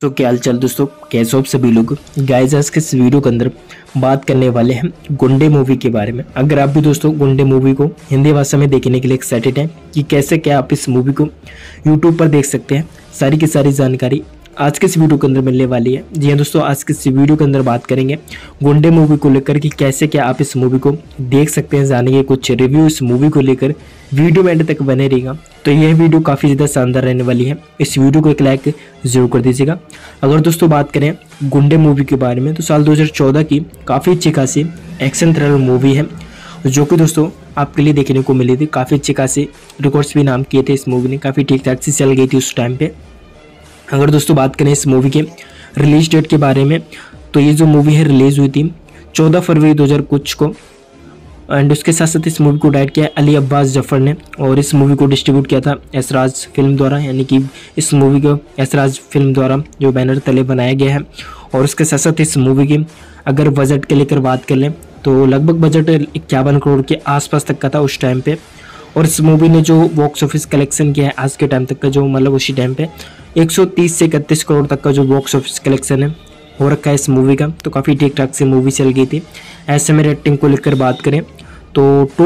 तो क्या हाल चाल दोस्तों, कैसे हो आप सभी लोग। गाइस आज के इस वीडियो के अंदर बात करने वाले हैं गुंडे मूवी के बारे में। अगर आप भी दोस्तों गुंडे मूवी को हिंदी भाषा में देखने के लिए एक्साइटेड हैं कि कैसे क्या आप इस मूवी को यूट्यूब पर देख सकते हैं, सारी की सारी जानकारी आज के इस वीडियो के अंदर मिलने वाली है। जी हाँ दोस्तों, आज के इस वीडियो के अंदर बात करेंगे गुंडे मूवी को लेकर कि कैसे क्या आप इस मूवी को देख सकते हैं, जानेंगे कुछ रिव्यू इस मूवी को लेकर। वीडियो में एंड तक बने रहेगा तो यह वीडियो काफ़ी ज़्यादा शानदार रहने वाली है। इस वीडियो को एक लाइक जरूर कर दीजिएगा। अगर दोस्तों बात करें गुंडे मूवी के बारे में तो साल 2014 की काफ़ी अच्छी खासी एक्शन थ्रिलर मूवी है जो कि दोस्तों आपके लिए देखने को मिली थी। काफ़ी अच्छे खासे रिकॉर्ड्स भी नाम किए थे इस मूवी ने, काफ़ी ठीक ठाक से चल गई थी उस टाइम पे। अगर दोस्तों बात करें इस मूवी के रिलीज डेट के बारे में तो ये जो मूवी है रिलीज़ हुई थी 14 फरवरी 2000 कुछ को, एंड उसके साथ साथ इस मूवी को डायरेक्ट किया अली अब्बास जफर ने और इस मूवी को डिस्ट्रीब्यूट किया था एसराज फिल्म द्वारा, यानी कि इस मूवी को एसराज फिल्म द्वारा जो बैनर तले बनाया गया है। और उसके साथ साथ इस मूवी की अगर बजट के लेकर बात कर लें तो लगभग बजट 51 करोड़ के आसपास तक का था उस टाइम पे। और इस मूवी ने जो बॉक्स ऑफिस कलेक्शन किया है आज के टाइम तक का, जो मतलब उसी टाइम पे 130 से 31 करोड़ तक का जो बॉक्स ऑफिस कलेक्शन है हो रखा है इस मूवी का, तो काफ़ी ठीक ठाक से मूवी चल गई थी। ऐसे में रेटिंग को लेकर बात करें तो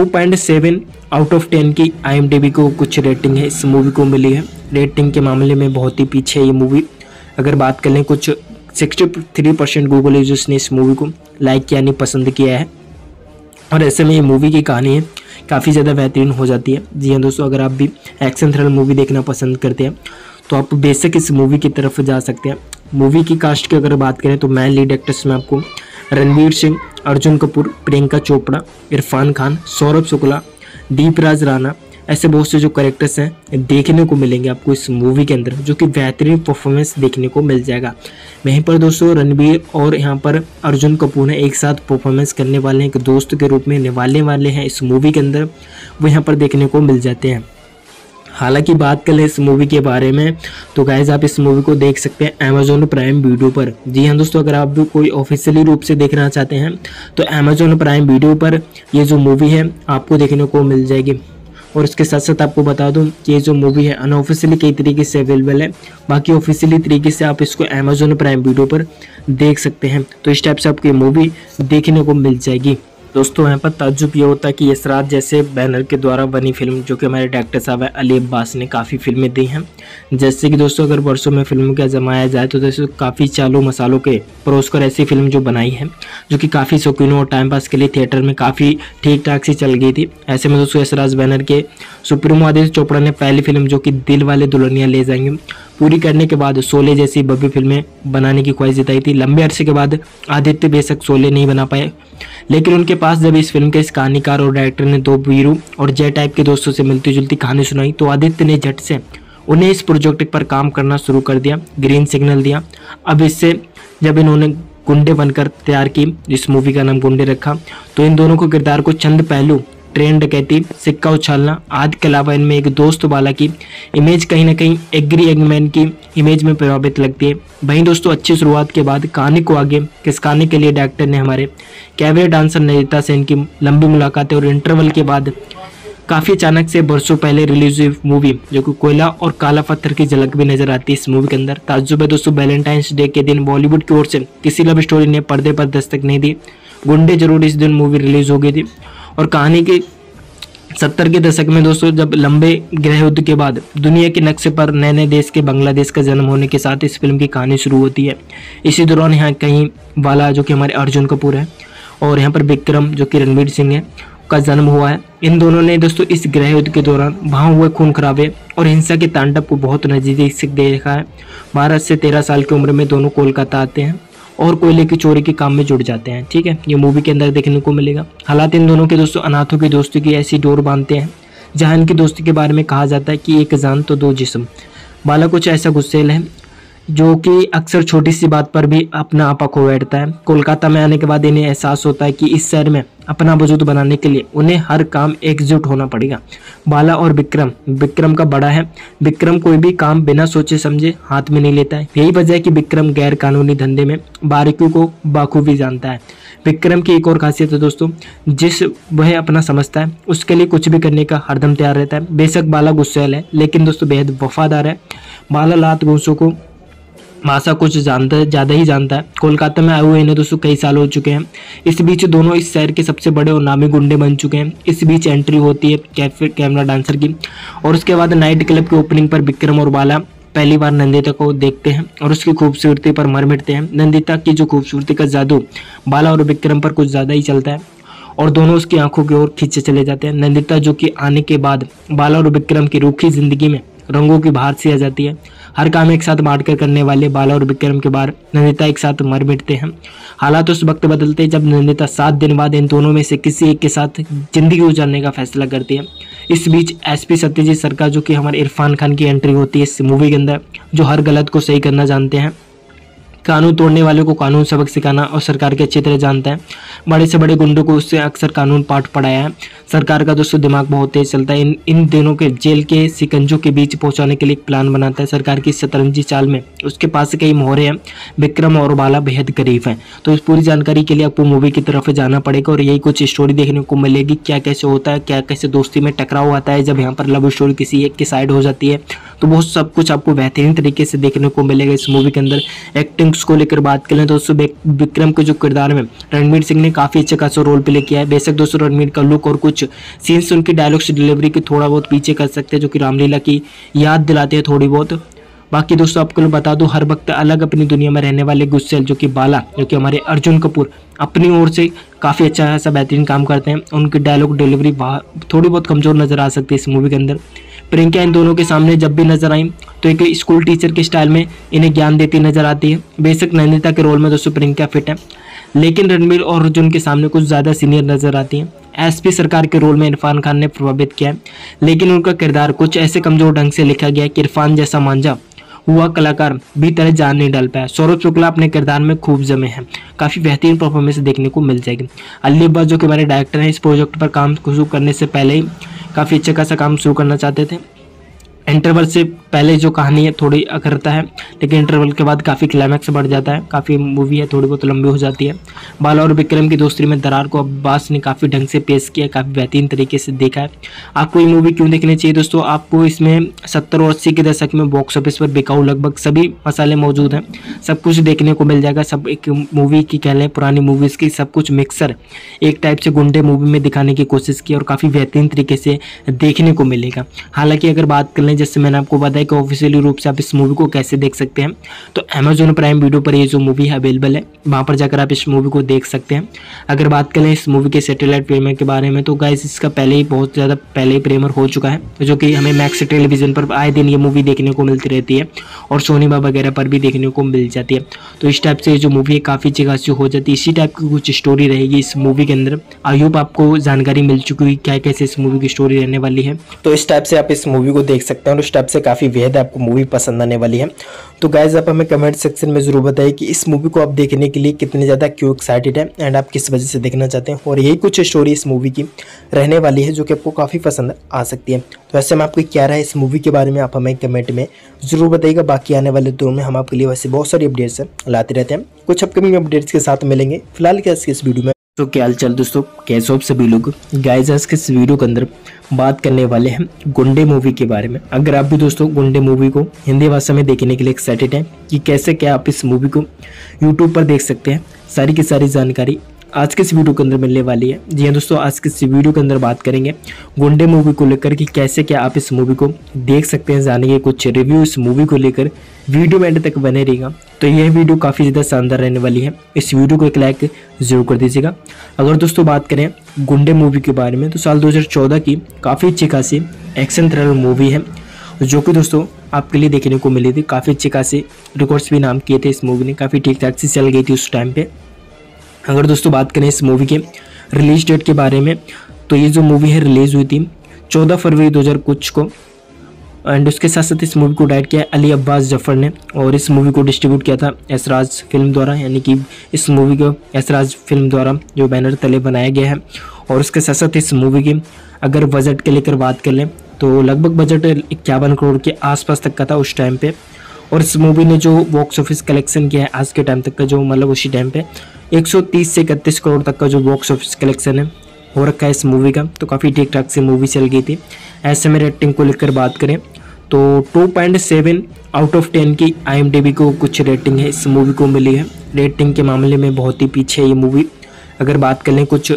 2.7 आउट ऑफ 10 की IMDb को कुछ रेटिंग है इस मूवी को मिली है। रेटिंग के मामले में बहुत ही पीछे है ये मूवी। अगर बात कर लें कुछ 63% गूगल यूजर्स ने इस मूवी को लाइक किया, नहीं पसंद किया है। और ऐसे में ये मूवी की कहानी है काफ़ी ज़्यादा बेहतरीन हो जाती है। जी हाँ दोस्तों, अगर आप भी एक्शन थ्रिलर मूवी देखना पसंद करते हैं तो आप बेशक इस मूवी की तरफ जा सकते हैं। मूवी की कास्ट की अगर बात करें तो मैन लीड एक्टर्स में आपको रणवीर सिंह, अर्जुन कपूर, प्रियंका चोपड़ा, इरफान खान, सौरभ शुक्ला, दीपराज राणा, ऐसे बहुत से जो कैरेक्टर्स हैं देखने को मिलेंगे आपको इस मूवी के अंदर, जो कि बेहतरीन परफॉर्मेंस देखने को मिल जाएगा। वहीं पर दोस्तों रणवीर और यहाँ पर अर्जुन कपूर ने एक साथ परफॉर्मेंस करने वाले हैं, एक दोस्त के रूप में निभाने वाले हैं इस मूवी के अंदर, वो यहाँ पर देखने को मिल जाते हैं। हालांकि बात करें इस मूवी के बारे में तो गाइज आप इस मूवी को देख सकते हैं अमेजोन प्राइम वीडियो पर। जी हाँ दोस्तों, अगर आप भी कोई ऑफिशियली रूप से देखना चाहते हैं तो अमेजोन प्राइम वीडियो पर ये जो मूवी है आपको देखने को मिल जाएगी। और इसके साथ साथ आपको बता दूं कि ये जो मूवी है अनऑफिशियली कई तरीके से अवेलेबल है, बाकी ऑफिशियली तरीके से आप इसको अमेजोन प्राइम वीडियो पर देख सकते हैं। तो इस टाइप से आपको ये मूवी देखने को मिल जाएगी। दोस्तों यहाँ पर ताज्जुब ये होता है कि यशराज जैसे बैनर के द्वारा बनी फिल्म, जो कि हमारे डायरेक्टर साहब है अली अब्बास ने काफ़ी फिल्में दी हैं। जैसे कि दोस्तों अगर वर्षों में फिल्मों का जमाया जाए तो दोस्तों काफ़ी चालू मसालों के परोसकर ऐसी फिल्म जो बनाई है जो कि काफ़ी शौकीनों और टाइम पास के लिए थिएटर में काफ़ी ठीक ठाक सी चल गई थी। ऐसे में दोस्तों यशराज बैनर के सुप्रीमो आदित्य चोपड़ा ने पहली फिल्म जो कि दिल वाले दुल्हनिया ले जाएंगे पूरी करने के बाद शोले जैसी भव्य फिल्में बनाने की ख्वाहिश जताई थी। लंबे अरसे के बाद आदित्य बेशक शोले नहीं बना पाए, लेकिन उनके पास जब इस फिल्म के इस कहानीकार और डायरेक्टर ने दो वीरू और जय टाइप के दोस्तों से मिलती जुलती कहानी सुनाई तो आदित्य ने झट से उन्हें इस प्रोजेक्ट पर काम करना शुरू कर दिया, ग्रीन सिग्नल दिया। अब इससे जब इन्होंने गुंडे बनकर तैयार की, इस मूवी का नाम गुंडे रखा, तो इन दोनों को किरदार को चंद पहलू, ट्रेन डकैती, सिक्का उछालना आदि के अलावा इनमें एक दोस्त वाला की इमेज कहीं ना कहीं एग्री एगमैन की इमेज में प्रभावित लगती है। वहीं दोस्तों अच्छी शुरुआत के बाद कहानी को आगे खिसकाने के लिए डायरेक्टर ने हमारे कैबरे डांसर नयिता सेन की लंबी मुलाकातें और इंटरवल के बाद काफ़ी अचानक से बरसों पहले रिलीज हुई मूवी जो कि कोयला और काला पत्थर की झलक भी नजर आती है इस मूवी के अंदर। ताज्जुब है दोस्तों, वैलेंटाइंस डे के दिन बॉलीवुड की ओर से किसी लव स्टोरी ने पर्दे पर दस्तक नहीं दी, गुंडे जरूर इस दिन मूवी रिलीज हो गई थी। और कहानी के 70 के दशक में दोस्तों जब लंबे गृह युद्ध के बाद दुनिया के नक्शे पर नए नए देश के बांग्लादेश का जन्म होने के साथ इस फिल्म की कहानी शुरू होती है। इसी दौरान यहाँ कहीं वाला जो कि हमारे अर्जुन कपूर है और यहाँ पर विक्रम जो कि रणवीर सिंह है का जन्म हुआ है। इन दोनों ने दोस्तों इस गृह युद्ध के दौरान वहाँ हुए खून खराबे और हिंसा के तांडव को बहुत नज़दीक से देखा है। 12 से 13 साल की उम्र में दोनों कोलकाता आते हैं और कोयले की चोरी के काम में जुड़ जाते हैं। ठीक है, ये मूवी के अंदर देखने को मिलेगा। हालात इन दोनों के दोस्तों अनाथों की दोस्ती की ऐसी डोर बांधते हैं जहां इनकी दोस्ती के बारे में कहा जाता है कि एक जान तो दो जिस्म। बाला कुछ ऐसा गुस्सेल है जो कि अक्सर छोटी सी बात पर भी अपना आपा खो बैठता है। कोलकाता में आने के बाद इन्हें एहसास होता है कि इस शहर में अपना वजूद बनाने के लिए उन्हें हर काम एकजुट होना पड़ेगा। बाला और विक्रम का बड़ा है। विक्रम कोई भी काम बिना सोचे समझे हाथ में नहीं लेता है। यही वजह है कि विक्रम गैर कानूनी धंधे में बारीकियों को बाखूबी जानता है। विक्रम की एक और खासियत है दोस्तों, जिस वह अपना समझता है उसके लिए कुछ भी करने का हरदम तैयार रहता है। बेशक बाला गुस्सैल है लेकिन दोस्तों बेहद वफादार है। बाला लात गोसों को भाषा कुछ जानता ज़्यादा ही जानता है। कोलकाता में आए हुए इन्हें दोस्तों कई साल हो चुके हैं। इस बीच दोनों इस शहर के सबसे बड़े और नामी गुंडे बन चुके हैं। इस बीच एंट्री होती है कैमरा डांसर की, और उसके बाद नाइट क्लब की ओपनिंग पर विक्रम और बाला पहली बार नंदिता को देखते हैं और उसकी खूबसूरती पर मर मिटते हैं। नंदिता की जो खूबसूरती का जादू बाला और विक्रम पर कुछ ज़्यादा ही चलता है और दोनों उसकी आंखों की ओर खींचे चले जाते हैं। नंदिता जो कि आने के बाद बाला और विक्रम की रूखी जिंदगी में रंगों की बहार सी आ जाती है। हर काम एक साथ बांटकर करने वाले बाला और विक्रम के बाद नंदिता एक साथ मर मिटते हैं। हालात उस वक्त बदलते हैं जब नंदिता 7 दिन बाद इन दोनों में से किसी एक के साथ जिंदगी गुजारने का फैसला करती है। इस बीच एसपी सत्यजीत सरकार जो कि हमारे इरफान खान की एंट्री होती है इस मूवी के अंदर, जो हर गलत को सही करना जानते हैं, कानून तोड़ने वालों को कानून सबक सिखाना और सरकार के अच्छी तरह जानता है। बड़े से बड़े गुंडों को उससे अक्सर कानून पाठ पढ़ाया है। सरकार का दोस्तों दिमाग बहुत तेज चलता है। इन दिनों के जेल के सिकंजों के बीच पहुंचाने के लिए एक प्लान बनाता है। सरकार की शतरंजी चाल में उसके पास कई मोहरे हैं। विक्रम और बाला बेहद करीब हैं। तो इस पूरी जानकारी के लिए आपको मूवी की तरफ जाना पड़ेगा और यही कुछ स्टोरी देखने को मिलेगी। क्या कैसे होता है, क्या कैसे दोस्ती में टकराव आता है जब यहाँ पर लव स्टोरी किसी एक की साइड हो जाती है, तो वो सब कुछ आपको बेहतरीन तरीके से देखने को मिलेगा इस मूवी के अंदर। एक्टिंग्स को लेकर बात करें तो दोस्तों विक्रम के जो किरदार में रणवीर सिंह ने काफी अच्छा खासा रोल प्ले किया है। बेशक दोस्तों रणवीर का लुक और कुछ सीन्स उनकी डायलॉग्स डिलीवरी की थोड़ा बहुत पीछे कर सकते हैं, जो कि रामलीला की याद दिलाते हैं थोड़ी बहुत। बाकी दोस्तों आपको बता दूं, हर वक्त अलग अपनी दुनिया में रहने वाले गुस्सेल जो कि बाला, जो कि हमारे अर्जुन कपूर अपनी ओर से काफ़ी अच्छा ऐसा बेहतरीन काम करते हैं। उनकी डायलॉग डिलीवरी थोड़ी बहुत कमज़ोर नज़र आ सकती है इस मूवी के अंदर। प्रियंका इन दोनों के सामने जब भी नजर आई तो एक स्कूल टीचर के स्टाइल में इन्हें ज्ञान देती नजर आती है। बेशक नंदिता के रोल में दोस्तों प्रियंका फिट है, लेकिन रणवीर और अर्जुन के सामने कुछ ज़्यादा सीनियर नजर आती हैं। एसपी सरकार के रोल में इरफान खान ने प्रभावित किया है, लेकिन उनका किरदार कुछ ऐसे कमज़ोर ढंग से लिखा गया है कि इरफान जैसा मांझा हुआ कलाकार भी तरह जान नहीं डाल पाया। सौरभ शुक्ला अपने किरदार में खूब जमे हैं, काफ़ी बेहतरीन परफॉर्मेंस देखने को मिल जाएगी। अली अब्बास जो कि हमारे डायरेक्टर हैं, इस प्रोजेक्ट पर काम शुरू करने से पहले ही काफ़ी अच्छा खासा काम शुरू करना चाहते थे। इंटरवल से पहले जो कहानी है थोड़ी अखरता है, लेकिन इंटरवल के बाद काफ़ी क्लाइमैक्स बढ़ जाता है। काफ़ी मूवी है थोड़ी बहुत लंबी हो जाती है। बाला और विक्रम की दोस्ती में दरार को अब्बास ने काफ़ी ढंग से पेश किया, काफ़ी बेहतरीन तरीके से देखा है। आपको ये मूवी क्यों देखनी चाहिए दोस्तों? आपको इसमें 70 और 80 के दशक में बॉक्स ऑफिस पर बिकाऊ लगभग सभी मसाले मौजूद हैं, सब कुछ देखने को मिल जाएगा। सब एक मूवी की कह लें, पुरानी मूवीज़ की सब कुछ मिक्सर एक टाइप से गुंडे मूवी में दिखाने की कोशिश की और काफ़ी बेहतरीन तरीके से देखने को मिलेगा। हालांकि अगर बात कर लें, जैसे मैंने आपको बताया कि ऑफिशियली रूप से आप इस मूवी को कैसे देख सकते हैं, तो अमेजोन प्राइम वीडियो पर ये जो मूवी है अवेलेबल है, वहाँ पर जाकर आप इस मूवी को देख सकते हैं। अगर बात करें इस मूवी के सैटेलाइट प्रीमियर के बारे में, तो गाइस इसका पहले ही बहुत ज़्यादा पहले ही प्रीमियर हो चुका है, जो कि हमें मैक्स टेलीविजन पर आए दिन ये मूवी देखने को मिलती रहती है और सोनी बाब वगैरह पर भी देखने को मिल जाती है। तो इस टाइप से जो मूवी है काफ़ी अच्छी खासी हो जाती है। इसी टाइप की कुछ स्टोरी रहेगी इस मूवी के अंदर। आई होप आपको जानकारी मिल चुकी हुई क्या कैसे इस मूवी की स्टोरी रहने वाली है। तो इस टाइप से आप इस मूवी को देख सकते हैं और इस टाइप से काफ़ी बेहद आपको मूवी पसंद आने वाली है। तो गाइज आप हमें कमेंट सेक्शन में जरूर बताइए कि इस मूवी को आप देखने के लिए कितने ज़्यादा क्यों एक्साइटेड है एंड आप किस वजह से देखना चाहते हैं, और यही कुछ स्टोरी इस मूवी की रहने वाली है जो कि आपको काफ़ी पसंद आ सकती है। तो ऐसे में आपकी क्या राय है इस मूवी के बारे में, आप हमें कमेंट में जरूर बताइएगा। बाकी आने वाले दिनों में हम आपके लिए वैसे बहुत सारी अपडेट्स लाते रहते हैं, कुछ अपकमिंग अपडेट्स के साथ मिलेंगे। फिलहाल क्या इस वीडियो में तो क्या हाल चाल दोस्तों, कैसे हो सभी लोग। गाइस आज के इस वीडियो के अंदर बात करने वाले हैं गुंडे मूवी के बारे में। अगर आप भी दोस्तों गुंडे मूवी को हिंदी भाषा में देखने के लिए एक्साइटेड हैं कि कैसे क्या आप इस मूवी को यूट्यूब पर देख सकते हैं, सारी की सारी जानकारी आज के इस वीडियो के अंदर मिलने वाली है। जी हाँ दोस्तों, आज के इस वीडियो के अंदर बात करेंगे गुंडे मूवी को लेकर कि कैसे क्या आप इस मूवी को देख सकते हैं, जानेंगे कुछ रिव्यू इस मूवी को लेकर। वीडियो में एंड तक बने रहेगा। तो यह वीडियो काफ़ी ज़्यादा शानदार रहने वाली है, इस वीडियो को एक लाइक जरूर कर दीजिएगा। अगर दोस्तों बात करें गुंडे मूवी के बारे में, तो साल 2014 की काफ़ी अच्छी खासी एक्शन थ्रिलर मूवी है जो कि दोस्तों आपके लिए देखने को मिली थी। काफ़ी अच्छे खासे रिकॉर्ड्स भी नाम किए थे इस मूवी ने, काफ़ी ठीक ठाक से चल गई थी उस टाइम पे। अगर दोस्तों बात करें इस मूवी के रिलीज डेट के बारे में, तो ये जो मूवी है रिलीज़ हुई थी 14 फरवरी 2000 कुछ को, एंड उसके साथ साथ इस मूवी को डायरेक्ट किया अली अब्बास जफर ने, और इस मूवी को डिस्ट्रीब्यूट किया था एसराज फिल्म द्वारा, यानी कि इस मूवी को एसराज फिल्म द्वारा जो बैनर तले बनाया गया है। और उसके साथ साथ इस मूवी की अगर बजट के लेकर बात कर लें तो लगभग बजट 51 करोड़ के आसपास तक का था उस टाइम पे। और इस मूवी ने जो बॉक्स ऑफिस कलेक्शन किया है आज के टाइम तक का, जो मतलब उसी टाइम पे 130 से 31 करोड़ तक का जो बॉक्स ऑफिस कलेक्शन है हो रखा है इस मूवी का। तो काफ़ी ठीक ठाक से मूवी चल गई थी। ऐसे में रेटिंग को लेकर बात करें तो 2.7 आउट ऑफ 10 की IMDb को कुछ रेटिंग है इस मूवी को मिली है। रेटिंग के मामले में बहुत ही पीछे है ये मूवी। अगर बात कर लें, कुछ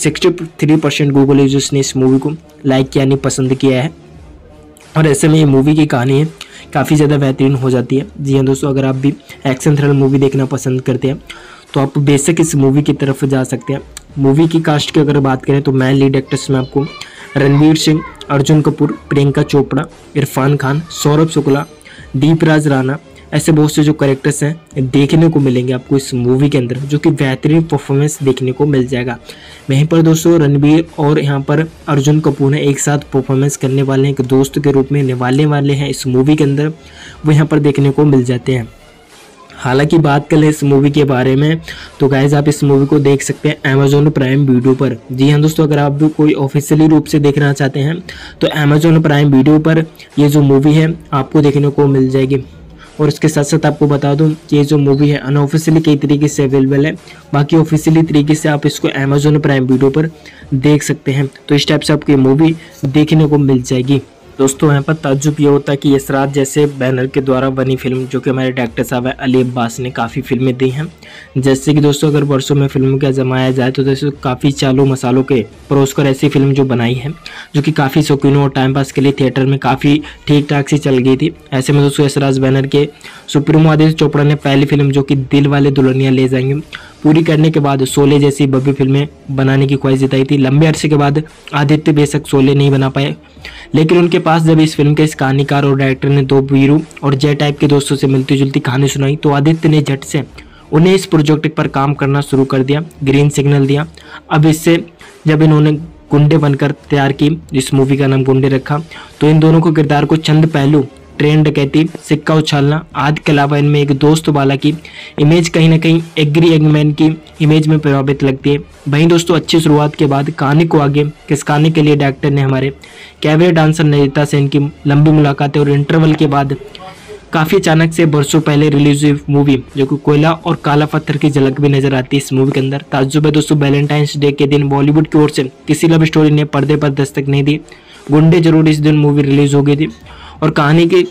63% गूगल यूजर्स ने इस मूवी को लाइक किया, नहीं पसंद किया है। और ऐसे में ये मूवी की कहानी है काफ़ी ज़्यादा बेहतरीन हो जाती है। जी हाँ दोस्तों, अगर आप भी एक्शन थ्रिलर मूवी देखना पसंद करते हैं तो आप बेशक इस मूवी की तरफ जा सकते हैं। मूवी की कास्ट की अगर बात करें तो मैन लीड एक्टर्स में आपको रणवीर सिंह, अर्जुन कपूर, प्रियंका चोपड़ा, इरफान खान, सौरभ शुक्ला, दीपराज राणा, ऐसे बहुत से जो कैरेक्टर्स हैं देखने को मिलेंगे आपको इस मूवी के अंदर, जो कि बेहतरीन परफॉर्मेंस देखने को मिल जाएगा। वहीं पर दोस्तों रणबीर और यहाँ पर अर्जुन कपूर ने एक साथ परफॉर्मेंस करने वाले हैं, एक दोस्त के रूप में निभाने वाले हैं इस मूवी के अंदर, वो यहाँ पर देखने को मिल जाते हैं। हालांकि बात करें इस मूवी के बारे में तो गाइज आप इस मूवी को देख सकते हैं अमेजोन प्राइम वीडियो पर। जी हाँ दोस्तों, अगर आप भी कोई ऑफिशियली रूप से देखना चाहते हैं तो अमेजोन प्राइम वीडियो पर ये जो मूवी है आपको देखने को मिल जाएगी। और इसके साथ साथ आपको बता दूं कि ये जो मूवी है अनऑफिशियली कई तरीके से अवेलेबल है, बाकी ऑफिशियली तरीके से आप इसको अमेजोन प्राइम वीडियो पर देख सकते हैं। तो इस टाइप से आपको ये मूवी देखने को मिल जाएगी। दोस्तों यहाँ पर ताज्जुब ये होता है कि यशराज जैसे बैनर के द्वारा बनी फिल्म, जो कि हमारे डायरेक्टर साहब है अली अब्बास ने काफ़ी फिल्में दी हैं। जैसे कि दोस्तों अगर वर्षों में फिल्मों का जमाया जाए तो जैसे काफ़ी चालू मसालों के परोसकर ऐसी फिल्म जो बनाई है, जो कि काफ़ी शौकीनों और टाइम पास के लिए थिएटर में काफ़ी ठीक ठाक सी चल गई थी। ऐसे में दोस्तों यशराज बैनर के सुप्रीमो आदित्य चोपड़ा ने पहली फिल्म जो कि दिल वाले दुल्हनिया ले जाएंगे पूरी करने के बाद शोले जैसी भव्य फिल्में बनाने की ख्वाहिश जताई थी। लंबे अरसे के बाद आदित्य बेशक शोले नहीं बना पाए, लेकिन उनके पास जब इस फिल्म के इस कहानीकार और डायरेक्टर ने दो वीरू और जे टाइप के दोस्तों से मिलती जुलती कहानी सुनाई तो आदित्य ने झट से उन्हें इस प्रोजेक्ट पर काम करना शुरू कर दिया, ग्रीन सिग्नल दिया। अब इससे जब इन्होंने गुंडे बनकर तैयार की, इस मूवी का नाम गुंडे रखा, तो इन दोनों को किरदार को चंद पहलू, ट्रेन डकैती, सिक्का उछालना आदि के अलावा इनमें एक दोस्त वाला की इमेज कहीं ना कहीं एग्री एगमैन की इमेज में प्रभावित लगती है। वहीं दोस्तों अच्छी शुरुआत के बाद कहानी को आगे खिसकाने के लिए डायरेक्टर ने हमारे कैबरे डांसर नैनीता सेन की लंबी मुलाकातें और इंटरवल के बाद काफ़ी अचानक से बरसों पहले रिलीज हुई मूवी जो कि कोयला और काला पत्थर की झलक भी नजर आती है इस मूवी के अंदर। ताज्जुब है दोस्तों, वैलेंटाइंस डे के दिन बॉलीवुड की ओर से किसी लव स्टोरी ने पर्दे पर दस्तक नहीं दी। गुंडे जरूर इस दिन मूवी रिलीज हो गई थी और कहानी के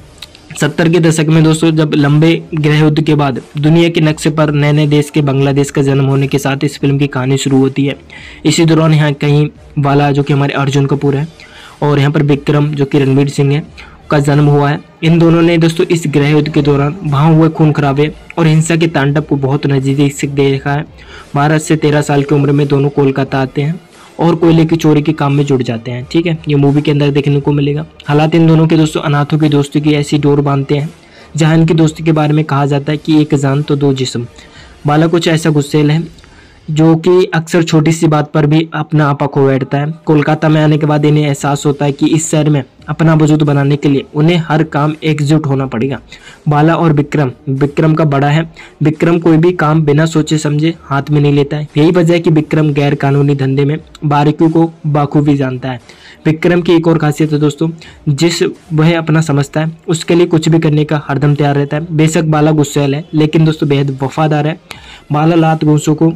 70 के दशक में दोस्तों जब लंबे गृह युद्ध के बाद दुनिया के नक्शे पर नए नए देश के बांग्लादेश का जन्म होने के साथ इस फिल्म की कहानी शुरू होती है। इसी दौरान यहाँ कहीं वाला जो कि हमारे अर्जुन कपूर है और यहाँ पर विक्रम जो कि रणवीर सिंह है का जन्म हुआ है। इन दोनों ने दोस्तों इस गृह युद्ध के दौरान वहाँ हुए खून खराबे और हिंसा के तांडव को बहुत नजदीक से देखा है। 12 से 13 साल की उम्र में दोनों कोलकाता आते हैं और कोयले की चोरी के काम में जुड़ जाते हैं। ठीक है, ये मूवी के अंदर देखने को मिलेगा। हालात इन दोनों के दोस्तों अनाथों की दोस्ती की ऐसी डोर बांधते हैं जहां इनकी दोस्ती के बारे में कहा जाता है कि एक जान तो दो जिस्म। बाला कुछ ऐसा गुस्सेल है जो कि अक्सर छोटी सी बात पर भी अपना आपा खो बैठता है। कोलकाता में आने के बाद इन्हें एहसास होता है कि इस शहर में अपना वजूद बनाने के लिए उन्हें हर काम एकजुट होना पड़ेगा। बाला और विक्रम का बड़ा है। विक्रम कोई भी काम बिना सोचे समझे हाथ में नहीं लेता है। यही वजह है कि विक्रम गैर कानूनी धंधे में बारीकियों को बाखूबी जानता है। विक्रम की एक और खासियत है दोस्तों, जिस वह अपना समझता है उसके लिए कुछ भी करने का हरदम तैयार रहता है। बेशक बाला गुस्सैल है लेकिन दोस्तों बेहद वफादार है। बाला लात घूंसों को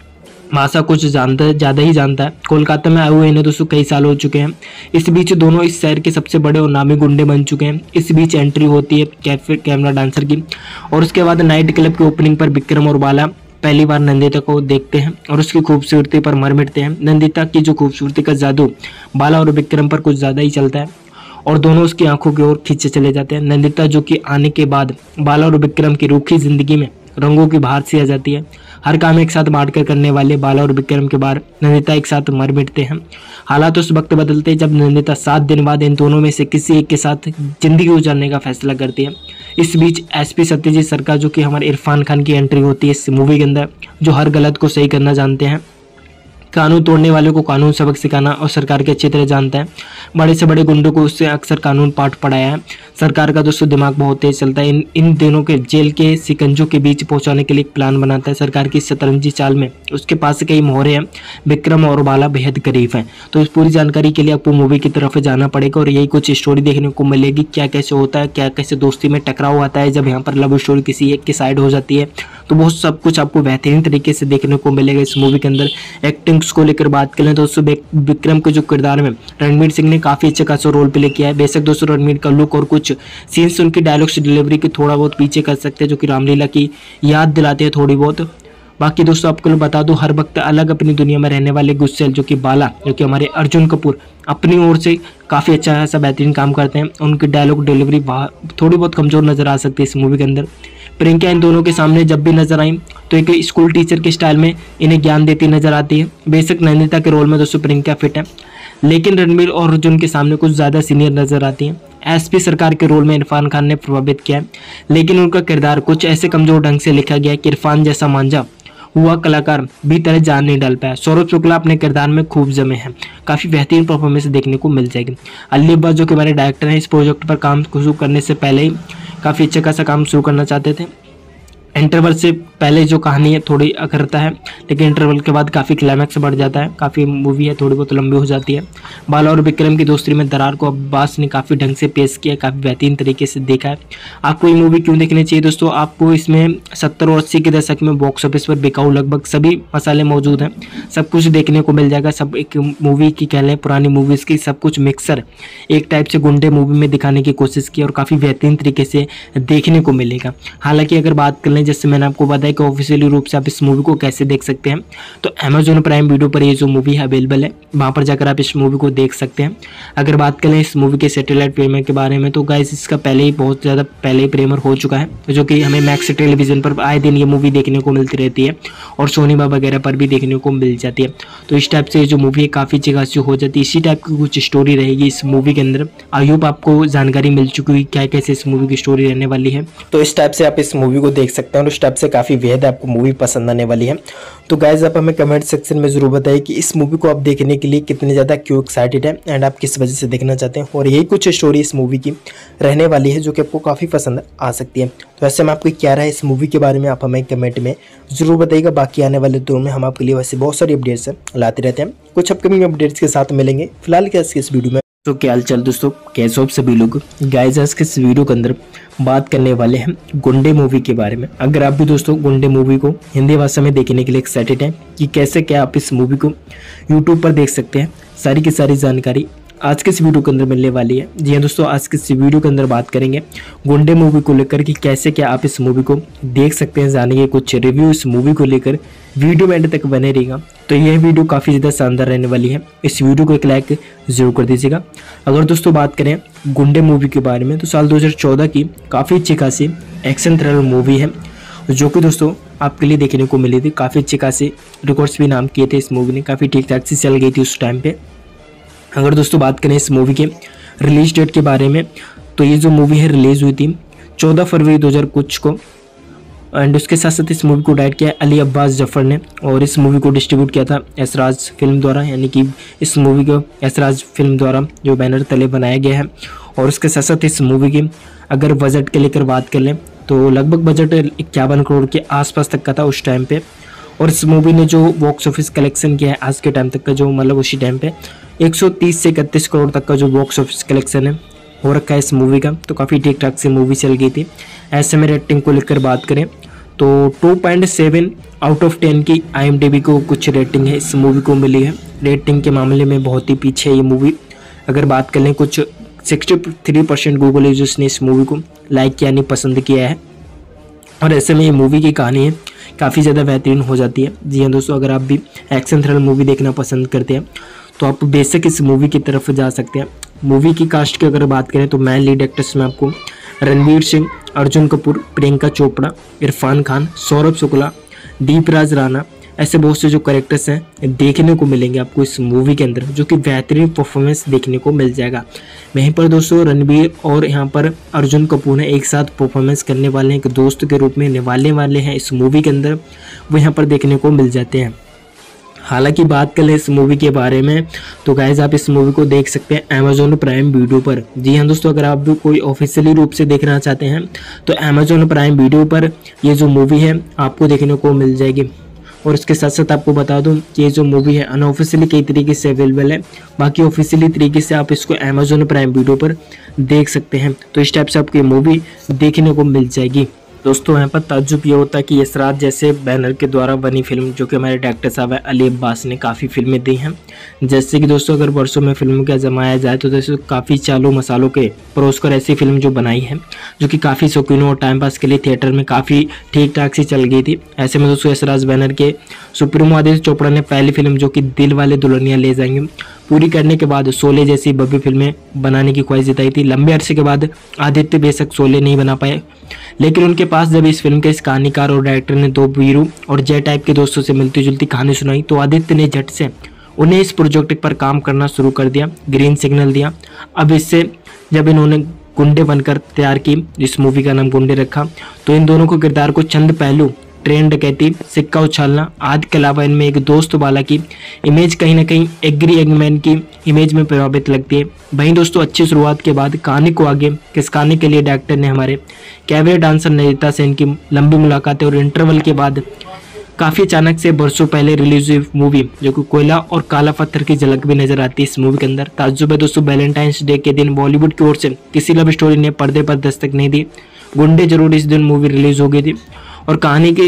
भाषा कुछ ज़्यादा ही जानता है। कोलकाता में आए हुए इन्हें दोस्तों कई साल हो चुके हैं। इस बीच दोनों इस शहर के सबसे बड़े और नामी गुंडे बन चुके हैं। इस बीच एंट्री होती है कैमरा डांसर की और उसके बाद नाइट क्लब की ओपनिंग पर विक्रम और बाला पहली बार नंदिता को देखते हैं और उसकी खूबसूरती पर मर मिटते हैं। नंदिता की जो खूबसूरती का जादू बाला और विक्रम पर कुछ ज़्यादा ही चलता है और दोनों उसकी आंखों की ओर खींचे चले जाते हैं। नंदिता जो कि आने के बाद बाला और विक्रम की रूखी जिंदगी में रंगों की बहार सी आ जाती है। हर काम एक साथ बांट कर करने वाले बाला और विक्रम के बाद नंदिता एक साथ मर मिटते हैं। हालात उस वक्त बदलते हैं जब नंदिता 7 दिन बाद इन दोनों में से किसी एक के साथ जिंदगी गुजारने का फैसला करती है। इस बीच एसपी सत्यजीत सरकार जो कि हमारे इरफान खान की एंट्री होती है इस मूवी के अंदर, जो हर गलत को सही करना जानते हैं, कानून तोड़ने वालों को कानून सबक सिखाना और सरकार के अच्छी तरह जानता है। बड़े से बड़े गुंडों को उससे अक्सर कानून पाठ पढ़ाया है। सरकार का दोस्तों दिमाग बहुत तेज चलता है। इन दोनों के जेल के सिकंजों के बीच पहुंचाने के लिए एक प्लान बनाता है। सरकार की शतरंजी चाल में उसके पास कई मोहरे हैं। विक्रम और बाला बेहद करीब हैं। तो इस पूरी जानकारी के लिए आपको मूवी की तरफ जाना पड़ेगा और यही कुछ स्टोरी देखने को मिलेगी। क्या कैसे होता है, क्या कैसे दोस्ती में टकराव आता है जब यहाँ पर लव स्टोरी किसी एक की साइड हो जाती है, तो बहुत सब कुछ आपको बेहतरीन तरीके से देखने को मिलेगा इस मूवी के अंदर। एक्टिंग डायलॉग्स को लेकर बात करें तो दोस्तों विक्रम के जो किरदार में रणवीर सिंह ने काफ़ी अच्छा खासा रोल प्ले किया है। बेशक दोस्तों रणवीर का लुक और कुछ सीन्स उनकी डायलॉग्स डिलीवरी की थोड़ा बहुत पीछे कर सकते हैं, जो कि रामलीला की याद दिलाते हैं थोड़ी बहुत। बाकी दोस्तों आपको मैं बता दूं, हर वक्त अलग अपनी दुनिया में रहने वाले गुस्सेल जो कि बाला, जो कि हमारे अर्जुन कपूर अपनी ओर से काफ़ी अच्छा खासा बेहतरीन काम करते हैं। उनकी डायलॉग डिलीवरी थोड़ी बहुत कमज़ोर नज़र आ सकती है इस मूवी के अंदर। प्रियंका इन दोनों के सामने जब भी नजर आई तो एक स्कूल टीचर के स्टाइल में इन्हें ज्ञान देती नजर आती है। बेशक नैनीता के रोल में दोस्तों प्रियंका फिट है, लेकिन रणवीर और अर्जुन के सामने कुछ ज़्यादा सीनियर नजर आती हैं। एसपी सरकार के रोल में इरफान खान ने प्रभावित किया है, लेकिन उनका किरदार कुछ ऐसे कमजोर ढंग से लिखा गया है कि इरफान जैसा मांझा हुआ कलाकार भी तरह जान नहीं डाल पाया। सौरभ शुक्ला अपने किरदार में खूब जमे हैं, काफ़ी बेहतरीन परफॉर्मेंस देखने को मिल जाएगी। अली अब्बास जो कि हमारे डायरेक्टर हैं, इस प्रोजेक्ट पर काम शुरू करने से पहले ही काफ़ी अच्छा खासा काम शुरू करना चाहते थे। इंटरवल से पहले जो कहानी है थोड़ी अखरता है, लेकिन इंटरवल के बाद काफ़ी क्लाइमैक्स बढ़ जाता है। काफ़ी मूवी है थोड़ी बहुत लंबी हो जाती है। बाला और विक्रम की दोस्ती में दरार को अब्बास ने काफ़ी ढंग से पेश किया, काफ़ी बेहतरीन तरीके से देखा है। आपको ये मूवी क्यों देखनी चाहिए दोस्तों? आपको इसमें 70 और 80 के दशक में बॉक्स ऑफिस पर बिकाऊ लगभग सभी मसाले मौजूद हैं, सब कुछ देखने को मिल जाएगा। सब एक मूवी की कह लें, पुरानी मूवीज़ की सब कुछ मिक्सर एक टाइप से गुंडे मूवी में दिखाने की कोशिश की और काफ़ी बेहतरीन तरीके से देखने को मिलेगा। हालांकि अगर बात कर लें, जैसे मैंने आपको बताया कि ऑफिशियली रूप से आप इस मूवी को कैसे देख सकते हैं, तो अमेजॉन प्राइम वीडियो पर ये जो मूवी है अवेलेबल है, वहाँ पर जाकर आप इस मूवी को देख सकते हैं। अगर बात करें इस मूवी के सैटेलाइट प्रीमियर के बारे में, तो गाइस इसका पहले ही बहुत ज़्यादा पहले ही प्रीमियर हो चुका है, जो कि हमें मैक्स टेलीविजन पर आए दिन ये मूवी देखने को मिलती रहती है और सोनी बाबा वगैरह पर भी देखने को मिल जाती है। तो इस टाइप से जो मूवी है काफ़ी अच्छी खासी हो जाती है। इसी टाइप की कुछ स्टोरी रहेगी इस मूवी के अंदर। आई होप आपको जानकारी मिल चुकी है क्या कैसे इस मूवी की स्टोरी रहने वाली है। तो इस टाइप से आप इस मूवी को देख सकते हैं और इस टाइप से काफ़ी बेहद आपको मूवी पसंद आने वाली है। तो गाइज आप हमें कमेंट सेक्शन में ज़रूर बताइए कि इस मूवी को आप देखने के लिए कितने ज़्यादा क्यों एक्साइटेड है एंड आप किस वजह से देखना चाहते हैं, और यही कुछ स्टोरी इस मूवी की रहने वाली है जो कि आपको काफ़ी पसंद आ सकती है। तो ऐसे में आपको क्या रहा है इस मूवी के बारे में, आप हमें कमेंट में ज़रूर बताइएगा। बाकी आने वाले दिनों में हम आपके लिए वैसे बहुत सारी अपडेट्स लाते रहते हैं, कुछ अपकमिंग अपडेट्स के साथ मिलेंगे। फिलहाल क्या इस वीडियो में तो क्या हाल चाल दोस्तों, कैसे हो आप सभी लोग। गाइस आज के इस वीडियो के अंदर बात करने वाले हैं गुंडे मूवी के बारे में। अगर आप भी दोस्तों गुंडे मूवी को हिंदी भाषा में देखने के लिए एक्साइटेड हैं कि कैसे क्या आप इस मूवी को यूट्यूब पर देख सकते हैं, सारी की सारी जानकारी आज के इस वीडियो के अंदर मिलने वाली है। जी हाँ दोस्तों, आज के इस वीडियो के अंदर बात करेंगे गुंडे मूवी को लेकर कि कैसे क्या आप इस मूवी को देख सकते हैं, जानेंगे कुछ रिव्यू इस मूवी को लेकर। वीडियो में एंड तक बने रहेगा। तो यह वीडियो काफ़ी ज़्यादा शानदार रहने वाली है, इस वीडियो को एक लाइक जरूर कर दीजिएगा। अगर दोस्तों बात करें गुंडे मूवी के बारे में, तो साल 2014 की काफ़ी अच्छी खासी एक्शन थ्रिलर मूवी है, जो कि दोस्तों आपके लिए देखने को मिली थी। काफ़ी अच्छे खासे रिकॉर्ड्स भी नाम किए थे इस मूवी ने, काफ़ी ठीक ठाक से चल गई थी उस टाइम पे। अगर दोस्तों बात करें इस मूवी के रिलीज डेट के बारे में, तो ये जो मूवी है रिलीज हुई थी 14 फरवरी 2000 कुछ को, एंड उसके साथ साथ इस मूवी को डायरेक्ट किया अली अब्बास जफर ने, और इस मूवी को डिस्ट्रीब्यूट किया था एसराज फिल्म द्वारा, यानी कि इस मूवी को एसराज फिल्म द्वारा जो बैनर तले बनाया गया है। और उसके साथ साथ इस मूवी की अगर बजट के लेकर बात कर लें, तो लगभग बजट 51 करोड़ के आसपास तक का था उस टाइम पे। और इस मूवी ने जो बॉक्स ऑफिस कलेक्शन किया है आज के टाइम तक का, जो मतलब उसी टाइम पे 130 से 31 करोड़ तक का जो बॉक्स ऑफिस कलेक्शन है हो रखा है इस मूवी का। तो काफ़ी ठीक ठाक से मूवी चल गई थी। ऐसे में रेटिंग को लेकर बात करें तो 2.7 आउट ऑफ 10 की IMDb को कुछ रेटिंग है इस मूवी को मिली है। रेटिंग के मामले में बहुत ही पीछे है ये मूवी। अगर बात कर लें, कुछ 63% गूगल यूजर्स ने इस मूवी को लाइक किया, नहीं पसंद किया है। और ऐसे में ये मूवी की कहानी है काफ़ी ज़्यादा बेहतरीन हो जाती है। जी हाँ दोस्तों, अगर आप भी एक्शन थ्रिलर मूवी देखना पसंद करते हैं तो आप बेशक इस मूवी की तरफ जा सकते हैं। मूवी की कास्ट की अगर बात करें तो मेन लीड एक्टर्स में आपको रणवीर सिंह, अर्जुन कपूर, प्रियंका चोपड़ा, इरफान खान, सौरभ शुक्ला, दीपराज राणा, ऐसे बहुत से जो कैरेक्टर्स हैं देखने को मिलेंगे आपको इस मूवी के अंदर, जो कि बेहतरीन परफॉर्मेंस देखने को मिल जाएगा। वहीं पर दोस्तों रणवीर और यहाँ पर अर्जुन कपूर ने एक साथ परफॉर्मेंस करने वाले हैं, एक दोस्त के रूप में निभाने वाले हैं इस मूवी के अंदर, वो यहाँ पर देखने को मिल जाते हैं। हालांकि बात करें इस मूवी के बारे में, तो गाइज आप इस मूवी को देख सकते हैं अमेजॉन प्राइम वीडियो पर। जी हाँ दोस्तों, अगर आप भी कोई ऑफिशियली रूप से देखना चाहते हैं तो अमेजॉन प्राइम वीडियो पर ये जो मूवी है आपको देखने को मिल जाएगी। और इसके साथ साथ आपको बता दूं कि ये जो मूवी है अनऑफिशियली कई तरीके से अवेलेबल है, बाकी ऑफिशियली तरीके से आप इसको अमेजॉन प्राइम वीडियो पर देख सकते हैं। तो इस टाइप से आपको ये मूवी देखने को मिल जाएगी। दोस्तों यहाँ पर ताज्जुब ये होता है कि यशराज जैसे बैनर के द्वारा बनी फिल्म, जो कि हमारे डायरेक्टर साहब है अली अब्बास ने काफ़ी फिल्में दी हैं। जैसे कि दोस्तों अगर वर्षों में फिल्मों का जमाया जाए तो दोस्तों काफ़ी चालों मसालों के परोसकर ऐसी फिल्म जो बनाई है, जो कि काफ़ी शौकीनों और टाइम पास के लिए थिएटर में काफ़ी ठीक ठाक सी चल गई थी। ऐसे में दोस्तों यशराज बैनर के सुप्रीमो आदित्य चोपड़ा ने पहली फिल्म जो कि दिल वाले दुल्हनिया ले जाएंगे पूरी करने के बाद शोले जैसी भव्य फिल्में बनाने की ख्वाहिश जताई थी। लंबे अरसे के बाद आदित्य बेशक शोले नहीं बना पाए, लेकिन उनके पास जब इस फिल्म के इस कहानीकार और डायरेक्टर ने दो वीरू और जय टाइप के दोस्तों से मिलती जुलती कहानी सुनाई तो आदित्य ने झट से उन्हें इस प्रोजेक्ट पर काम करना शुरू कर दिया, ग्रीन सिग्नल दिया। अब इससे जब इन्होंने गुंडे बनकर तैयार की, इस मूवी का नाम गुंडे रखा, तो इन दोनों को किरदार को चंद पहलू, ट्रेन डकैती, सिक्का उछालना आदि के अलावा इनमें एक दोस्त वाला की इमेज कहीं ना कहीं एग्री एगमैन की इमेज में प्रभावित लगती है। वहीं दोस्तों अच्छी शुरुआत के बाद कहानी को आगे खिसकाने के लिए डायरेक्टर ने हमारे कैबरे डांसर नंदिता सेन की लंबी मुलाकातें और इंटरवल के बाद काफ़ी अचानक से बरसों पहले रिलीज हुई मूवी जो कि कोयला और काला पत्थर की झलक भी नजर आती है इस मूवी के अंदर। ताज्जुब है दोस्तों, वैलेंटाइंस डे के दिन बॉलीवुड की ओर से किसी लव स्टोरी ने पर्दे पर दस्तक नहीं दी। गुंडे जरूर इस दिन मूवी रिलीज हो गई थी और कहानी के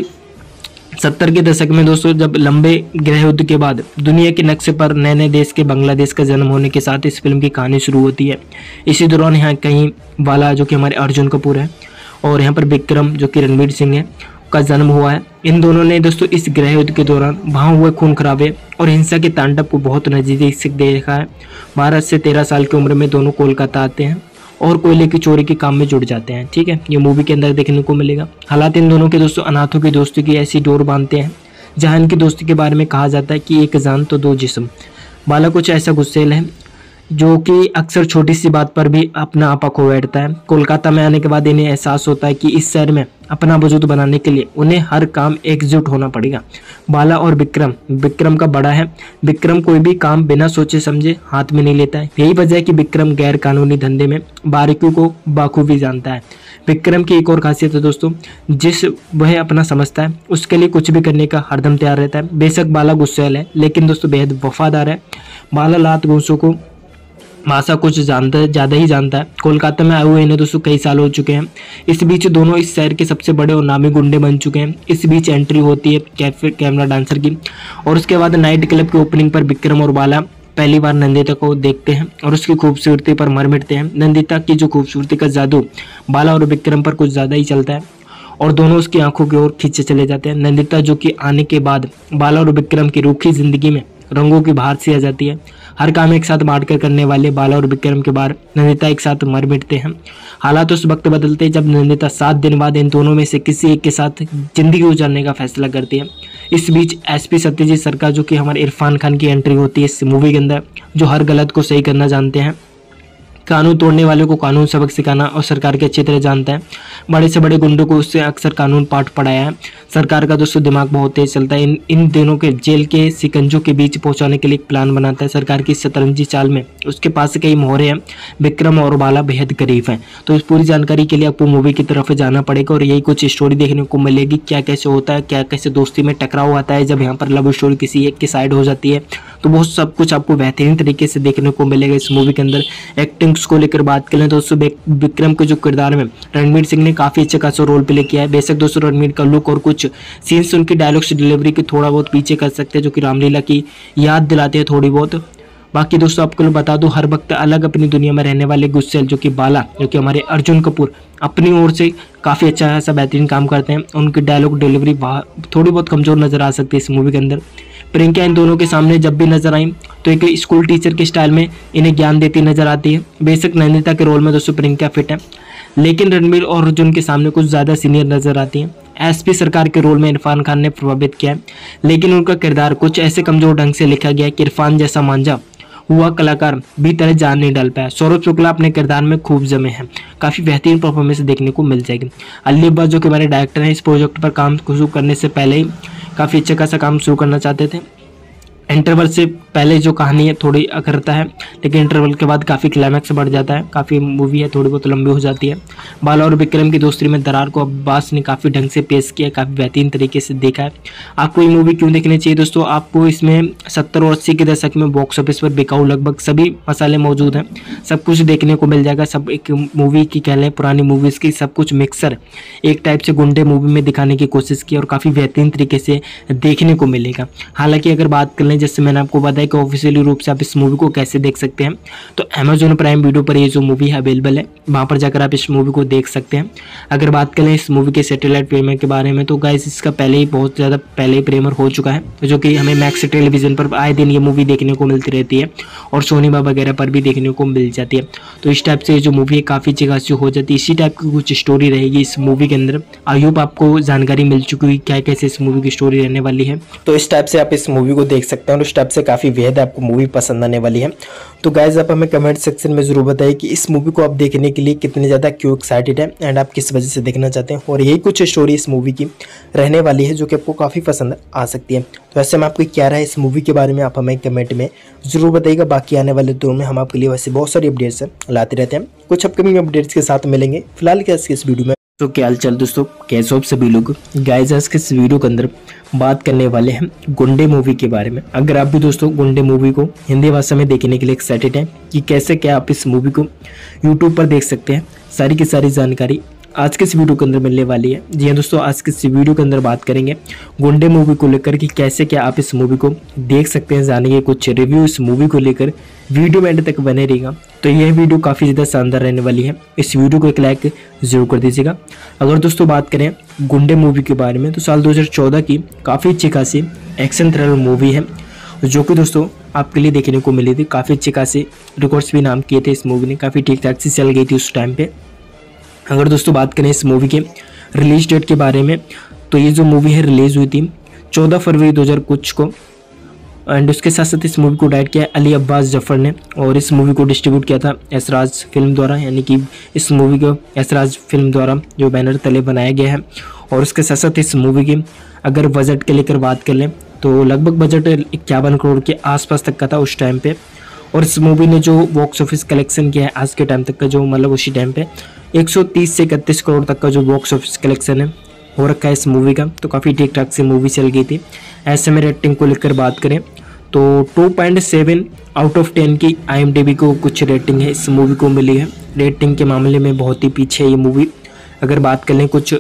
70 के दशक में दोस्तों जब लंबे गृह युद्ध के बाद दुनिया के नक्शे पर नए नए देश के बांग्लादेश का जन्म होने के साथ इस फिल्म की कहानी शुरू होती है। इसी दौरान यहाँ कहीं वाला जो कि हमारे अर्जुन कपूर है और यहाँ पर विक्रम जो कि रणवीर सिंह है का जन्म हुआ है। इन दोनों ने दोस्तों इस गृह युद्ध के दौरान वहाँ हुए खून खराबे और हिंसा के तांडव को बहुत नजदीक से देखा है। 12 से 13 साल की उम्र में दोनों कोलकाता आते हैं और कोयले की चोरी के काम में जुड़ जाते हैं। ठीक है, ये मूवी के अंदर देखने को मिलेगा। हालात इन दोनों के दोस्तों अनाथों की दोस्ती की ऐसी डोर बांधते हैं जहां इनकी दोस्ती के बारे में कहा जाता है कि एक जान तो दो जिस्म। बाला कुछ ऐसा गुस्सेल है जो कि अक्सर छोटी सी बात पर भी अपना आपा खो बैठता है। कोलकाता में आने के बाद इन्हें एहसास होता है कि इस शहर में अपना वजूद बनाने के लिए उन्हें हर काम एकजुट होना पड़ेगा। बाला और विक्रम का बड़ा है। विक्रम कोई भी काम बिना सोचे समझे हाथ में नहीं लेता है। यही वजह है कि विक्रम गैर कानूनी धंधे में बारीकियों को बाखूबी जानता है। विक्रम की एक और खासियत है दोस्तों, जिस वह अपना समझता है उसके लिए कुछ भी करने का हरदम तैयार रहता है। बेशक बाला गुस्सैल है लेकिन दोस्तों बेहद वफादार है। बाला लात घूसों को भाषा कुछ जानता है, ज़्यादा ही जानता है। कोलकाता में आए हुए इन्हें दोस्तों कई साल हो चुके हैं। इस बीच दोनों इस शहर के सबसे बड़े और नामी गुंडे बन चुके हैं। इस बीच एंट्री होती है कैमरा डांसर की और उसके बाद नाइट क्लब की ओपनिंग पर विक्रम और बाला पहली बार नंदिता को देखते हैं और उसकी खूबसूरती पर मर मिटते हैं। नंदिता की जो खूबसूरती का जादू बाला और विक्रम पर कुछ ज़्यादा ही चलता है और दोनों उसकी आंखों की ओर खींचे चले जाते हैं। नंदिता जो कि आने के बाद बाला और विक्रम की रूखी जिंदगी में रंगों की बहार सी आ जाती है। हर काम एक साथ बांट कर करने वाले बाला और विक्रम के बाद नंदिता एक साथ मर मिटते हैं। हालात उस वक्त बदलते हैं जब नंदिता 7 दिन बाद इन दोनों में से किसी एक के साथ जिंदगी गुजारने का फैसला करती है। इस बीच एसपी सत्यजीत सरकार जो कि हमारे इरफान खान की एंट्री होती है इस मूवी के अंदर, जो हर गलत को सही करना जानते हैं, कानून तोड़ने वाले को कानून सबक सिखाना और सरकार के अच्छी तरह जानता है। बड़े से बड़े गुंडों को उससे अक्सर कानून पाठ पढ़ाया है। सरकार का दोस्तों दिमाग बहुत तेज चलता है। इन दिनों के जेल के सिकंजों के बीच पहुंचाने के लिए एक प्लान बनाता है। सरकार की शतरंजी चाल में उसके पास कई मोहरे हैं। विक्रम और बाला बेहद करीब हैं। तो इस पूरी जानकारी के लिए आपको मूवी की तरफ जाना पड़ेगा और यही कुछ स्टोरी देखने को मिलेगी। क्या कैसे होता है, क्या कैसे दोस्ती में टकराव आता है, जब यहाँ पर लव स्टोरी किसी एक की साइड हो जाती है, तो वो सब कुछ आपको बेहतरीन तरीके से देखने को मिलेगा इस मूवी के अंदर। एक्टिंग्स को लेकर बात करें तो दोस्तों विक्रम के जो किरदार में रणवीर सिंह ने काफी अच्छा खासा रोल प्ले किया है। बेशक दोस्तों रणवीर का लुक और कुछ सीन्स उनकी डायलॉग्स डिलीवरी की थोड़ा बहुत पीछे कर सकते हैं, जो कि रामलीला की याद दिलाते हैं थोड़ी बहुत। बाकी दोस्तों आपको बता दूं, हर वक्त अलग अपनी दुनिया में रहने वाले गुस्सेल जो कि बाला, जो कि हमारे अर्जुन कपूर अपनी ओर से काफ़ी अच्छा खासा बेहतरीन काम करते हैं। उनकी डायलॉग डिलीवरी थोड़ी बहुत कमज़ोर नज़र आ सकती है इस मूवी के अंदर। प्रियंका इन दोनों के सामने जब भी नजर आई तो एक स्कूल टीचर के स्टाइल में इन्हें ज्ञान देती नजर आती है। बेशक नंदिता के रोल में दोस्तों प्रियंका फिट है, लेकिन रणवीर और अर्जुन के सामने कुछ ज़्यादा सीनियर नजर आती हैं। एसपी सरकार के रोल में इरफान खान ने प्रभावित किया है, लेकिन उनका किरदार कुछ ऐसे कमज़ोर ढंग से लिखा गया है कि इरफान जैसा मांझा हुआ कलाकार भी तरह जान नहीं डाल पाया। सौरभ शुक्ला अपने किरदार में खूब जमे हैं। काफ़ी बेहतरीन परफॉर्मेंस देखने को मिल जाएगी। अली अब्बास जो कि हमारे डायरेक्टर हैं, इस प्रोजेक्ट पर काम शुरू करने से पहले ही काफ़ी अच्छा खासा काम शुरू करना चाहते थे। इंटरवल से पहले जो कहानी है थोड़ी अखरता है, लेकिन इंटरवल के बाद काफ़ी क्लाइमैक्स बढ़ जाता है। काफ़ी मूवी है थोड़ी बहुत लंबी हो जाती है। बाला और विक्रम की दोस्ती में दरार को अब्बास ने काफ़ी ढंग से पेश किया, काफ़ी बेहतरीन तरीके से देखा है। आपको ये मूवी क्यों देखनी चाहिए दोस्तों? आपको इसमें 70 और 80 के दशक में बॉक्स ऑफिस पर बिकाऊ लगभग सभी मसाले मौजूद हैं। सब कुछ देखने को मिल जाएगा। सब एक मूवी की कह लें, पुरानी मूवीज़ की सब कुछ मिक्सर एक टाइप से गुंडे मूवी में दिखाने की कोशिश की और काफ़ी बेहतरीन तरीके से देखने को मिलेगा। हालांकि अगर बात कर लें, जैसे मैंने आपको बताया कि ऑफिशियली रूप से आप इस मूवी को कैसे देख सकते हैं, तो अमेजॉन प्राइम वीडियो पर ये जो मूवी है अवेलेबल है, वहाँ पर जाकर आप इस मूवी को देख सकते हैं। अगर बात करें इस मूवी के सैटेलाइट प्रीमियर के बारे में, तो गाइस इसका पहले ही बहुत ज़्यादा पहले ही प्रीमियर हो चुका है, जो कि हमें मैक्स टेलीविजन पर आए दिन ये मूवी देखने को मिलती रहती है और सोनीमा वगैरह पर भी देखने को मिल जाती है। तो इस टाइप से जो मूवी है काफ़ी जगह से हो जाती है। इसी टाइप की कुछ स्टोरी रहेगी इस मूवी के अंदर। आई होप आपको जानकारी मिल चुकी है क्या कैसे इस मूवी की स्टोरी रहने वाली है। तो इस टाइप से आप इस मूवी को देख सकते हैं और इस टाइप से काफ़ी बेहद आपको मूवी पसंद आने वाली है। तो गाइज आप हमें कमेंट सेक्शन में ज़रूर बताइए कि इस मूवी को आप देखने के लिए कितने ज़्यादा क्यों एक्साइटेड है एंड आप किस वजह से देखना चाहते हैं, और यही कुछ स्टोरी इस मूवी की रहने वाली है जो कि आपको काफ़ी पसंद आ सकती है। तो ऐसे में आपको क्या रहा है इस मूवी के बारे में, आप हमें कमेंट में ज़रूर बताइएगा। बाकी आने वाले दिनों में हम आपके लिए वैसे बहुत सारी अपडेट्स लाते रहते हैं। कुछ अपकमिंग अपडेट्स के साथ मिलेंगे। फिलहाल क्या इस वीडियो में तो क्या हाल चाल दोस्तों, कैसे हो आप सभी लोग। गाइस आज के इस वीडियो के अंदर बात करने वाले हैं गुंडे मूवी के बारे में। अगर आप भी दोस्तों गुंडे मूवी को हिंदी भाषा में देखने के लिए एक्साइटेड हैं कि कैसे क्या आप इस मूवी को यूट्यूब पर देख सकते हैं, सारी की सारी जानकारी आज के इस वीडियो के अंदर मिलने वाली है। जी हाँ दोस्तों, आज के इस वीडियो के अंदर बात करेंगे गुंडे मूवी को लेकर कि कैसे क्या आप इस मूवी को देख सकते हैं। जानेंगे कुछ रिव्यू इस मूवी को लेकर, वीडियो में एंड तक बने रहेगा। तो यह वीडियो काफ़ी ज़्यादा शानदार रहने वाली है। इस वीडियो को एक लाइक जरूर कर दीजिएगा। अगर दोस्तों बात करें गुंडे मूवी के बारे में, तो साल 2014 की काफ़ी अच्छी खासी एक्शन थ्रिलर मूवी है जो कि दोस्तों आपके लिए देखने को मिली थी। काफ़ी अच्छी खासी रिकॉर्ड्स भी नाम किए थे इस मूवी ने, काफ़ी ठीक ठाक से चल गई थी उस टाइम पे। अगर दोस्तों बात करें इस मूवी के रिलीज डेट के बारे में, तो ये जो मूवी है रिलीज़ हुई थी 14 फरवरी 2000 कुछ को, एंड उसके साथ साथ इस मूवी को डायरेक्ट किया अली अब्बास जफर ने, और इस मूवी को डिस्ट्रीब्यूट किया था एसराज फिल्म द्वारा, यानी कि इस मूवी को एसराज फिल्म द्वारा जो बैनर तले बनाया गया है। और उसके साथ साथ इस मूवी की अगर बजट के लेकर बात कर लें, तो लगभग बजट 51 करोड़ के आसपास तक का था उस टाइम पे। और इस मूवी ने जो बॉक्स ऑफिस कलेक्शन किया है आज के टाइम तक का, जो मतलब उसी टाइम पे 130 से 31 करोड़ तक का जो बॉक्स ऑफिस कलेक्शन है हो रखा है इस मूवी का। तो काफ़ी ठीक ठाक से मूवी चल गई थी। ऐसे में रेटिंग को लेकर बात करें तो 2.7 आउट ऑफ 10 की IMDb को कुछ रेटिंग है इस मूवी को मिली है। रेटिंग के मामले में बहुत ही पीछे है ये मूवी। अगर बात कर लें, कुछ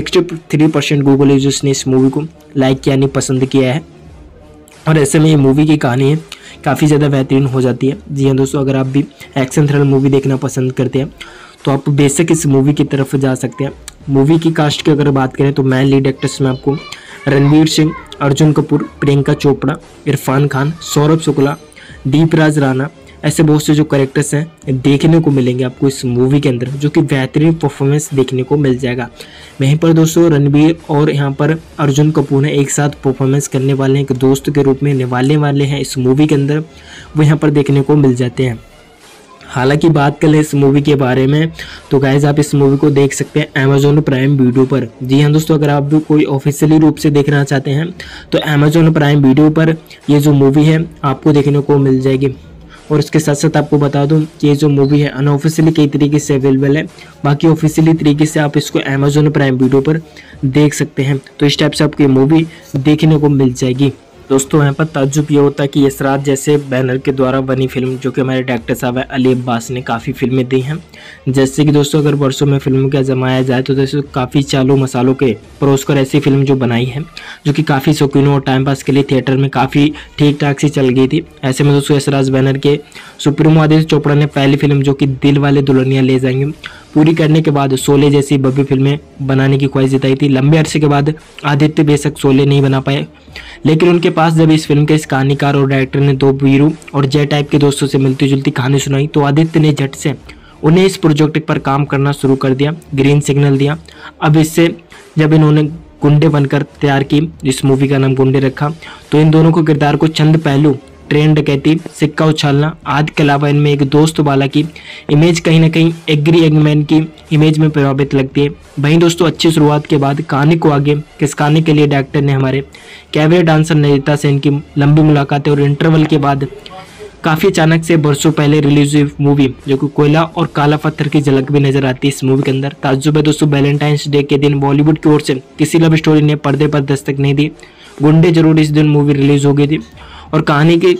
63% गूगल यूजर्स ने इस मूवी को लाइक किया, नहीं पसंद किया है। और ऐसे में ये मूवी की कहानी है काफ़ी ज़्यादा बेहतरीन हो जाती है। जी हाँ दोस्तों, अगर आप भी एक्शन थ्रिलर मूवी देखना पसंद करते हैं तो आप बेशक इस मूवी की तरफ जा सकते हैं। मूवी की कास्ट की अगर बात करें तो मेन लीड एक्टर्स में आपको रणवीर सिंह, अर्जुन कपूर, प्रियंका चोपड़ा, इरफान खान, सौरभ शुक्ला, दीपराज राणा, ऐसे बहुत से जो कैरेक्टर्स हैं देखने को मिलेंगे आपको इस मूवी के अंदर, जो कि बेहतरीन परफॉर्मेंस देखने को मिल जाएगा। वहीं पर दोस्तों रणवीर और यहाँ पर अर्जुन कपूर ने एक साथ परफॉर्मेंस करने वाले हैं, एक दोस्त के रूप में निभाने वाले हैं इस मूवी के अंदर, वो यहाँ पर देखने को मिल जाते हैं। हालांकि बात करें इस मूवी के बारे में, तो गाइज आप इस मूवी को देख सकते हैं अमेजॉन प्राइम वीडियो पर। जी हाँ दोस्तों, अगर आप भी कोई ऑफिशियली रूप से देखना चाहते हैं तो अमेजॉन प्राइम वीडियो पर ये जो मूवी है आपको देखने को मिल जाएगी। और इसके साथ साथ आपको बता दूं कि ये जो मूवी है अनऑफिशियली कई तरीके से अवेलेबल है, बाकी ऑफिशियली तरीके से आप इसको अमेजॉन प्राइम वीडियो पर देख सकते हैं। तो इस टाइप से आपको ये मूवी देखने को मिल जाएगी। दोस्तों यहाँ पर ताज्जुब ये होता है कि यशराज जैसे बैनर के द्वारा बनी फिल्म, जो कि हमारे डायरेक्टर साहब है अली अब्बास ने काफ़ी फिल्में दी हैं। जैसे कि दोस्तों अगर वर्षों में फिल्मों का जमाया जाए तो दोस्तों काफ़ी चालू मसालों के परोसकर ऐसी फिल्म जो बनाई है, जो कि काफ़ी शौकीनों और टाइम पास के लिए थिएटर में काफ़ी ठीक ठाक सी चल गई थी। ऐसे में दोस्तों यशराज बैनर के सुप्रीमो आदित्य चोपड़ा ने पहली फिल्म जो कि दिल वाले दुल्हनिया ले जाएंगे पूरी करने के बाद शोले जैसी भव्य फिल्में बनाने की ख्वाहिश जताई थी। लंबे अरसे के बाद आदित्य बेशक शोले नहीं बना पाए, लेकिन उनके पास जब इस फिल्म के इस कहानीकार और डायरेक्टर ने दो वीरू और जय टाइप के दोस्तों से मिलती जुलती कहानी सुनाई, तो आदित्य ने झट से उन्हें इस प्रोजेक्ट पर काम करना शुरू कर दिया, ग्रीन सिग्नल दिया। अब इससे जब इन्होंने गुंडे बनकर तैयार की, इस मूवी का नाम गुंडे रखा, तो इन दोनों को किरदार को चंद पहलू ट्रेन डकैती, सिक्का उछालना आदि के अलावा इनमें एक दोस्त बाला की इमेज कहीं ना कहीं एग्री यंगमैन की इमेज में प्रभावित लगती है। वहीं दोस्तों अच्छी शुरुआत के बाद कहानी को आगे खिसकाने के लिए डायरेक्टर ने हमारे कैबरे डांसर नंदिता सेन की लंबी मुलाकातें और इंटरवल के बाद काफ़ी अचानक से बरसों पहले रिलीज हुई मूवी जो कि कोयला और काला पत्थर की झलक भी नजर आती है इस मूवी के अंदर। ताज्जुब है दोस्तों, वैलेंटाइंस डे के दिन बॉलीवुड की ओर से किसी लव स्टोरी ने पर्दे पर दस्तक नहीं दी। गुंडे जरूर इस दिन मूवी रिलीज हो गई थी और कहानी के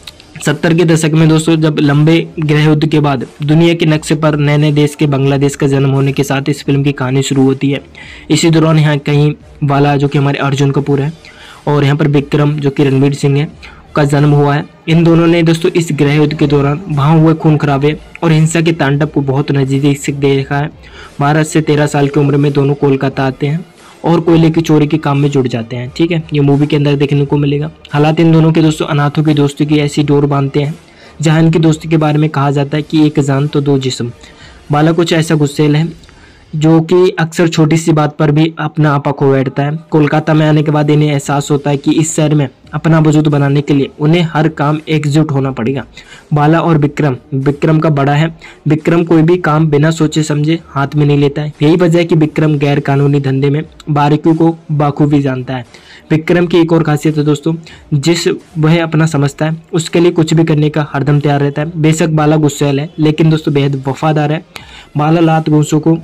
70 के दशक में दोस्तों जब लंबे गृह युद्ध के बाद दुनिया के नक्शे पर नए नए देश के बांग्लादेश का जन्म होने के साथ इस फिल्म की कहानी शुरू होती है। इसी दौरान यहाँ कहीं वाला जो कि हमारे अर्जुन कपूर है और यहाँ पर विक्रम जो कि रणवीर सिंह है का जन्म हुआ है। इन दोनों ने दोस्तों इस गृह युद्ध के दौरान वहाँ हुए खून खराबे और हिंसा के तांडव को बहुत नजदीक से देखा है। 12 से 13 साल की उम्र में दोनों कोलकाता आते हैं और कोयले की चोरी के काम में जुड़ जाते हैं। ठीक है, ये मूवी के अंदर देखने को मिलेगा। हालात इन दोनों के दोस्तों अनाथों की दोस्ती की ऐसी डोर बांधते हैं जहाँ इनकी दोस्ती के बारे में कहा जाता है कि एक जान तो दो जिस्म। बाला कुछ ऐसा गुस्सेल है जो कि अक्सर छोटी सी बात पर भी अपना आपा खो बैठता है। कोलकाता में आने के बाद इन्हें एहसास होता है कि इस शहर में अपना वजूद बनाने के लिए उन्हें हर काम एकजुट होना पड़ेगा। बाला और विक्रम का बड़ा है। विक्रम कोई भी काम बिना सोचे समझे हाथ में नहीं लेता है। यही वजह है कि विक्रम गैर कानूनी धंधे में बारीकियों को बाखूबी जानता है। विक्रम की एक और खासियत है दोस्तों, जिस वह अपना समझता है उसके लिए कुछ भी करने का हरदम तैयार रहता है। बेशक बाला गुस्सैल है लेकिन दोस्तों बेहद वफादार है। बाला लात घूसों को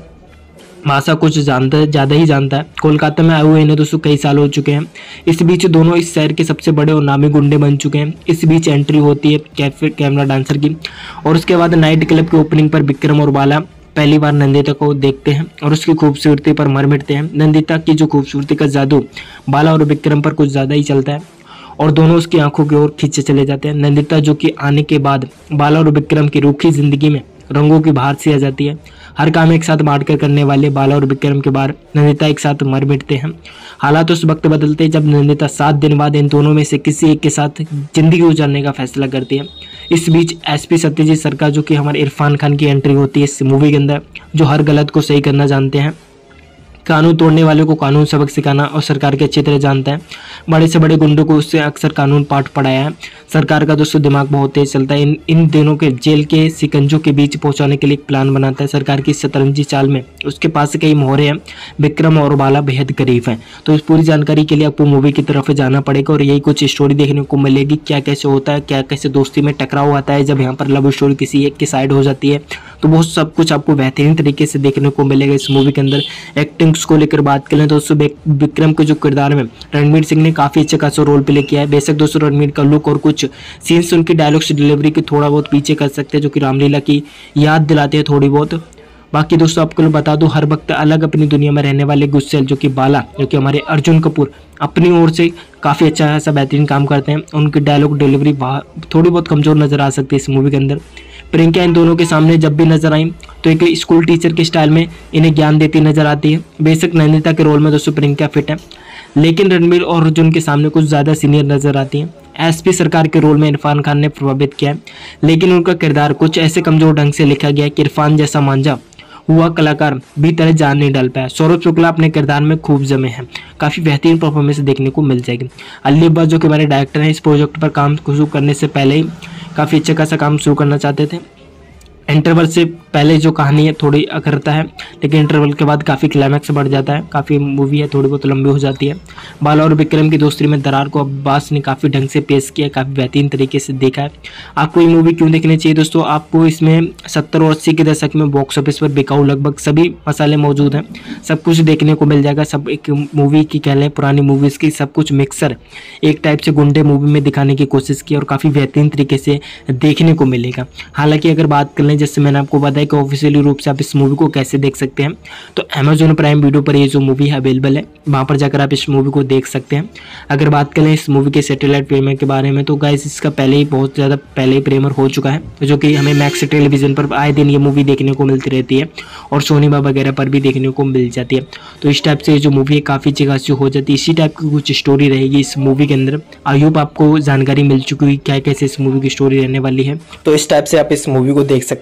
भाषा कुछ ज़्यादा ही जानता है। कोलकाता में आए हुए इन्हें दोस्तों कई साल हो चुके हैं। इस बीच दोनों इस शहर के सबसे बड़े और नामी गुंडे बन चुके हैं। इस बीच एंट्री होती है कैमरा डांसर की और उसके बाद नाइट क्लब की ओपनिंग पर विक्रम और बाला पहली बार नंदिता को देखते हैं और उसकी खूबसूरती पर मर मिटते हैं। नंदिता की जो खूबसूरती का जादू बाला और विक्रम पर कुछ ज़्यादा ही चलता है और दोनों उसकी आंखों की ओर खींचे चले जाते हैं। नंदिता जो कि आने के बाद बाला और विक्रम की रूखी जिंदगी में रंगों की बहार सी आ जाती है। हर काम एक साथ बांट कर करने वाले बाला और विक्रम के बाद नंदिता एक साथ मर मिटते हैं। हालात उस वक्त बदलते हैं जब नंदिता 7 दिन बाद इन दोनों में से किसी एक के साथ जिंदगी गुजारने का फैसला करती है। इस बीच एसपी सत्यजीत सरकार जो कि हमारे इरफान खान की एंट्री होती है इस मूवी के अंदर, जो हर गलत को सही करना जानते हैं, कानून तोड़ने वाले को कानून सबक सिखाना और सरकार के अच्छी तरह जानता है। बड़े से बड़े गुंडों को उससे अक्सर कानून पाठ पढ़ाया है। सरकार का दोस्तों दिमाग बहुत तेज चलता है। इन दोनों के जेल के सिकंजों के बीच पहुंचाने के लिए एक प्लान बनाता है। सरकार की शतरंजी चाल में उसके पास कई मोहरे हैं। विक्रम और बाला बेहद करीब हैं। तो इस पूरी जानकारी के लिए आपको मूवी की तरफ जाना पड़ेगा और यही कुछ स्टोरी देखने को मिलेगी। क्या कैसे होता है, क्या कैसे दोस्ती में टकराव आता है जब यहाँ पर लव स्टोरी किसी एक की साइड हो जाती है, तो वो सब कुछ आपको बेहतरीन तरीके से देखने को मिलेगा इस मूवी के अंदर। एक्टिंग्स को लेकर बात करें तो दोस्तों विक्रम के जो किरदार में रणवीर सिंह ने काफी अच्छा खासा रोल प्ले किया है। बेशक दोस्तों रणवीर का लुक और कुछ सीन्स उनकी डायलॉग्स डिलीवरी की थोड़ा बहुत पीछे कर सकते हैं, जो कि रामलीला की याद दिलाते हैं थोड़ी बहुत। बाकी दोस्तों आपको बता दूं, हर वक्त अलग अपनी दुनिया में रहने वाले गुस्सेल जो कि बाला, जो कि हमारे अर्जुन कपूर अपनी ओर से काफ़ी अच्छा खासा बेहतरीन काम करते हैं। उनकी डायलॉग डिलीवरी थोड़ी बहुत कमज़ोर नज़र आ सकती है इस मूवी के अंदर। प्रियंका इन दोनों के सामने जब भी नजर आई तो एक स्कूल टीचर के स्टाइल में इन्हें ज्ञान देती नजर आती है। बेशक नंदिता के रोल में दोस्तों प्रियंका फिट है, लेकिन रणवीर और अर्जुन के सामने कुछ ज़्यादा सीनियर नजर आती हैं। एसपी सरकार के रोल में इरफान खान ने प्रभावित किया है, लेकिन उनका किरदार कुछ ऐसे कमज़ोर ढंग से लिखा गया है कि इरफान जैसा मांझा हुआ कलाकार भी तरह जान नहीं डाल पाया। सौरभ शुक्ला अपने किरदार में खूब जमे हैं। काफ़ी बेहतरीन परफॉर्मेंस देखने को मिल जाएगी। अली अब्बास जो कि हमारे डायरेक्टर हैं, इस प्रोजेक्ट पर काम शुरू करने से पहले ही काफ़ी अच्छा खासा काम शुरू करना चाहते थे। इंटरवल से पहले जो कहानी है थोड़ी अखरता है, लेकिन इंटरवल के बाद काफ़ी क्लाइमैक्स बढ़ जाता है। काफ़ी मूवी है थोड़ी बहुत लंबी हो जाती है। बाला और विक्रम की दोस्ती में दरार को अब्बास ने काफ़ी ढंग से पेश किया, काफ़ी बेहतरीन तरीके से देखा है। आपको ये मूवी क्यों देखनी चाहिए दोस्तों? आपको इसमें 70 और 80 के दशक में बॉक्स ऑफिस पर बिकाऊ लगभग सभी मसाले मौजूद हैं। सब कुछ देखने को मिल जाएगा। सब एक मूवी की कह लें, पुरानी मूवीज़ की सब कुछ मिक्सर एक टाइप से गुंडे मूवी में दिखाने की कोशिश की और काफ़ी बेहतरीन तरीके से देखने को मिलेगा। हालांकि अगर बात कर लें, जैसे मैंने आपको बताया कि ऑफिशियली रूप से आप इस मूवी को कैसे देख सकते हैं, तो अमेजॉन प्राइम वीडियो पर ये जो मूवी है अवेलेबल है, वहाँ पर जाकर आप इस मूवी को देख सकते हैं। अगर बात करें इस मूवी के सैटेलाइट प्रीमियर के बारे में, तो गाइस इसका पहले ही बहुत ज़्यादा पहले ही प्रीमियर हो चुका है, जो कि हमें मैक्स टेलीविजन पर आए दिन ये मूवी देखने को मिलती रहती है और सोनी बाबा वगैरह पर भी देखने को मिल जाती है। तो इस टाइप से जो मूवी है काफ़ी अच्छी खासी हो जाती है। इसी टाइप की कुछ स्टोरी रहेगी इस मूवी के अंदर। आई होप आपको जानकारी मिल चुकी हुई क्या कैसे इस मूवी की स्टोरी रहने वाली है। तो इस टाइप से आप इस मूवी को देख सकते हैं।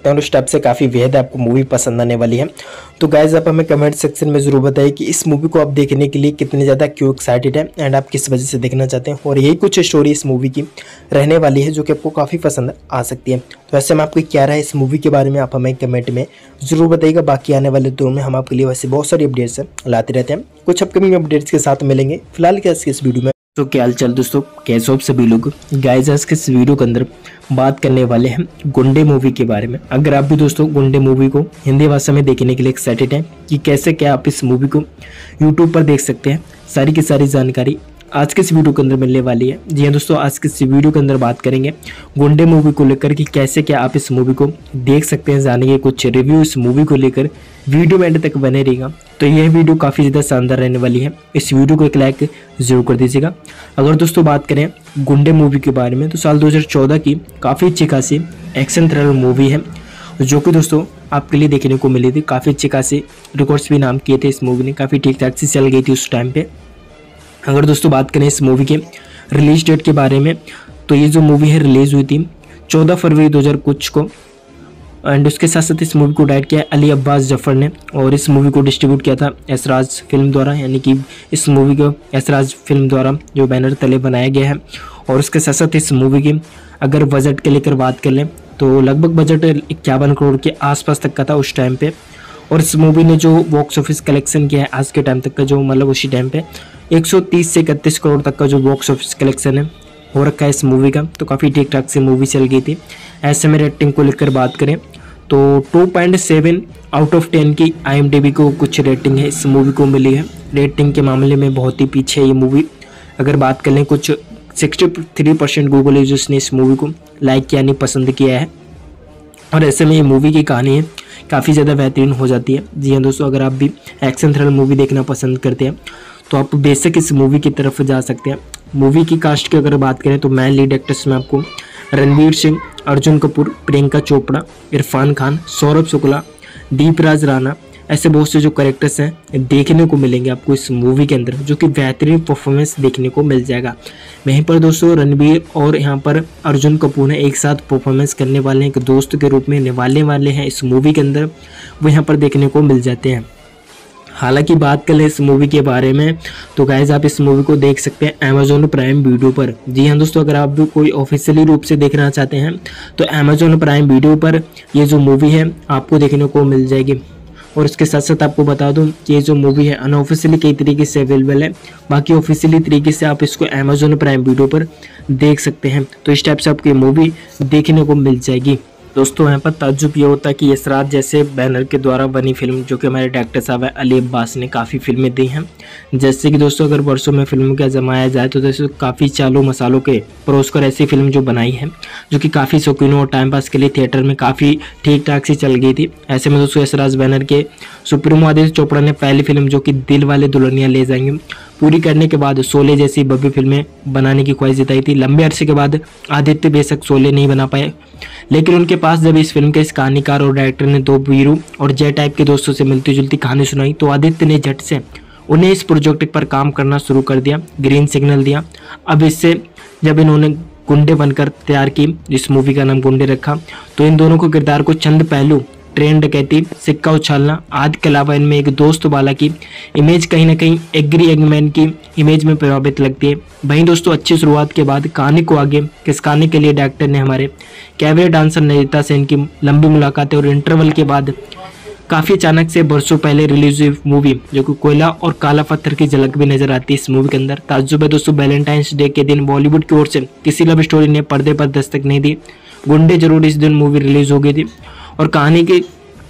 सकते हैं और उस टाइप से काफ़ी बेहद आपको मूवी पसंद आने वाली है। तो गाइज आप हमें कमेंट सेक्शन में ज़रूर बताइए कि इस मूवी को आप देखने के लिए कितने ज़्यादा क्यों एक्साइटेड है एंड आप किस वजह से देखना चाहते हैं, और यही कुछ स्टोरी इस मूवी की रहने वाली है जो कि आपको काफ़ी पसंद आ सकती है। तो ऐसे में आपको क्या राय है इस मूवी के बारे में आप हमें कमेंट में ज़रूर बताइएगा। बाकी आने वाले दिनों में हम आपके लिए वैसे बहुत सारी अपडेट्स लाते रहते हैं, कुछ अपकमिंग अपडेट्स के साथ मिलेंगे। फिलहाल क्या इस वीडियो में तो क्या हाल चाल दोस्तों, कैसे हो आप सभी लोग। गाइस आज के इस वीडियो के अंदर बात करने वाले हैं गुंडे मूवी के बारे में। अगर आप भी दोस्तों गुंडे मूवी को हिंदी भाषा में देखने के लिए एक्साइटेड हैं कि कैसे क्या आप इस मूवी को यूट्यूब पर देख सकते हैं, सारी की सारी जानकारी आज के इस वीडियो के अंदर मिलने वाली है। जी हाँ दोस्तों, आज के इस वीडियो के अंदर बात करेंगे गुंडे मूवी को लेकर कि कैसे क्या आप इस मूवी को देख सकते हैं, जानेंगे कुछ रिव्यू इस मूवी को लेकर। वीडियो में एंड तक बने रहेगा। तो यह वीडियो काफ़ी ज़्यादा शानदार रहने वाली है, इस वीडियो को एक लाइक जरूर कर दीजिएगा। अगर दोस्तों बात करें गुंडे मूवी के बारे में तो साल 2014 की काफ़ी अच्छी खासी एक्शन थ्रिलर मूवी है जो कि दोस्तों आपके लिए देखने को मिली थी। काफ़ी अच्छी खासी रिकॉर्ड्स भी नाम किए थे इस मूवी ने, काफ़ी ठीक ठाक से चल गई थी उस टाइम पे। अगर दोस्तों बात करें इस मूवी के रिलीज डेट के बारे में तो ये जो मूवी है रिलीज़ हुई थी 14 फरवरी 2000 कुछ को, एंड उसके साथ साथ इस मूवी को डायरेक्ट किया अली अब्बास जफर ने, और इस मूवी को डिस्ट्रीब्यूट किया था ऐसराज फिल्म द्वारा, यानी कि इस मूवी को ऐसराज फिल्म द्वारा जो बैनर तले बनाया गया है। और उसके साथ साथ इस मूवी की अगर बजट के लेकर बात कर लें तो लगभग बजट 51 करोड़ के आसपास तक का था उस टाइम पे। और इस मूवी ने जो बॉक्स ऑफिस कलेक्शन किया है आज के टाइम तक का, जो मतलब उसी टाइम पे 130 से 31 करोड़ तक का जो बॉक्स ऑफिस कलेक्शन है हो रखा है इस मूवी का। तो काफ़ी ठीक ठाक से मूवी चल गई थी। ऐसे में रेटिंग को लेकर बात करें तो 2.7 आउट ऑफ 10 की IMDb को कुछ रेटिंग है इस मूवी को मिली है। रेटिंग के मामले में बहुत ही पीछे है ये मूवी। अगर बात कर लें कुछ 63% गूगल यूजर्स ने इस मूवी को लाइक किया, नहीं पसंद किया है। और ऐसे में ये मूवी की कहानी है काफ़ी ज़्यादा बेहतरीन हो जाती है। जी हाँ दोस्तों, अगर आप भी एक्शन थ्रिलर मूवी देखना पसंद करते हैं तो आप बेसिक इस मूवी की तरफ जा सकते हैं। मूवी की कास्ट की अगर बात करें तो मैन लीड एक्टर्स में आपको रणवीर सिंह, अर्जुन कपूर, प्रियंका चोपड़ा, इरफान खान, सौरभ शुक्ला, दीपराज राणा, ऐसे बहुत से जो कैरेक्टर्स हैं देखने को मिलेंगे आपको इस मूवी के अंदर, जो कि बेहतरीन परफॉर्मेंस देखने को मिल जाएगा। वहीं पर दोस्तों रणवीर और यहाँ पर अर्जुन कपूर ने एक साथ परफॉर्मेंस करने वाले हैं, एक दोस्त के रूप में निभाने वाले हैं इस मूवी के अंदर, वो यहाँ पर देखने को मिल जाते हैं। हालांकि बात कर ले इस मूवी के बारे में तो गाइज आप इस मूवी को देख सकते हैं अमेजोन प्राइम वीडियो पर। जी हाँ दोस्तों, अगर आप भी कोई ऑफिशियली रूप से देखना चाहते हैं तो अमेजोन प्राइम वीडियो पर ये जो मूवी है आपको देखने को मिल जाएगी। और इसके साथ साथ आपको बता दूं कि ये जो मूवी है अनऑफिशियली कई तरीके से अवेलेबल है, बाकी ऑफिशियली तरीके से आप इसको अमेजोन प्राइम वीडियो पर देख सकते हैं। तो इस टाइप से आपको ये मूवी देखने को मिल जाएगी। दोस्तों यहाँ पर ताज्जुब ये होता है कि ऐसराज जैसे बैनर के द्वारा बनी फिल्म, जो कि हमारे डायरेक्टर साहब है अली अब्बास ने काफ़ी फिल्में दी हैं। जैसे कि दोस्तों अगर वर्षों में फिल्मों का जमाया जाए तो दोस्तों काफ़ी चालों मसालों के परोसकर ऐसी फिल्म जो बनाई है जो कि काफ़ी शौकीनों और टाइम पास के लिए थिएटर में काफ़ी ठीक ठाक सी चल गई थी। ऐसे में दोस्तों ऐसराज बैनर के सुप्रीमो आदित्य चोपड़ा ने पहली फिल्म जो कि दिल वाले दुल्हनिया ले जाएंगे पूरी करने के बाद शोले जैसी भव्य फिल्में बनाने की ख्वाहिश जताई थी। लंबे अरसे के बाद आदित्य बेशक शोले नहीं बना पाए, लेकिन उनके पास जब इस फिल्म के इस कहानीकार और डायरेक्टर ने दो वीरू और जय टाइप के दोस्तों से मिलती जुलती कहानी सुनाई तो आदित्य ने झट से उन्हें इस प्रोजेक्ट पर काम करना शुरू कर दिया, ग्रीन सिग्नल दिया। अब इससे जब इन्होंने गुंडे बनकर तैयार की, इस मूवी का नाम गुंडे रखा, तो इन दोनों को किरदार को चंद पहलू ट्रेन डकैती, सिक्का उछालना आदि के अलावा इनमें एक दोस्त वाला की इमेज कहीं ना कहीं एग्री एगमैन की इमेज में प्रभावित लगती है। वहीं दोस्तों अच्छी शुरुआत के बाद कहानी को आगे खिसकाने के लिए डायरेक्टर ने हमारे कैबरे डांसर नजिता सेन की लंबी मुलाकातें और इंटरवल के बाद काफ़ी अचानक से बरसों पहले रिलीज हुई मूवी जो कि कोयला और काला पत्थर की झलक भी नजर आती है इस मूवी के अंदर। ताज्जुब है दोस्तों, वैलेंटाइंस डे के दिन बॉलीवुड की ओर से किसी लव स्टोरी ने पर्दे पर दस्तक नहीं दी। गुंडे जरूर इस दिन मूवी रिलीज हो गई थी। और कहानी के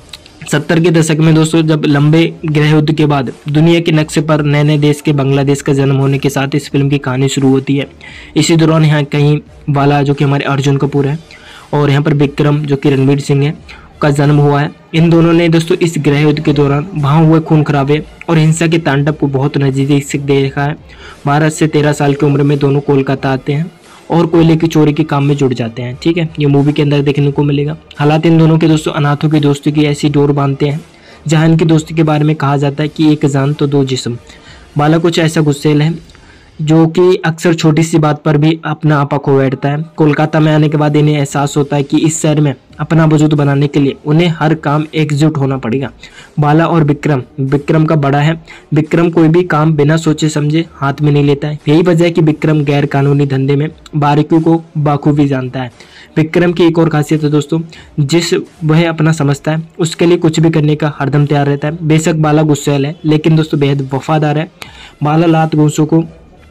70 के दशक में दोस्तों जब लंबे गृह युद्ध के बाद दुनिया के नक्शे पर नए नए देश के बांग्लादेश का जन्म होने के साथ इस फिल्म की कहानी शुरू होती है। इसी दौरान यहाँ कहीं वाला जो कि हमारे अर्जुन कपूर है और यहाँ पर विक्रम जो कि रणवीर सिंह है का जन्म हुआ है। इन दोनों ने दोस्तों इस गृह युद्ध के दौरान वहाँ हुए खून खराबे और हिंसा के तांडव को बहुत नजदीक से देखा है। 12 से 13 साल की उम्र में दोनों कोलकाता आते हैं और कोयले की चोरी के काम में जुड़ जाते हैं। ठीक है, ये मूवी के अंदर देखने को मिलेगा। हालात इन दोनों के दोस्तों अनाथों की दोस्ती की ऐसी डोर बांधते हैं जहां इनकी दोस्ती के बारे में कहा जाता है कि एक जान तो दो जिस्म। बाला कुछ ऐसा गुस्सेल है जो कि अक्सर छोटी सी बात पर भी अपना आपा खो बैठता है। कोलकाता में आने के बाद इन्हें एहसास होता है कि इस शहर में अपना वजूद बनाने के लिए उन्हें हर काम एकजुट होना पड़ेगा। बाला और विक्रम का बड़ा है। विक्रम कोई भी काम बिना सोचे समझे हाथ में नहीं लेता है। यही वजह है कि विक्रम गैर कानूनी धंधे में बारीकियों को बाखूबी जानता है। विक्रम की एक और खासियत है दोस्तों, जिस वह अपना समझता है उसके लिए कुछ भी करने का हरदम तैयार रहता है। बेशक बाला गुस्सैल है लेकिन दोस्तों बेहद वफादार है। बाला लात गोसों को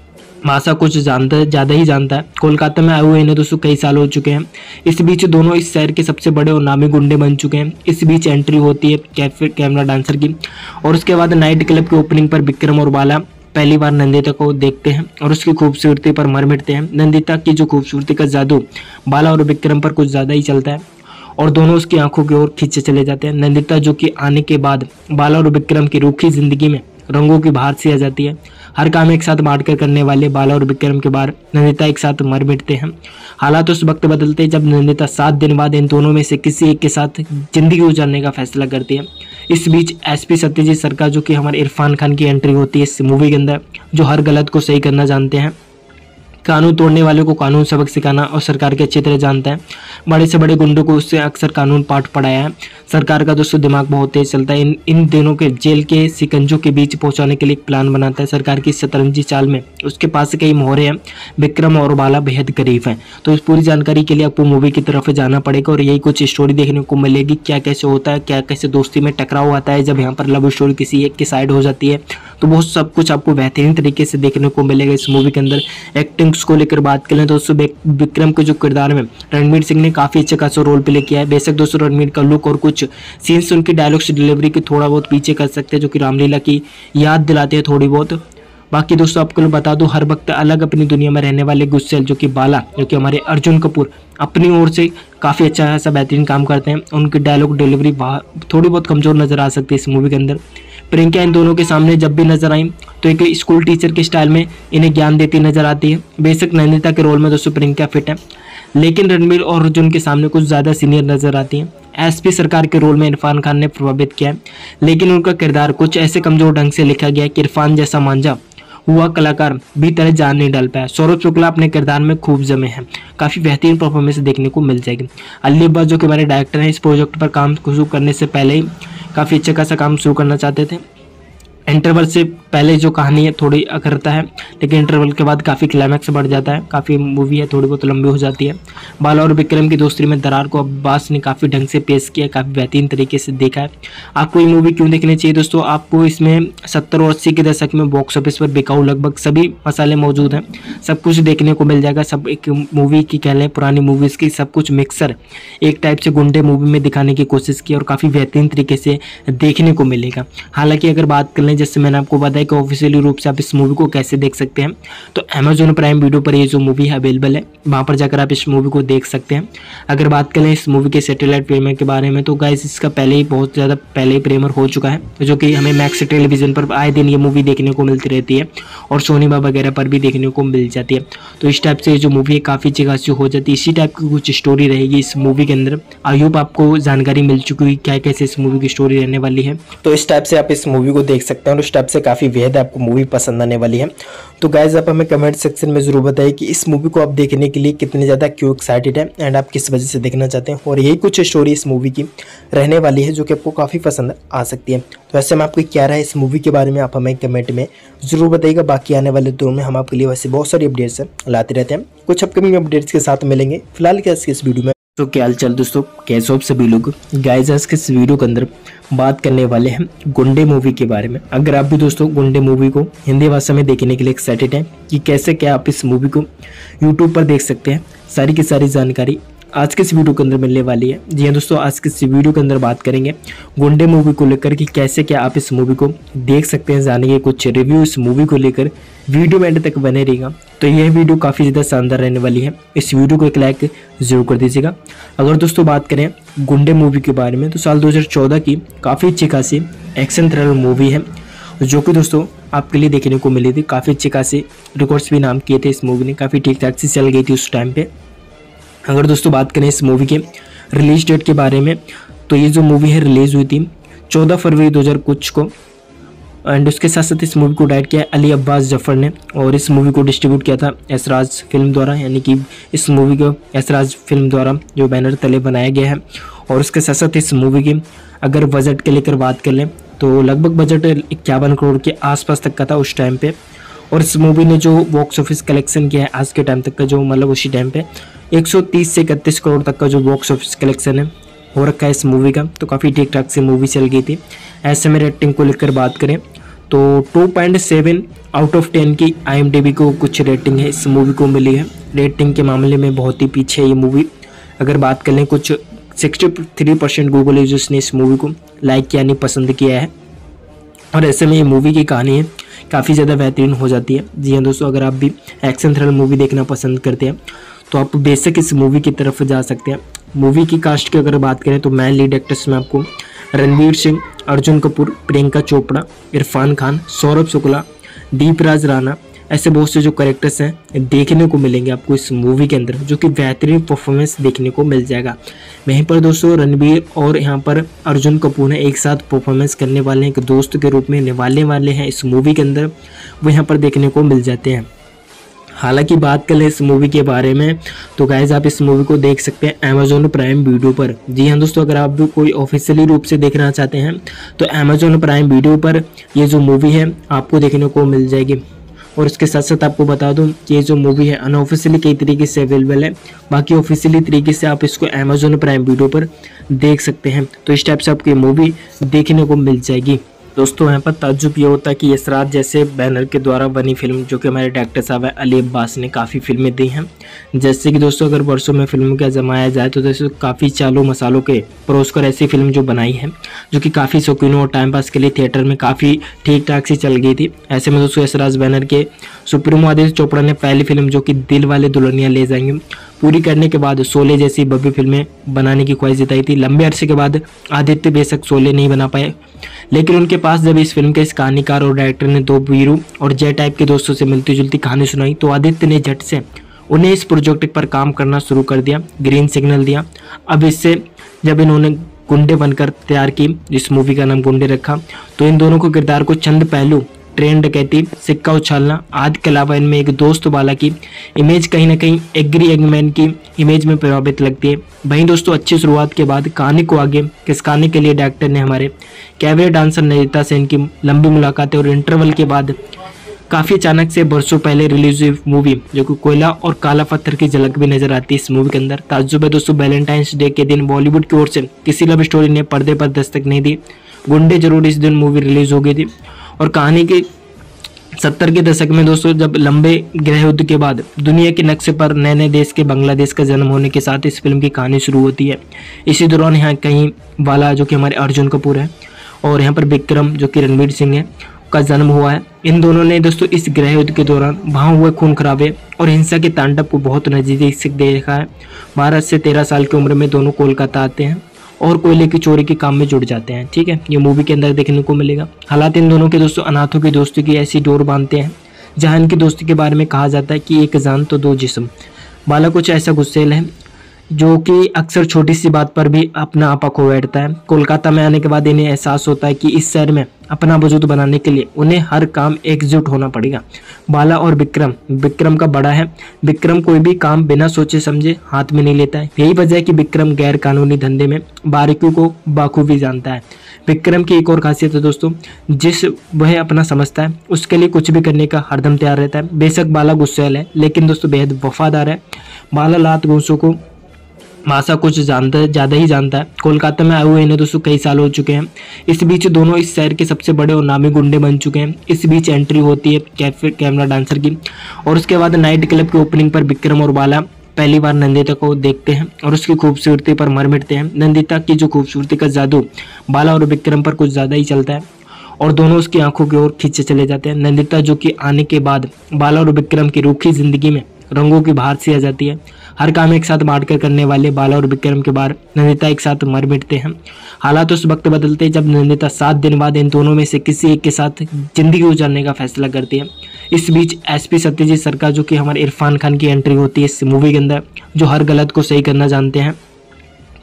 भाषा कुछ ज़्यादा ही जानता है। कोलकाता में आए हुए इन्हें दोस्तों कई साल हो चुके हैं। इस बीच दोनों इस शहर के सबसे बड़े और नामी गुंडे बन चुके हैं। इस बीच एंट्री होती है कैमरा डांसर की और उसके बाद नाइट क्लब की ओपनिंग पर विक्रम और बाला पहली बार नंदिता को देखते हैं और उसकी खूबसूरती पर मर मिटते हैं। नंदिता की जो खूबसूरती का जादू बाला और विक्रम पर कुछ ज़्यादा ही चलता है और दोनों उसकी आंखों की ओर खींचे चले जाते हैं। नंदिता जो कि आने के बाद बाला और विक्रम की रूखी जिंदगी में रंगों की बहार सी आ जाती है। हर काम एक साथ बांट कर करने वाले बाला और विक्रम के बाद नंदिता एक साथ मर मिटते हैं। हालात उस वक्त बदलते हैं जब नंदिता 7 दिन बाद इन दोनों में से किसी एक के साथ जिंदगी गुजारने का फैसला करती है। इस बीच एसपी सत्यजीत सरकार जो कि हमारे इरफान खान की एंट्री होती है इस मूवी के अंदर, जो हर गलत को सही करना जानते हैं, कानून तोड़ने वालों को कानून सबक सिखाना और सरकार के अच्छी तरह जानता है। बड़े से बड़े गुंडों को उससे अक्सर कानून पाठ पढ़ाया है। सरकार का दोस्तों दिमाग बहुत तेज चलता है। इन दिनों के जेल के सिकंजों के बीच पहुंचाने के लिए एक प्लान बनाता है। सरकार की शतरंजी चाल में उसके पास कई मोहरे हैं। विक्रम और बाला बेहद करीब हैं। तो इस पूरी जानकारी के लिए आपको मूवी की तरफ जाना पड़ेगा और यही कुछ स्टोरी देखने को मिलेगी। क्या कैसे होता है, क्या कैसे दोस्ती में टकराव आता है जब यहाँ पर लव स्टोरी किसी एक की साइड हो जाती है, तो वो सब कुछ आपको बेहतरीन तरीके से देखने को मिलेगा इस मूवी के अंदर। एक्टिंग्स को लेकर बात करें तो दोस्तों विक्रम के जो किरदार में रणवीर सिंह ने काफी अच्छा खासा रोल प्ले किया है। बेशक दोस्तों रणवीर का लुक और कुछ सीन्स उनकी डायलॉग्स डिलीवरी की थोड़ा बहुत पीछे कर सकते हैं, जो कि रामलीला की याद दिलाते हैं थोड़ी बहुत। बाकी दोस्तों आपको बता दूं, हर वक्त अलग अपनी दुनिया में रहने वाले गुस्सेल जो कि बाला, जो कि हमारे अर्जुन कपूर अपनी ओर से काफ़ी अच्छा खासा बेहतरीन काम करते हैं। उनकी डायलॉग डिलीवरी थोड़ी बहुत कमज़ोर नज़र आ सकती है इस मूवी के अंदर। प्रियंका इन दोनों के सामने जब भी नजर आई तो एक स्कूल टीचर के स्टाइल में इन्हें ज्ञान देती नजर आती है। बेशक नंदिता के रोल में दोस्तों प्रियंका फिट है, लेकिन रणवीर और अर्जुन के सामने कुछ ज़्यादा सीनियर नजर आती हैं। एसपी सरकार के रोल में इरफान खान ने प्रभावित किया है, लेकिन उनका किरदार कुछ ऐसे कमज़ोर ढंग से लिखा गया है कि इरफान जैसा मांझा हुआ कलाकार भी तरह जान नहीं डाल पाया। सौरभ शुक्ला अपने किरदार में खूब जमे हैं, काफ़ी बेहतरीन परफॉर्मेंस देखने को मिल जाएगी। अली अब्बास जो कि हमारे डायरेक्टर हैं, इस प्रोजेक्ट पर काम शुरू करने से पहले ही काफ़ी अच्छा खासा काम शुरू करना चाहते थे। इंटरवल से पहले जो कहानी है थोड़ी अखरता है, लेकिन इंटरवल के बाद काफ़ी क्लाइमैक्स बढ़ जाता है। काफ़ी मूवी है थोड़ी बहुत लंबी हो जाती है। बाला और विक्रम की दोस्ती में दरार को अब्बास ने काफ़ी ढंग से पेश किया, काफ़ी बेहतरीन तरीके से देखा है। आपको ये मूवी क्यों देखनी चाहिए दोस्तों? आपको इसमें 70 और 80 के दशक में बॉक्स ऑफिस पर बिकाऊ लगभग सभी मसाले मौजूद हैं, सब कुछ देखने को मिल जाएगा। सब एक मूवी की कह लें, पुरानी मूवीज़ की सब कुछ मिक्सर एक टाइप से गुंडे मूवी में दिखाने की कोशिश की और काफ़ी बेहतरीन तरीके से देखने को मिलेगा। हालांकि अगर बात कर लें, जैसे मैंने आपको बताया कि ऑफिशियली रूप से आप इस मूवी को कैसे देख सकते हैं, तो अमेजोन प्राइम वीडियो पर ये जो मूवी है अवेलेबल है, वहाँ पर जाकर आप इस मूवी को देख सकते हैं। अगर बात करें इस मूवी के सैटेलाइट प्रीमियर के बारे में, तो गाइस इसका पहले ही बहुत ज़्यादा पहले ही प्रीमियर हो चुका है, जो कि हमें मैक्स टेलीविजन पर आए दिन ये मूवी देखने को मिलती रहती है और सोनी बाब वगैरह पर भी देखने को मिल जाती है। तो इस टाइप से जो मूवी है काफ़ी अच्छी खासी हो जाती है। इसी टाइप की कुछ स्टोरी रहेगी इस मूवी के अंदर। आई होप आपको जानकारी मिल चुकी हुई क्या कैसे इस मूवी की स्टोरी रहने वाली है। तो इस टाइप से आप इस मूवी को देख सकते हैं और इस टाइप से काफ़ी बेहद आपको मूवी पसंद आने वाली है। तो गाइज आप हमें कमेंट सेक्शन में जरूर बताइए कि इस मूवी को आप देखने के लिए कितने ज़्यादा क्यों एक्साइटेड है एंड आप किस वजह से देखना चाहते हैं। और यही कुछ स्टोरी इस मूवी की रहने वाली है जो कि आपको काफ़ी पसंद आ सकती है। तो ऐसे में आपकी क्या राय है इस मूवी के बारे में, आप हमें कमेंट में जरूर बताइएगा। बाकी आने वाले दिनों में हम आपके लिए वैसे बहुत सारी अपडेट्स लाते रहते हैं। कुछ अपकमिंग अपडेट्स के साथ मिलेंगे। फिलहाल क्या इस वीडियो में तो क्या हाल चाल दोस्तों, कैसे हो आप सभी लोग। गाइस आज के इस वीडियो के अंदर बात करने वाले हैं गुंडे मूवी के बारे में। अगर आप भी दोस्तों गुंडे मूवी को हिंदी भाषा में देखने के लिए एक्साइटेड हैं कि कैसे क्या आप इस मूवी को यूट्यूब पर देख सकते हैं, सारी की सारी जानकारी आज के इस वीडियो के अंदर मिलने वाली है। जी हाँ दोस्तों, आज के इस वीडियो के अंदर बात करेंगे गुंडे मूवी को लेकर कि कैसे क्या आप इस मूवी को देख सकते हैं, जानेंगे कुछ रिव्यू इस मूवी को लेकर। वीडियो में एंड तक बने रहेगा। तो यह वीडियो काफ़ी ज़्यादा शानदार रहने वाली है। इस वीडियो को एक लाइक जरूर कर दीजिएगा। अगर दोस्तों बात करें गुंडे मूवी के बारे में, तो साल 2014 की काफ़ी अच्छी खासी एक्शन थ्रिलर मूवी है, जो कि दोस्तों आपके लिए देखने को मिली थी। काफ़ी अच्छे खासे रिकॉर्ड्स भी नाम किए थे इस मूवी ने, काफ़ी ठीक ठाक से चल गई थी उस टाइम पे। अगर दोस्तों बात करें इस मूवी के रिलीज डेट के बारे में, तो ये जो मूवी है रिलीज़ हुई थी 14 फरवरी 2000 कुछ को एंड उसके साथ साथ इस मूवी को डायरेक्ट किया है अली अब्बास जफर ने, और इस मूवी को डिस्ट्रीब्यूट किया था ऐसराज फिल्म द्वारा, यानी कि इस मूवी को ऐसराज फिल्म द्वारा जो बैनर तले बनाया गया है। और उसके साथ साथ इस मूवी की अगर बजट के लेकर बात कर लें तो लगभग बजट 51 करोड़ के आसपास तक का था उस टाइम पे। और इस मूवी ने जो बॉक्स ऑफिस कलेक्शन किया है आज के टाइम तक का, जो मतलब उसी टाइम पे 130 से 31 करोड़ तक का जो बॉक्स ऑफिस कलेक्शन है हो रखा है इस मूवी का, तो काफ़ी ठीक ठाक से मूवी चल गई थी। ऐसे में रेटिंग को लेकर बात करें तो 2.7 आउट ऑफ 10 की IMDb को कुछ रेटिंग है इस मूवी को मिली है। रेटिंग के मामले में बहुत ही पीछे है ये मूवी। अगर बात कर लें कुछ 63% गूगल यूजर्स ने इस मूवी को लाइक किया नहीं, पसंद किया है। और ऐसे में ये मूवी की कहानी है काफ़ी ज़्यादा बेहतरीन हो जाती है। जी हाँ दोस्तों, अगर आप भी एक्शन थ्रिलर मूवी देखना पसंद करते हैं तो आप बेशक इस मूवी की तरफ जा सकते हैं। मूवी की कास्ट की अगर बात करें तो मैन लीड एक्टर्स में आपको रणवीर सिंह, अर्जुन कपूर, प्रियंका चोपड़ा, इरफान खान, सौरभ शुक्ला, दीपराज राणा, ऐसे बहुत से जो कैरेक्टर्स हैं देखने को मिलेंगे आपको इस मूवी के अंदर, जो कि बेहतरीन परफॉर्मेंस देखने को मिल जाएगा। वहीं पर दोस्तों रणबीर और यहाँ पर अर्जुन कपूर ने एक साथ परफॉर्मेंस करने वाले हैं, एक दोस्त के रूप में निभाने वाले हैं इस मूवी के अंदर, वो यहाँ पर देखने को मिल जाते हैं। हालांकि बात करें इस मूवी के बारे में तो गाइज आप इस मूवी को देख सकते हैं अमेजोन प्राइम वीडियो पर। जी हाँ दोस्तों, अगर आप भी कोई ऑफिशियली रूप से देखना चाहते हैं तो अमेजोन प्राइम वीडियो पर ये जो मूवी है आपको देखने को मिल जाएगी। और इसके साथ साथ आपको बता दूं कि ये जो मूवी है अनऑफिशियली कई तरीके से अवेलेबल है, बाकी ऑफिशियली तरीके से आप इसको अमेजोन प्राइम वीडियो पर देख सकते हैं। तो इस टाइप से आपको ये मूवी देखने को मिल जाएगी। दोस्तों यहाँ पर ताज्जुब ये होता है कि ऐसराज जैसे बैनर के द्वारा बनी फिल्म, जो कि हमारे डायरेक्टर साहब है अली अब्बास ने काफ़ी फिल्में दी हैं। जैसे कि दोस्तों अगर वर्षों में फिल्मों का जमाया जाए तो दोस्तों काफ़ी चालू मसालों के परोसकर ऐसी फिल्म जो बनाई है, जो कि काफ़ी शौकीनों और टाइम पास के लिए थिएटर में काफ़ी ठीक ठाक सी चल गई थी। ऐसे में दोस्तों ऐसराज बैनर के सुप्रीमो आदित्य चोपड़ा ने पहली फिल्म जो कि दिल वाले दुल्हनिया ले जाएंगे पूरी करने के बाद शोले जैसी भव्य फिल्में बनाने की ख्वाहिश जताई थी। लंबे अरसे के बाद आदित्य बेशक शोले नहीं बना पाए, लेकिन उनके पास जब इस फिल्म के इस कहानीकार और डायरेक्टर ने दो वीरू और जय टाइप के दोस्तों से मिलती जुलती कहानी सुनाई तो आदित्य ने झट से उन्हें इस प्रोजेक्ट पर काम करना शुरू कर दिया, ग्रीन सिग्नल दिया। अब इससे जब इन्होंने गुंडे बनकर तैयार की, इस मूवी का नाम गुंडे रखा, तो इन दोनों को किरदार को चंद पहलू, ट्रेन डकैती, सिक्का उछालना आदि के अलावा इनमें एक दोस्त वाला की इमेज कहीं ना कहीं एग्री एगमैन की इमेज में प्रभावित लगती है। वहीं दोस्तों अच्छी शुरुआत के बाद कहानी को आगे खिसकाने के लिए डायरेक्टर ने हमारे कैबरे डांसर नयिता सेन की लंबी मुलाकातें और इंटरवल के बाद काफ़ी अचानक से बरसों पहले रिलीज हुई मूवी जो कि कोयला और काला पत्थर की झलक भी नजर आती है इस मूवी के अंदर। ताज्जुब है दोस्तों, वैलेंटाइंस डे के दिन बॉलीवुड की ओर से किसी लव स्टोरी ने पर्दे पर दस्तक नहीं दी। गुंडे जरूर इस दिन मूवी रिलीज हो गई थी। और कहानी के 70 के दशक में दोस्तों जब लंबे गृह युद्ध के बाद दुनिया के नक्शे पर नए नए देश के बांग्लादेश का जन्म होने के साथ इस फिल्म की कहानी शुरू होती है। इसी दौरान यहाँ कहीं वाला जो कि हमारे अर्जुन कपूर है और यहाँ पर विक्रम जो कि रणवीर सिंह है का जन्म हुआ है। इन दोनों ने दोस्तों इस गृह युद्ध के दौरान वहाँ हुए खून खराबे और हिंसा के तांडव को बहुत नजदीक से देखा है। 12 से 13 साल की उम्र में दोनों कोलकाता आते हैं और कोयले की चोरी के काम में जुड़ जाते हैं। ठीक है, ये मूवी के अंदर देखने को मिलेगा। हालात इन दोनों के दोस्तों अनाथों की दोस्ती की ऐसी डोर बांधते हैं जहां इनकी दोस्ती के बारे में कहा जाता है कि एक जान तो दो जिस्म। बाला कुछ ऐसा गुस्सेल है जो कि अक्सर छोटी सी बात पर भी अपना आपा खो बैठता है। कोलकाता में आने के बाद इन्हें एहसास होता है कि इस शहर में अपना वजूद बनाने के लिए उन्हें हर काम एकजुट होना पड़ेगा। बाला और विक्रम का बड़ा है। विक्रम कोई भी काम बिना सोचे समझे हाथ में नहीं लेता है। यही वजह है कि विक्रम गैर कानूनी धंधे में बारीकियों को बाखूबी जानता है। विक्रम की एक और खासियत है दोस्तों, जिस वह अपना समझता है उसके लिए कुछ भी करने का हरदम तैयार रहता है। बेशक बाला गुस्सैल है लेकिन दोस्तों बेहद वफादार है। बाला लात गोसों को भाषा कुछ ज़्यादा ही जानता है। कोलकाता में आए हुए इन्हें दोस्तों कई साल हो चुके हैं। इस बीच दोनों इस शहर के सबसे बड़े और नामी गुंडे बन चुके हैं। इस बीच एंट्री होती है कैमरा डांसर की और उसके बाद नाइट क्लब की ओपनिंग पर विक्रम और बाला पहली बार नंदिता को देखते हैं और उसकी खूबसूरती पर मर मिटते हैं। नंदिता की जो खूबसूरती का जादू बाला और विक्रम पर कुछ ज़्यादा ही चलता है और दोनों उसकी आंखों की ओर खींचे चले जाते हैं। नंदिता जो कि आने के बाद बाला और विक्रम की रूखी जिंदगी में रंगों की बहार सी आ जाती है। हर काम एक साथ बांटकर करने वाले बाला और विक्रम के बाद नंदिता एक साथ मर मिटते हैं। हालात उस वक्त बदलते हैं जब नंदिता 7 दिन बाद इन दोनों में से किसी एक के साथ जिंदगी गुजारने का फैसला करती है। इस बीच एसपी सत्यजीत सरकार जो कि हमारे इरफान खान की एंट्री होती है इस मूवी के अंदर, जो हर गलत को सही करना जानते हैं।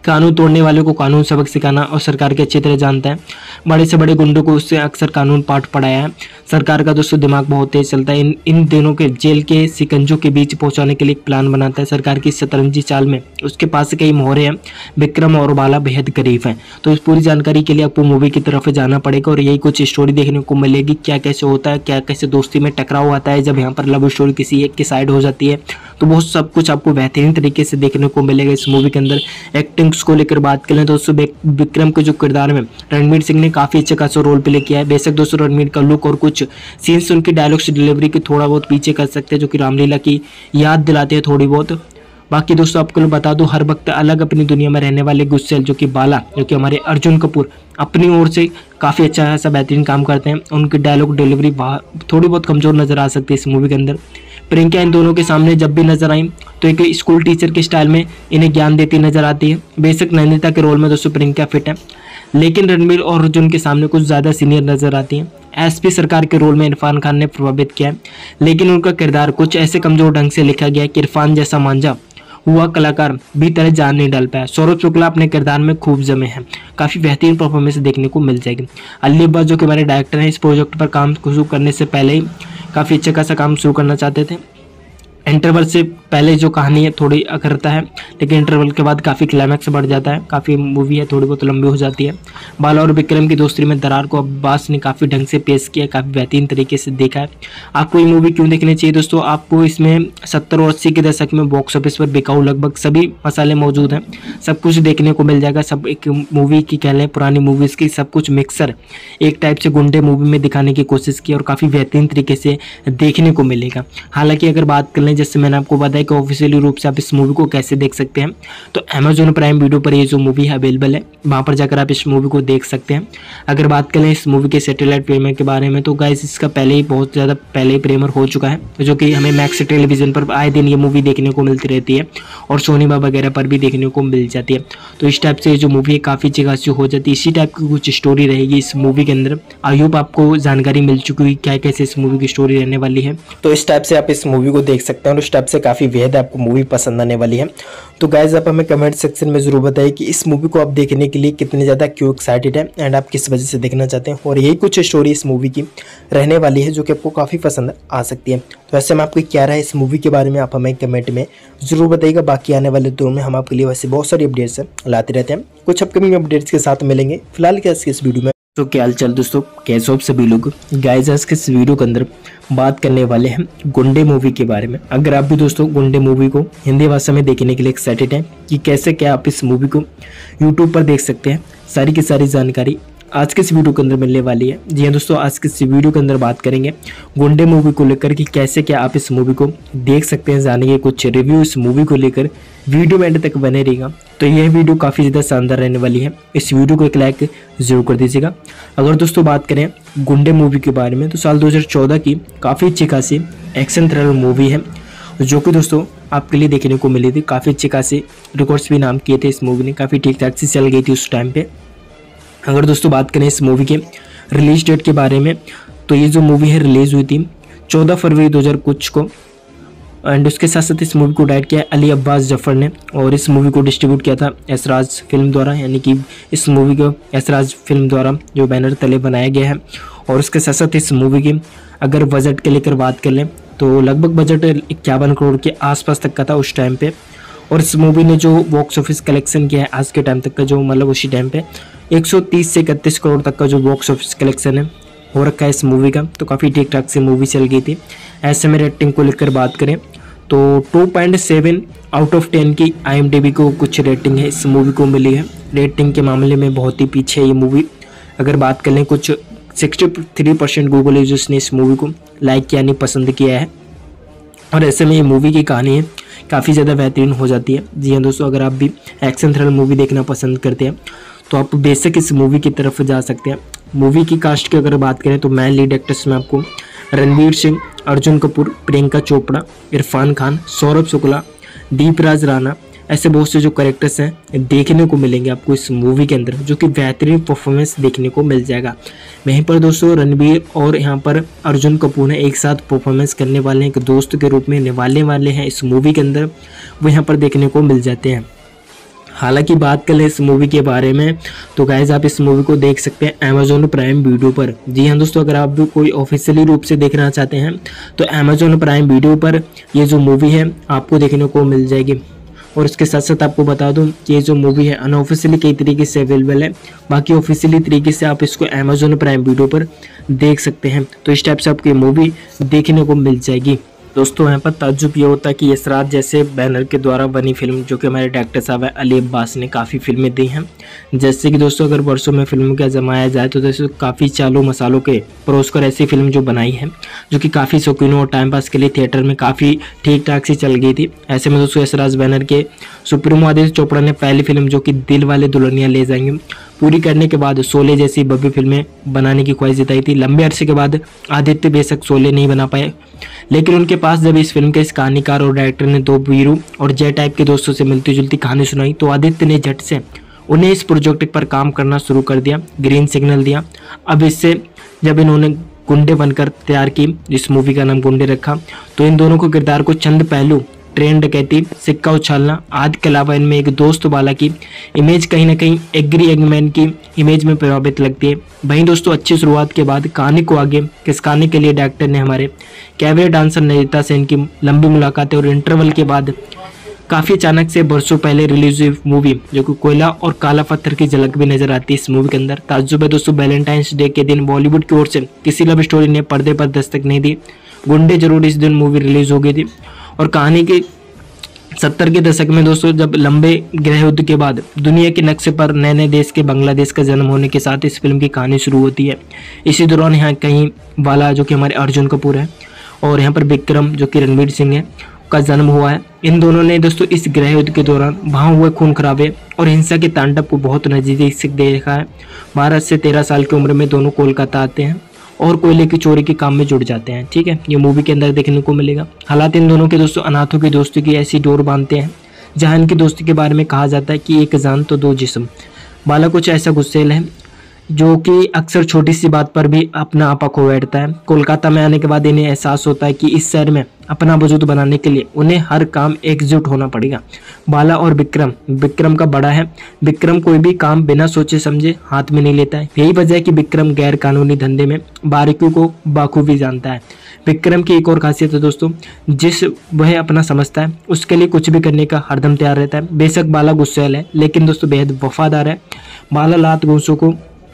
कानून तोड़ने वाले को कानून सबक सिखाना और सरकार के अच्छी तरह जानता है। बड़े से बड़े गुंडों को उससे अक्सर कानून पाठ पढ़ाया है। सरकार का दोस्तों दिमाग बहुत तेज चलता है। इन दोनों के जेल के सिकंजों के बीच पहुंचाने के लिए एक प्लान बनाता है। सरकार की शतरंजी चाल में उसके पास कई मोहरे हैं। विक्रम और बाला बेहद करीब हैं। तो इस पूरी जानकारी के लिए आपको मूवी की तरफ जाना पड़ेगा और यही कुछ स्टोरी देखने को मिलेगी। क्या कैसे होता है, क्या कैसे दोस्ती में टकराव आता है, जब यहाँ पर लव स्टोरी किसी एक की साइड हो जाती है, तो वो सब कुछ आपको बेहतरीन तरीके से देखने को मिलेगा इस मूवी के अंदर। एक्टिंग्स को लेकर बात करें तो दोस्तों विक्रम के जो किरदार में रणवीर सिंह ने काफी अच्छा खासा रोल प्ले किया है। बेशक दोस्तों रणवीर का लुक और कुछ सीन्स उनकी डायलॉग्स डिलीवरी की थोड़ा बहुत पीछे कर सकते हैं, जो कि रामलीला की याद दिलाते हैं थोड़ी बहुत। बाकी दोस्तों आपको बता दूं, हर वक्त अलग अपनी दुनिया में रहने वाले गुस्सेल जो कि बाला, जो कि हमारे अर्जुन कपूर अपनी ओर से काफ़ी अच्छा ऐसा बेहतरीन काम करते हैं। उनकी डायलॉग डिलीवरी थोड़ी बहुत कमज़ोर नज़र आ सकती है इस मूवी के अंदर। प्रियंका इन दोनों के सामने जब भी नजर आई तो एक स्कूल टीचर के स्टाइल में इन्हें ज्ञान देती नजर आती है। बेशक नैनीता के रोल में दोस्तों प्रियंका फिट है, लेकिन रणवीर और अर्जुन के सामने कुछ ज़्यादा सीनियर नजर आती हैं। एसपी सरकार के रोल में इरफान खान ने प्रभावित किया है, लेकिन उनका किरदार कुछ ऐसे कमज़ोर ढंग से लिखा गया है कि इरफान जैसा मांझा हुआ कलाकार भी तरह जान नहीं डाल पाया। सौरभ शुक्ला अपने किरदार में खूब जमे हैं, काफ़ी बेहतरीन परफॉर्मेंस देखने को मिल जाएगी। अली अब्बास जो कि हमारे डायरेक्टर हैं, इस प्रोजेक्ट पर काम शुरू करने से पहले ही काफ़ी अच्छा खासा काम शुरू करना चाहते थे। इंटरवल से पहले जो कहानी है थोड़ी अखरता है, लेकिन इंटरवल के बाद काफ़ी क्लाइमैक्स बढ़ जाता है। काफ़ी मूवी है थोड़ी बहुत लंबी हो जाती है। बाला और विक्रम की दोस्ती में दरार को अब्बास ने काफ़ी ढंग से पेश किया, काफ़ी बेहतरीन तरीके से देखा है। आपको ये मूवी क्यों देखनी चाहिए दोस्तों? आपको इसमें 70 और 80 के दशक में बॉक्स ऑफिस पर बिकाऊ लगभग सभी मसाले मौजूद हैं, सब कुछ देखने को मिल जाएगा। सब एक मूवी की कह लें, पुरानी मूवीज़ की सब कुछ मिक्सर एक टाइप से गुंडे मूवी में दिखाने की कोशिश की और काफ़ी बेहतरीन तरीके से देखने को मिलेगा। हालांकि अगर बात कर लें, जैसे मैंने आपको बताया कि ऑफिशियली रूप से आप इस मूवी को कैसे देख सकते हैं, तो अमेजॉन प्राइम वीडियो पर ये जो मूवी है अवेलेबल है, वहाँ पर जाकर आप इस मूवी को देख सकते हैं। अगर बात करें इस मूवी के सैटेलाइट प्रीमियर के बारे में, तो गाइस इसका पहले ही बहुत ज़्यादा पहले ही प्रीमियर हो चुका है, जो कि हमें मैक्स टेलीविजन पर आए दिन ये मूवी देखने को मिलती रहती है और सोनी बाब वगैरह पर भी देखने को मिल जाती है। तो इस टाइप से जो मूवी है काफ़ी अच्छी खासी हो जाती है। इसी टाइप की कुछ स्टोरी रहेगी इस मूवी के अंदर। आई होप आपको जानकारी मिल चुकी है क्या कैसे इस मूवी की स्टोरी रहने वाली है। तो इस टाइप से आप इस मूवी को देख सकते हैं और इस टाइप से काफ़ी बेहद आपको मूवी पसंद आने वाली है। तो गाइज आप हमें कमेंट सेक्शन में जरूर बताइए कि इस मूवी को आप देखने के लिए कितने ज़्यादा क्यों एक्साइटेड है एंड आप किस वजह से देखना चाहते हैं, और यही कुछ स्टोरी इस मूवी की रहने वाली है जो कि आपको काफ़ी पसंद आ सकती है। तो ऐसे में आपको क्या रहा है इस मूवी के बारे में, आप हमें कमेंट में जरूर बताइएगा। बाकी आने वाले दिनों में हम आपके लिए वैसे बहुत सारी अपडेट्स लाते रहते हैं, कुछ अपकमिंग अपडेट्स के साथ मिलेंगे। फिलहाल क्या इस वीडियो में तो क्या हाल चाल दोस्तों, कैसे हो सभी लोग। गाइस आज के इस वीडियो के अंदर बात करने वाले हैं गुंडे मूवी के बारे में। अगर आप भी दोस्तों गुंडे मूवी को हिंदी भाषा में देखने के लिए एक्साइटेड हैं कि कैसे क्या आप इस मूवी को यूट्यूब पर देख सकते हैं, सारी की सारी जानकारी आज के इस वीडियो के अंदर मिलने वाली है। जी हाँ दोस्तों, आज के इस वीडियो के अंदर बात करेंगे गुंडे मूवी को लेकर कि कैसे क्या आप इस मूवी को देख सकते हैं, जानेंगे कुछ रिव्यू इस मूवी को लेकर। वीडियो में एंड तक बने रहेगा। तो यह वीडियो काफ़ी ज़्यादा शानदार रहने वाली है, इस वीडियो को एक लाइक जरूर कर दीजिएगा। अगर दोस्तों बात करें गुंडे मूवी के बारे में, तो साल 2014 की काफ़ी अच्छी खासी एक्शन थ्रिलर मूवी है, जो कि दोस्तों आपके लिए देखने को मिली थी। काफ़ी अच्छे खासे रिकॉर्ड्स भी नाम किए थे इस मूवी ने, काफ़ी ठीक ठाक से चल गई थी उस टाइम पे। अगर दोस्तों बात करें इस मूवी के रिलीज डेट के बारे में, तो ये जो मूवी है रिलीज़ हुई थी 14 फरवरी 2000 कुछ को, एंड उसके साथ साथ इस मूवी को डायरेक्ट किया अली अब्बास जफर ने, और इस मूवी को डिस्ट्रीब्यूट किया था एसराज फिल्म द्वारा, यानी कि इस मूवी को एसराज फिल्म द्वारा जो बैनर तले बनाया गया है। और उसके साथ साथ इस मूवी की अगर बजट के लेकर बात कर लें, तो लगभग बजट 51 करोड़ के आसपास तक का था उस टाइम पे। और इस मूवी ने जो बॉक्स ऑफिस कलेक्शन किया है आज के टाइम तक का, जो मतलब उसी टाइम पे 130 से 31 करोड़ तक का जो बॉक्स ऑफिस कलेक्शन है हो रखा है इस मूवी का। तो काफ़ी ठीक ठाक से मूवी चल गई थी। ऐसे में रेटिंग को लेकर बात करें तो 2.7 आउट ऑफ 10 की IMDb को कुछ रेटिंग है इस मूवी को मिली है। रेटिंग के मामले में बहुत ही पीछे है ये मूवी। अगर बात कर लें, कुछ 63% गूगल यूजर्स ने इस मूवी को लाइक किया यानी पसंद किया है। और ऐसे में ये मूवी की कहानी है काफ़ी ज़्यादा बेहतरीन हो जाती है। जी हाँ दोस्तों, अगर आप भी एक्शन थ्रिलर मूवी देखना पसंद करते हैं तो आप बेशक इस मूवी की तरफ जा सकते हैं। मूवी की कास्ट की अगर बात करें तो मैन लीड एक्टर्स में आपको रणवीर सिंह, अर्जुन कपूर, प्रियंका चोपड़ा, इरफान खान, सौरभ शुक्ला, दीपराज राणा, ऐसे बहुत से जो कैरेक्टर्स हैं देखने को मिलेंगे आपको इस मूवी के अंदर, जो कि बेहतरीन परफॉर्मेंस देखने को मिल जाएगा। वहीं पर दोस्तों रणवीर और यहाँ पर अर्जुन कपूर ने एक साथ परफॉर्मेंस करने वाले हैं, एक दोस्त के रूप में निभाने वाले हैं इस मूवी के अंदर, वो यहाँ पर देखने को मिल जाते हैं। हालांकि बात करें इस मूवी के बारे में तो गाइज आप इस मूवी को देख सकते हैं अमेजोन प्राइम वीडियो पर। जी हाँ दोस्तों, अगर आप भी कोई ऑफिशियली रूप से देखना चाहते हैं तो अमेजोन प्राइम वीडियो पर ये जो मूवी है आपको देखने को मिल जाएगी। और इसके साथ साथ आपको बता दूं कि ये जो मूवी है अनऑफिशियली कई तरीके से अवेलेबल है, बाकी ऑफिशियली तरीके से आप इसको अमेजोन प्राइम वीडियो पर देख सकते हैं। तो इस टाइप से आपको ये मूवी देखने को मिल जाएगी। दोस्तों यहाँ पर ताज्जुब ये होता है कि यश राज जैसे बैनर के द्वारा बनी फिल्म, जो कि हमारे डायरेक्टर साहब है अली अब्बास ने काफ़ी फिल्में दी हैं। जैसे कि दोस्तों अगर वर्षों में फिल्मों का जमाया जाए तो जैसे काफ़ी चालों मसालों के परोस कर ऐसी फिल्म जो बनाई है जो कि काफ़ी शौकीनों और टाइम पास के लिए थिएटर में काफ़ी ठीक ठाक सी चल गई थी। ऐसे में दोस्तों यश राज बैनर के सुप्रीमो आदित्य चोपड़ा ने पहली फिल्म जो कि दिल वाले दुल्हनिया ले जाएंगे पूरी करने के बाद शोले जैसी भव्य फिल्में बनाने की ख्वाहिश जताई थी। लंबे अरसे के बाद आदित्य बेशक शोले नहीं बना पाए, लेकिन उनके पास जब इस फिल्म के इस कहानीकार और डायरेक्टर ने दो वीरू और जे टाइप के दोस्तों से मिलती जुलती कहानी सुनाई तो आदित्य ने झट से उन्हें इस प्रोजेक्ट पर काम करना शुरू कर दिया, ग्रीन सिग्नल दिया। अब इससे जब इन्होंने गुंडे बनकर तैयार की, इस मूवी का नाम गुंडे रखा, तो इन दोनों को किरदार को चंद पहलू ट्रेन डकैती, सिक्का उछालना आदि के अलावा इनमें एक दोस्त वाला की इमेज कहीं ना कहीं एग्री एगमैन की इमेज में प्रभावित लगती है। वहीं दोस्तों अच्छी शुरुआत के बाद कहानी को आगे खिसकाने के लिए डायरेक्टर ने हमारे कैबरे डांसर नैनीता सेन की लंबी मुलाकातें और इंटरवल के बाद काफ़ी अचानक से बरसों पहले रिलीज हुई मूवी जो कि कोयला और काला पत्थर की झलक भी नजर आती है इस मूवी के अंदर। ताज्जुब है दोस्तों, वैलेंटाइंस डे के दिन बॉलीवुड की ओर से किसी लव स्टोरी ने पर्दे पर दस्तक नहीं दी। गुंडे जरूर इस दिन मूवी रिलीज हो गई थी और कहानी के 70 के दशक में दोस्तों जब लंबे गृह युद्ध के बाद दुनिया के नक्शे पर नए नए देश के बांग्लादेश का जन्म होने के साथ इस फिल्म की कहानी शुरू होती है। इसी दौरान यहाँ कहीं वाला जो कि हमारे अर्जुन कपूर है और यहाँ पर विक्रम जो कि रणवीर सिंह है का जन्म हुआ है। इन दोनों ने दोस्तों इस गृह युद्ध के दौरान वहाँ हुए खून खराबे और हिंसा के तांडव को बहुत नजदीक से देखा है। 12 से 13 साल की उम्र में दोनों कोलकाता आते हैं और कोयले की चोरी के काम में जुड़ जाते हैं। ठीक है, ये मूवी के अंदर देखने को मिलेगा। हालात इन दोनों के दोस्तों अनाथों की दोस्ती की ऐसी डोर बांधते हैं जहां इनकी दोस्ती के बारे में कहा जाता है कि एक जान तो दो जिस्म। बाला कुछ ऐसा गुस्सेल है जो कि अक्सर छोटी सी बात पर भी अपना आपा खो बैठता है। कोलकाता में आने के बाद इन्हें एहसास होता है कि इस शहर में अपना वजूद बनाने के लिए उन्हें हर काम एकजुट होना पड़ेगा। बाला और विक्रम का बड़ा है। विक्रम कोई भी काम बिना सोचे समझे हाथ में नहीं लेता है। यही वजह है कि विक्रम गैर कानूनी धंधे में बारीकियों को बाखूबी जानता है। विक्रम की एक और खासियत है दोस्तों, जिस वह अपना समझता है उसके लिए कुछ भी करने का हरदम तैयार रहता है। बेशक बाला गुस्सैल है लेकिन दोस्तों बेहद वफादार है। बाला लात घूसों को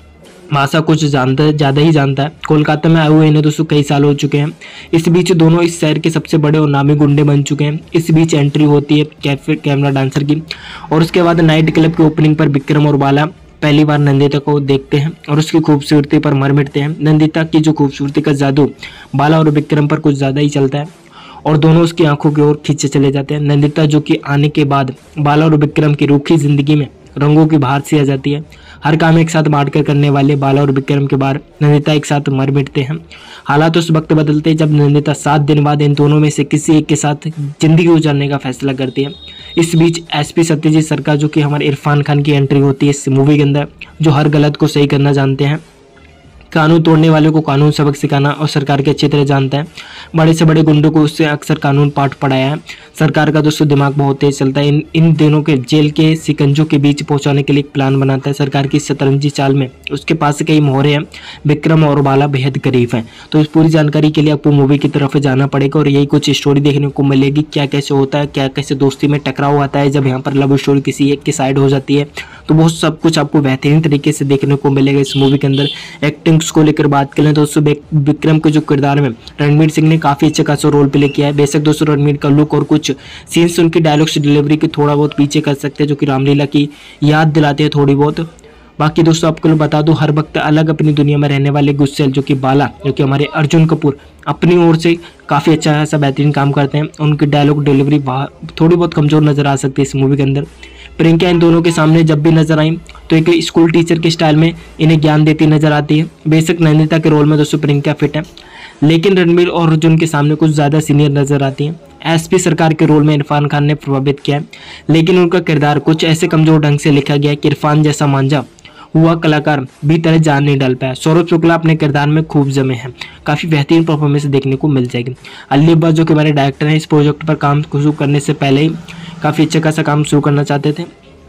भाषा कुछ ज़्यादा ही जानता है। कोलकाता में आए हुए इन्हें दोस्तों कई साल हो चुके हैं। इस बीच दोनों इस शहर के सबसे बड़े और नामी गुंडे बन चुके हैं। इस बीच एंट्री होती है कैमरा डांसर की और उसके बाद नाइट क्लब की ओपनिंग पर विक्रम और बाला पहली बार नंदिता को देखते हैं और उसकी खूबसूरती पर मर मिटते हैं। नंदिता की जो खूबसूरती का जादू बाला और विक्रम पर कुछ ज़्यादा ही चलता है और दोनों उसकी आंखों की ओर खींचे चले जाते हैं। नंदिता जो कि आने के बाद बाला और विक्रम की रूखी जिंदगी में रंगों की बहार सी आ जाती है। हर काम एक साथ बांट कर करने वाले बाला और विक्रम के बाद नंदिता एक साथ मर मिटते हैं। हालात उस वक्त बदलते हैं जब नंदिता 7 दिन बाद इन दोनों में से किसी एक के साथ जिंदगी गुजारने का फैसला करती है। इस बीच एसपी सत्यजीत सरकार जो कि हमारे इरफान खान की एंट्री होती है इस मूवी के अंदर, जो हर गलत को सही करना जानते हैं, कानून तोड़ने वाले को कानून सबक सिखाना और सरकार के अच्छी तरह जानता है। बड़े से बड़े गुंडों को उससे अक्सर कानून पाठ पढ़ाया है। सरकार का दोस्तों दिमाग बहुत तेज चलता है। इन दोनों के जेल के सिकंजों के बीच पहुंचाने के लिए एक प्लान बनाता है। सरकार की शतरंजी चाल में उसके पास कई मोहरे हैं। विक्रम और बाला बेहद करीब हैं। तो इस पूरी जानकारी के लिए आपको मूवी की तरफ जाना पड़ेगा और यही कुछ स्टोरी देखने को मिलेगी। क्या कैसे होता है, क्या कैसे दोस्ती में टकराव आता है जब यहाँ पर लव स्टोरी किसी एक की साइड हो जाती है, तो बहुत सब कुछ आपको बेहतरीन तरीके से देखने को मिलेगा इस मूवी के अंदर। एक्टिंग्स को लेकर बात करें तो दोस्तों विक्रम के जो किरदार में रणवीर सिंह ने काफी अच्छा खासा रोल प्ले किया है। बेशक दोस्तों रणवीर का लुक और कुछ सीन्स उनकी डायलॉग्स डिलीवरी की थोड़ा बहुत पीछे कर सकते हैं, जो कि रामलीला की याद दिलाते हैं थोड़ी बहुत। बाकी दोस्तों आपको मैं बता दूं, हर वक्त अलग अपनी दुनिया में रहने वाले गुस्सेल जो कि बाला, जो कि हमारे अर्जुन कपूर अपनी ओर से काफ़ी अच्छा ऐसा बेहतरीन काम करते हैं। उनकी डायलॉग डिलीवरी थोड़ी बहुत कमज़ोर नज़र आ सकती है इस मूवी के अंदर। प्रियंका इन दोनों के सामने जब भी नजर आई तो एक स्कूल टीचर के स्टाइल में इन्हें ज्ञान देती नजर आती है। बेशक नैनीता के रोल में दोस्तों प्रियंका फिट है, लेकिन रणवीर और अर्जुन के सामने कुछ ज़्यादा सीनियर नजर आती हैं। एसपी सरकार के रोल में इरफान खान ने प्रभावित किया है, लेकिन उनका किरदार कुछ ऐसे कमजोर ढंग से लिखा गया है कि इरफान जैसा मांझा हुआ कलाकार भी तरह जान नहीं डाल पाया। सौरभ शुक्ला अपने किरदार में खूब जमे हैं, काफ़ी बेहतरीन परफॉर्मेंस देखने को मिल जाएगी। अली अब्बास जो कि हमारे डायरेक्टर हैं, इस प्रोजेक्ट पर काम शुरू करने से पहले ही काफ़ी अच्छा खासा काम शुरू करना चाहते थे,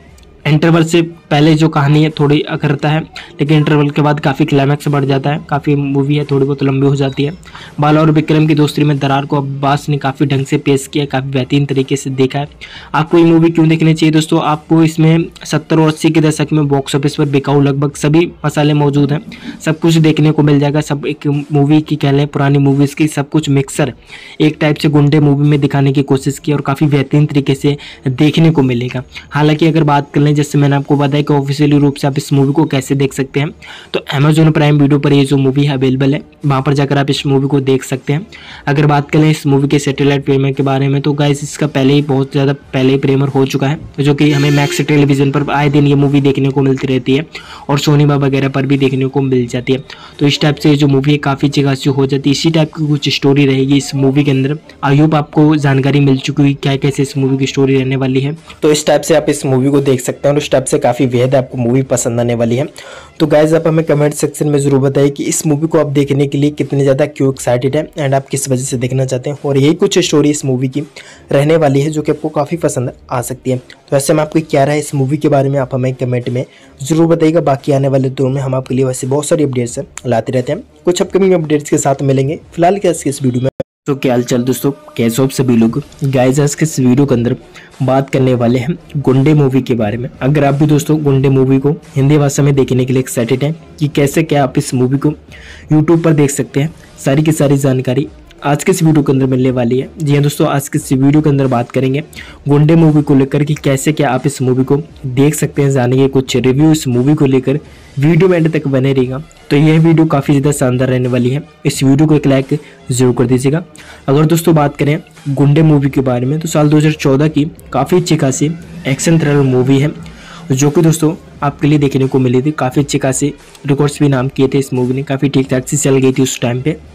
इंटरवल से पहले जो कहानी है थोड़ी करता है, लेकिन इंटरवल के बाद काफ़ी क्लाइमैक्स बढ़ जाता है। काफ़ी मूवी है थोड़ी बहुत लंबी हो जाती है। बाला और विक्रम की दोस्ती में दरार को अब्बास ने काफ़ी ढंग से पेश किया, काफ़ी बेहतरीन तरीके से देखा है। आपको ये मूवी क्यों देखनी चाहिए दोस्तों? आपको इसमें 70 और 80 के दशक में बॉक्स ऑफिस पर बिकाऊ लगभग सभी मसाले मौजूद हैं, सब कुछ देखने को मिल जाएगा। सब एक मूवी की कह लें, पुरानी मूवीज़ की सब कुछ मिक्सर एक टाइप से गुंडे मूवी में दिखाने की कोशिश की और काफ़ी बेहतरीन तरीके से देखने को मिलेगा। हालांकि अगर बात कर लें, जैसे मैंने आपको बताया कि ऑफिशियली रूप से आप इस मूवी को कैसे देख सकते हैं, तो अमेजॉन प्राइम वीडियो पर ये जो मूवी है अवेलेबल है, वहाँ पर जाकर आप इस मूवी को देख सकते हैं। अगर बात करें इस मूवी के सैटेलाइट प्रीमियर के बारे में, तो गाइस इसका पहले ही बहुत ज़्यादा पहले ही प्रीमियर हो चुका है, जो कि हमें मैक्स टेलीविजन पर आए दिन ये मूवी देखने को मिलती रहती है और सोनी बाबा वगैरह पर भी देखने को मिल जाती है। तो इस टाइप से जो मूवी है काफ़ी अच्छी खासी हो जाती है। इसी टाइप की कुछ स्टोरी रहेगी इस मूवी के अंदर। आई होप आपको जानकारी मिल चुकी हुई क्या कैसे इस मूवी की स्टोरी रहने वाली है। तो इस टाइप से आप इस मूवी को देख सकते हैं और इस टाइप से काफ़ी बेहद आपको मूवी पसंद आने वाली है। तो गाइज आप हमें कमेंट सेक्शन में ज़रूर बताइए कि इस मूवी को आप देखने के लिए कितने ज़्यादा क्यों एक्साइटेड है एंड आप किस वजह से देखना चाहते हैं, और यही कुछ स्टोरी इस मूवी की रहने वाली है जो कि आपको काफ़ी पसंद आ सकती है। तो ऐसे में आपको क्या रहा है इस मूवी के बारे में, आप हमें कमेंट में ज़रूर बताइएगा। बाकी आने वाले दिनों में हम आपके लिए वैसे बहुत सारी अपडेट्स लाते रहते हैं। कुछ अपकमिंग अपडेट्स के साथ मिलेंगे। फिलहाल क्या इस वीडियो में तो क्या हाल चाल दोस्तों, कैसे हो आप सभी लोग। गाइस आज के इस वीडियो के अंदर बात करने वाले हैं गुंडे मूवी के बारे में। अगर आप भी दोस्तों गुंडे मूवी को हिंदी भाषा में देखने के लिए एक्साइटेड हैं कि कैसे क्या आप इस मूवी को यूट्यूब पर देख सकते हैं, सारी की सारी जानकारी आज के इस वीडियो के अंदर मिलने वाली है। जी हाँ दोस्तों, आज के इस वीडियो के अंदर बात करेंगे गुंडे मूवी को लेकर कि कैसे क्या आप इस मूवी को देख सकते हैं, जानेंगे कुछ रिव्यू इस मूवी को लेकर। वीडियो में एंड तक बने रहेगा। तो यह वीडियो काफ़ी ज़्यादा शानदार रहने वाली है। इस वीडियो को एक लाइक जरूर कर दीजिएगा। अगर दोस्तों बात करें गुंडे मूवी के बारे में, तो साल 2014 की काफ़ी अच्छी खासी एक्शन थ्रिलर मूवी है जो कि दोस्तों आपके लिए देखने को मिली थी। काफ़ी अच्छी खासी रिकॉर्ड्स भी नाम किए थे इस मूवी ने, काफ़ी ठीक ठाक से चल गई थी उस टाइम पे।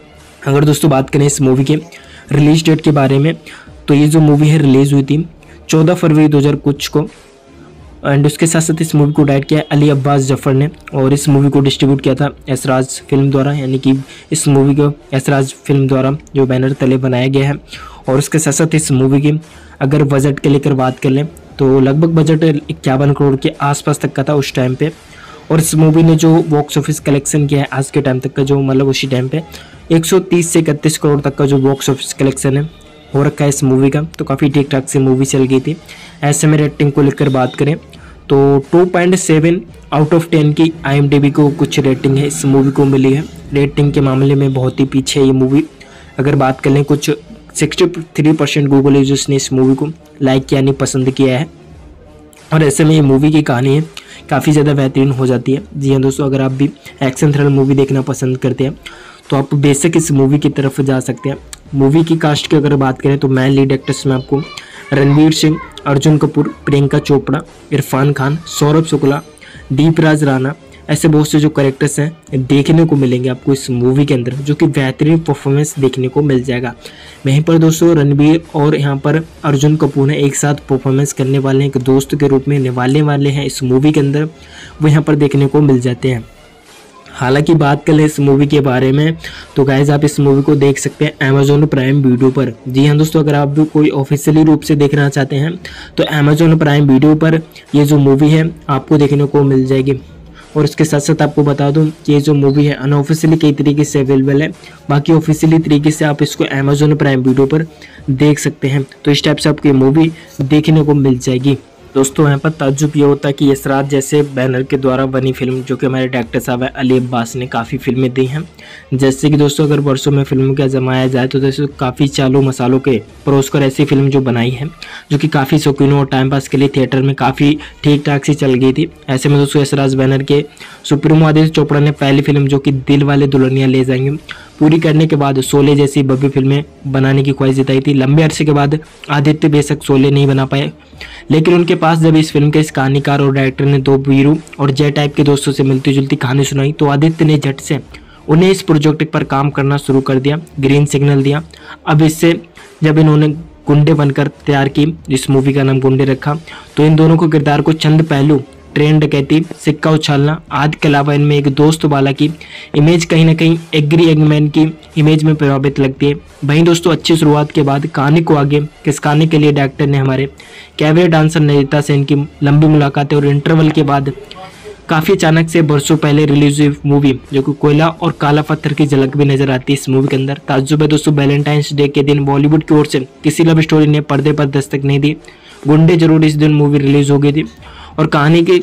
अगर दोस्तों बात करें इस मूवी के रिलीज डेट के बारे में, तो ये जो मूवी है रिलीज़ हुई थी 14 फरवरी 2000 कुछ को, एंड उसके साथ साथ इस मूवी को डायरेक्ट किया अली अब्बास जफर ने, और इस मूवी को डिस्ट्रीब्यूट किया था एसराज फिल्म द्वारा, यानी कि इस मूवी को एसराज फिल्म द्वारा जो बैनर तले बनाया गया है। और उसके साथ साथ इस मूवी की अगर बजट के लेकर बात कर लें, तो लगभग बजट 51 करोड़ के आसपास तक का था उस टाइम पे। और इस मूवी ने जो बॉक्स ऑफिस कलेक्शन किया है आज के टाइम तक का, जो मतलब उसी टाइम पे 130 से 31 करोड़ तक का जो बॉक्स ऑफिस कलेक्शन है हो रखा है इस मूवी का। तो काफ़ी ठीक ठाक से मूवी चल गई थी। ऐसे में रेटिंग को लेकर बात करें तो 2.7 आउट ऑफ 10 की IMDb को कुछ रेटिंग है इस मूवी को मिली है। रेटिंग के मामले में बहुत ही पीछे है ये मूवी। अगर बात कर लें, कुछ 63% गूगल यूजर्स ने इस मूवी को लाइक किया, नहीं पसंद किया है। और ऐसे में ये मूवी की कहानी है काफ़ी ज़्यादा बेहतरीन हो जाती है। जी हाँ दोस्तों, अगर आप भी एक्शन थ्रिलर मूवी देखना पसंद करते हैं तो आप बेशक इस मूवी की तरफ जा सकते हैं। मूवी की कास्ट की अगर बात करें तो मेन लीड एक्टर्स में आपको रणवीर सिंह, अर्जुन कपूर, प्रियंका चोपड़ा, इरफान खान, सौरभ शुक्ला, दीपराज राणा, ऐसे बहुत से जो कैरेक्टर्स हैं देखने को मिलेंगे आपको इस मूवी के अंदर, जो कि बेहतरीन परफॉर्मेंस देखने को मिल जाएगा। वहीं पर दोस्तों रणवीर और यहाँ पर अर्जुन कपूर ने एक साथ परफॉर्मेंस करने वाले हैं, एक दोस्त के रूप में निभाने वाले हैं इस मूवी के अंदर, वो यहाँ पर देखने को मिल जाते हैं। हालांकि बात करें इस मूवी के बारे में, तो गाइज आप इस मूवी को देख सकते हैं अमेजॉन प्राइम वीडियो पर। जी हाँ दोस्तों, अगर आप भी कोई ऑफिशियली रूप से देखना चाहते हैं तो अमेजॉन प्राइम वीडियो पर ये जो मूवी है आपको देखने को मिल जाएगी। और इसके साथ साथ आपको बता दूं कि ये जो मूवी है अनऑफिशियली कई तरीके से अवेलेबल है, बाकी ऑफिशियली तरीके से आप इसको अमेजॉन प्राइम वीडियो पर देख सकते हैं। तो इस टाइप से आपको ये मूवी देखने को मिल जाएगी। दोस्तों यहाँ पर ताज्जुब ये होता है कि यशराज जैसे बैनर के द्वारा बनी फिल्म, जो कि हमारे डायरेक्टर साहब है अली अब्बास ने काफ़ी फिल्में दी हैं। जैसे कि दोस्तों अगर वर्षों में फिल्मों का जमाया जाए तो दोस्तों काफ़ी चालों मसालों के परोसकर ऐसी फिल्म जो बनाई है, जो कि काफ़ी शौकीनों और टाइम पास के लिए थिएटर में काफ़ी ठीक ठाक सी चल गई थी। ऐसे में दोस्तों यशराज बैनर के सुप्रीमो आदित्य चोपड़ा ने पहली फिल्म जो कि दिल वाले दुल्हनिया ले जाएंगे पूरी करने के बाद शोले जैसी भव्य फिल्में बनाने की ख्वाहिश जताई थी। लंबे अरसे के बाद आदित्य बेशक शोले नहीं बना पाए, लेकिन उनके पास जब इस फिल्म के इस कहानीकार और डायरेक्टर ने दो वीरू और जय टाइप के दोस्तों से मिलती जुलती कहानी सुनाई, तो आदित्य ने झट से उन्हें इस प्रोजेक्ट पर काम करना शुरू कर दिया, ग्रीन सिग्नल दिया। अब इससे जब इन्होंने गुंडे बनकर तैयार की, इस मूवी का नाम गुंडे रखा, तो इन दोनों को किरदार को चंद पहलू ट्रेन डकैती, सिक्का उछालना आदि के अलावा इनमें एक दोस्त बाला की इमेज कहीं ना कहीं एग्री एगमैन की इमेज में प्रभावित लगती है। वहीं दोस्तों अच्छी शुरुआत के बाद कहानी को आगे खिसकाने के लिए डायरेक्टर ने हमारे कैबरे डांसर नंदिता सेन की लंबी मुलाकातें और इंटरवल के बाद काफ़ी अचानक से बरसों पहले रिलीज हुई मूवी जो कि कोयला और काला पत्थर की झलक भी नजर आती है इस मूवी के अंदर। ताज्जुब है दोस्तों, वैलेंटाइंस डे के दिन बॉलीवुड की ओर से किसी लव स्टोरी ने पर्दे पर दस्तक नहीं दी। गुंडे जरूर इस दिन मूवी रिलीज हो गई थी और कहानी के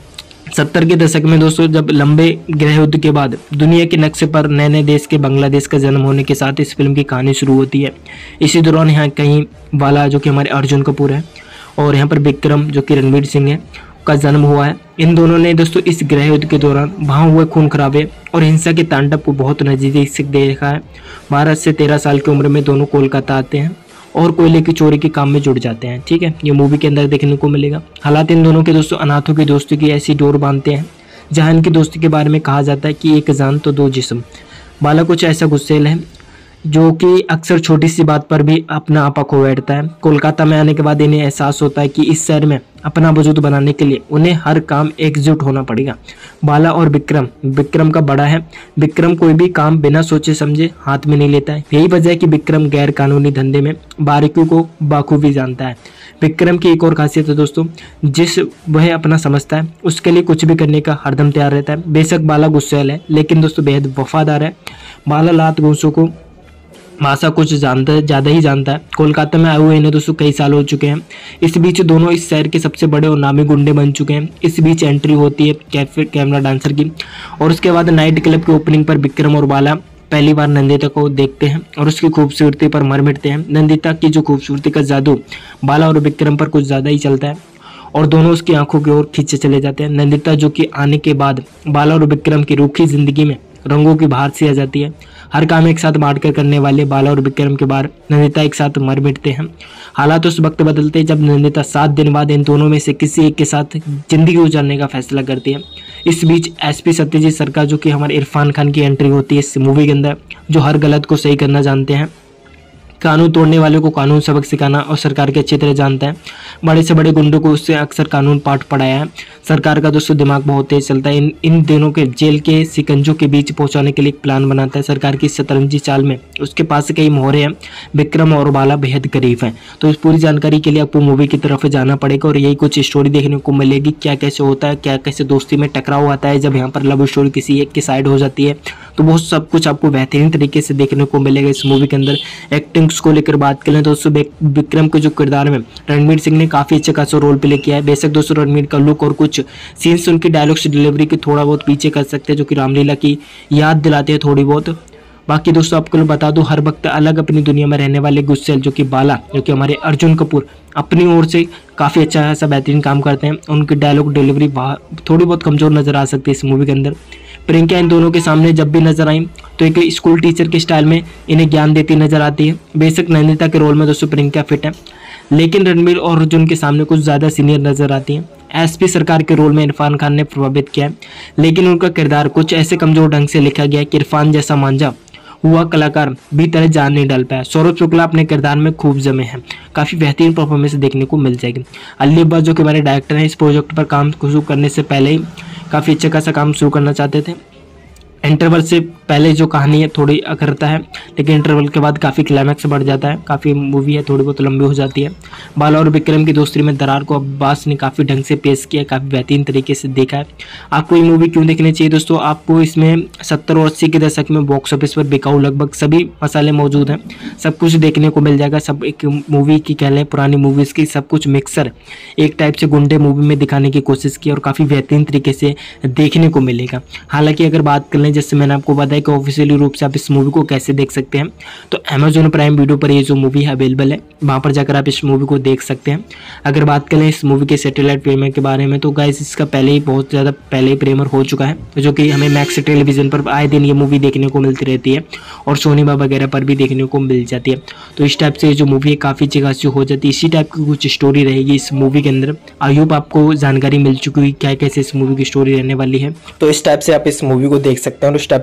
70 के दशक में दोस्तों जब लंबे गृह युद्ध के बाद दुनिया के नक्शे पर नए नए देश के बांग्लादेश का जन्म होने के साथ इस फिल्म की कहानी शुरू होती है। इसी दौरान यहाँ कहीं वाला जो कि हमारे अर्जुन कपूर है और यहाँ पर विक्रम जो कि रणवीर सिंह है का जन्म हुआ है। इन दोनों ने दोस्तों इस गृह युद्ध के दौरान वहाँ हुए खून खराबे और हिंसा के तांडव को बहुत नजदीक से देखा है। 12 से 13 साल की उम्र में दोनों कोलकाता आते हैं और कोयले की चोरी के काम में जुड़ जाते हैं। ठीक है, ये मूवी के अंदर देखने को मिलेगा। हालात इन दोनों के दोस्तों अनाथों की दोस्ती की ऐसी डोर बांधते हैं जहाँ इनकी दोस्ती के बारे में कहा जाता है कि एक जान तो दो जिस्म। बाला कुछ ऐसा गुस्सेल है जो कि अक्सर छोटी सी बात पर भी अपना आपा खो बैठता है। कोलकाता में आने के बाद इन्हें एहसास होता है कि इस शहर में अपना वजूद बनाने के लिए उन्हें हर काम एकजुट होना पड़ेगा। बाला और विक्रम का बड़ा है। विक्रम कोई भी काम बिना सोचे समझे हाथ में नहीं लेता है। यही वजह है कि विक्रम गैर कानूनी धंधे में बारीकियों को बाखूबी जानता है। विक्रम की एक और खासियत है दोस्तों, जिस वह अपना समझता है उसके लिए कुछ भी करने का हरदम तैयार रहता है। बेशक बाला गुस्सैल है लेकिन दोस्तों बेहद वफादार है। बाला लात घूसों को भाषा कुछ ज़्यादा ही जानता है। कोलकाता में आए हुए इन्हें दोस्तों कई साल हो चुके हैं। इस बीच दोनों इस शहर के सबसे बड़े और नामी गुंडे बन चुके हैं। इस बीच एंट्री होती है कैमरा डांसर की और उसके बाद नाइट क्लब की ओपनिंग पर विक्रम और बाला पहली बार नंदिता को देखते हैं और उसकी खूबसूरती पर मर मिटते हैं। नंदिता की जो खूबसूरती का जादू बाला और विक्रम पर कुछ ज़्यादा ही चलता है और दोनों उसकी आंखों की ओर खींचे चले जाते हैं। नंदिता जो कि आने के बाद बाला और विक्रम की रूखी जिंदगी में रंगों की बहार सी आ जाती है। हर काम एक साथ बांट कर करने वाले बाला और विक्रम के बाद नंदिता एक साथ मर मिटते हैं। हालात उस वक्त बदलते हैं जब नंदिता 7 दिन बाद इन दोनों में से किसी एक के साथ जिंदगी गुजारने का फैसला करती है। इस बीच एसपी सत्यजीत सरकार जो कि हमारे इरफान खान की एंट्री होती है इस मूवी के अंदर, जो हर गलत को सही करना जानते हैं, कानून तोड़ने वालों को कानून सबक सिखाना और सरकार के अच्छी तरह जानता है। बड़े से बड़े गुंडों को उससे अक्सर कानून पाठ पढ़ाया है। सरकार का दोस्तों दिमाग बहुत तेज चलता है। इन दोनों के जेल के सिकंजों के बीच पहुंचाने के लिए एक प्लान बनाता है। सरकार की शतरंजी चाल में उसके पास कई मोहरे हैं। विक्रम और बाला बेहद करीब हैं। तो इस पूरी जानकारी के लिए आपको मूवी की तरफ जाना पड़ेगा और यही कुछ स्टोरी देखने को मिलेगी। क्या कैसे होता है, क्या कैसे दोस्ती में टकराव आता है जब यहाँ पर लव स्टोरी किसी एक की साइड हो जाती है, तो वो सब कुछ आपको बेहतरीन तरीके से देखने को मिलेगा इस मूवी के अंदर। एक्टिंग्स को लेकर बात करें तो दोस्तों विक्रम के जो किरदार में रणवीर सिंह ने काफी अच्छा खासा रोल प्ले किया है। बेशक दोस्तों रणवीर का लुक और कुछ सीन्स उनकी डायलॉग्स डिलीवरी की थोड़ा बहुत पीछे कर सकते हैं, जो कि रामलीला की याद दिलाते हैं थोड़ी बहुत। बाकी दोस्तों आपको बता दूं, हर वक्त अलग अपनी दुनिया में रहने वाले गुस्सेल जो कि बाला, जो कि हमारे अर्जुन कपूर अपनी ओर से काफ़ी अच्छा खासा बेहतरीन काम करते हैं। उनकी डायलॉग डिलीवरी थोड़ी बहुत कमज़ोर नज़र आ सकती है इस मूवी के अंदर। प्रियंका इन दोनों के सामने जब भी नजर आई तो एक स्कूल टीचर के स्टाइल में इन्हें ज्ञान देती नजर आती है। बेशक नंदिता के रोल में दोस्तों प्रियंका फिट है, लेकिन रणवीर और अर्जुन के सामने कुछ ज़्यादा सीनियर नजर आती हैं। एसपी सरकार के रोल में इरफान खान ने प्रभावित किया है, लेकिन उनका किरदार कुछ ऐसे कमज़ोर ढंग से लिखा गया है कि इरफान जैसा मांझा हुआ कलाकार भी तरह जान नहीं डाल पाया। सौरभ शुक्ला अपने किरदार में खूब जमे हैं। काफ़ी बेहतरीन परफॉर्मेंस देखने को मिल जाएगी। अली अब्बास जो कि हमारे डायरेक्टर हैं, इस प्रोजेक्ट पर काम शुरू करने से पहले ही काफ़ी अच्छा खासा काम शुरू करना चाहते थे। इंटरवल से पहले जो कहानी है थोड़ी अखरता है, लेकिन इंटरवल के बाद काफ़ी क्लाइमैक्स बढ़ जाता है। काफ़ी मूवी है थोड़ी बहुत लंबी हो जाती है। बाला और विक्रम की दोस्ती में दरार को अब्बास ने काफ़ी ढंग से पेश किया, काफ़ी बेहतरीन तरीके से देखा है। आपको ये मूवी क्यों देखनी चाहिए दोस्तों? आपको इसमें 70 और 80 के दशक में बॉक्स ऑफिस पर बिकाऊ लगभग सभी मसाले मौजूद हैं। सब कुछ देखने को मिल जाएगा। सब एक मूवी की कह लें, पुरानी मूवीज़ की सब कुछ मिक्सर एक टाइप से गुंडे मूवी में दिखाने की कोशिश की और काफ़ी बेहतरीन तरीके से देखने को मिलेगा। हालांकि अगर बात कर लें, जैसे मैंने आपको बताया कि ऑफिशियली रूप से आप इस मूवी को कैसे देख सकते हैं, तो अमेजॉन प्राइम वीडियो पर ये जो मूवी है अवेलेबल है, वहाँ पर जाकर आप इस मूवी को देख सकते हैं। अगर बात करें इस मूवी के सैटेलाइट प्रीमियर के बारे में, तो गाइस इसका पहले ही बहुत ज़्यादा पहले ही प्रीमियर हो चुका है, जो कि हमें मैक्स टेलीविजन पर आए दिन ये मूवी देखने को मिलती रहती है और सोनीमा वगैरह पर भी देखने को मिल जाती है। तो इस टाइप से जो मूवी है काफ़ी अच्छी खासी हो जाती है। इसी टाइप की कुछ स्टोरी रहेगी इस मूवी के अंदर। आई होप आपको जानकारी मिल चुकी हुई क्या कैसे इस मूवी की स्टोरी रहने वाली है। तो इस टाइप से आप इस मूवी को देख सकते हैं और उस टाइप से काफ़ी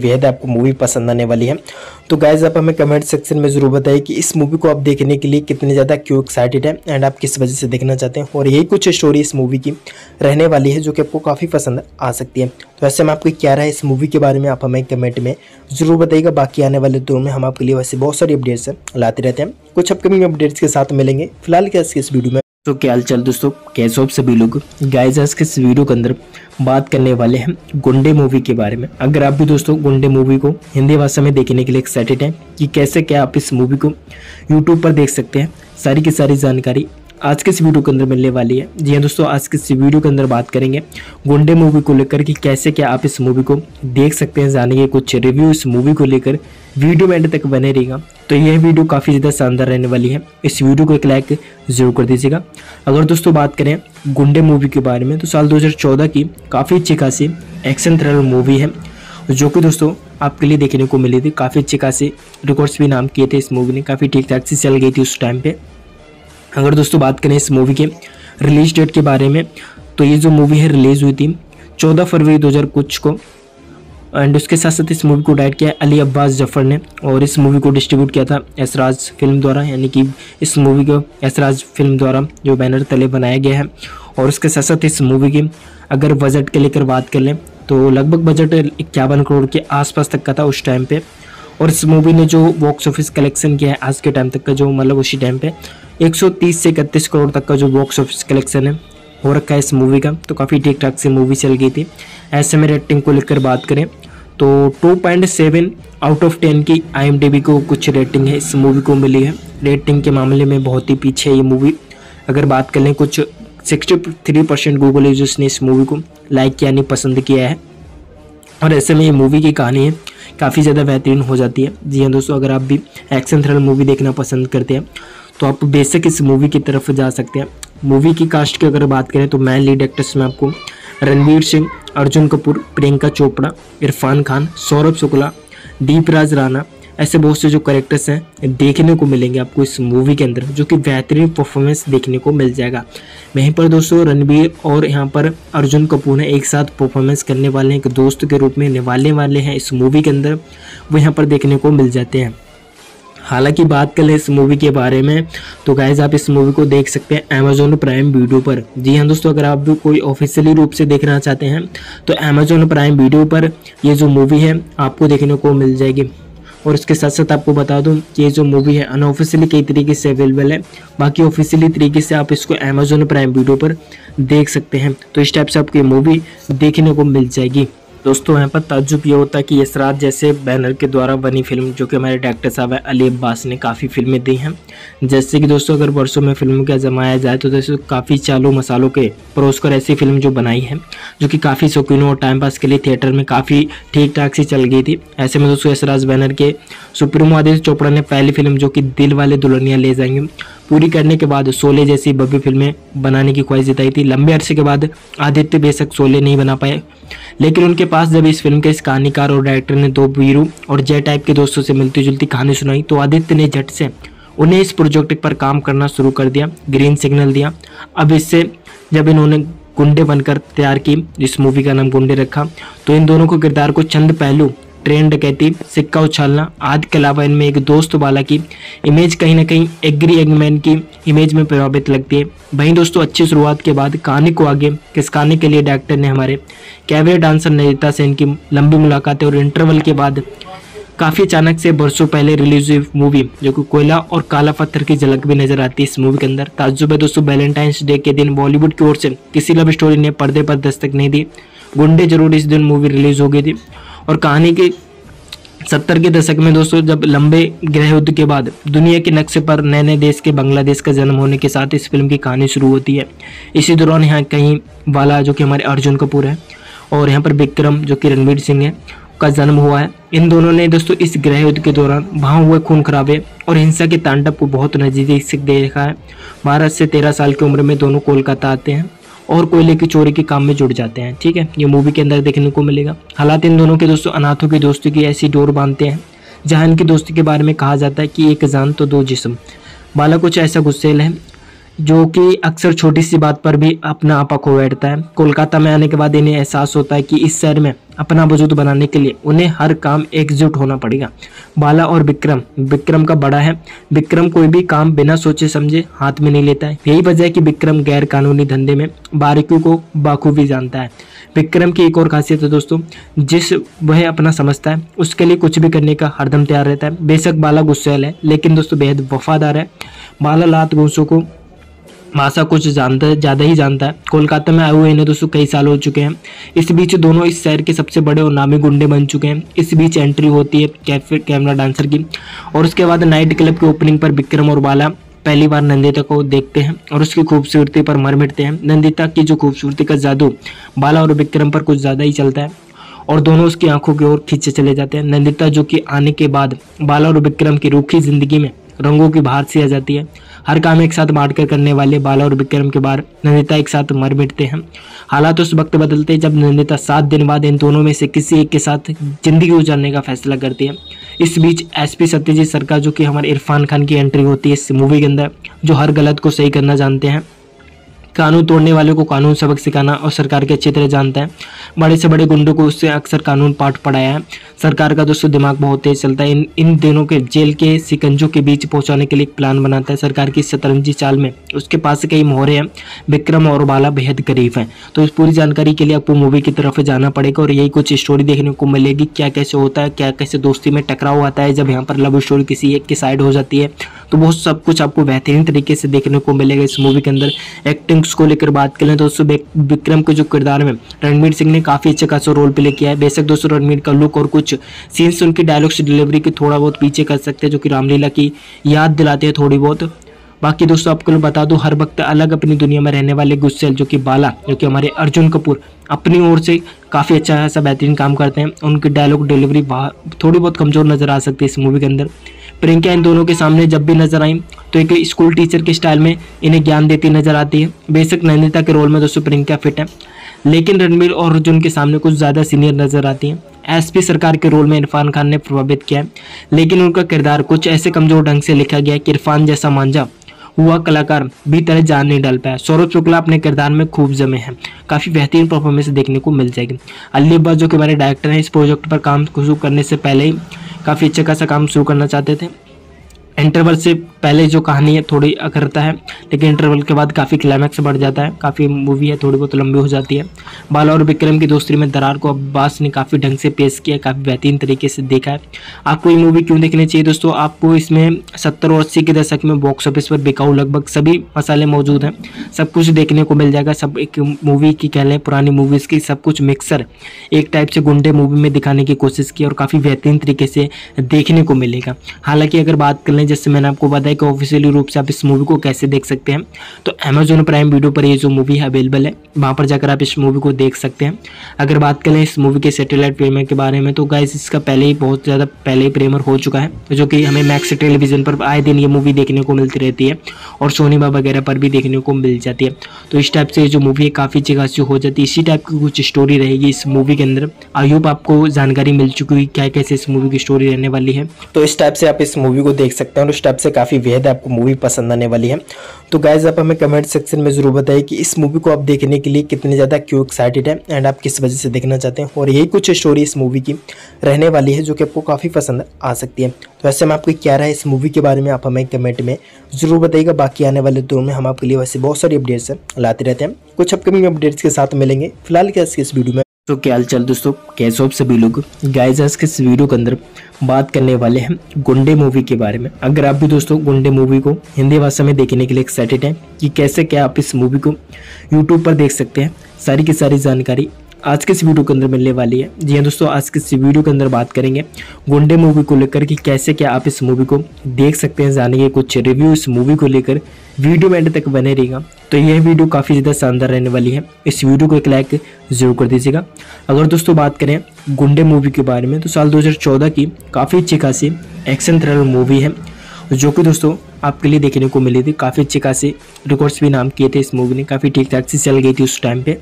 बेहद आपको मूवी पसंद आने वाली है। तो गाइज आप हमें कमेंट सेक्शन में ज़रूर बताइए कि इस मूवी को आप देखने के लिए कितने ज़्यादा क्यों एक्साइटेड है एंड आप किस वजह से देखना चाहते हैं, और यही कुछ स्टोरी इस मूवी की रहने वाली है जो कि आपको काफ़ी पसंद आ सकती है। तो ऐसे में आपकी क्या राय है इस मूवी के बारे में आप हमें कमेंट में ज़रूर बताइएगा। बाकी आने वाले दिनों में हम आपके लिए वैसे बहुत सारी अपडेट्स लाते रहते हैं, कुछ अपकमिंग अपडेट्स के साथ मिलेंगे। फिलहाल क्या इस वीडियो में तो क्या हाल चाल दोस्तों, कैसे हो आप सभी लोग। गाइस आज के इस वीडियो के अंदर बात करने वाले हैं गुंडे मूवी के बारे में। अगर आप भी दोस्तों गुंडे मूवी को हिंदी भाषा में देखने के लिए एक्साइटेड हैं कि कैसे क्या आप इस मूवी को यूट्यूब पर देख सकते हैं, सारी की सारी जानकारी आज के इस वीडियो के अंदर मिलने वाली है। जी हाँ दोस्तों, आज के इस वीडियो के अंदर बात करेंगे गुंडे मूवी को लेकर कि कैसे क्या आप इस मूवी को देख सकते हैं, जानेंगे कुछ रिव्यू इस मूवी को लेकर। वीडियो में एंड तक बने रहेगा। तो यह वीडियो काफ़ी ज़्यादा शानदार रहने वाली है, इस वीडियो को एक लाइक जरूर कर दीजिएगा। अगर दोस्तों बात करें गुंडे मूवी के बारे में तो साल 2014 की काफ़ी अच्छी खासी एक्शन थ्रिलर मूवी है जो कि दोस्तों आपके लिए देखने को मिली थी। काफ़ी अच्छे खासे रिकॉर्ड्स भी नाम किए थे इस मूवी ने, काफ़ी ठीक ठाक से चल गई थी उस टाइम पे। अगर दोस्तों बात करें इस मूवी के रिलीज डेट के बारे में तो ये जो मूवी है रिलीज़ हुई थी 14 फरवरी 2000 कुछ को, एंड उसके साथ साथ इस मूवी को डायरेक्ट किया अली अब्बास जफर ने, और इस मूवी को डिस्ट्रीब्यूट किया था एसराज फिल्म द्वारा, यानी कि इस मूवी को एसराज फिल्म द्वारा जो बैनर तले बनाया गया है। और उसके साथ साथ इस मूवी की अगर बजट के लेकर बात कर लें तो लगभग बजट 51 करोड़ के आसपास तक का था उस टाइम पे। और इस मूवी ने जो बॉक्स ऑफिस कलेक्शन किया है आज के टाइम तक का, जो मतलब उसी टाइम पे 130 से 31 करोड़ तक का जो बॉक्स ऑफिस कलेक्शन है हो रखा है इस मूवी का। तो काफ़ी ठीक ठाक से मूवी चल गई थी। ऐसे में रेटिंग को लेकर बात करें तो 2.7 आउट ऑफ 10 की IMDb को कुछ रेटिंग है इस मूवी को मिली है। रेटिंग के मामले में बहुत ही पीछे है ये मूवी। अगर बात कर लें कुछ 63% गूगल यूजर्स ने इस मूवी को लाइक किया, नहीं पसंद किया है। और ऐसे में ये मूवी की कहानी है काफ़ी ज़्यादा बेहतरीन हो जाती है। जी हाँ दोस्तों, अगर आप भी एक्शन थ्रिलर मूवी देखना पसंद करते हैं तो आप बेशक इस मूवी की तरफ जा सकते हैं। मूवी की कास्ट की अगर बात करें तो मेन लीड एक्टर्स में आपको रणवीर सिंह, अर्जुन कपूर, प्रियंका चोपड़ा, इरफान खान, सौरभ शुक्ला, दीपराज राणा, ऐसे बहुत से जो कैरेक्टर्स हैं देखने को मिलेंगे आपको इस मूवी के अंदर, जो कि बेहतरीन परफॉर्मेंस देखने को मिल जाएगा। वहीं पर दोस्तों रणवीर और यहाँ पर अर्जुन कपूर ने एक साथ परफॉर्मेंस करने वाले हैं, एक दोस्त के रूप में निभाने वाले हैं इस मूवी के अंदर, वो यहाँ पर देखने को मिल जाते हैं। हालांकि बात कर ले इस मूवी के बारे में तो गाइज आप इस मूवी को देख सकते हैं अमेजोन प्राइम वीडियो पर। जी हाँ दोस्तों, अगर आप भी कोई ऑफिशियली रूप से देखना चाहते हैं तो अमेजोन प्राइम वीडियो पर ये जो मूवी है आपको देखने को मिल जाएगी। और इसके साथ साथ आपको बता दूं कि ये जो मूवी है अनऑफिशियली कई तरीके से अवेलेबल है, बाकी ऑफिशियली तरीके से आप इसको अमेजोन प्राइम वीडियो पर देख सकते हैं। तो इस टाइप से आपको ये मूवी देखने को मिल जाएगी। दोस्तों यहाँ पर ताज्जुब ये होता है कि यशराज जैसे बैनर के द्वारा बनी फिल्म, जो कि हमारे डायरेक्टर साहब है अली अब्बास ने काफ़ी फिल्में दी हैं। जैसे कि दोस्तों अगर वर्षों में फिल्मों का जमाया जाए तो दोस्तों काफ़ी चालू मसालों के परोसकर ऐसी फिल्म जो बनाई है जो कि काफ़ी शौकीनों और टाइम पास के लिए थिएटर में काफ़ी ठीक ठाक सी चल गई थी। ऐसे में दोस्तों यशराज बैनर के सुप्रीमो आदित्य चोपड़ा ने पहली फिल्म जो कि दिल वाले दुल्हनिया ले जाएंगे पूरी करने के बाद शोले जैसी भव्य फिल्में बनाने की ख्वाहिश जताई थी। लंबे अरसे के बाद आदित्य बेशक शोले नहीं बना पाए, लेकिन उनके पास जब इस फिल्म के इस कहानीकार और डायरेक्टर ने दो वीरू और जय टाइप के दोस्तों से मिलती जुलती कहानी सुनाई तो आदित्य ने झट से उन्हें इस प्रोजेक्ट पर काम करना शुरू कर दिया, ग्रीन सिग्नल दिया। अब इससे जब इन्होंने गुंडे बनकर तैयार की, इस मूवी का नाम गुंडे रखा, तो इन दोनों को किरदार को चंद पहलू ट्रेन डकैती, सिक्का उछालना आदि के अलावा इनमें एक दोस्त वाला की इमेज कहीं ना कहीं एग्री एगमैन की इमेज में प्रभावित लगती है। वहीं दोस्तों अच्छी शुरुआत के बाद कहानी को आगे खिसकाने के लिए डायरेक्टर ने हमारे कैबरे डांसर नैनीता से इनकी लंबी मुलाकातें और इंटरवल के बाद काफ़ी अचानक से बरसों पहले रिलीज हुई मूवी जो कि कोयला और काला पत्थर की झलक भी नजर आती है इस मूवी के अंदर। ताज्जुब है दोस्तों, वैलेंटाइंस डे के दिन बॉलीवुड की ओर से किसी लव स्टोरी ने पर्दे पर दस्तक नहीं दी। गुंडे जरूर इस दिन मूवी रिलीज हो गई थी। और कहानी के 70 के दशक में दोस्तों जब लंबे गृह युद्ध के बाद दुनिया के नक्शे पर नए नए देश के बांग्लादेश का जन्म होने के साथ इस फिल्म की कहानी शुरू होती है। इसी दौरान यहाँ कहीं वाला जो कि हमारे अर्जुन कपूर है और यहाँ पर विक्रम जो कि रणवीर सिंह है का जन्म हुआ है। इन दोनों ने दोस्तों इस गृह युद्ध के दौरान वहाँ हुए खून खराबे और हिंसा के तांडव को बहुत नजदीक से देखा है। 12 से 13 साल की उम्र में दोनों कोलकाता आते हैं और कोयले की चोरी के काम में जुड़ जाते हैं। ठीक है, ये मूवी के अंदर देखने को मिलेगा। हालात इन दोनों के दोस्तों अनाथों की दोस्ती की ऐसी डोर बांधते हैं जहां इनकी दोस्ती के बारे में कहा जाता है कि एक जान तो दो जिस्म। बाला कुछ ऐसा गुस्सेल है जो कि अक्सर छोटी सी बात पर भी अपना आपा खो बैठता है। कोलकाता में आने के बाद इन्हें एहसास होता है कि इस शहर में अपना वजूद बनाने के लिए उन्हें हर काम एकजुट होना पड़ेगा। बाला और विक्रम का बड़ा है। विक्रम कोई भी काम बिना सोचे समझे हाथ में नहीं लेता है। यही वजह है कि विक्रम गैर कानूनी धंधे में बारीकियों को बाखूबी जानता है। विक्रम की एक और खासियत है दोस्तों, जिस वह अपना समझता है उसके लिए कुछ भी करने का हरदम तैयार रहता है। बेशक बाला गुस्सैल है लेकिन दोस्तों बेहद वफादार है। बाला लात घूसों को भाषा कुछ ज़्यादा ही जानता है। कोलकाता में आए हुए इन्हें दोस्तों कई साल हो चुके हैं। इस बीच दोनों इस शहर के सबसे बड़े और नामी गुंडे बन चुके हैं। इस बीच एंट्री होती है कैमरा डांसर की और उसके बाद नाइट क्लब की ओपनिंग पर विक्रम और बाला पहली बार नंदिता को देखते हैं और उसकी खूबसूरती पर मर मिटते हैं। नंदिता की जो खूबसूरती का जादू बाला और विक्रम पर कुछ ज़्यादा ही चलता है और दोनों उसकी आंखों की ओर खींचे चले जाते हैं। नंदिता जो कि आने के बाद बाला और विक्रम की रूखी जिंदगी में रंगों की बहार सी आ जाती है। हर काम एक साथ बांट कर करने वाले बाला और विक्रम के बाद नंदिता एक साथ मर मिटते हैं। हालात उस वक्त बदलते हैं जब नंदिता 7 दिन बाद इन दोनों में से किसी एक के साथ जिंदगी गुजारने का फैसला करती है। इस बीच एसपी सत्यजीत सरकार जो कि हमारे इरफान खान की एंट्री होती है इस मूवी के अंदर, जो हर गलत को सही करना जानते हैं, कानून तोड़ने वालों को कानून सबक सिखाना और सरकार के अच्छी तरह जानता है। बड़े से बड़े गुंडों को उससे अक्सर कानून पाठ पढ़ाया है। सरकार का दोस्तों दिमाग बहुत तेज चलता है। इन दिनों के जेल के सिकंजों के बीच पहुंचाने के लिए एक प्लान बनाता है। सरकार की शतरंजी चाल में उसके पास कई मोहरे हैं। विक्रम और बाला बेहद करीब हैं। तो इस पूरी जानकारी के लिए आपको मूवी की तरफ जाना पड़ेगा और यही कुछ स्टोरी देखने को मिलेगी। क्या कैसे होता है, क्या कैसे दोस्ती में टकराव आता है, जब यहाँ पर लव स्टोरी किसी एक की साइड हो जाती है, तो वो सब कुछ आपको बेहतरीन तरीके से देखने को मिलेगा इस मूवी के अंदर। एक्टिंग्स को लेकर बात करें तो दोस्तों विक्रम के जो किरदार में रणवीर सिंह ने काफी अच्छा खासा रोल प्ले किया है। बेशक दोस्तों रणवीर का लुक और कुछ सीन्स उनकी डायलॉग्स डिलीवरी की थोड़ा बहुत पीछे कर सकते हैं, जो कि रामलीला की याद दिलाते हैं थोड़ी बहुत। बाकी दोस्तों आपको बता दूं, हर वक्त अलग अपनी दुनिया में रहने वाले गुस्सेल जो कि बाला, जो कि हमारे अर्जुन कपूर अपनी ओर से काफ़ी अच्छा खासा बेहतरीन काम करते हैं। उनकी डायलॉग डिलीवरी थोड़ी बहुत कमज़ोर नज़र आ सकती है इस मूवी के अंदर। प्रियंका इन दोनों के सामने जब भी नजर आई तो एक स्कूल टीचर के स्टाइल में इन्हें ज्ञान देती नजर आती है। बेशक नंदिता के रोल में दोस्तों प्रियंका फिट है, लेकिन रणवीर और अर्जुन के सामने कुछ ज़्यादा सीनियर नजर आती हैं। एसपी सरकार के रोल में इरफान खान ने प्रभावित किया है, लेकिन उनका किरदार कुछ ऐसे कमज़ोर ढंग से लिखा गया है कि इरफान जैसा मांझा हुआ कलाकार भी तरह जान नहीं डाल पाया। सौरभ शुक्ला अपने किरदार में खूब जमे हैं। काफ़ी बेहतरीन परफॉर्मेंस देखने को मिल जाएगी। अली अब्बास जो कि हमारे डायरेक्टर हैं, इस प्रोजेक्ट पर काम शुरू करने से पहले ही काफ़ी अच्छा खासा काम शुरू करना चाहते थे। इंटरवल से पहले जो कहानी है थोड़ी अखरता है, लेकिन इंटरवल के बाद काफ़ी क्लाइमैक्स बढ़ जाता है। काफ़ी मूवी है थोड़ी बहुत लंबी हो जाती है। बाला और विक्रम की दोस्ती में दरार को अब्बास ने काफ़ी ढंग से पेश किया, काफ़ी बेहतरीन तरीके से देखा है। आपको ये मूवी क्यों देखनी चाहिए दोस्तों? आपको इसमें 70 और 80 के दशक में बॉक्स ऑफिस पर बिकाऊ लगभग सभी मसाले मौजूद हैं। सब कुछ देखने को मिल जाएगा। सब एक मूवी की कह लें, पुरानी मूवीज़ की सब कुछ मिक्सर एक टाइप से गुंडे मूवी में दिखाने की कोशिश की और काफ़ी बेहतरीन तरीके से देखने को मिलेगा। हालांकि अगर बात कर लें, जैसे मैंने आपको बताया कि ऑफिशियली रूप से आप इस मूवी को कैसे देख सकते हैं, तो अमेजोन प्राइम वीडियो पर ये जो मूवी है अवेलेबल है, वहाँ पर जाकर आप इस मूवी को देख सकते हैं। अगर बात करें इस मूवी के सैटेलाइट प्रीमियर के बारे में, तो गाइस इसका पहले ही बहुत ज़्यादा पहले ही प्रीमियर हो चुका है, जो कि हमें मैक्स टेलीविजन पर आए दिन ये मूवी देखने को मिलती रहती है और सोनी बाबा वगैरह पर भी देखने को मिल जाती है। तो इस टाइप से ये जो मूवी है काफ़ी अच्छी खासी हो जाती है। इसी टाइप की कुछ स्टोरी रहेगी इस मूवी के अंदर। आई होप आपको जानकारी मिल चुकी हुई क्या कैसे इस मूवी की स्टोरी रहने वाली है। तो इस टाइप से आप इस मूवी को देख सकते हैं और इस टाइप से काफ़ी बेहद आपको मूवी पसंद आने वाली है। तो गाइज आप हमें कमेंट सेक्शन में जरूर बताइए कि इस मूवी को आप देखने के लिए कितने ज़्यादा क्यों एक्साइटेड है एंड आप किस वजह से देखना चाहते हैं। और यही कुछ स्टोरी इस मूवी की रहने वाली है जो कि आपको काफ़ी पसंद आ सकती है। तो ऐसे में आपकी क्या राय है इस मूवी के बारे में, आप हमें कमेंट में जरूर बताइएगा। बाकी आने वाले दिनों में हम आपके लिए वैसे बहुत सारी अपडेट्स लाते रहते हैं। कुछ अपकमिंग अपडेट्स के साथ मिलेंगे। फिलहाल क्या इस वीडियो में तो क्या हाल चाल दोस्तों, कैसे हो आप सभी लोग। गाइस आज के इस वीडियो के अंदर बात करने वाले हैं गुंडे मूवी के बारे में। अगर आप भी दोस्तों गुंडे मूवी को हिंदी भाषा में देखने के लिए एक्साइटेड हैं कि कैसे क्या आप इस मूवी को यूट्यूब पर देख सकते हैं, सारी की सारी जानकारी आज के इस वीडियो के अंदर मिलने वाली है। जी हाँ दोस्तों, आज के इस वीडियो के अंदर बात करेंगे गुंडे मूवी को लेकर कि कैसे क्या आप इस मूवी को देख सकते हैं, जानेंगे कुछ रिव्यू इस मूवी को लेकर। वीडियो में एंड तक बने रहेगा। तो यह वीडियो काफ़ी ज़्यादा शानदार रहने वाली है। इस वीडियो को एक लाइक जरूर कर दीजिएगा। अगर दोस्तों बात करें गुंडे मूवी के बारे में, तो साल 2014 की काफ़ी अच्छी खासी एक्शन थ्रिलर मूवी है जो कि दोस्तों आपके लिए देखने को मिली थी। काफ़ी अच्छे खासे रिकॉर्ड्स भी नाम किए थे इस मूवी ने, काफ़ी ठीक ठाक से चल गई थी उस टाइम पे।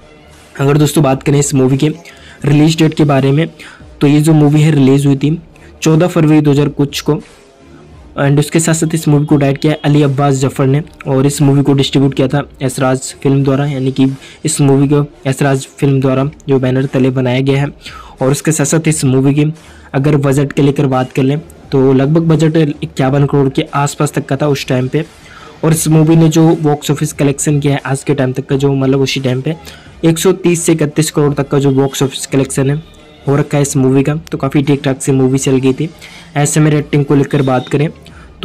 अगर दोस्तों बात करें इस मूवी के रिलीज डेट के बारे में, तो ये जो मूवी है रिलीज़ हुई थी 14 फरवरी 2000 कुछ को एंड उसके साथ साथ इस मूवी को डायरेक्ट किया अली अब्बास जफर ने, और इस मूवी को डिस्ट्रीब्यूट किया था ऐसराज फिल्म द्वारा, यानी कि इस मूवी को ऐसराज फिल्म द्वारा जो बैनर तले बनाया गया है। और उसके साथ साथ इस मूवी की अगर बजट के लेकर बात कर लें तो लगभग बजट 51 करोड़ के आसपास तक का था उस टाइम पे। और इस मूवी ने जो बॉक्स ऑफिस कलेक्शन किया है आज के टाइम तक का, जो मतलब उसी टाइम पे 130 से 31 करोड़ तक का जो बॉक्स ऑफिस कलेक्शन है हो रखा है इस मूवी का, तो काफ़ी ठीक ठाक से मूवी चल गई थी। ऐसे में रेटिंग को लेकर बात करें तो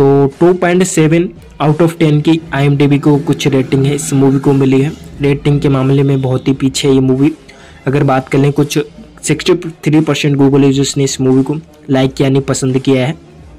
2.7 आउट ऑफ 10 की IMDb को कुछ रेटिंग है इस मूवी को मिली है। रेटिंग के मामले में बहुत ही पीछे है ये मूवी। अगर बात करें कुछ 63% गूगल यूजर्स ने इस मूवी को लाइक किया, नहीं पसंद किया है।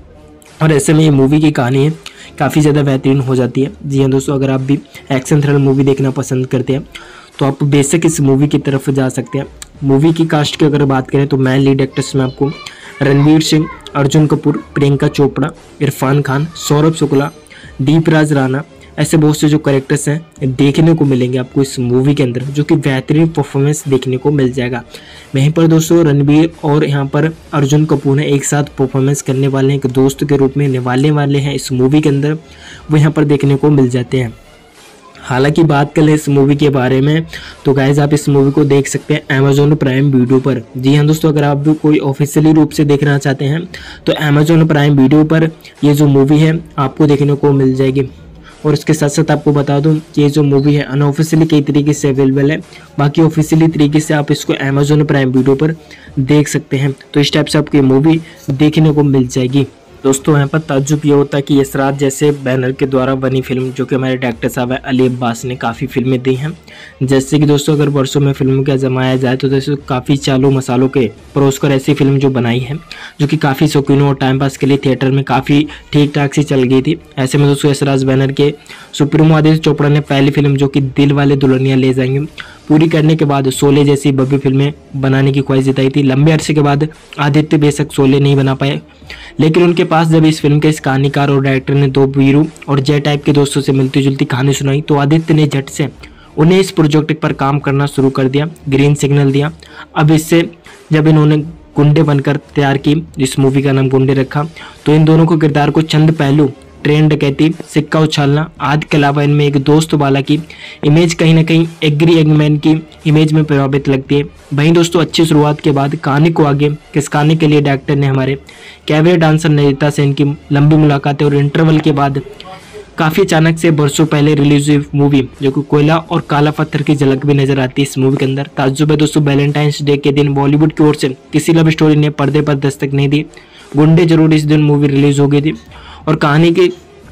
और ऐसे में ये मूवी की कहानी है काफ़ी ज़्यादा बेहतरीन हो जाती है। जी हाँ दोस्तों, अगर आप भी एक्शन थ्रिलर मूवी देखना पसंद करते हैं तो आप बेशक इस मूवी की तरफ जा सकते हैं। मूवी की कास्ट की अगर बात करें तो मैन लीड एक्टर्स में आपको रणवीर सिंह, अर्जुन कपूर, प्रियंका चोपड़ा, इरफान खान, सौरभ शुक्ला, दीपराज राणा, ऐसे बहुत से जो कैरेक्टर्स हैं देखने को मिलेंगे आपको इस मूवी के अंदर, जो कि बेहतरीन परफॉर्मेंस देखने को मिल जाएगा। वहीं पर दोस्तों रणवीर और यहाँ पर अर्जुन कपूर ने एक साथ परफॉर्मेंस करने वाले हैं, एक दोस्त के रूप में निभाने वाले हैं इस मूवी के अंदर, वो यहाँ पर देखने को मिल जाते हैं। हालांकि बात करें इस मूवी के बारे में तो गाइज आप इस मूवी को देख सकते हैं अमेजोन प्राइम वीडियो पर। जी हाँ दोस्तों, अगर आप भी कोई ऑफिशियली रूप से देखना चाहते हैं तो अमेजोन प्राइम वीडियो पर ये जो मूवी है आपको देखने को मिल जाएगी। और इसके साथ साथ आपको बता दूं कि ये जो मूवी है अनऑफिशियली कई तरीके से अवेलेबल है, बाकी ऑफिशियली तरीके से आप इसको अमेजोन प्राइम वीडियो पर देख सकते हैं। तो इस टाइप से आपको ये मूवी देखने को मिल जाएगी। दोस्तों यहाँ पर ताज्जुब ये होता है कि ऐसराज जैसे बैनर के द्वारा बनी फिल्म, जो कि हमारे डायरेक्टर साहब है अली अब्बास ने काफ़ी फिल्में दी हैं। जैसे कि दोस्तों अगर वर्षों में फिल्मों का जमाया जाए तो दोस्तों काफ़ी चालों मसालों के परोसकर ऐसी फिल्म जो बनाई है, जो कि काफ़ी शौकीनों और टाइम पास के लिए थिएटर में काफ़ी ठीक ठाक सी चल गई थी। ऐसे में दोस्तों ऐसराज बैनर के सुप्रीमो आदित्य चोपड़ा ने पहली फिल्म जो कि दिल वाले दुल्हनिया ले जाएंगे पूरी करने के बाद शोले जैसी भव्य फिल्में बनाने की ख्वाहिश जताई थी। लंबे अरसे के बाद आदित्य बेशक शोले नहीं बना पाए, लेकिन उनके पास जब इस फिल्म के इस कहानीकार और डायरेक्टर ने दो वीरू और जय टाइप के दोस्तों से मिलती जुलती कहानी सुनाई तो आदित्य ने झट से उन्हें इस प्रोजेक्ट पर काम करना शुरू कर दिया, ग्रीन सिग्नल दिया। अब इससे जब इन्होंने गुंडे बनकर तैयार की, इस मूवी का नाम गुंडे रखा, तो इन दोनों को किरदार को चंद पहलू ट्रेन डकैती, सिक्का उछालना आदि के अलावा इनमें एक दोस्त वाला की इमेज कहीं ना कहीं एग्री एगमैन की इमेज में प्रभावित लगती है। वहीं दोस्तों अच्छी शुरुआत के बाद कहानी को आगे खिसकाने के लिए डायरेक्टर ने हमारे कैबरे डांसर नैनीता सेन की लंबी मुलाकातें और इंटरवल के बाद काफ़ी अचानक से बरसों पहले रिलीज हुई मूवी जो कि कोयला और काला पत्थर की झलक भी नजर आती है इस मूवी के अंदर। ताज्जुब है दोस्तों, वैलेंटाइंस डे के दिन बॉलीवुड की ओर से किसी लव स्टोरी ने पर्दे पर दस्तक नहीं दी। गुंडे जरूर इस दिन मूवी रिलीज हो गई थी। और कहानी के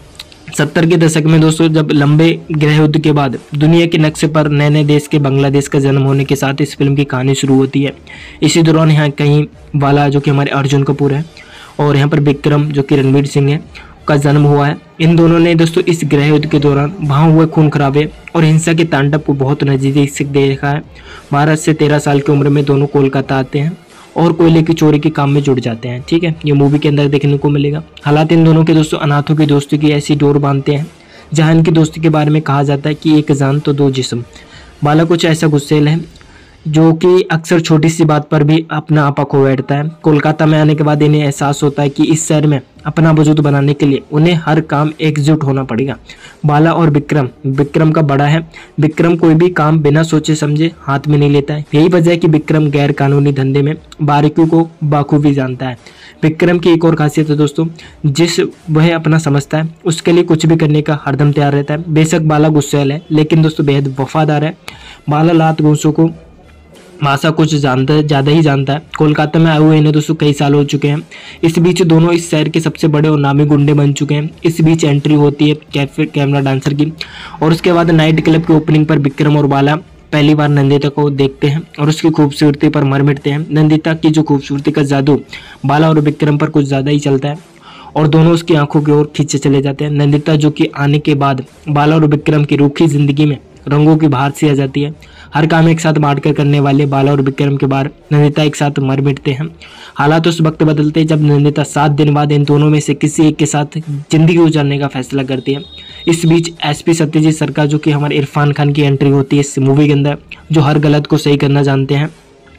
70 के दशक में दोस्तों जब लंबे गृह युद्ध के बाद दुनिया के नक्शे पर नए नए देश के बांग्लादेश का जन्म होने के साथ इस फिल्म की कहानी शुरू होती है। इसी दौरान यहाँ कहीं वाला जो कि हमारे अर्जुन कपूर है और यहाँ पर विक्रम जो कि रणवीर सिंह है का जन्म हुआ है। इन दोनों ने दोस्तों इस गृह युद्ध के दौरान वहाँ हुए खून खराबे और हिंसा के तांडव को बहुत नजदीक से देखा है। 12 से 13 साल की उम्र में दोनों कोलकाता आते हैं और कोयले की चोरी के काम में जुड़ जाते हैं। ठीक है, ये मूवी के अंदर देखने को मिलेगा। हालात इन दोनों के दोस्तों अनाथों की दोस्ती की ऐसी डोर बांधते हैं जहां इनकी दोस्ती के बारे में कहा जाता है कि एक जान तो दो जिस्म। बाला कुछ ऐसा गुस्सेल है जो कि अक्सर छोटी सी बात पर भी अपना आपा खो बैठता है। कोलकाता में आने के बाद इन्हें एहसास होता है कि इस शहर में अपना वजूद बनाने के लिए उन्हें हर काम एकजुट होना पड़ेगा। बाला और विक्रम का बड़ा है। विक्रम कोई भी काम बिना सोचे समझे हाथ में नहीं लेता है। यही वजह है कि विक्रम गैर कानूनी धंधे में बारीकियों को बाखूबी जानता है। विक्रम की एक और खासियत है दोस्तों, जिस वह अपना समझता है उसके लिए कुछ भी करने का हरदम तैयार रहता है। बेशक बाला गुस्सैल है लेकिन दोस्तों बेहद वफादार है। बाला लात घूसों को भाषा कुछ ज़्यादा ही जानता है। कोलकाता में आए हुए इन्हें दोस्तों कई साल हो चुके हैं। इस बीच दोनों इस शहर के सबसे बड़े और नामी गुंडे बन चुके हैं। इस बीच एंट्री होती है कैमरा डांसर की और उसके बाद नाइट क्लब की ओपनिंग पर विक्रम और बाला पहली बार नंदिता को देखते हैं और उसकी खूबसूरती पर मर मिटते हैं। नंदिता की जो खूबसूरती का जादू बाला और विक्रम पर कुछ ज़्यादा ही चलता है और दोनों उसकी आंखों की ओर खींचे चले जाते हैं। नंदिता जो कि आने के बाद बाला और विक्रम की रूखी जिंदगी में रंगों की बहार सी आ जाती है। हर काम एक साथ बांट कर करने वाले बाला और विक्रम के बाद नंदिता एक साथ मर मिटते हैं। हालात उस वक्त बदलते हैं जब नंदिता 7 दिन बाद इन दोनों में से किसी एक के साथ जिंदगी गुजारने का फैसला करती है। इस बीच एसपी सत्यजीत सरकार जो कि हमारे इरफान खान की एंट्री होती है इस मूवी के अंदर, जो हर गलत को सही करना जानते हैं।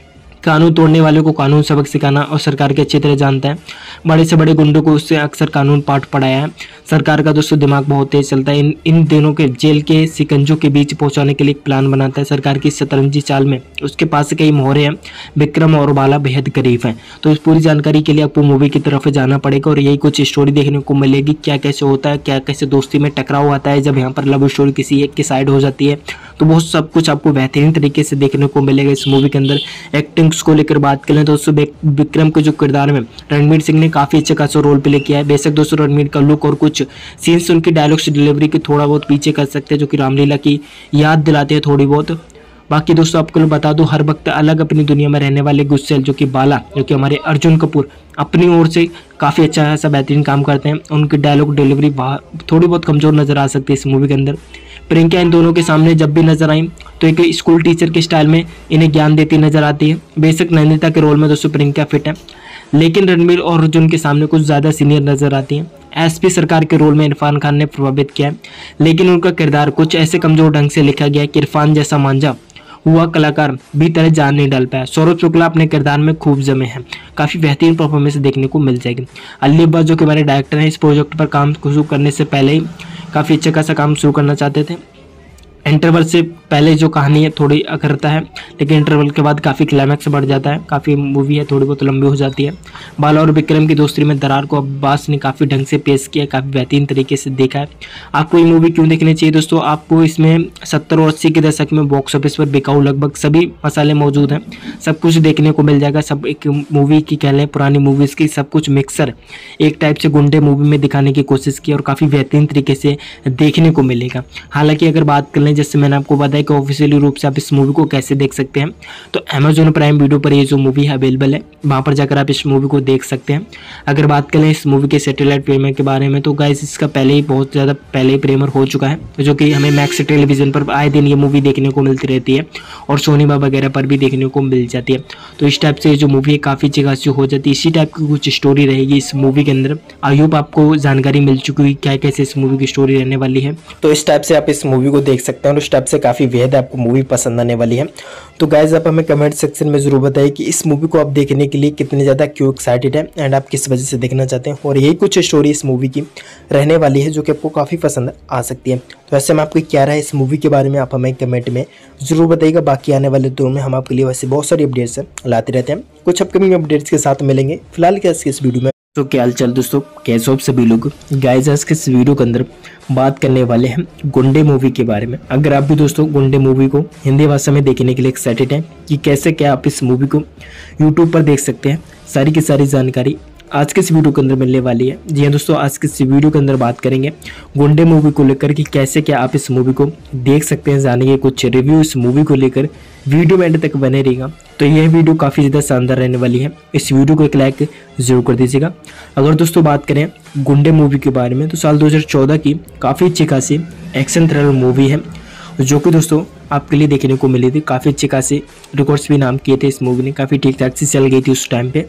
कानून तोड़ने वाले को कानून सबक सिखाना और सरकार के अच्छी तरह जानता है। बड़े से बड़े गुंडों को उससे अक्सर कानून पाठ पढ़ाया है। सरकार का दोस्तों दिमाग बहुत तेज चलता है। इन दोनों के जेल के सिकंजों के बीच पहुंचाने के लिए एक प्लान बनाता है। सरकार की शतरंजी चाल में उसके पास कई मोहरे हैं। विक्रम और बाला बेहद करीब हैं। तो इस पूरी जानकारी के लिए आपको मूवी की तरफ जाना पड़ेगा और यही कुछ स्टोरी देखने को मिलेगी। क्या कैसे होता है, क्या कैसे दोस्ती में टकराव आता है, जब यहाँ पर लव स्टोरी किसी एक की साइड हो जाती है, तो वो सब कुछ आपको बेहतरीन तरीके से देखने को मिलेगा इस मूवी के अंदर। एक्टिंग्स को लेकर बात करें तो दोस्तों विक्रम के जो किरदार में रणवीर सिंह ने काफी अच्छा खासा रोल प्ले किया है। बेशक दोस्तों रणवीर का लुक और कुछ सीन्स उनकी डायलॉग्स डिलीवरी की थोड़ा बहुत पीछे कर सकते हैं, जो कि रामलीला की याद दिलाते हैं थोड़ी बहुत। बाकी दोस्तों आपको बता दूं, हर वक्त अलग अपनी दुनिया में रहने वाले गुस्सेल जो कि बाला, जो कि हमारे अर्जुन कपूर अपनी ओर से काफ़ी अच्छा ऐसा बेहतरीन काम करते हैं। उनकी डायलॉग डिलीवरी थोड़ी बहुत कमज़ोर नज़र आ सकती है इस मूवी के अंदर। प्रियंका इन दोनों के सामने जब भी नजर आई तो एक स्कूल टीचर के स्टाइल में इन्हें ज्ञान देती नजर आती है। बेशक नैनीता के रोल में दोस्तों प्रियंका फिट है, लेकिन रणवीर और अर्जुन के सामने कुछ ज़्यादा सीनियर नजर आती हैं। एसपी सरकार के रोल में इरफान खान ने प्रभावित किया है, लेकिन उनका किरदार कुछ ऐसे कमज़ोर ढंग से लिखा गया है कि इरफान जैसा मांझा हुआ कलाकार भी तरह जान नहीं डाल पाया। सौरभ शुक्ला अपने किरदार में खूब जमे हैं, काफ़ी बेहतरीन परफॉर्मेंस देखने को मिल जाएगी। अली अब्बास जो कि हमारे डायरेक्टर हैं, इस प्रोजेक्ट पर काम शुरू करने से पहले ही काफ़ी अच्छा खासा काम शुरू करना चाहते थे। इंटरवल से पहले जो कहानी है थोड़ी अखरता है, लेकिन इंटरवल के बाद काफ़ी क्लाइमैक्स बढ़ जाता है। काफ़ी मूवी है थोड़ी बहुत लंबी हो जाती है। बाला और विक्रम की दोस्ती में दरार को अब्बास ने काफ़ी ढंग से पेश किया, काफ़ी बेहतरीन तरीके से देखा है। आपको ये मूवी क्यों देखनी चाहिए दोस्तों? आपको इसमें 70 और 80 के दशक में बॉक्स ऑफिस पर बिकाऊ लगभग सभी मसाले मौजूद हैं, सब कुछ देखने को मिल जाएगा। सब एक मूवी की कह लें, पुरानी मूवीज़ की सब कुछ मिक्सर एक टाइप से गुंडे मूवी में दिखाने की कोशिश की और काफ़ी बेहतरीन तरीके से देखने को मिलेगा। हालांकि अगर बात कर लें, जैसे मैंने आपको बताया कि ऑफिशियली रूप से आप इस मूवी को कैसे देख सकते हैं, तो अमेजोन प्राइम वीडियो पर ये जो मूवी है अवेलेबल है, वहाँ पर जाकर आप इस मूवी को देख सकते हैं। अगर बात करें इस मूवी के सैटेलाइट प्रीमियर के बारे में, तो गाइस इसका पहले ही बहुत ज़्यादा पहले ही प्रीमियर हो चुका है, जो कि हमें मैक्स टेलीविजन पर आए दिन ये मूवी देखने को मिलती रहती है और सोनी बाब वगैरह पर भी देखने को मिल जाती है। तो इस टाइप से जो मूवी है काफ़ी अच्छी खासी हो जाती है। इसी टाइप की कुछ स्टोरी रहेगी इस मूवी के अंदर। आई होप आपको जानकारी मिल चुकी हुई क्या कैसे इस मूवी की स्टोरी रहने वाली है। तो इस टाइप से आप इस मूवी को देख सकते हैं और इस टाइप से काफ़ी बेहद आपको मूवी पसंद आने वाली है। तो गाइज आप हमें कमेंट सेक्शन में जरूर बताइए कि इस मूवी को आप देखने के लिए कितने ज़्यादा क्यों एक्साइटेड है एंड आप किस वजह से देखना चाहते हैं, और यही कुछ स्टोरी इस मूवी की रहने वाली है जो कि आपको काफ़ी पसंद आ सकती है। तो ऐसे में आपकी क्या राय है इस मूवी के बारे में, आप हमें कमेंट में जरूर बताइएगा। बाकी आने वाले दिनों में हम आपके लिए वैसे बहुत सारी अपडेट्स लाते रहते हैं, कुछ अपकमिंग अपडेट्स के साथ मिलेंगे। फिलहाल क्या इस वीडियो में तो क्या हाल चाल दोस्तों, कैसे हो सभी लोग। गाइस आज के इस वीडियो के अंदर बात करने वाले हैं गुंडे मूवी के बारे में। अगर आप भी दोस्तों गुंडे मूवी को हिंदी भाषा में देखने के लिए एक्साइटेड हैं कि कैसे क्या आप इस मूवी को यूट्यूब पर देख सकते हैं, सारी की सारी जानकारी आज के इस वीडियो के अंदर मिलने वाली है। जी हाँ दोस्तों, आज के इस वीडियो के अंदर बात करेंगे गुंडे मूवी को लेकर कि कैसे क्या आप इस मूवी को देख सकते हैं, जानेंगे कुछ रिव्यू इस मूवी को लेकर। वीडियो में एंड तक बने रहेगा। तो यह वीडियो काफ़ी ज़्यादा शानदार रहने वाली है, इस वीडियो को एक लाइक जरूर कर दीजिएगा। अगर दोस्तों बात करें गुंडे मूवी के बारे में, तो साल 2014 की काफ़ी अच्छी खासी एक्शन थ्रिलर मूवी है, जो कि दोस्तों आपके लिए देखने को मिली थी। काफ़ी अच्छे खासे रिकॉर्ड्स भी नाम किए थे इस मूवी ने, काफ़ी ठीक ठाक से चल गई थी उस टाइम पे।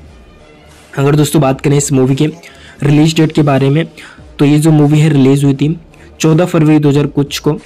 अगर दोस्तों बात करें इस मूवी के रिलीज डेट के बारे में, तो ये जो मूवी है रिलीज़ हुई थी 14 फरवरी 2000 कुछ को,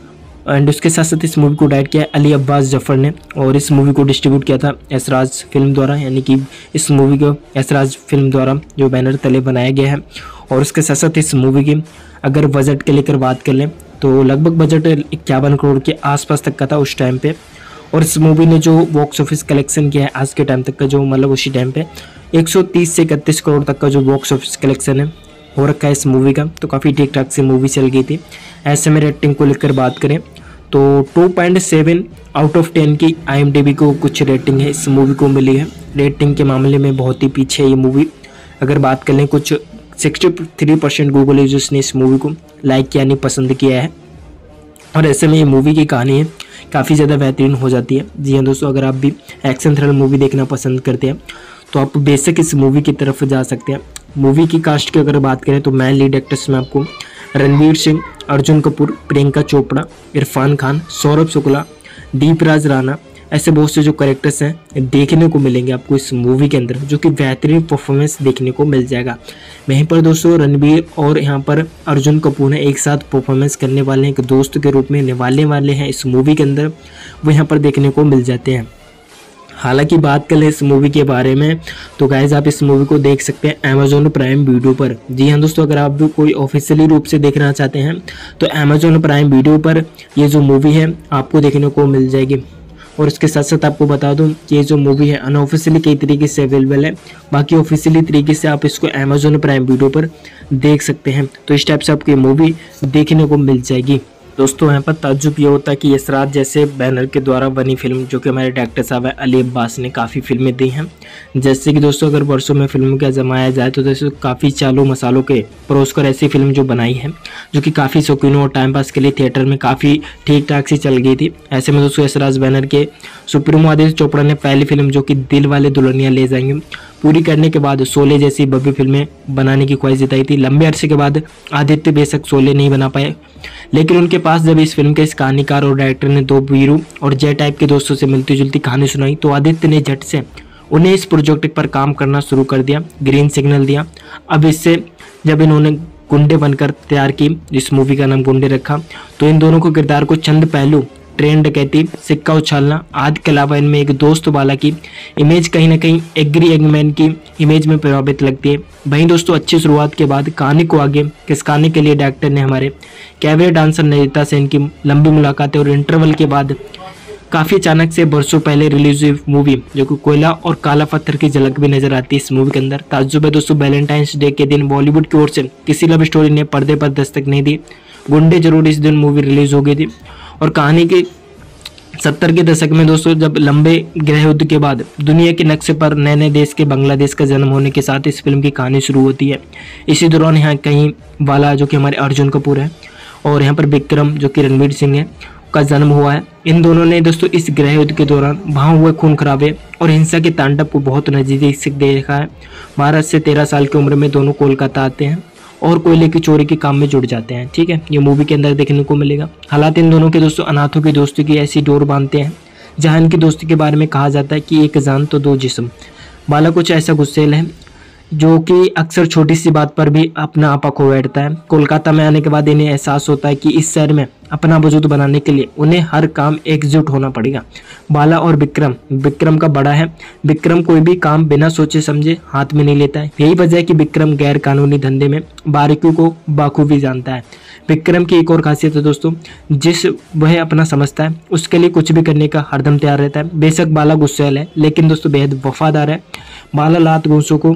एंड उसके साथ साथ इस मूवी को डायरेक्ट किया अली अब्बास जफर ने, और इस मूवी को डिस्ट्रीब्यूट किया था एसराज फिल्म द्वारा, यानी कि इस मूवी को एसराज फिल्म द्वारा जो बैनर तले बनाया गया है। और उसके साथ साथ इस मूवी की अगर बजट के लेकर बात कर लें, तो लगभग बजट 51 करोड़ के आसपास तक का था उस टाइम पे। और इस मूवी ने जो बॉक्स ऑफिस कलेक्शन किया है आज के टाइम तक का, जो मतलब उसी टाइम पे 130 से 31 करोड़ तक का जो बॉक्स ऑफिस कलेक्शन है हो रखा है इस मूवी का। तो काफ़ी ठीक ठाक से मूवी चल गई थी। ऐसे में रेटिंग को लेकर बात करें तो 2.7 आउट ऑफ 10 की IMDb को कुछ रेटिंग है इस मूवी को मिली है। रेटिंग के मामले में बहुत ही पीछे है ये मूवी। अगर बात कर लें, कुछ 63% गूगल यूजर्स ने इस मूवी को लाइक किया यानी पसंद किया है। और ऐसे में ये मूवी की कहानी है काफ़ी ज़्यादा बेहतरीन हो जाती है। जी हाँ दोस्तों, अगर आप भी एक्शन थ्रिलर मूवी देखना पसंद करते हैं तो आप बेशक इस मूवी की तरफ जा सकते हैं। मूवी की कास्ट की अगर बात करें तो मैन लीड एक्टर्स में आपको रणवीर सिंह, अर्जुन कपूर, प्रियंका चोपड़ा, इरफान खान, सौरभ शुक्ला, दीपराज राणा, ऐसे बहुत से जो कैरेक्टर्स हैं देखने को मिलेंगे आपको इस मूवी के अंदर, जो कि बेहतरीन परफॉर्मेंस देखने को मिल जाएगा। वहीं पर दोस्तों रणवीर और यहाँ पर अर्जुन कपूर ने एक साथ परफॉर्मेंस करने वाले हैं, एक दोस्त के रूप में निभाने वाले हैं इस मूवी के अंदर, वो यहाँ पर देखने को मिल जाते हैं। हालांकि बात करें इस मूवी के बारे में तो गाइज आप इस मूवी को देख सकते हैं अमेजोन प्राइम वीडियो पर। जी हाँ दोस्तों, अगर आप भी कोई ऑफिशियली रूप से देखना चाहते हैं तो अमेजोन प्राइम वीडियो पर ये जो मूवी है आपको देखने को मिल जाएगी। और इसके साथ साथ आपको बता दूं कि ये जो मूवी है अनऑफिशियली कई तरीके से अवेलेबल है, बाकी ऑफिशियली तरीके से आप इसको अमेजोन प्राइम वीडियो पर देख सकते हैं। तो इस टाइप से आपको ये मूवी देखने को मिल जाएगी। दोस्तों यहाँ पर ताज्जुब ये होता है कि यशराज जैसे बैनर के द्वारा बनी फिल्म, जो कि हमारे डायरेक्टर साहब है अली अब्बास ने काफ़ी फिल्में दी हैं। जैसे कि दोस्तों अगर वर्षों में फिल्मों का जमाया जाए तो जैसे काफ़ी चालू मसालों के परोस कर ऐसी फिल्म जो बनाई है जो कि काफ़ी शौकीनों और टाइम पास के लिए थिएटर में काफ़ी ठीक ठाक सी चल गई थी। ऐसे में दोस्तों यशराज बैनर के सुप्रीमो आदित्य चोपड़ा ने पहली फिल्म जो कि दिल वाले दुल्हनिया ले जाएंगे पूरी करने के बाद शोले जैसी भव्य फिल्में बनाने की ख्वाहिश जताई थी। लंबे अरसे के बाद आदित्य बेशक शोले नहीं बना पाए, लेकिन उनके पास जब इस फिल्म के इस कहानीकार और डायरेक्टर ने दो वीरू और जे टाइप के दोस्तों से मिलती जुलती कहानी सुनाई तो आदित्य ने झट से उन्हें इस प्रोजेक्ट पर काम करना शुरू कर दिया, ग्रीन सिग्नल दिया। अब इससे जब इन्होंने गुंडे बनकर तैयार की, इस मूवी का नाम गुंडे रखा, तो इन दोनों को किरदार को चंद पहलू ट्रेन डकैती, सिक्का उछालना आदि के अलावा इनमें एक दोस्त वाला की इमेज कहीं ना कहीं एग्री एगमैन की इमेज में प्रभावित लगती है। वहीं दोस्तों अच्छी शुरुआत के बाद कहानी को आगे खिसकाने के लिए डायरेक्टर ने हमारे कैबरे डांसर नैनीता सेन की लंबी मुलाकातें और इंटरवल के बाद काफ़ी अचानक से बरसों पहले रिलीज हुई मूवी जो कि कोयला और काला पत्थर की झलक भी नजर आती है इस मूवी के अंदर। ताज्जुब है दोस्तों, वैलेंटाइंस डे के दिन बॉलीवुड की ओर से किसी लव स्टोरी ने पर्दे पर दस्तक नहीं दी। गुंडे जरूर इस दिन मूवी रिलीज हो गई थी और कहानी के 70 के दशक में दोस्तों जब लंबे गृह युद्ध के बाद दुनिया के नक्शे पर नए नए देश के बांग्लादेश का जन्म होने के साथ इस फिल्म की कहानी शुरू होती है। इसी दौरान यहाँ कहीं वाला जो कि हमारे अर्जुन कपूर है और यहाँ पर विक्रम जो कि रणवीर सिंह है का जन्म हुआ है। इन दोनों ने दोस्तों इस गृह युद्ध के दौरान वहाँ हुए खून खराबे और हिंसा के तांडव को बहुत नजदीक से देखा है। 12 से 13 साल की उम्र में दोनों कोलकाता आते हैं और कोयले की चोरी के काम में जुड़ जाते हैं। ठीक है, ये मूवी के अंदर देखने को मिलेगा। हालात इन दोनों के दोस्तों अनाथों की दोस्ती की ऐसी डोर बांधते हैं जहां इनकी दोस्ती के बारे में कहा जाता है कि एक जान तो दो जिस्म। बाला कुछ ऐसा गुस्सेल है जो कि अक्सर छोटी सी बात पर भी अपना आपा खो बैठता है। कोलकाता में आने के बाद इन्हें एहसास होता है कि इस शहर में अपना वजूद बनाने के लिए उन्हें हर काम एकजुट होना पड़ेगा। बाला और विक्रम का बड़ा है। विक्रम कोई भी काम बिना सोचे समझे हाथ में नहीं लेता है। यही वजह है कि विक्रम गैर कानूनी धंधे में बारीकियों को बाखूबी जानता है। विक्रम की एक और खासियत है दोस्तों, जिस वह अपना समझता है उसके लिए कुछ भी करने का हरदम तैयार रहता है। बेशक बाला गुस्सैल है लेकिन दोस्तों बेहद वफादार है। बाला लात घूंसों को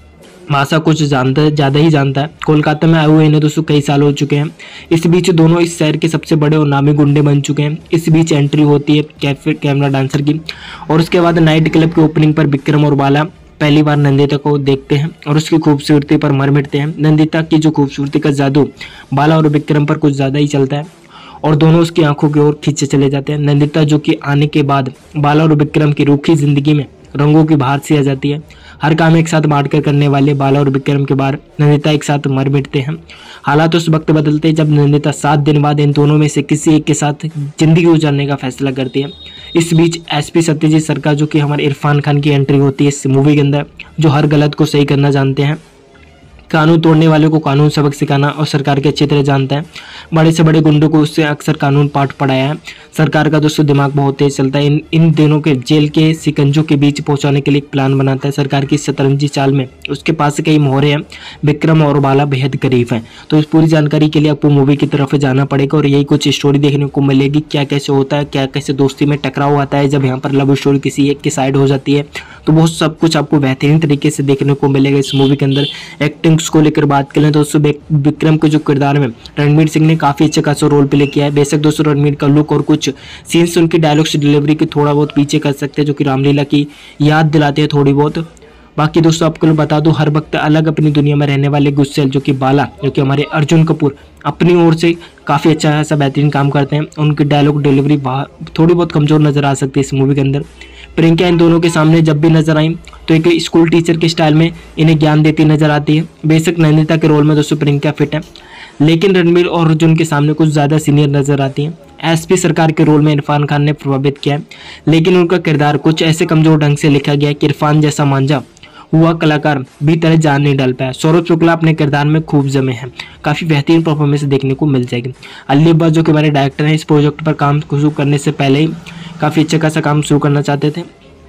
भाषा कुछ ज़्यादा ही जानता है। कोलकाता में आए हुए इन्हें दोस्तों कई साल हो चुके हैं। इस बीच दोनों इस शहर के सबसे बड़े और नामी गुंडे बन चुके हैं। इस बीच एंट्री होती है कैमरा डांसर की और उसके बाद नाइट क्लब की ओपनिंग पर विक्रम और बाला पहली बार नंदिता को देखते हैं और उसकी खूबसूरती पर मर मिटते हैं। नंदिता की जो खूबसूरती का जादू बाला और विक्रम पर कुछ ज़्यादा ही चलता है और दोनों उसकी आंखों की ओर खींचे चले जाते हैं। नंदिता जो कि आने के बाद बाला और विक्रम की रूखी जिंदगी में रंगों की बहार सी आ जाती है। हर काम एक साथ बांट कर करने वाले बाला और विक्रम के बाद नंदिता एक साथ मर मिटते हैं। हालात उस वक्त बदलते हैं जब नंदिता 7 दिन बाद इन दोनों में से किसी एक के साथ जिंदगी गुजारने का फैसला करती है। इस बीच एसपी सत्यजीत सरकार जो कि हमारे इरफान खान की एंट्री होती है इस मूवी के अंदर, जो हर गलत को सही करना जानते हैं, कानून तोड़ने वालों को कानून सबक सिखाना और सरकार के अच्छी तरह जानता है। बड़े से बड़े गुंडों को उससे अक्सर कानून पाठ पढ़ाया है। सरकार का दोस्तों दिमाग बहुत तेज चलता है। इन दिनों के जेल के सिकंजों के बीच पहुंचाने के लिए एक प्लान बनाता है। सरकार की शतरंजी चाल में उसके पास कई मोहरे हैं। विक्रम और बाला बेहद करीब हैं। तो इस पूरी जानकारी के लिए आपको मूवी की तरफ जाना पड़ेगा और यही कुछ स्टोरी देखने को मिलेगी। क्या कैसे होता है, क्या कैसे दोस्ती में टकराव आता है जब यहाँ पर लव स्टोरी किसी एक की साइड हो जाती है, तो बहुत सब कुछ आपको बेहतरीन तरीके से देखने को मिलेगा इस मूवी के अंदर। एक्टिंग्स को लेकर बात करें तो दोस्तों विक्रम के जो किरदार में रणवीर सिंह ने काफी अच्छा खासा रोल प्ले किया है। बेशक दोस्तों रणवीर का लुक और कुछ सीन्स उनकी डायलॉग्स डिलीवरी के थोड़ा बहुत पीछे कर सकते हैं, जो कि रामलीला की याद दिलाते हैं थोड़ी बहुत। बाकी दोस्तों आपको बता दूं, हर वक्त अलग अपनी दुनिया में रहने वाले गुस्सेल जो कि बाला, जो कि हमारे अर्जुन कपूर अपनी ओर से काफ़ी अच्छा ऐसा बेहतरीन काम करते हैं। उनकी डायलॉग डिलीवरी थोड़ी बहुत कमज़ोर नज़र आ सकती है इस मूवी के अंदर। प्रियंका इन दोनों के सामने जब भी नजर आई तो एक स्कूल टीचर के स्टाइल में इन्हें ज्ञान देती नजर आती है। बेशक नैनीता के रोल में दोस्तों प्रियंका फिट है, लेकिन रणवीर और अर्जुन के सामने कुछ ज़्यादा सीनियर नजर आती हैं। एसपी सरकार के रोल में इरफान खान ने प्रभावित किया है, लेकिन उनका किरदार कुछ ऐसे कमजोर ढंग से लिखा गया है कि इरफान जैसा मांझा हुआ कलाकार भी तरह जान नहीं डाल पाया। सौरभ शुक्ला अपने किरदार में खूब जमे हैं, काफ़ी बेहतरीन परफॉर्मेंस देखने को मिल जाएगी। अली अब्बास जो कि हमारे डायरेक्टर हैं, इस प्रोजेक्ट पर काम शुरू करने से पहले ही काफ़ी अच्छा खासा काम शुरू करना चाहते थे,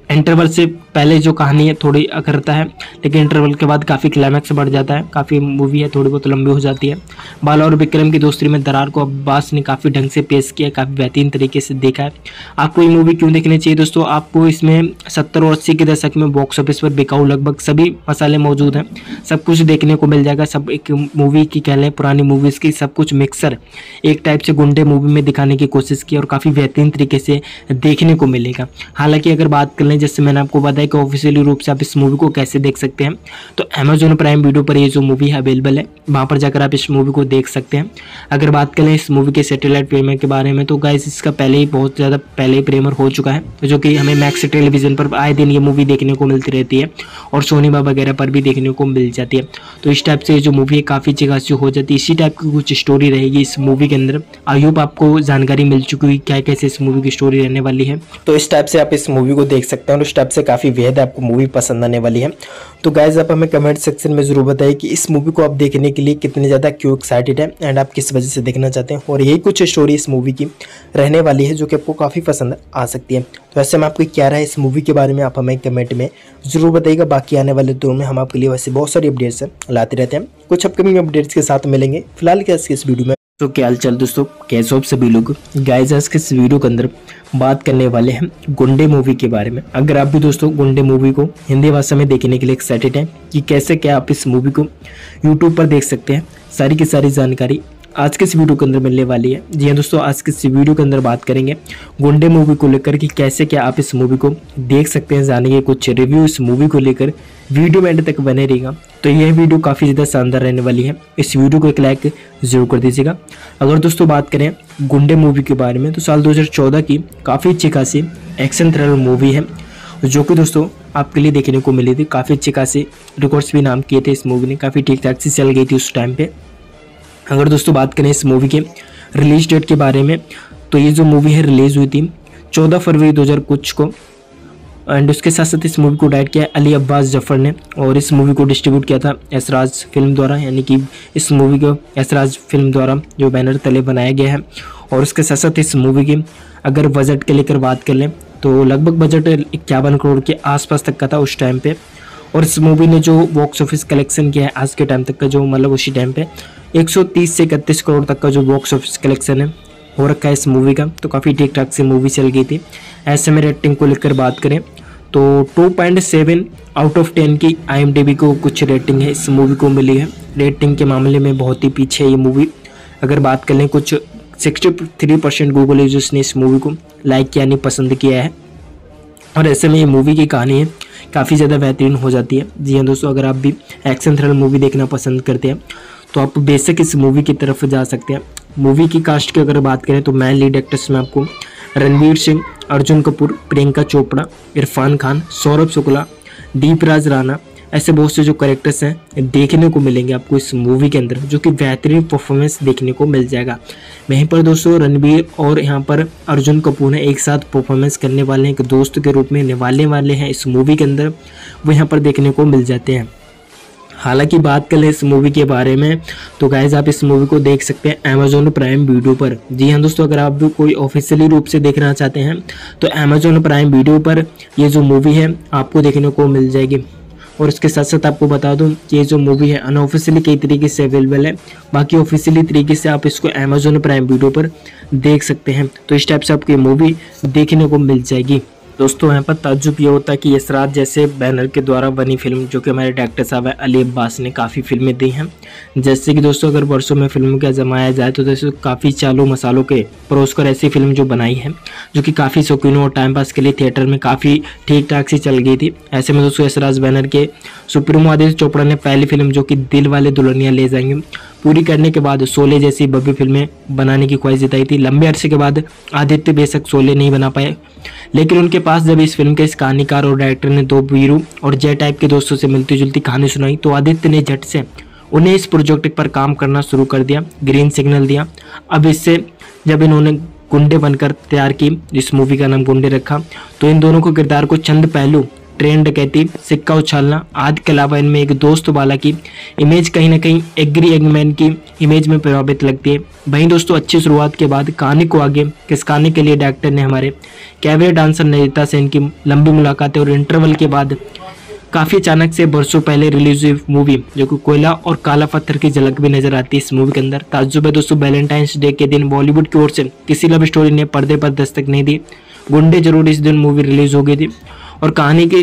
इंटरवल से पहले जो कहानी है थोड़ी करता है, लेकिन इंटरवल के बाद काफ़ी क्लाइमैक्स बढ़ जाता है। काफ़ी मूवी है थोड़ी बहुत लंबी हो जाती है। बाला और विक्रम की दोस्ती में दरार को अब्बास ने काफ़ी ढंग से पेश किया, काफ़ी बेहतरीन तरीके से देखा है। आपको ये मूवी क्यों देखनी चाहिए दोस्तों? आपको इसमें 70 और 80 के दशक में बॉक्स ऑफिस पर बिकाऊ लगभग सभी मसाले मौजूद हैं, सब कुछ देखने को मिल जाएगा। सब एक मूवी की कह लें, पुरानी मूवीज़ की सब कुछ मिक्सर एक टाइप से गुंडे मूवी में दिखाने की कोशिश की और काफ़ी बेहतरीन तरीके से देखने को मिलेगा। हालांकि अगर बात कर लें, जैसे मैंने आपको बताया कि ऑफिशियली रूप से आप इस मूवी को कैसे देख सकते हैं, तो अमेजॉन प्राइम वीडियो पर ये जो मूवी है अवेलेबल है, वहाँ पर जाकर आप इस मूवी को देख सकते हैं। अगर बात करें इस मूवी के सैटेलाइट प्रीमियर के बारे में, तो गाइस इसका पहले ही बहुत ज़्यादा पहले ही प्रीमियर हो चुका है, जो कि हमें मैक्स टेलीविजन पर आए दिन ये मूवी देखने को मिलती रहती है और सोनीमा वगैरह पर भी देखने को मिल जाती है। तो इस टाइप से ये जो मूवी है काफ़ी अच्छी खासी हो जाती है। इसी टाइप की कुछ स्टोरी रहेगी इस मूवी के अंदर। आई होप आपको जानकारी मिल चुकी है क्या कैसे इस मूवी की स्टोरी रहने वाली है। तो इस टाइप से आप इस मूवी को देख सकते हैं और इस टाइप से काफ़ी बेहद आपको मूवी पसंद आने वाली है। तो गाइज आप हमें कमेंट सेक्शन में ज़रूर बताइए कि इस मूवी को आप देखने के लिए कितने ज़्यादा क्यों एक्साइटेड है एंड आप किस वजह से देखना चाहते हैं, और यही कुछ स्टोरी इस मूवी की रहने वाली है जो कि आपको काफ़ी पसंद आ सकती है। तो ऐसे में आपको क्या राय है इस मूवी के बारे में, आप हमें कमेंट में ज़रूर बताइएगा। बाकी आने वाले दिनों में हम आपके लिए वैसे बहुत सारी अपडेट्स लाते रहते हैं। कुछ अपकमिंग अपडेट्स के साथ मिलेंगे। फिलहाल क्या इस वीडियो में तो क्या हाल चाल दोस्तों, कैसे हो सभी लोग। गाइस आज के इस वीडियो के अंदर बात करने वाले हैं गुंडे मूवी के बारे में। अगर आप भी दोस्तों गुंडे मूवी को हिंदी भाषा में देखने के लिए एक्साइटेड हैं कि कैसे क्या आप इस मूवी को यूट्यूब पर देख सकते हैं, सारी की सारी जानकारी आज के इस वीडियो के अंदर मिलने वाली है। जी हाँ दोस्तों, आज के इस वीडियो के अंदर बात करेंगे गुंडे मूवी को लेकर कि कैसे क्या आप इस मूवी को देख सकते हैं, जानेंगे कुछ रिव्यू इस मूवी को लेकर। वीडियो में एंड तक बने रहेगा। तो यह वीडियो काफ़ी ज़्यादा शानदार रहने वाली है। इस वीडियो को एक लाइक जरूर कर दीजिएगा। अगर दोस्तों बात करें गुंडे मूवी के बारे में, तो साल 2014 की काफ़ी अच्छी खासी एक्शन थ्रिलर मूवी है जो कि दोस्तों आपके लिए देखने को मिली थी। काफ़ी अच्छे खासी रिकॉर्ड्स भी नाम किए थे इस मूवी ने, काफ़ी ठीक ठाक से चल गई थी उस टाइम पे। अगर दोस्तों बात करें इस मूवी के रिलीज डेट के बारे में, तो ये जो मूवी है रिलीज़ हुई थी 14 फरवरी 2000 कुछ को, एंड उसके साथ साथ इस मूवी को डायरेक्ट किया अली अब्बास जफर ने, और इस मूवी को डिस्ट्रीब्यूट किया था ऐसराज फिल्म द्वारा, यानी कि इस मूवी को ऐसराज फिल्म द्वारा जो बैनर तले बनाया गया है। और उसके साथ साथ इस मूवी की अगर बजट के लेकर बात कर लें, तो लगभग बजट 51 करोड़ के आसपास तक का था उस टाइम पे। और इस मूवी ने जो बॉक्स ऑफिस कलेक्शन किया है आज के टाइम तक का, जो मतलब उसी टाइम पे 130 से 31 करोड़ तक का जो बॉक्स ऑफिस कलेक्शन है हो रखा है इस मूवी का। तो काफ़ी ठीक ठाक से मूवी चल गई थी। ऐसे में रेटिंग को लेकर बात करें तो 2.7 आउट ऑफ 10 की IMDb को कुछ रेटिंग है इस मूवी को मिली है। रेटिंग के मामले में बहुत ही पीछे है ये मूवी। अगर बात कर लें, कुछ 63% गूगल यूजर्स ने इस मूवी को लाइक किया, नहीं पसंद किया है। और ऐसे में ये मूवी की कहानी है काफ़ी ज़्यादा बेहतरीन हो जाती है। जी हाँ दोस्तों, अगर आप भी एक्शन थ्रिलर मूवी देखना पसंद करते हैं तो आप बेसिक इस मूवी की तरफ जा सकते हैं। मूवी की कास्ट की अगर बात करें तो मेन लीड एक्टर्स में आपको रणवीर सिंह, अर्जुन कपूर, प्रियंका चोपड़ा, इरफान खान, सौरभ शुक्ला, दीपराज राणा, ऐसे बहुत से जो कैरेक्टर्स हैं देखने को मिलेंगे आपको इस मूवी के अंदर, जो कि बेहतरीन परफॉर्मेंस देखने को मिल जाएगा। वहीं पर दोस्तों रणवीर और यहाँ पर अर्जुन कपूर ने एक साथ परफॉर्मेंस करने वाले हैं, एक दोस्त के रूप में निभाने वाले हैं इस मूवी के अंदर, वो यहाँ पर देखने को मिल जाते हैं। हालांकि बात करें इस मूवी के बारे में, तो गाइज आप इस मूवी को देख सकते हैं अमेजॉन प्राइम वीडियो पर। जी हाँ दोस्तों, अगर आप भी कोई ऑफिशियली रूप से देखना चाहते हैं तो अमेजॉन प्राइम वीडियो पर ये जो मूवी है आपको देखने को मिल जाएगी। और इसके साथ साथ आपको बता दूं कि ये जो मूवी है अनऑफिशियली कई तरीके से अवेलेबल है, बाकी ऑफिशियली तरीके से आप इसको अमेजॉन प्राइम वीडियो पर देख सकते हैं। तो इस टाइप से आपको ये मूवी देखने को मिल जाएगी। दोस्तों यहाँ पर ताज्जुब ये होता है कि ऐसराज जैसे बैनर के द्वारा बनी फिल्म, जो कि हमारे डायरेक्टर साहब है अली अब्बास ने काफ़ी फिल्में दी हैं। जैसे कि दोस्तों अगर वर्षों में फिल्मों का जमाया जाए तो जैसे काफ़ी चालों मसालों के परोसकर ऐसी फिल्म जो बनाई है, जो कि काफ़ी शौकीनों और टाइम पास के लिए थिएटर में काफ़ी ठीक ठाक सी चल गई थी। ऐसे में दोस्तों ऐसराज बैनर के सुप्रीमो आदित्य चोपड़ा ने पहली फिल्म जो कि दिल वाले दुल्हनिया ले जाएंगे पूरी करने के बाद शोले जैसी भव्य फिल्में बनाने की ख्वाहिश जताई थी। लंबे अरसे के बाद आदित्य बेशक शोले नहीं बना पाए, लेकिन उनके पास जब इस फिल्म के इस कहानीकार और डायरेक्टर ने दो वीरू और जय टाइप के दोस्तों से मिलती जुलती कहानी सुनाई, तो आदित्य ने झट से उन्हें इस प्रोजेक्ट पर काम करना शुरू कर दिया, ग्रीन सिग्नल दिया। अब इससे जब इन्होंने गुंडे बनकर तैयार की, इस मूवी का नाम गुंडे रखा, तो इन दोनों को किरदार को चंद पहलू ट्रेन डकैती, सिक्का उछालना आदि के अलावा इनमें एक दोस्त बाला की इमेज कहीं ना कहीं एग्री एगमैन की इमेज में प्रभावित लगती है। वहीं दोस्तों अच्छी शुरुआत के बाद कहानी को आगे खिसकाने के लिए डायरेक्टर ने हमारे कैबरे डांसर नंदिता सेन की लंबी मुलाकातें और इंटरवल के बाद काफ़ी अचानक से बरसों पहले रिलीज हुई मूवी जो कि कोयला और काला पत्थर की झलक भी नजर आती है इस मूवी के अंदर। ताज्जुब है दोस्तों, वैलेंटाइंस डे के दिन बॉलीवुड की ओर से किसी लव स्टोरी ने पर्दे पर दस्तक नहीं दी। गुंडे जरूर इस दिन मूवी रिलीज हो गई थी और कहानी के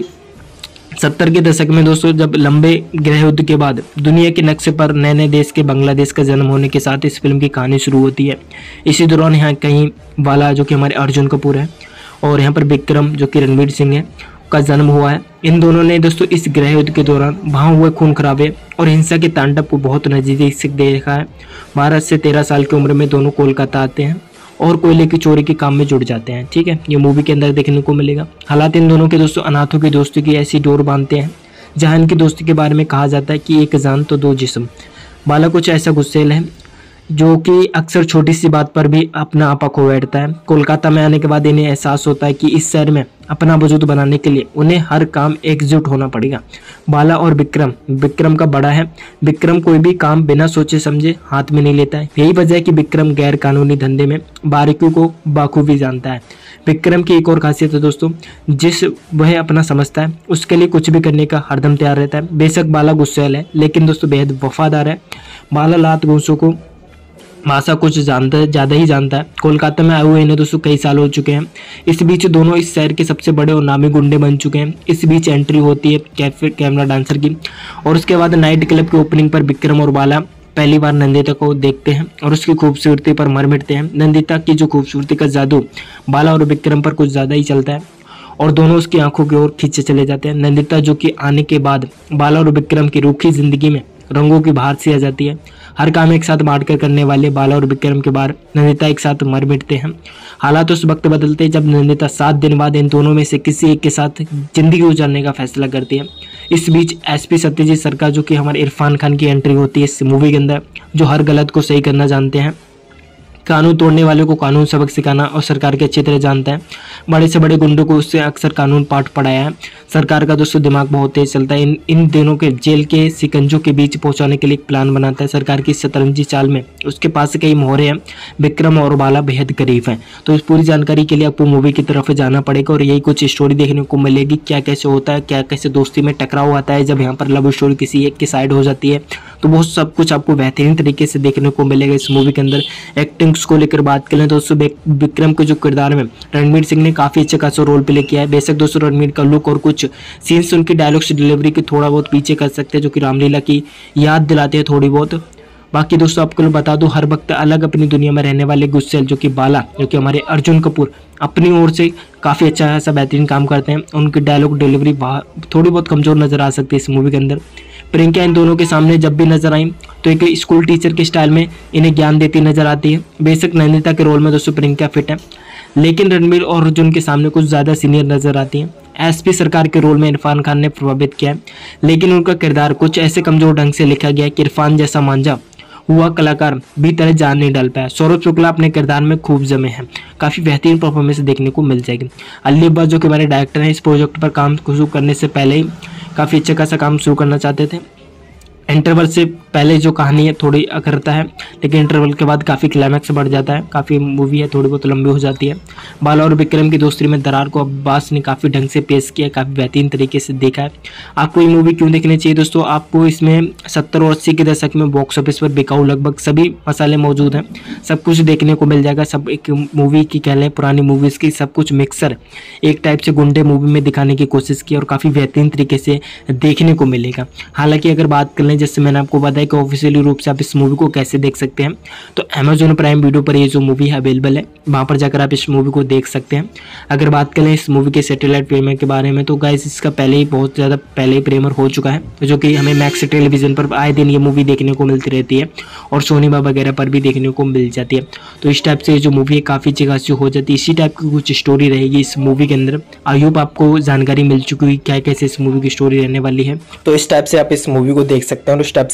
70 के दशक में दोस्तों जब लंबे गृह युद्ध के बाद दुनिया के नक्शे पर नए नए देश के बांग्लादेश का जन्म होने के साथ इस फिल्म की कहानी शुरू होती है। इसी दौरान यहाँ कहीं बाला जो कि हमारे अर्जुन कपूर है और यहाँ पर विक्रम जो कि रणवीर सिंह है का जन्म हुआ है। इन दोनों ने दोस्तों इस गृह युद्ध के दौरान वहाँ हुए खून खराबे और हिंसा के तांडव को बहुत नजदीक से देखा है। 12 से 13 साल की उम्र में दोनों कोलकाता आते हैं और कोयले की चोरी के काम में जुड़ जाते हैं। ठीक है, ये मूवी के अंदर देखने को मिलेगा। हालात इन दोनों के दोस्तों अनाथों की दोस्ती की ऐसी डोर बांधते हैं जहाँ इनकी दोस्ती के बारे में कहा जाता है कि एक जान तो दो जिस्म। बाला कुछ ऐसा गुस्सेल है जो कि अक्सर छोटी सी बात पर भी अपना आपा खो बैठता है। कोलकाता में आने के बाद इन्हें एहसास होता है कि इस शहर में अपना वजूद बनाने के लिए उन्हें हर काम एकजुट होना पड़ेगा। बाला और विक्रम का बड़ा है। विक्रम कोई भी काम बिना सोचे समझे हाथ में नहीं लेता है। यही वजह है कि विक्रम गैर कानूनी धंधे में बारीकियों को बाखूबी जानता है। विक्रम की एक और खासियत है दोस्तों, जिस वह अपना समझता है उसके लिए कुछ भी करने का हरदम तैयार रहता है। बेशक बाला गुस्सैल है लेकिन दोस्तों बेहद वफादार है। बाला लात घूंसों को भाषा कुछ ज़्यादा ही जानता है। कोलकाता में आए हुए इन्हें दोस्तों कई साल हो चुके हैं। इस बीच दोनों इस शहर के सबसे बड़े और नामी गुंडे बन चुके हैं। इस बीच एंट्री होती है कैमरा डांसर की और उसके बाद नाइट क्लब की ओपनिंग पर विक्रम और बाला पहली बार नंदिता को देखते हैं और उसकी खूबसूरती पर मर मिटते हैं। नंदिता की जो खूबसूरती का जादू बाला और विक्रम पर कुछ ज़्यादा ही चलता है और दोनों उसकी आंखों की ओर खींचे चले जाते हैं। नंदिता जो कि आने के बाद बाला और विक्रम की रूखी जिंदगी में रंगों की बहार सी आ जाती है। हर काम एक साथ बांट कर करने वाले बाला और विक्रम के बाद नंदिता एक साथ मर मिटते हैं। हालात उस वक्त बदलते हैं जब नंदिता 7 दिन बाद इन दोनों में से किसी एक के साथ जिंदगी गुजारने का फैसला करती है। इस बीच एसपी सत्यजीत सरकार जो कि हमारे इरफान खान की एंट्री होती है इस मूवी के अंदर, जो हर गलत को सही करना जानते हैं, कानून तोड़ने वाले को कानून सबक सिखाना और सरकार के अच्छी तरह जानता है। बड़े से बड़े गुंडों को उससे अक्सर कानून पाठ पढ़ाया है। सरकार का दोस्तों दिमाग बहुत तेज चलता है। इन दोनों के जेल के सिकंजों के बीच पहुंचाने के लिए एक प्लान बनाता है। सरकार की शतरंजी चाल में उसके पास कई मोहरे हैं। विक्रम और बाला बेहद करीब हैं। तो इस पूरी जानकारी के लिए आपको मूवी की तरफ जाना पड़ेगा और यही कुछ स्टोरी देखने को मिलेगी। क्या कैसे होता है, क्या कैसे दोस्ती में टकराव आता है जब यहाँ पर लव स्टोरी किसी एक की साइड हो जाती है, तो वो सब कुछ आपको बेहतरीन तरीके से देखने को मिलेगा इस मूवी के अंदर। एक्टिंग्स को लेकर बात करें तो दोस्तों विक्रम के जो किरदार में रणवीर सिंह ने काफी अच्छा खासा रोल प्ले किया है। बेशक दोस्तों रणवीर का लुक और कुछ सीन्स उनकी डायलॉग्स डिलीवरी की थोड़ा बहुत पीछे कर सकते हैं जो कि रामलीला की याद दिलाते हैं थोड़ी बहुत। बाकी दोस्तों आपको बता दूं हर वक्त अलग अपनी दुनिया में रहने वाले गुस्सेल जो कि बाला जो कि हमारे अर्जुन कपूर अपनी ओर से काफ़ी अच्छा ऐसा बेहतरीन काम करते हैं। उनकी डायलॉग डिलीवरी थोड़ी बहुत कमज़ोर नज़र आ सकती है इस मूवी के अंदर। प्रियंका इन दोनों के सामने जब भी नजर आई तो एक स्कूल टीचर के स्टाइल में इन्हें ज्ञान देती नजर आती है। बेशक नंदिता के रोल में दोस्तों प्रियंका फिट है लेकिन रणवीर और अर्जुन के सामने कुछ ज़्यादा सीनियर नजर आती हैं। एसपी सरकार के रोल में इरफान खान ने प्रभावित किया है लेकिन उनका किरदार कुछ ऐसे कमज़ोर ढंग से लिखा गया है कि इरफान जैसा मांझा हुआ कलाकार भी तरह जान नहीं डाल पाया। सौरभ शुक्ला अपने किरदार में खूब जमे हैं। काफ़ी बेहतरीन परफॉर्मेंस देखने को मिल जाएगी। अली अब्बास जो कि हमारे डायरेक्टर हैं इस प्रोजेक्ट पर काम शुरू करने से पहले ही काफ़ी अच्छा खासा काम शुरू करना चाहते थे। इंटरवल से पहले जो कहानी है थोड़ी अखरता है लेकिन इंटरवल के बाद काफ़ी क्लाइमैक्स बढ़ जाता है। काफ़ी मूवी है थोड़ी बहुत लंबी हो जाती है। बाला और विक्रम की दोस्ती में दरार को अब्बास ने काफ़ी ढंग से पेश किया, काफ़ी बेहतरीन तरीके से देखा है। आपको ये मूवी क्यों देखनी चाहिए दोस्तों? आपको इसमें 70 और 80 के दशक में बॉक्स ऑफिस पर बिकाऊ लगभग सभी मसाले मौजूद हैं। सब कुछ देखने को मिल जाएगा। सब एक मूवी की कह लें पुरानी मूवीज़ की सब कुछ मिक्सर एक टाइप से गुंडे मूवी में दिखाने की कोशिश की और काफ़ी बेहतरीन तरीके से देखने को मिलेगा। हालांकि अगर बात कर लें जैसे मैंने आपको बताया कि ऑफिशियली रूप से आप इस मूवी को कैसे देख सकते हैं, तो अमेजोन प्राइम वीडियो पर ये जो मूवी है अवेलेबल है, वहाँ पर जाकर आप इस मूवी को देख सकते हैं। अगर बात करें इस मूवी के सैटेलाइट प्रीमियर के बारे में तो गाइस इसका पहले ही बहुत ज़्यादा पहले ही प्रीमियर हो चुका है जो कि हमें मैक्स टेलीविजन पर आए दिन ये मूवी देखने को मिलती रहती है और सोनी बाबा वगैरह पर भी देखने को मिल जाती है। तो इस टाइप से जो मूवी है काफ़ी अच्छी खासी हो जाती है। इसी टाइप की कुछ स्टोरी रहेगी इस मूवी के अंदर। आई होप आपको जानकारी मिल चुकी हुई क्या कैसे इस मूवी की स्टोरी रहने वाली है। तो इस टाइप से आप इस मूवी को देख सकते हैं और उस टाइप से काफ़ी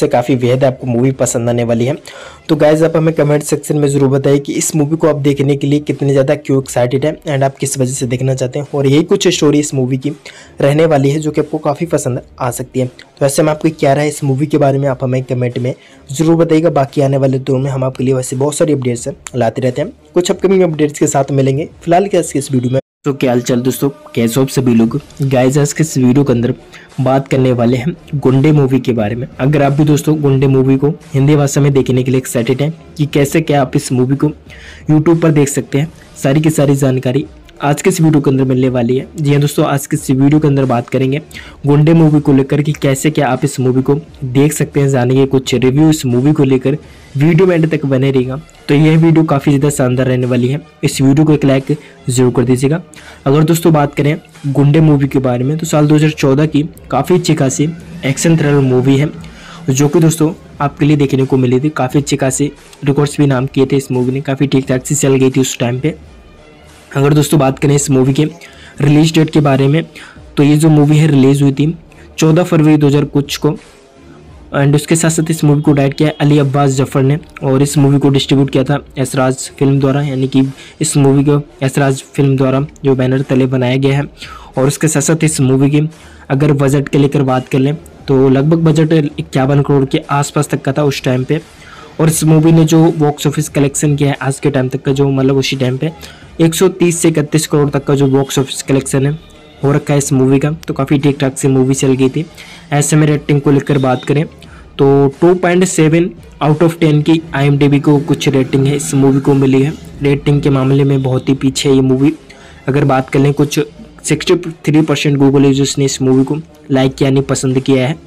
बेहद आपको मूवी पसंद आने वाली है। तो गाइज आप हमें कमेंट सेक्शन में ज़रूर बताइए कि इस मूवी को आप देखने के लिए कितने ज़्यादा क्यों एक्साइटेड है एंड आप किस वजह से देखना चाहते हैं, और यही कुछ स्टोरी इस मूवी की रहने वाली है जो कि आपको काफ़ी पसंद आ सकती है। तो ऐसे में आपको क्या रहा है इस मूवी के बारे में, आप हमें कमेंट में ज़रूर बताइएगा। बाकी आने वाले दिनों में हम आपके लिए वैसे बहुत सारी अपडेट्स लाते रहते हैं, कुछ अपकमिंग अपडेट्स के साथ मिलेंगे। फिलहाल क्या इस वीडियो में तो क्या हाल चाल दोस्तों, कैसे हो आप सभी लोग। गाइस आज के इस वीडियो के अंदर बात करने वाले हैं गुंडे मूवी के बारे में। अगर आप भी दोस्तों गुंडे मूवी को हिंदी भाषा में देखने के लिए एक्साइटेड हैं कि कैसे क्या आप इस मूवी को यूट्यूब पर देख सकते हैं, सारी की सारी जानकारी आज के इस वीडियो के अंदर मिलने वाली है। जी हाँ दोस्तों, आज के इस वीडियो के अंदर बात करेंगे गुंडे मूवी को लेकर कि कैसे क्या आप इस मूवी को देख सकते हैं, जानेंगे कुछ रिव्यू इस मूवी को लेकर। वीडियो में एंड तक बने रहेगा। तो यह वीडियो काफ़ी ज़्यादा शानदार रहने वाली है, इस वीडियो को एक लाइक जरूर कर दीजिएगा। अगर दोस्तों बात करें गुंडे मूवी के बारे में तो साल 2014 की काफ़ी अच्छी खासी एक्शन थ्रिलर मूवी है जो कि दोस्तों आपके लिए देखने को मिली थी। काफ़ी अच्छी खासी रिकॉर्ड्स भी नाम किए थे इस मूवी ने, काफ़ी ठीक ठाक से चल गई थी उस टाइम पे। अगर दोस्तों बात करें इस मूवी के रिलीज डेट के बारे में तो ये जो मूवी है रिलीज़ हुई थी 14 फरवरी 2000 कुछ को, एंड उसके साथ साथ इस मूवी को डायरेक्ट किया अली अब्बास जफर ने, और इस मूवी को डिस्ट्रीब्यूट किया था एसराज फिल्म द्वारा, यानी कि इस मूवी को एसराज फिल्म द्वारा जो बैनर तले बनाया गया है। और उसके साथ साथ इस मूवी की अगर बजट के लेकर बात कर लें तो लगभग बजट 51 करोड़ के आसपास तक का था उस टाइम पे। और इस मूवी ने जो बॉक्स ऑफिस कलेक्शन किया है आज के टाइम तक का, जो मतलब उसी टाइम पे 130 से 31 करोड़ तक का जो बॉक्स ऑफिस कलेक्शन है हो रखा है इस मूवी का। तो काफ़ी ठीक ठाक से मूवी चल गई थी। ऐसे में रेटिंग को लेकर बात करें तो 2.7 आउट ऑफ 10 की IMDb को कुछ रेटिंग है इस मूवी को मिली है। रेटिंग के मामले में बहुत ही पीछे है ये मूवी। अगर बात कर लें कुछ 63% गूगल यूजर्स ने इस मूवी को लाइक किया, नहीं पसंद किया है।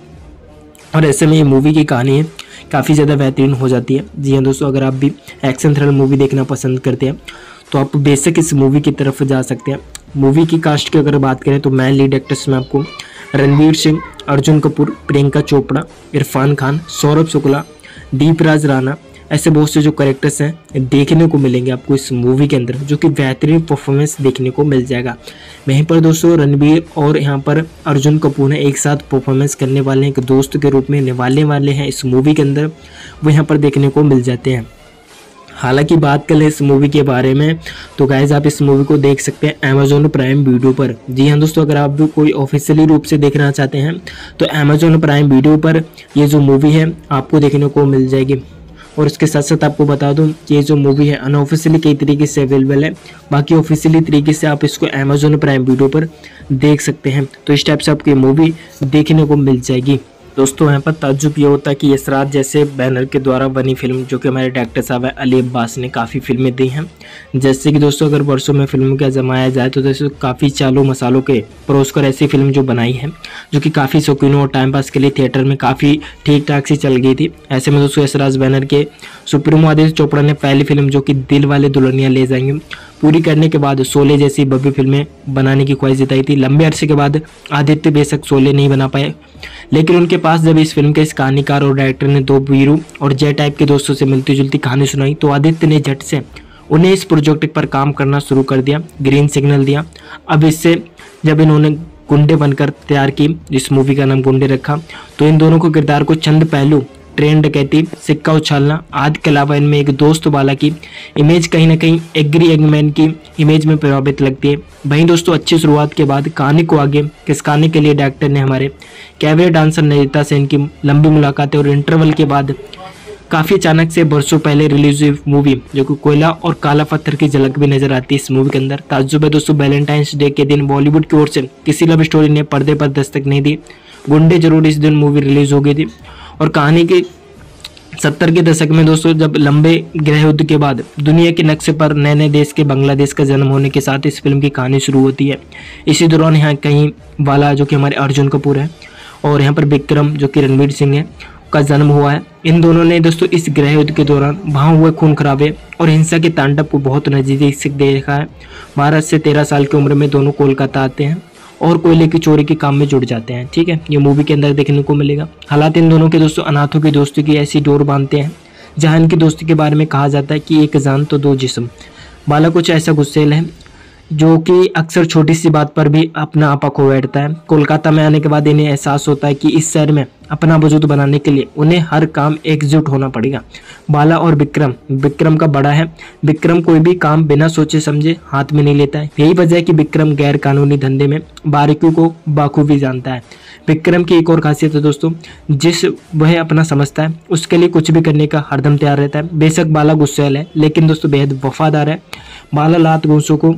और ऐसे में ये मूवी की कहानी है काफ़ी ज़्यादा बेहतरीन हो जाती है। जी हाँ दोस्तों, अगर आप भी एक्शन थ्रिलर मूवी देखना पसंद करते हैं तो आप बेशक इस मूवी की तरफ जा सकते हैं। मूवी की कास्ट की अगर बात करें तो मेन लीड एक्टर्स में आपको रणवीर सिंह, अर्जुन कपूर, प्रियंका चोपड़ा, इरफान खान, सौरभ शुक्ला, दीपराज राणा, ऐसे बहुत से जो कैरेक्टर्स हैं देखने को मिलेंगे आपको इस मूवी के अंदर, जो कि बेहतरीन परफॉर्मेंस देखने को मिल जाएगा। वहीं पर दोस्तों रणवीर और यहाँ पर अर्जुन कपूर ने एक साथ परफॉर्मेंस करने वाले हैं, एक दोस्त के रूप में निभाने वाले हैं इस मूवी के अंदर, वो यहाँ पर देखने को मिल जाते हैं। हालांकि बात करें इस मूवी के बारे में तो गाइज आप इस मूवी को देख सकते हैं अमेजोन प्राइम वीडियो पर। जी हाँ दोस्तों, अगर आप भी कोई ऑफिशियली रूप से देखना चाहते हैं तो अमेजोन प्राइम वीडियो पर ये जो मूवी है आपको देखने को मिल जाएगी। और इसके साथ साथ आपको बता दूं कि ये जो मूवी है अनऑफिशियली कई तरीके से अवेलेबल है, बाकी ऑफिशियली तरीके से आप इसको अमेजोन प्राइम वीडियो पर देख सकते हैं। तो इस टाइप से आपको ये मूवी देखने को मिल जाएगी। दोस्तों यहाँ पर ताज्जुब ये होता है कि यशराज जैसे बैनर के द्वारा बनी फिल्म, जो कि हमारे डायरेक्टर साहब है अली अब्बास ने काफ़ी फिल्में दी हैं। जैसे कि दोस्तों अगर वर्षों में फिल्मों का जमाया जाए तो दोस्तों काफ़ी चालों मसालों के परोस कर ऐसी फिल्म जो बनाई है जो कि काफ़ी शौकीनों और टाइम पास के लिए थिएटर में काफ़ी ठीक ठाक सी चल गई थी। ऐसे में दोस्तों यशराज बैनर के सुप्रीमो आदित्य चोपड़ा ने पहली फिल्म जो कि दिल वाले दुल्हनिया ले जाएंगे पूरी करने के बाद शोले जैसी भव्य फिल्में बनाने की ख्वाहिश जताई थी। लंबे अरसे के बाद आदित्य बेशक शोले नहीं बना पाए, लेकिन उनके पास जब इस फिल्म के इस कहानीकार और डायरेक्टर ने दो वीरू और जय टाइप के दोस्तों से मिलती जुलती कहानी सुनाई तो आदित्य ने झट से उन्हें इस प्रोजेक्ट पर काम करना शुरू कर दिया, ग्रीन सिग्नल दिया। अब इससे जब इन्होंने गुंडे बनकर तैयार की, इस मूवी का नाम गुंडे रखा, तो इन दोनों को किरदार को चंद पहलू ट्रेन डकैती, सिक्का उछालना आदि के अलावा इनमें एक दोस्त वाला की इमेज कहीं ना कहीं एग्री एगमैन की इमेज में प्रभावित लगती है। वहीं दोस्तों अच्छी शुरुआत के बाद कहानी को आगे खिसकाने के लिए डायरेक्टर ने हमारे कैबरे डांसर नयिता से इनकी लंबी मुलाकातें और इंटरवल के बाद काफ़ी अचानक से बरसों पहले रिलीज हुई मूवी जो कि कोयला और काला पत्थर की झलक भी नजर आती है इस मूवी के अंदर। ताज्जुब है दोस्तों, वैलेंटाइंस डे के दिन बॉलीवुड की ओर से किसी लव स्टोरी ने पर्दे पर दस्तक नहीं दी, गुंडे जरूर इस दिन मूवी रिलीज हो गई थी। और कहानी के 70 के दशक में दोस्तों जब लंबे गृह युद्ध के बाद दुनिया के नक्शे पर नए नए देश के बांग्लादेश का जन्म होने के साथ इस फिल्म की कहानी शुरू होती है। इसी दौरान यहाँ कहीं वाला जो कि हमारे अर्जुन कपूर है और यहाँ पर विक्रम जो कि रणवीर सिंह है का जन्म हुआ है। इन दोनों ने दोस्तों इस गृह युद्ध के दौरान वहाँ हुए खून खराबे और हिंसा के तांडव को बहुत नजदीक से देखा है। 12 से 13 साल की उम्र में दोनों कोलकाता आते हैं और कोयले की चोरी के काम में जुड़ जाते हैं। ठीक है, ये मूवी के अंदर देखने को मिलेगा। हालात इन दोनों के दोस्तों अनाथों की दोस्ती की ऐसी डोर बांधते हैं जहां इनकी दोस्ती के बारे में कहा जाता है कि एक जान तो दो जिस्म। बाला कुछ ऐसा गुस्सेल है जो कि अक्सर छोटी सी बात पर भी अपना आपा खो बैठता है। कोलकाता में आने के बाद इन्हें एहसास होता है कि इस शहर में अपना वजूद बनाने के लिए उन्हें हर काम एकजुट होना पड़ेगा। बाला और विक्रम का बड़ा है। विक्रम कोई भी काम बिना सोचे समझे हाथ में नहीं लेता है। यही वजह है कि विक्रम गैर कानूनी धंधे में बारीकियों को बाखूबी जानता है। विक्रम की एक और खासियत है दोस्तों, जिस वह अपना समझता है उसके लिए कुछ भी करने का हरदम तैयार रहता है। बेशक बाला गुस्सैल है, लेकिन दोस्तों बेहद वफादार है। बाला लात घूंसों को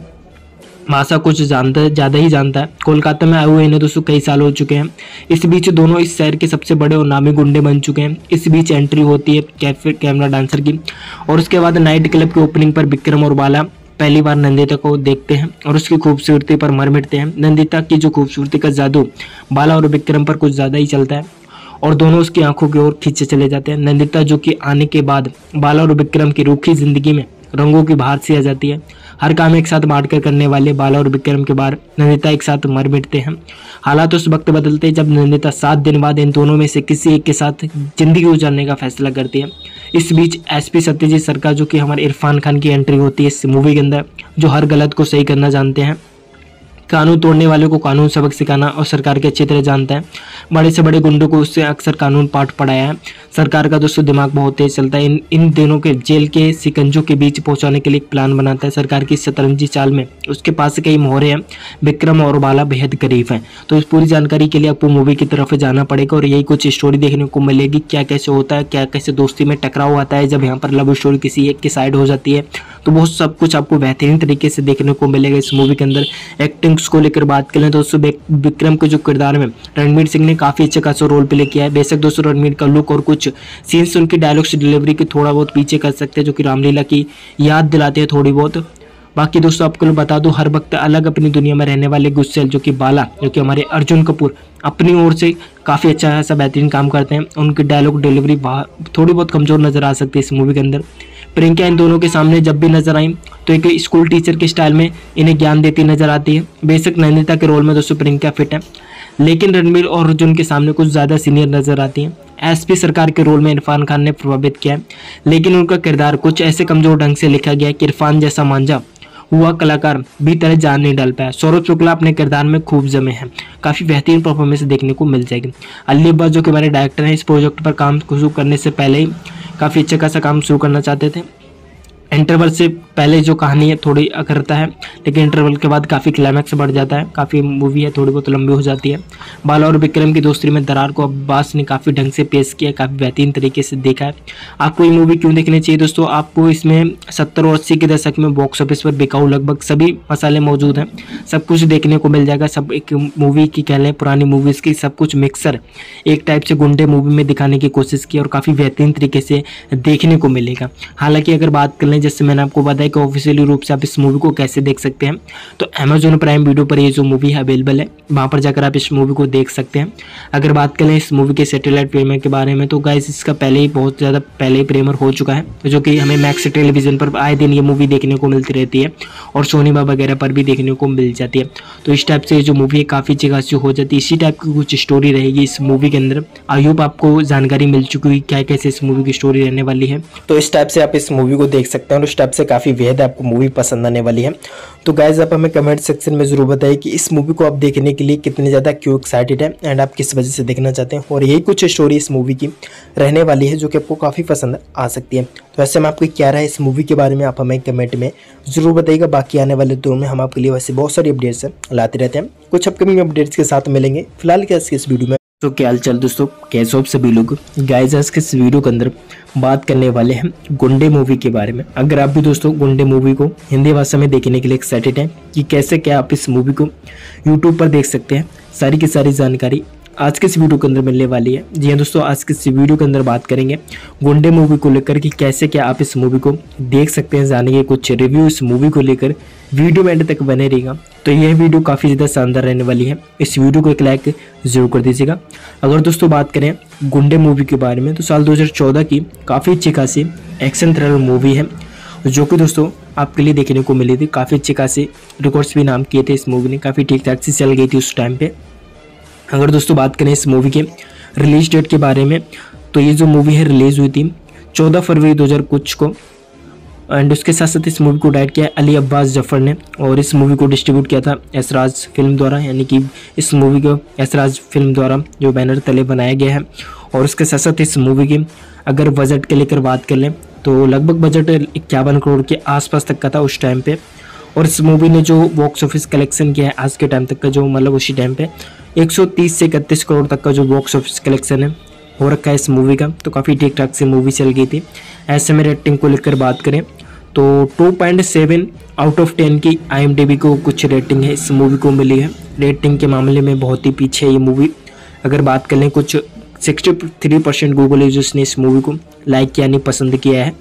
भाषा कुछ ज़्यादा ही जानता है। कोलकाता में आए हुए इन्हें दोस्तों कई साल हो चुके हैं। इस बीच दोनों इस शहर के सबसे बड़े और नामी गुंडे बन चुके हैं। इस बीच एंट्री होती है कैमरा डांसर की, और उसके बाद नाइट क्लब की ओपनिंग पर विक्रम और बाला पहली बार नंदिता को देखते हैं और उसकी खूबसूरती पर मर मिटते हैं। नंदिता की जो खूबसूरती का जादू बाला और विक्रम पर कुछ ज़्यादा ही चलता है और दोनों उसकी आंखों की ओर खींचे चले जाते हैं। नंदिता जो कि आने के बाद बाला और विक्रम की रूखी जिंदगी में रंगों की बहार सी आ जाती है। हर काम एक साथ बांट कर करने वाले बाला और विक्रम के बाद नंदिता एक साथ मर मिटते हैं। हालात उस वक्त बदलते हैं जब नंदिता 7 दिन बाद इन दोनों में से किसी एक के साथ जिंदगी गुजारने का फैसला करती है। इस बीच एसपी सत्यजीत सरकार जो कि हमारे इरफान खान की एंट्री होती है इस मूवी के अंदर, जो हर गलत को सही करना जानते हैं, कानून तोड़ने वालों को कानून सबक सिखाना और सरकार के अच्छी तरह जानता है। बड़े से बड़े गुंडों को उससे अक्सर कानून पाठ पढ़ाया है। सरकार का दोस्तों दिमाग बहुत तेज चलता है। इन दोनों के जेल के सिकंजों के बीच पहुंचाने के लिए एक प्लान बनाता है। सरकार की शतरंजी चाल में उसके पास कई मोहरे हैं। विक्रम और बाला बेहद करीब हैं। तो इस पूरी जानकारी के लिए आपको मूवी की तरफ जाना पड़ेगा और यही कुछ स्टोरी देखने को मिलेगी। क्या कैसे होता है, क्या कैसे दोस्ती में टकराव आता है, जब यहाँ पर लव स्टोरी किसी एक की साइड हो जाती है, तो वो सब कुछ आपको बेहतरीन तरीके से देखने को मिलेगा इस मूवी के अंदर। एक्टिंग्स को लेकर बात करें तो दोस्तों विक्रम के जो किरदार में रणवीर सिंह ने काफी अच्छा खासा रोल प्ले किया है। बेशक दोस्तों रणवीर का लुक और कुछ सीन्स उनकी डायलॉग्स डिलीवरी की थोड़ा बहुत पीछे कर सकते हैं, जो कि रामलीला की याद दिलाते हैं थोड़ी बहुत। बाकी दोस्तों आपको बता दूं, हर वक्त अलग अपनी दुनिया में रहने वाले गुस्सेल जो कि बाला, जो कि हमारे अर्जुन कपूर अपनी ओर से काफ़ी अच्छा खासा बेहतरीन काम करते हैं। उनकी डायलॉग डिलीवरी थोड़ी बहुत कमज़ोर नज़र आ सकती है इस मूवी के अंदर। प्रियंका इन दोनों के सामने जब भी नजर आई तो एक स्कूल टीचर के स्टाइल में इन्हें ज्ञान देती नजर आती है। बेशक नंदिता के रोल में दोस्तों प्रियंका फिट है, लेकिन रणवीर और अर्जुन के सामने कुछ ज़्यादा सीनियर नजर आती हैं। एसपी सरकार के रोल में इरफान खान ने प्रभावित किया है, लेकिन उनका किरदार कुछ ऐसे कमज़ोर ढंग से लिखा गया है कि इरफान जैसा मांझा हुआ कलाकार भी तरह जान नहीं डाल पाया। सौरभ शुक्ला अपने किरदार में खूब जमे हैं। काफ़ी बेहतरीन परफॉर्मेंस देखने को मिल जाएगी। अली अब्बास जो कि हमारे डायरेक्टर हैं, इस प्रोजेक्ट पर काम शुरू करने से पहले ही काफ़ी अच्छा खासा काम शुरू करना चाहते थे। इंटरवल से पहले जो कहानी है थोड़ी अखरता है, लेकिन इंटरवल के बाद काफ़ी क्लाइमैक्स बढ़ जाता है। काफ़ी मूवी है थोड़ी बहुत लंबी हो जाती है। बाला और विक्रम की दोस्ती में दरार को अब्बास ने काफ़ी ढंग से पेश किया, काफ़ी बेहतरीन तरीके से देखा है। आपको ये मूवी क्यों देखनी चाहिए दोस्तों? आपको इसमें 70 और 80 के दशक में बॉक्स ऑफिस पर बिकाऊ लगभग सभी मसाले मौजूद हैं। सब कुछ देखने को मिल जाएगा। सब एक मूवी की कह लें, पुरानी मूवीज़ की सब कुछ मिक्सर एक टाइप से गुंडे मूवी में दिखाने की कोशिश की और काफ़ी बेहतरीन तरीके से देखने को मिलेगा। हालांकि अगर बात कर लें, जैसे मैंने आपको बताया कि ऑफिशियली रूप से आप इस मूवी को कैसे देख सकते हैं, तो अमेजोन प्राइम वीडियो पर ये जो मूवी है अवेलेबल है, वहाँ पर जाकर आप इस मूवी को देख सकते हैं। अगर बात करें इस मूवी के सैटेलाइट प्रीमियर के बारे में, तो गाइस इसका पहले ही बहुत ज़्यादा पहले ही प्रीमियर हो चुका है, जो कि हमें मैक्स टेलीविजन पर आए दिन ये मूवी देखने को मिलती रहती है और सोनीमा वगैरह पर भी देखने को मिल जाती है। तो इस टाइप से जो मूवी है काफ़ी अच्छी खासी हो जाती है। इसी टाइप की कुछ स्टोरी रहेगी इस मूवी के अंदर। आई होप आपको जानकारी मिल चुकी हुई क्या कैसे इस मूवी की स्टोरी रहने वाली है। तो इस टाइप से आप इस मूवी को देख सकते हैं और इस टाइप से काफ़ी बेहद आपको मूवी पसंद आने वाली है। तो गाइज आप हमें कमेंट सेक्शन में जरूर बताइए कि इस मूवी को आप देखने के लिए कितने ज़्यादा क्यों एक्साइटेड है एंड आप किस वजह से देखना चाहते हैं, और यही कुछ स्टोरी इस मूवी की रहने वाली है जो कि आपको काफ़ी पसंद आ सकती है। तो ऐसे में आपको क्या रहा है इस मूवी के बारे में, आप हमें कमेंट में जरूर बताइएगा। बाकी आने वाले दिनों में हम आपके लिए वैसे बहुत सारी अपडेट्स लाते रहते हैं। कुछ अपकमिंग अपडेट्स के साथ मिलेंगे। फिलहाल क्या इस वीडियो में तो क्या हाल चाल दोस्तों, कैसे हो आप सभी लोग। गाइस आज के इस वीडियो के अंदर बात करने वाले हैं गुंडे मूवी के बारे में। अगर आप भी दोस्तों गुंडे मूवी को हिंदी भाषा में देखने के लिए एक्साइटेड हैं कि कैसे क्या आप इस मूवी को यूट्यूब पर देख सकते हैं, सारी की सारी जानकारी आज के इस वीडियो के अंदर मिलने वाली है। जी हाँ दोस्तों, आज के इस वीडियो के अंदर बात करेंगे गुंडे मूवी को लेकर कि कैसे क्या आप इस मूवी को देख सकते हैं, जानेंगे कुछ रिव्यू इस मूवी को लेकर। वीडियो में एंड तक बने रहेगा। तो यह वीडियो काफ़ी ज़्यादा शानदार रहने वाली है। इस वीडियो को एक लाइक जरूर कर दीजिएगा। अगर दोस्तों बात करें गुंडे मूवी के बारे में, तो साल 2014 की काफ़ी अच्छी खासी एक्शन थ्रिलर मूवी है, जो कि दोस्तों आपके लिए देखने को मिली थी। काफ़ी अच्छे खासे रिकॉर्ड्स भी नाम किए थे इस मूवी ने, काफ़ी ठीक ठाक से चल गई थी उस टाइम पे। अगर दोस्तों बात करें इस मूवी के रिलीज डेट के बारे में, तो ये जो मूवी है रिलीज़ हुई थी 14 फरवरी 2000 कुछ को, एंड उसके साथ साथ इस मूवी को डायरेक्ट किया अली अब्बास जफर ने, और इस मूवी को डिस्ट्रीब्यूट किया था एसराज फिल्म द्वारा, यानी कि इस मूवी को एसराज फिल्म द्वारा जो बैनर तले बनाया गया है। और उसके साथ साथ इस मूवी की अगर बजट के लेकर बात कर लें तो लगभग बजट 51 करोड़ के आसपास तक का था उस टाइम पे। और इस मूवी ने जो बॉक्स ऑफिस कलेक्शन किया है आज के टाइम तक का, जो मतलब उसी टाइम पे 130 से 31 करोड़ तक का जो बॉक्स ऑफिस कलेक्शन है हो रखा है इस मूवी का, तो काफ़ी ठीक ठाक से मूवी चल गई थी। ऐसे में रेटिंग को लेकर बात करें तो 2.7 आउट ऑफ 10 की IMDb को कुछ रेटिंग है इस मूवी को मिली है। रेटिंग के मामले में बहुत ही पीछे है ये मूवी। अगर बात कर लें कुछ 63% गूगल यूजर्स ने इस मूवी को लाइक किया, नहीं पसंद किया है।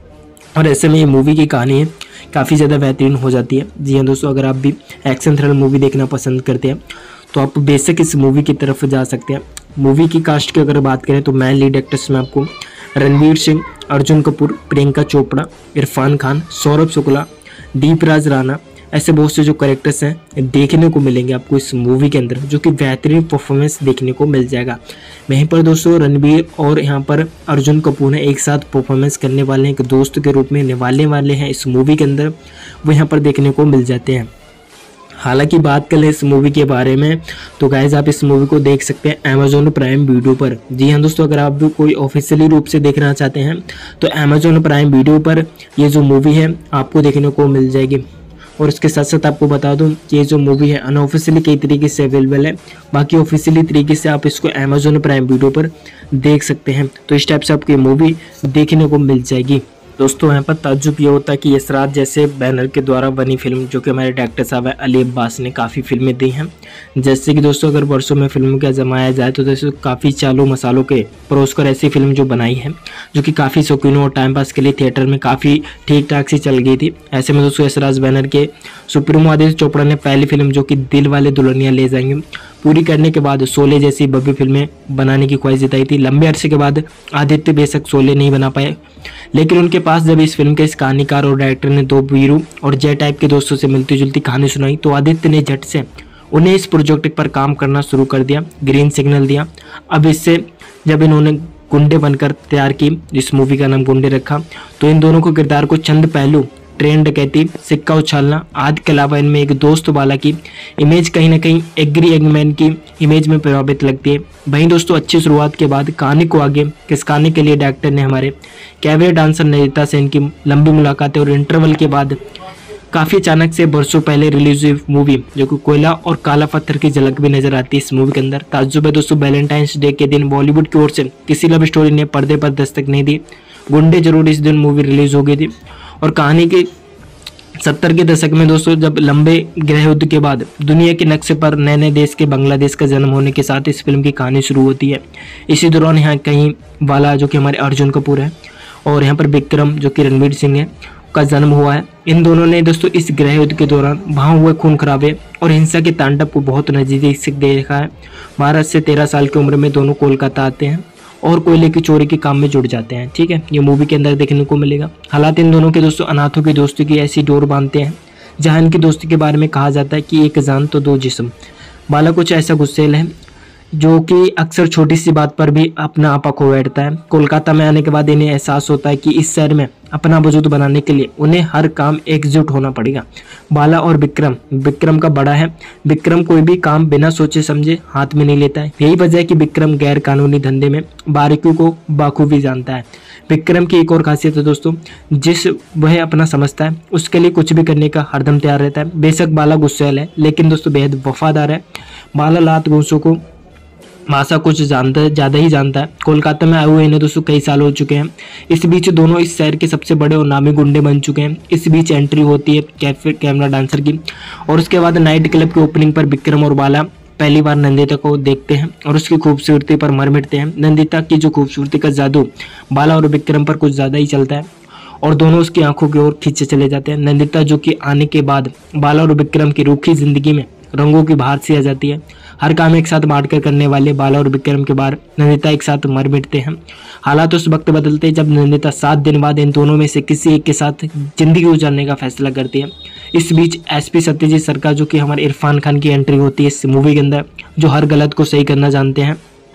और ऐसे में ये मूवी की कहानी है काफ़ी ज़्यादा बेहतरीन हो जाती है। जी हाँ दोस्तों, अगर आप भी एक्शन थ्रिलर मूवी देखना पसंद करते हैं तो आप बेशक इस मूवी की तरफ जा सकते हैं। मूवी की कास्ट की अगर बात करें तो मैन लीड एक्टर्स में आपको रणवीर सिंह, अर्जुन कपूर, प्रियंका चोपड़ा, इरफान खान, सौरभ शुक्ला, दीपराज राणा, ऐसे बहुत से जो कैरेक्टर्स हैं देखने को मिलेंगे आपको इस मूवी के अंदर, जो कि बेहतरीन परफॉर्मेंस देखने को मिल जाएगा। वहीं पर दोस्तों रणबीर और यहाँ पर अर्जुन कपूर ने एक साथ परफॉर्मेंस करने वाले हैं, एक दोस्त के रूप में निभाने वाले हैं इस मूवी के अंदर, वो यहाँ पर देखने को मिल जाते हैं। हालांकि बात कर ले इस मूवी के बारे में तो गाइज आप इस मूवी को देख सकते हैं अमेजोन प्राइम वीडियो पर। जी हाँ दोस्तों, अगर आप भी कोई ऑफिशियली रूप से देखना चाहते हैं तो अमेजोन प्राइम वीडियो पर ये जो मूवी है आपको देखने को मिल जाएगी। और इसके साथ साथ आपको बता दूं कि ये जो मूवी है अनऑफिशियली कई तरीके से अवेलेबल है, बाकी ऑफिशियली तरीके से आप इसको अमेजोन प्राइम वीडियो पर देख सकते हैं। तो इस टाइप से आपको ये मूवी देखने को मिल जाएगी। दोस्तों यहाँ पर ताज्जुब ये होता है कि यशराज जैसे बैनर के द्वारा बनी फिल्म, जो कि हमारे डायरेक्टर साहब है अली अब्बास ने काफ़ी फिल्में दी हैं। जैसे कि दोस्तों अगर वर्षों में फिल्मों का जमाया जाए तो दोस्तों काफ़ी चालू मसालों के परोसकर ऐसी फिल्म जो बनाई है, जो कि काफ़ी शौकीनों और टाइम पास के लिए थिएटर में काफ़ी ठीक ठाक सी चल गई थी। ऐसे में दोस्तों यशराज बैनर के सुप्रीमो आदित्य चोपड़ा ने पहली फिल्म जो कि दिल वाले दुल्हनिया ले जाएंगे पूरी करने के बाद शोले जैसी भव्य फिल्में बनाने की ख्वाहिश जताई थी। लंबे अरसे के बाद आदित्य बेशक शोले नहीं बना पाए, लेकिन उनके पास जब इस फिल्म के इस कहानीकार और डायरेक्टर ने दो वीरू और जय टाइप के दोस्तों से मिलती जुलती कहानी सुनाई तो आदित्य ने झट से उन्हें इस प्रोजेक्ट पर काम करना शुरू कर दिया, ग्रीन सिग्नल दिया। अब इससे जब इन्होंने गुंडे बनकर तैयार की, इस मूवी का नाम गुंडे रखा, तो इन दोनों को किरदार को चंद पहलू ट्रेन डकैती, सिक्का उछालना आदि के अलावा इनमें एक दोस्त वाला की इमेज कहीं ना कहीं एग्री एगमैन की इमेज में प्रभावित लगती है। वहीं दोस्तों अच्छी शुरुआत के बाद कहानी को आगे खिसकाने के लिए डायरेक्टर ने हमारे कैबरे डांसर नैनीता सेन की लंबी मुलाकातें और इंटरवल के बाद काफ़ी अचानक से बरसों पहले रिलीज हुई मूवी जो कि कोयला और काला पत्थर की झलक भी नजर आती है इस मूवी के अंदर। ताज्जुब है दोस्तों, वैलेंटाइंस डे के दिन बॉलीवुड की ओर से किसी लव स्टोरी ने पर्दे पर दस्तक नहीं दी। गुंडे जरूर इस दिन मूवी रिलीज हो गई थी और कहानी के 70 के दशक में दोस्तों जब लंबे गृह युद्ध के बाद दुनिया के नक्शे पर नए नए देश के बांग्लादेश का जन्म होने के साथ इस फिल्म की कहानी शुरू होती है। इसी दौरान यहाँ कहीं वाला जो कि हमारे अर्जुन कपूर है और यहाँ पर विक्रम जो कि रणवीर सिंह है का जन्म हुआ है। इन दोनों ने दोस्तों इस गृह युद्ध के दौरान वहाँ हुए खून खराबे और हिंसा के तांडव को बहुत नजदीक से देखा है। 12 से 13 साल की उम्र में दोनों कोलकाता आते हैं और कोयले की चोरी के काम में जुड़ जाते हैं। ठीक है, ये मूवी के अंदर देखने को मिलेगा। हालात इन दोनों के दोस्तों अनाथों की दोस्ती की ऐसी डोर बांधते हैं जहां इनकी दोस्ती के बारे में कहा जाता है कि एक जान तो दो जिस्म। बाला कुछ ऐसा गुस्सेल है जो कि अक्सर छोटी सी बात पर भी अपना आपा खो बैठता है। कोलकाता में आने के बाद इन्हें एहसास होता है कि इस शहर में अपना वजूद बनाने के लिए उन्हें हर काम एकजुट होना पड़ेगा। बाला और विक्रम का बड़ा है। विक्रम कोई भी काम बिना सोचे समझे हाथ में नहीं लेता है। यही वजह है कि विक्रम गैर कानूनी धंधे में बारीकियों को बाखूबी जानता है। विक्रम की एक और खासियत है दोस्तों, जिस वह अपना समझता है उसके लिए कुछ भी करने का हरदम तैयार रहता है। बेशक बाला गुस्सैल है लेकिन दोस्तों बेहद वफादार है। बाला लात घूसों को भाषा कुछ ज़्यादा ही जानता है। कोलकाता में आए हुए इन्हें दोस्तों कई साल हो चुके हैं। इस बीच दोनों इस शहर के सबसे बड़े और नामी गुंडे बन चुके हैं। इस बीच एंट्री होती है कैमरा डांसर की और उसके बाद नाइट क्लब की ओपनिंग पर विक्रम और बाला पहली बार नंदिता को देखते हैं और उसकी खूबसूरती पर मर मिटते हैं। नंदिता की जो खूबसूरती का जादू बाला और विक्रम पर कुछ ज़्यादा ही चलता है और दोनों उसकी आंखों की ओर खींचे चले जाते हैं। नंदिता जो कि आने के बाद बाला और विक्रम की रूखी जिंदगी में रंगों की बहार सी आ जाती है। हर काम एक साथ बांट कर करने वाले बाला और विक्रम के बाद नंदिता एक साथ मर मिटते हैं। हालात उस वक्त बदलते हैं जब नंदिता 7 दिन बाद इन दोनों में से किसी एक के साथ जिंदगी गुजारने का फैसला करती है। इस बीच एसपी सत्यजीत सरकार जो कि हमारे इरफान खान की एंट्री होती है इस मूवी के अंदर, जो हर गलत को सही करना जानते हैं।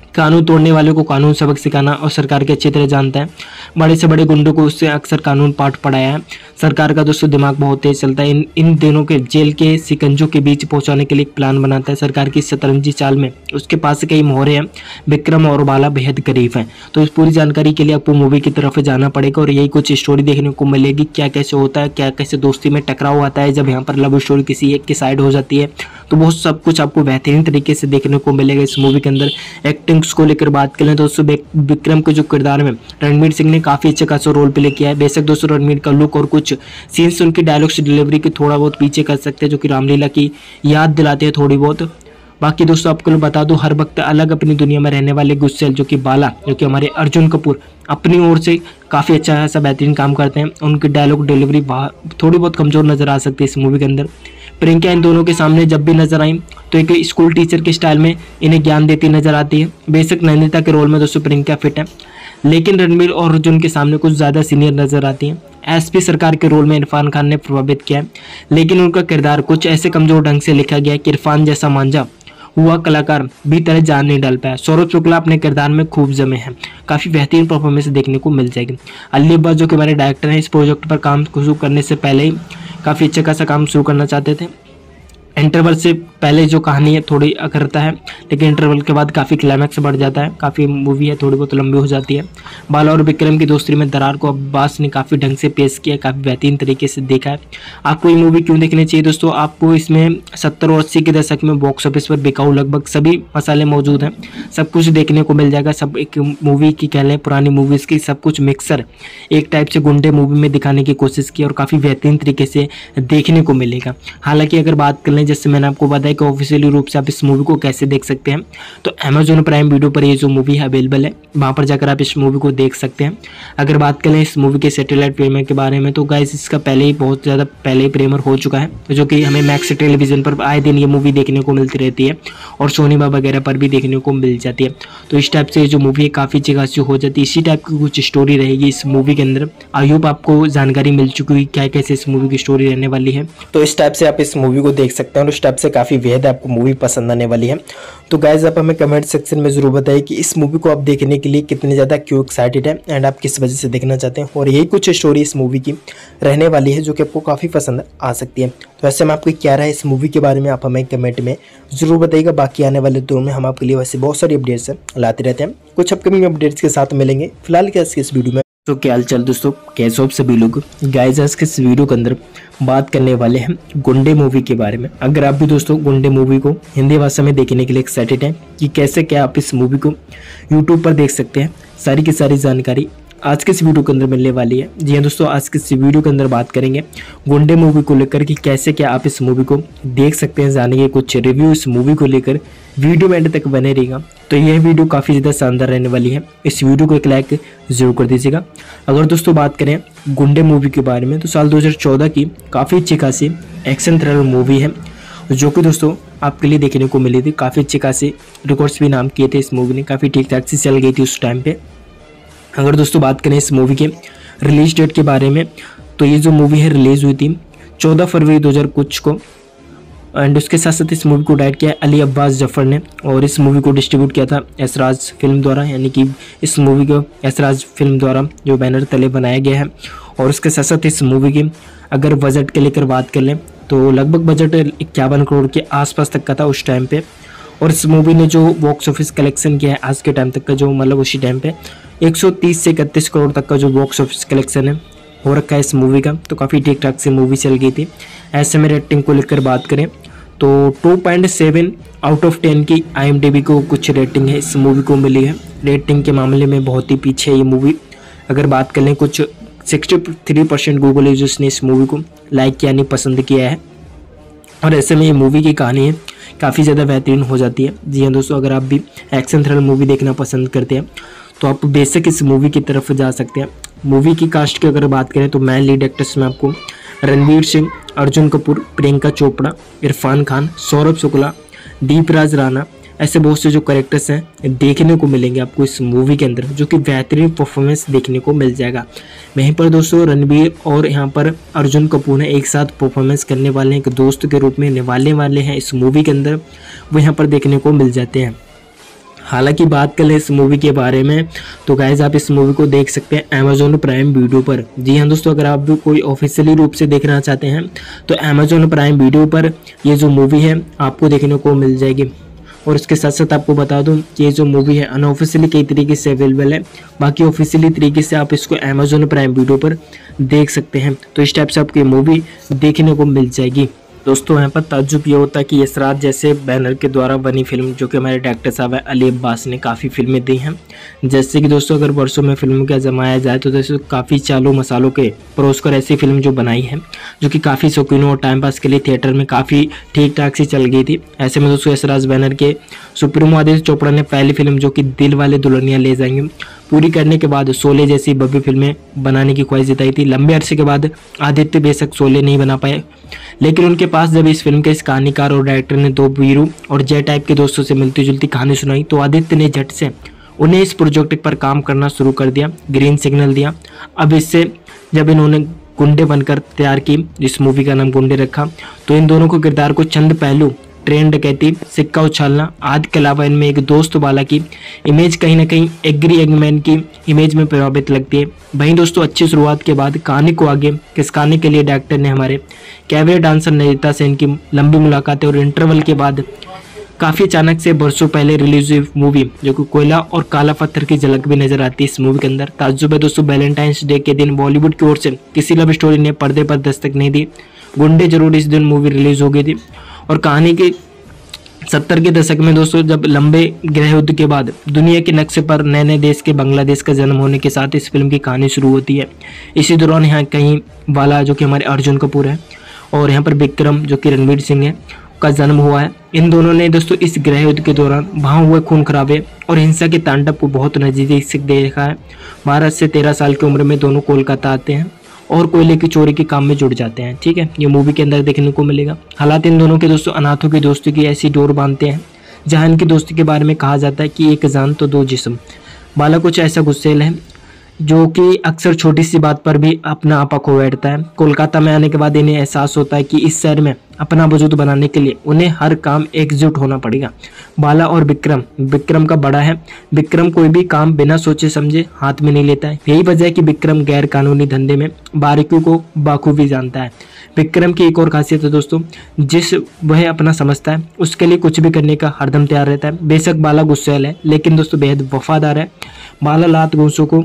कानून तोड़ने वालों को कानून सबक सिखाना और सरकार के अच्छी तरह जानता है। बड़े से बड़े गुंडों को उससे अक्सर कानून पाठ पढ़ाया है। सरकार का दोस्तों दिमाग बहुत तेज चलता है। इन दोनों के जेल के सिकंजों के बीच पहुंचाने के लिए एक प्लान बनाता है। सरकार की शतरंजी चाल में उसके पास कई मोहरे हैं। विक्रम और बाला बेहद करीब हैं। तो इस पूरी जानकारी के लिए आपको मूवी की तरफ जाना पड़ेगा और यही कुछ स्टोरी देखने को मिलेगी। क्या कैसे होता है, क्या कैसे दोस्ती में टकराव आता है, जब यहाँ पर लव स्टोरी किसी एक की साइड हो जाती है, तो वो सब कुछ आपको बेहतरीन तरीके से देखने को मिलेगा इस मूवी के अंदर। एक्टिंग्स को लेकर बात करें तो दोस्तों विक्रम के जो किरदार में रणवीर सिंह ने काफी अच्छा खासा रोल प्ले किया है। बेशक दोस्तों रणवीर का लुक और कुछ सीन्स उनकी डायलॉग्स डिलीवरी की थोड़ा बहुत पीछे कर सकते हैं, जो कि रामलीला की याद दिलाते हैं थोड़ी बहुत। बाकी दोस्तों आपको बता दूं, हर वक्त अलग अपनी दुनिया में रहने वाले गुस्सेल जो कि बाला, जो कि हमारे अर्जुन कपूर अपनी ओर से काफ़ी अच्छा खासा बेहतरीन काम करते हैं। उनकी डायलॉग डिलीवरी थोड़ी बहुत कमज़ोर नज़र आ सकती है इस मूवी के अंदर। प्रियंका इन दोनों के सामने जब भी नजर आई तो एक स्कूल टीचर के स्टाइल में इन्हें ज्ञान देती नजर आती है। बेशक नैनीता के रोल में दोस्तों प्रियंका फिट है, लेकिन रणवीर और अर्जुन के सामने कुछ ज़्यादा सीनियर नजर आती हैं। एसपी सरकार के रोल में इरफान खान ने प्रभावित किया है, लेकिन उनका किरदार कुछ ऐसे कमज़ोर ढंग से लिखा गया है कि इरफान जैसा मांझा हुआ कलाकार भी तरह जान नहीं डाल पाया। सौरभ शुक्ला अपने किरदार में खूब जमे हैं। काफ़ी बेहतरीन परफॉर्मेंस देखने को मिल जाएगी। अली अब्बास जो कि हमारे डायरेक्टर हैं, इस प्रोजेक्ट पर काम शुरू करने से पहले ही काफ़ी अच्छा खासा काम शुरू करना चाहते थे। इंटरवल से पहले जो कहानी है थोड़ी अखरता है, लेकिन इंटरवल के बाद काफ़ी क्लाइमैक्स बढ़ जाता है। काफ़ी मूवी है थोड़ी बहुत लंबी हो जाती है। बाला और विक्रम की दोस्ती में दरार को अब्बास ने काफ़ी ढंग से पेश किया, काफ़ी बेहतरीन तरीके से देखा है। आपको ये मूवी क्यों देखनी चाहिए दोस्तों? आपको इसमें 70 और 80 के दशक में बॉक्स ऑफिस पर बिकाऊ लगभग सभी मसाले मौजूद हैं। सब कुछ देखने को मिल जाएगा। सब एक मूवी की कह लें, पुरानी मूवीज़ की सब कुछ मिक्सर एक टाइप से गुंडे मूवी में दिखाने की कोशिश की और काफ़ी बेहतरीन तरीके से देखने को मिलेगा। हालांकि अगर बात कर लें, जैसे मैंने आपको बताया कि ऑफिशियली रूप से आप इस मूवी को कैसे देख सकते हैं, तो अमेजोन प्राइम वीडियो पर ये जो मूवी है अवेलेबल है, वहाँ पर जाकर आप इस मूवी को देख सकते हैं। अगर बात करें इस मूवी के सैटेलाइट प्रीमियर के बारे में, तो गाइस इसका पहले ही बहुत ज़्यादा पहले ही प्रीमियर हो चुका है, जो कि हमें मैक्स टेलीविजन पर आए दिन ये मूवी देखने को मिलती रहती है और सोनी बाबा वगैरह पर भी देखने को मिल जाती है। तो इस टाइप से जो मूवी है काफ़ी अच्छी खासी हो जाती है। इसी टाइप की कुछ स्टोरी रहेगी इस मूवी के अंदर। आई होप आपको जानकारी मिल चुकी हुई क्या कैसे इस मूवी की स्टोरी रहने वाली है। तो इस टाइप से आप इस मूवी को देख सकते हैं और इस टाइप से काफ़ी बेहद आपको मूवी पसंद आने वाली है। तो गाइज आप हमें कमेंट सेक्शन में जरूर बताइए कि इस मूवी को आप देखने के लिए कितने ज़्यादा क्यों एक्साइटेड है एंड आप किस वजह से देखना चाहते हैं। और यही कुछ स्टोरी इस मूवी की रहने वाली है जो कि आपको काफ़ी पसंद आ सकती है। तो ऐसे में आपकी क्या राय है इस मूवी के बारे में, आप हमें कमेंट में जरूर बताइएगा। बाकी आने वाले दिनों में हम आपके लिए वैसे बहुत सारी अपडेट्स लाते रहते हैं। कुछ अपकमिंग अपडेट्स के साथ मिलेंगे। फिलहाल क्या इस वीडियो में तो क्या हाल चाल दोस्तों, कैसे हो आप सभी लोग। गाइस आज के इस वीडियो के अंदर बात करने वाले हैं गुंडे मूवी के बारे में। अगर आप भी दोस्तों गुंडे मूवी को हिंदी भाषा में देखने के लिए एक्साइटेड हैं कि कैसे क्या आप इस मूवी को यूट्यूब पर देख सकते हैं, सारी की सारी जानकारी आज के इस वीडियो के अंदर मिलने वाली है। जी हाँ दोस्तों, आज के इस वीडियो के अंदर बात करेंगे गुंडे मूवी को लेकर कि कैसे क्या आप इस मूवी को देख सकते हैं, जानेंगे कुछ रिव्यू इस मूवी को लेकर। वीडियो में एंड तक बने रहेगा। तो यह वीडियो काफ़ी ज़्यादा शानदार रहने वाली है। इस वीडियो को एक लाइक जरूर कर दीजिएगा। अगर दोस्तों बात करें गुंडे मूवी के बारे में, तो साल 2014 की काफ़ी अच्छी खासी एक्शन थ्रिलर मूवी है, जो कि दोस्तों आपके लिए देखने को मिली थी। काफ़ी अच्छे खासे रिकॉर्ड्स भी नाम किए थे इस मूवी ने, काफ़ी ठीक ठाक से चल गई थी उस टाइम पे। अगर दोस्तों बात करें इस मूवी के रिलीज डेट के बारे में, तो ये जो मूवी है रिलीज़ हुई थी 14 फरवरी 2000 कुछ को। एंड उसके साथ साथ इस मूवी को डायरेक्ट किया अली अब्बास जफर ने और इस मूवी को डिस्ट्रीब्यूट किया था एसराज फिल्म द्वारा, यानी कि इस मूवी को एसराज फिल्म द्वारा जो बैनर तले बनाया गया है। और उसके साथ साथ इस मूवी की अगर बजट के लेकर बात कर लें तो लगभग बजट 51 करोड़ के आसपास तक का था उस टाइम पे। और इस मूवी ने जो बॉक्स ऑफिस कलेक्शन किया है आज के टाइम तक का, जो मतलब उसी टाइम पे 130 से 31 करोड़ तक का जो बॉक्स ऑफिस कलेक्शन है हो रखा है इस मूवी का। तो काफ़ी ठीक ठाक से मूवी चल गई थी। ऐसे में रेटिंग को लेकर बात करें तो 2.7 आउट ऑफ 10 की IMDb को कुछ रेटिंग है इस मूवी को मिली है। रेटिंग के मामले में बहुत ही पीछे है ये मूवी। अगर बात करें कुछ 63% गूगल यूजर्स ने इस मूवी को लाइक किया नहीं पसंद किया है। और ऐसे में ये मूवी की कहानी है काफ़ी ज़्यादा बेहतरीन हो जाती है। जी हाँ दोस्तों, अगर आप भी एक्शन थ्रिलर मूवी देखना पसंद करते हैं तो आप बेशक इस मूवी की तरफ जा सकते हैं। मूवी की कास्ट की अगर बात करें तो मैन लीड एक्टर्स में आपको रणवीर सिंह, अर्जुन कपूर, प्रियंका चोपड़ा, इरफान खान, सौरभ शुक्ला, दीपराज राणा, ऐसे बहुत से जो कैरेक्टर्स हैं देखने को मिलेंगे आपको इस मूवी के अंदर, जो कि बेहतरीन परफॉर्मेंस देखने को मिल जाएगा। वहीं पर दोस्तों रणवीर और यहाँ पर अर्जुन कपूर ने एक साथ परफॉर्मेंस करने वाले हैं, एक दोस्त के रूप में निभाने वाले हैं इस मूवी के अंदर, वो यहाँ पर देखने को मिल जाते हैं। हालांकि बात करें इस मूवी के बारे में तो गाइज आप इस मूवी को देख सकते हैं अमेजोन प्राइम वीडियो पर। जी हाँ दोस्तों, अगर आप भी कोई ऑफिशियली रूप से देखना चाहते हैं तो अमेजोन प्राइम वीडियो पर ये जो मूवी है आपको देखने को मिल जाएगी। और इसके साथ साथ आपको बता दूं कि ये जो मूवी है अनऑफिशियली कई तरीके से अवेलेबल है, बाकी ऑफिशियली तरीके से आप इसको अमेजोन प्राइम वीडियो पर देख सकते हैं। तो इस टाइप से आपको ये मूवी देखने को मिल जाएगी। दोस्तों यहाँ पर ताज्जुब ये होता है कि यशराज जैसे बैनर के द्वारा बनी फिल्म, जो कि हमारे डायरेक्टर साहब है अली अब्बास ने काफ़ी फिल्में दी हैं। जैसे कि दोस्तों अगर वर्षों में फिल्मों का जमाया जाए तो दोस्तों काफ़ी चालों मसालों के परोस कर ऐसी फिल्म जो बनाई है जो कि काफ़ी शौकीनों और टाइम पास के लिए थिएटर में काफ़ी ठीक ठाक सी चल गई थी। ऐसे में दोस्तों यशराज बैनर के सुप्रीमो आदित्य चोपड़ा ने पहली फिल्म जो कि दिल वाले दुल्हनिया ले जाएंगे पूरी करने के बाद शोले जैसी भव्य फिल्में बनाने की ख्वाहिश जताई थी। लंबे अरसे के बाद आदित्य बेशक शोले नहीं बना पाए, लेकिन उनके पास जब इस फिल्म के इस कहानीकार और डायरेक्टर ने दो वीरू और जय टाइप के दोस्तों से मिलती जुलती कहानी सुनाई तो आदित्य ने झट से उन्हें इस प्रोजेक्ट पर काम करना शुरू कर दिया, ग्रीन सिग्नल दिया। अब इससे जब इन्होंने गुंडे बनकर तैयार की, इस मूवी का नाम गुंडे रखा, तो इन दोनों को किरदार को चंद पहलू ट्रेन डकैती, सिक्का उछालना आदि के अलावा इनमें एक दोस्त वाला की इमेज कहीं ना कहीं एग्री एगमैन की इमेज में प्रभावित लगती है। वहीं दोस्तों अच्छी शुरुआत के बाद कहानी को आगे खिसकाने के लिए डायरेक्टर ने हमारे कैबरे डांसर नैनीता सेन की लंबी मुलाकातें और इंटरवल के बाद काफ़ी अचानक से बरसों पहले रिलीज हुई मूवी जो कि कोयला और काला पत्थर की झलक भी नजर आती है इस मूवी के अंदर। ताज्जुब है दोस्तों, वैलेंटाइंस डे के दिन बॉलीवुड की ओर से किसी लव स्टोरी ने पर्दे पर दस्तक नहीं दी। गुंडे जरूर इस दिन मूवी रिलीज हो गई थी और कहानी के 70 के दशक में दोस्तों जब लंबे गृह युद्ध के बाद दुनिया के नक्शे पर नए नए देश के बांग्लादेश का जन्म होने के साथ इस फिल्म की कहानी शुरू होती है। इसी दौरान यहाँ कहीं वाला जो कि हमारे अर्जुन कपूर है और यहाँ पर विक्रम जो कि रणवीर सिंह है का जन्म हुआ है। इन दोनों ने दोस्तों इस गृह युद्ध के दौरान वहाँ हुए खून खराबे और हिंसा के तांडव को बहुत नजदीक से देखा है। 12 से 13 साल की उम्र में दोनों कोलकाता आते हैं और कोयले की चोरी के काम में जुड़ जाते हैं। ठीक है, ये मूवी के अंदर देखने को मिलेगा। हालात इन दोनों के दोस्तों अनाथों की दोस्ती की ऐसी डोर बांधते हैं जहां इनकी दोस्ती के बारे में कहा जाता है कि एक जान तो दो जिस्म। बाला कुछ ऐसा गुस्सेल है जो कि अक्सर छोटी सी बात पर भी अपना आपा खो बैठता है। कोलकाता में आने के बाद इन्हें एहसास होता है कि इस शहर में अपना वजूद बनाने के लिए उन्हें हर काम एकजुट होना पड़ेगा। बाला और विक्रम का बड़ा है। विक्रम कोई भी काम बिना सोचे समझे हाथ में नहीं लेता है। यही वजह है कि विक्रम गैर कानूनी धंधे में बारीकियों को बाखूबी जानता है। विक्रम की एक और खासियत है दोस्तों, जिस वह अपना समझता है उसके लिए कुछ भी करने का हरदम तैयार रहता है। बेशक बाला गुस्सैल है लेकिन दोस्तों बेहद वफादार है। बाला लात घूसों को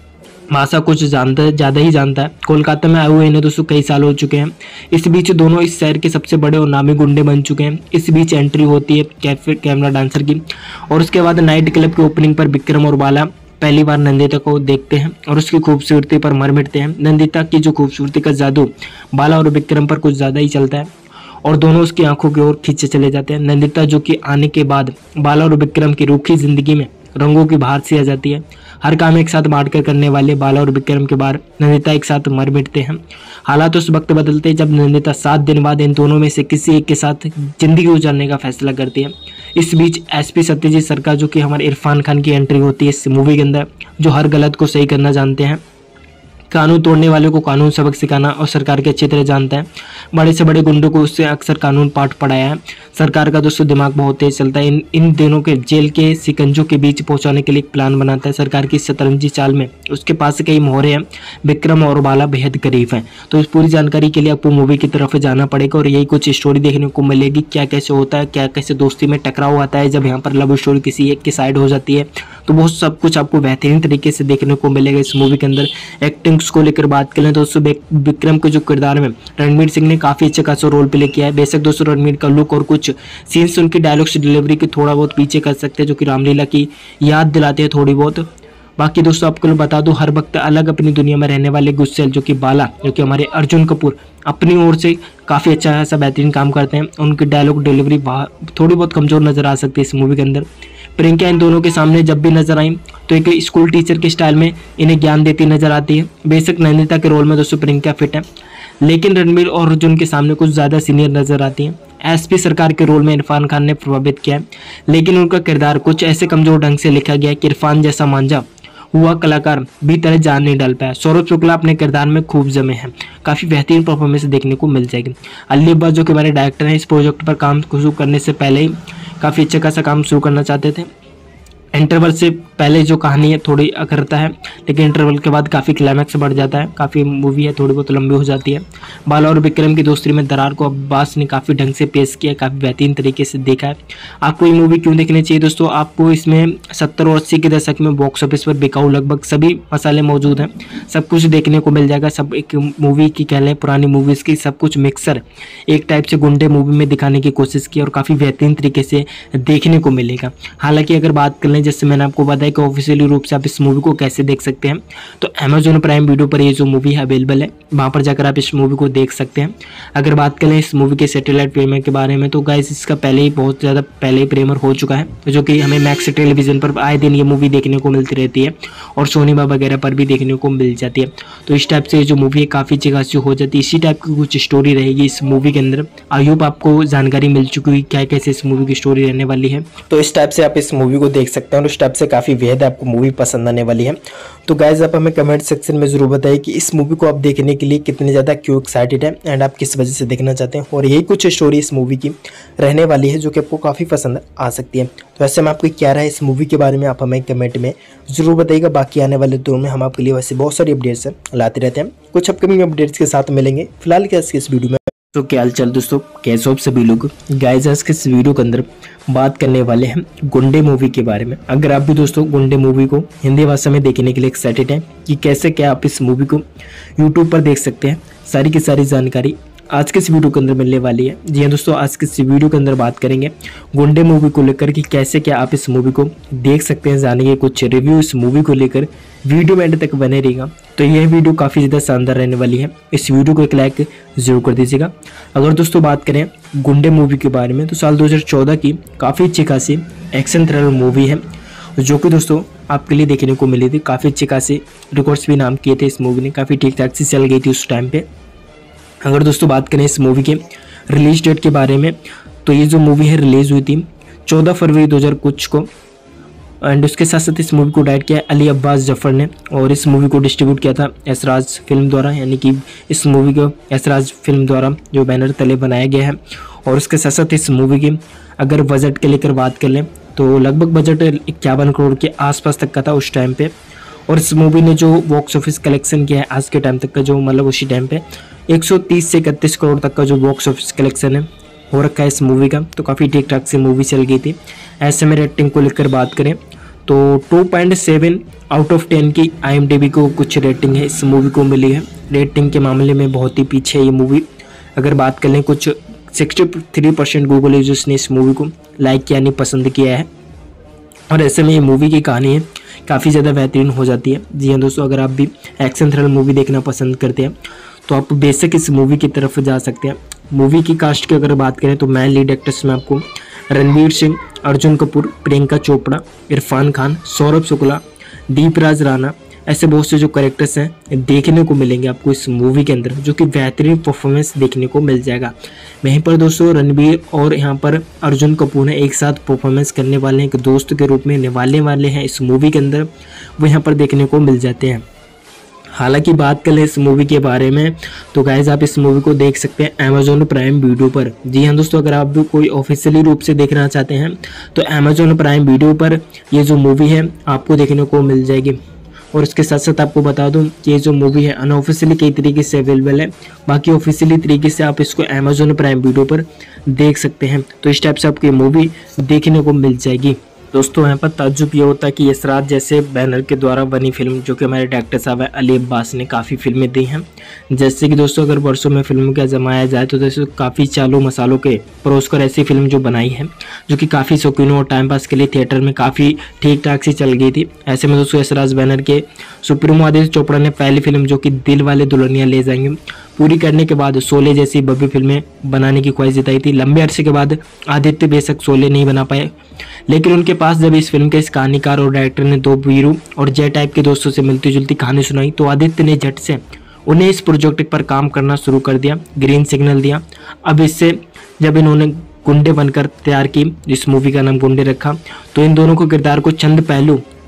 भाषा कुछ ज़्यादा ही जानता है। कोलकाता में आए हुए इन्हें दोस्तों कई साल हो चुके हैं। इस बीच दोनों इस शहर के सबसे बड़े और नामी गुंडे बन चुके हैं। इस बीच एंट्री होती है कैमरा डांसर की और उसके बाद नाइट क्लब की ओपनिंग पर विक्रम और बाला पहली बार नंदिता को देखते हैं और उसकी खूबसूरती पर मर मिटते हैं। नंदिता की जो खूबसूरती का जादू बाला और विक्रम पर कुछ ज़्यादा ही चलता है और दोनों उसकी आंखों की ओर खींचे चले जाते हैं। नंदिता जो कि आने के बाद बाला और विक्रम की रूखी जिंदगी में रंगों की बहार सी आ जाती है। हर काम एक साथ बांट कर करने वाले बाला और विक्रम के बाद नंदिता एक साथ मर मिटते हैं। हालात उस वक्त बदलते हैं जब नंदिता 7 दिन बाद इन दोनों में से किसी एक के साथ जिंदगी गुजारने का फैसला करती है। इस बीच एसपी सत्यजीत सरकार जो कि हमारे इरफान खान की एंट्री होती है इस मूवी के अंदर, जो हर गलत को सही करना जानते हैं, कानून तोड़ने वालों को कानून सबक सिखाना और सरकार के अच्छी तरह जानता है। बड़े से बड़े गुंडों को उससे अक्सर कानून पाठ पढ़ाया है। सरकार का दोस्तों दिमाग बहुत तेज चलता है। इन दोनों के जेल के सिकंजों के बीच पहुंचाने के लिए एक प्लान बनाता है। सरकार की शतरंजी चाल में उसके पास कई मोहरे हैं। विक्रम और बाला बेहद करीब हैं। तो इस पूरी जानकारी के लिए आपको मूवी की तरफ जाना पड़ेगा और यही कुछ स्टोरी देखने को मिलेगी। क्या कैसे होता है, क्या कैसे दोस्ती में टकराव आता है जब यहाँ पर लव स्टोरी किसी एक की साइड हो जाती है, तो वो सब कुछ आपको बेहतरीन तरीके से देखने को मिलेगा इस मूवी के अंदर। एक्टिंग्स को लेकर बात करें तो दोस्तों विक्रम के जो किरदार में रणवीर सिंह ने काफी अच्छा खासा रोल प्ले किया है। बेशक दोस्तों रणवीर का लुक और कुछ सीन्स उनकी डायलॉग्स डिलीवरी की थोड़ा बहुत पीछे कर सकते हैं, जो कि रामलीला की याद दिलाते हैं थोड़ी बहुत। बाकी दोस्तों आपको बता दूं, हर वक्त अलग अपनी दुनिया में रहने वाले गुस्सेल जो कि बाला, जो कि हमारे अर्जुन कपूर अपनी ओर से काफ़ी अच्छा ऐसा बेहतरीन काम करते हैं। उनकी डायलॉग डिलीवरी थोड़ी बहुत कमज़ोर नज़र आ सकती है इस मूवी के अंदर। प्रियंका इन दोनों के सामने जब भी नजर आई तो एक स्कूल टीचर के स्टाइल में इन्हें ज्ञान देती नजर आती है। बेशक नंदिता के रोल में दोस्तों प्रियंका फिट है, लेकिन रणवीर और अर्जुन के सामने कुछ ज़्यादा सीनियर नजर आती हैं। एसपी सरकार के रोल में इरफान खान ने प्रभावित किया है, लेकिन उनका किरदार कुछ ऐसे कमजोर ढंग से लिखा गया है कि इरफान जैसा मांझा हुआ कलाकार भी तरह जान नहीं डाल पाया। सौरभ शुक्ला अपने किरदार में खूब जमे हैं, काफ़ी बेहतरीन परफॉर्मेंस देखने को मिल जाएगी। अली अब्बास जो कि हमारे डायरेक्टर हैं, इस प्रोजेक्ट पर काम शुरू करने से पहले ही काफ़ी अच्छा खासा काम शुरू करना चाहते थे, इंटरवल से पहले जो कहानी है थोड़ी करता है, लेकिन इंटरवल के बाद काफ़ी क्लाइमैक्स बढ़ जाता है। काफ़ी मूवी है थोड़ी बहुत लंबी हो जाती है। बाला और विक्रम की दोस्ती में दरार को अब्बास ने काफ़ी ढंग से पेश किया, काफ़ी बेहतरीन तरीके से देखा है। आपको ये मूवी क्यों देखनी चाहिए दोस्तों? आपको इसमें 70 और 80 के दशक में बॉक्स ऑफिस पर बिकाऊ लगभग सभी मसाले मौजूद हैं, सब कुछ देखने को मिल जाएगा। सब एक मूवी की कह लें, पुरानी मूवीज़ की सब कुछ मिक्सर एक टाइप से गुंडे मूवी में दिखाने की कोशिश की और काफ़ी बेहतरीन तरीके से देखने को मिलेगा। हालांकि अगर बात कर लें, जैसे मैंने आपको बताया कि ऑफिशियली रूप से आप इस मूवी को कैसे देख सकते हैं, तो अमेजोन प्राइम वीडियो पर ये जो मूवी है अवेलेबल है, वहाँ पर जाकर आप इस मूवी को देख सकते हैं। अगर बात करें इस मूवी के सैटेलाइट प्रीमियर के बारे में, तो गाइस इसका पहले ही बहुत ज़्यादा पहले ही प्रीमियर हो चुका है, जो कि हमें मैक्स टेलीविजन पर आए दिन ये मूवी देखने को मिलती रहती है और सोनी बाब वगैरह पर भी देखने को मिल जाती है। तो इस टाइप से जो मूवी है काफ़ी अच्छी खासी हो जाती है। इसी टाइप की कुछ स्टोरी रहेगी इस मूवी के अंदर। आई होप आपको जानकारी मिल चुकी हुई क्या कैसे इस मूवी की स्टोरी रहने वाली है। तो इस टाइप से आप इस मूवी को देख सकते हैं और इस टाइप से काफ़ी बेहद आपको मूवी पसंद आने वाली है। तो गाइज आप हमें कमेंट सेक्शन में ज़रूर बताइए कि इस मूवी को आप देखने के लिए कितने ज़्यादा क्यों एक्साइटेड है एंड आप किस वजह से देखना चाहते हैं, और यही कुछ स्टोरी इस मूवी की रहने वाली है जो कि आपको काफ़ी पसंद आ सकती है। तो ऐसे में आपकी क्या राय है इस मूवी के बारे में, आप हमें कमेंट में ज़रूर बताइएगा। बाकी आने वाले दिनों में हम आपके लिए वैसे बहुत सारी अपडेट्स लाते रहते हैं। कुछ अपकमिंग अपडेट्स के साथ मिलेंगे। फिलहाल क्या इस वीडियो में तो क्या हाल चाल दोस्तों, कैसे हो सभी लोग। गाइस आज के इस वीडियो के अंदर बात करने वाले हैं गुंडे मूवी के बारे में। अगर आप भी दोस्तों गुंडे मूवी को हिंदी भाषा में देखने के लिए एक्साइटेड हैं कि कैसे क्या आप इस मूवी को यूट्यूब पर देख सकते हैं, सारी की सारी जानकारी आज के इस वीडियो के अंदर मिलने वाली है। जी हाँ दोस्तों, आज के इस वीडियो के अंदर बात करेंगे गुंडे मूवी को लेकर कि कैसे क्या आप इस मूवी को देख सकते हैं, जानेंगे कुछ रिव्यू इस मूवी को लेकर। वीडियो में एंड तक बने रहेगा। तो यह वीडियो काफ़ी ज़्यादा शानदार रहने वाली है। इस वीडियो को एक लाइक जरूर कर दीजिएगा। अगर दोस्तों बात करें गुंडे मूवी के बारे में, तो साल 2014 की काफ़ी अच्छी खासी एक्शन थ्रिलर मूवी है जो कि दोस्तों आपके लिए देखने को मिली थी। काफ़ी अच्छी खासी रिकॉर्ड्स भी नाम किए थे इस मूवी ने, काफ़ी ठीक ठाक से चल गई थी उस टाइम पे। अगर दोस्तों बात करें इस मूवी के रिलीज डेट के बारे में, तो ये जो मूवी है रिलीज़ हुई थी 14 फरवरी 2000 कुछ को, एंड उसके साथ साथ इस मूवी को डायरेक्ट किया अली अब्बास जफर ने, और इस मूवी को डिस्ट्रीब्यूट किया था एसराज फिल्म द्वारा, यानी कि इस मूवी को एसराज फिल्म द्वारा जो बैनर तले बनाया गया है। और उसके साथ साथ इस मूवी की अगर बजट के लेकर बात कर लें, तो लगभग बजट 51 करोड़ के आसपास तक का था उस टाइम पे। और इस मूवी ने जो बॉक्स ऑफिस कलेक्शन किया है आज के टाइम तक का, जो मतलब उसी टाइम पे 130 से 31 करोड़ तक का जो बॉक्स ऑफिस कलेक्शन है हो रखा है इस मूवी का। तो काफ़ी ठीक ठाक से मूवी चल गई थी। ऐसे में रेटिंग को लेकर बात करें तो 2.7 आउट ऑफ 10 की IMDb को कुछ रेटिंग है इस मूवी को मिली है। रेटिंग के मामले में बहुत ही पीछे है ये मूवी। अगर बात कर लें, कुछ 63% गूगल यूजर्स ने इस मूवी को लाइक किया यानी पसंद किया है। और ऐसे में ये मूवी की कहानी है काफ़ी ज़्यादा बेहतरीन हो जाती है। जी हाँ दोस्तों, अगर आप भी एक्शन थ्रिलर मूवी देखना पसंद करते हैं तो आप बेसिक इस मूवी की तरफ जा सकते हैं। मूवी की कास्ट की अगर बात करें तो मैन लीड एक्टर्स में आपको रणवीर सिंह, अर्जुन कपूर, प्रियंका चोपड़ा, इरफान खान, सौरभ शुक्ला, दीपराज राणा, ऐसे बहुत से जो कैरेक्टर्स हैं देखने को मिलेंगे आपको इस मूवी के अंदर, जो कि बेहतरीन परफॉर्मेंस देखने को मिल जाएगा। वहीं पर दोस्तों रणवीर और यहाँ पर अर्जुन कपूर ने एक साथ परफॉर्मेंस करने वाले हैं, एक दोस्त के रूप में निभाने वाले हैं इस मूवी के अंदर, वो यहाँ पर देखने को मिल जाते हैं। हालांकि बात करें इस मूवी के बारे में, तो गाइज आप इस मूवी को देख सकते हैं अमेजोन प्राइम वीडियो पर। जी हाँ दोस्तों, अगर आप भी कोई ऑफिशियली रूप से देखना चाहते हैं तो अमेजोन प्राइम वीडियो पर ये जो मूवी है आपको देखने को मिल जाएगी। और इसके साथ साथ आपको बता दूं कि ये जो मूवी है अनऑफिशियली कई तरीके से अवेलेबल है, बाकी ऑफिशियली तरीके से आप इसको अमेजोन प्राइम वीडियो पर देख सकते हैं। तो इस टाइप से आपको ये मूवी देखने को मिल जाएगी। दोस्तों यहाँ पर ताज्जुब ये होता है कि यसराज जैसे बैनर के द्वारा बनी फिल्म, जो कि हमारे डायरेक्टर साहब है अली अब्बास ने काफ़ी फिल्में दी हैं। जैसे कि दोस्तों अगर वर्षों में फिल्मों का जमाया जाए तो जैसे काफ़ी चालू मसालों के परोसकर ऐसी फिल्म जो बनाई है, जो कि काफ़ी शौकीनों और टाइम पास के लिए थिएटर में काफ़ी ठीक ठाक सी चल गई थी। ऐसे में दोस्तों यसराज बैनर के सुप्रीमो आदित्य चोपड़ा ने पहली फिल्म जो कि दिल वाले दुल्हनिया ले जाएंगे पूरी करने के बाद शोले जैसी भव्य फिल्में बनाने की ख्वाहिश जताई थी। लंबे अरसे के बाद आदित्य बेशक शोले नहीं बना पाए, लेकिन उनके पास जब इस फिल्म के इस कहानीकार और डायरेक्टर ने दो वीरू और जय टाइप के दोस्तों से मिलती जुलती कहानी सुनाई, तो आदित्य ने झट से उन्हें इस प्रोजेक्ट पर काम करना शुरू कर दिया, ग्रीन सिग्नल दिया। अब इससे जब इन्होंने गुंडे बनकर तैयार की, इस मूवी का नाम गुंडे रखा, तो इन दोनों को किरदार को चंद पहलू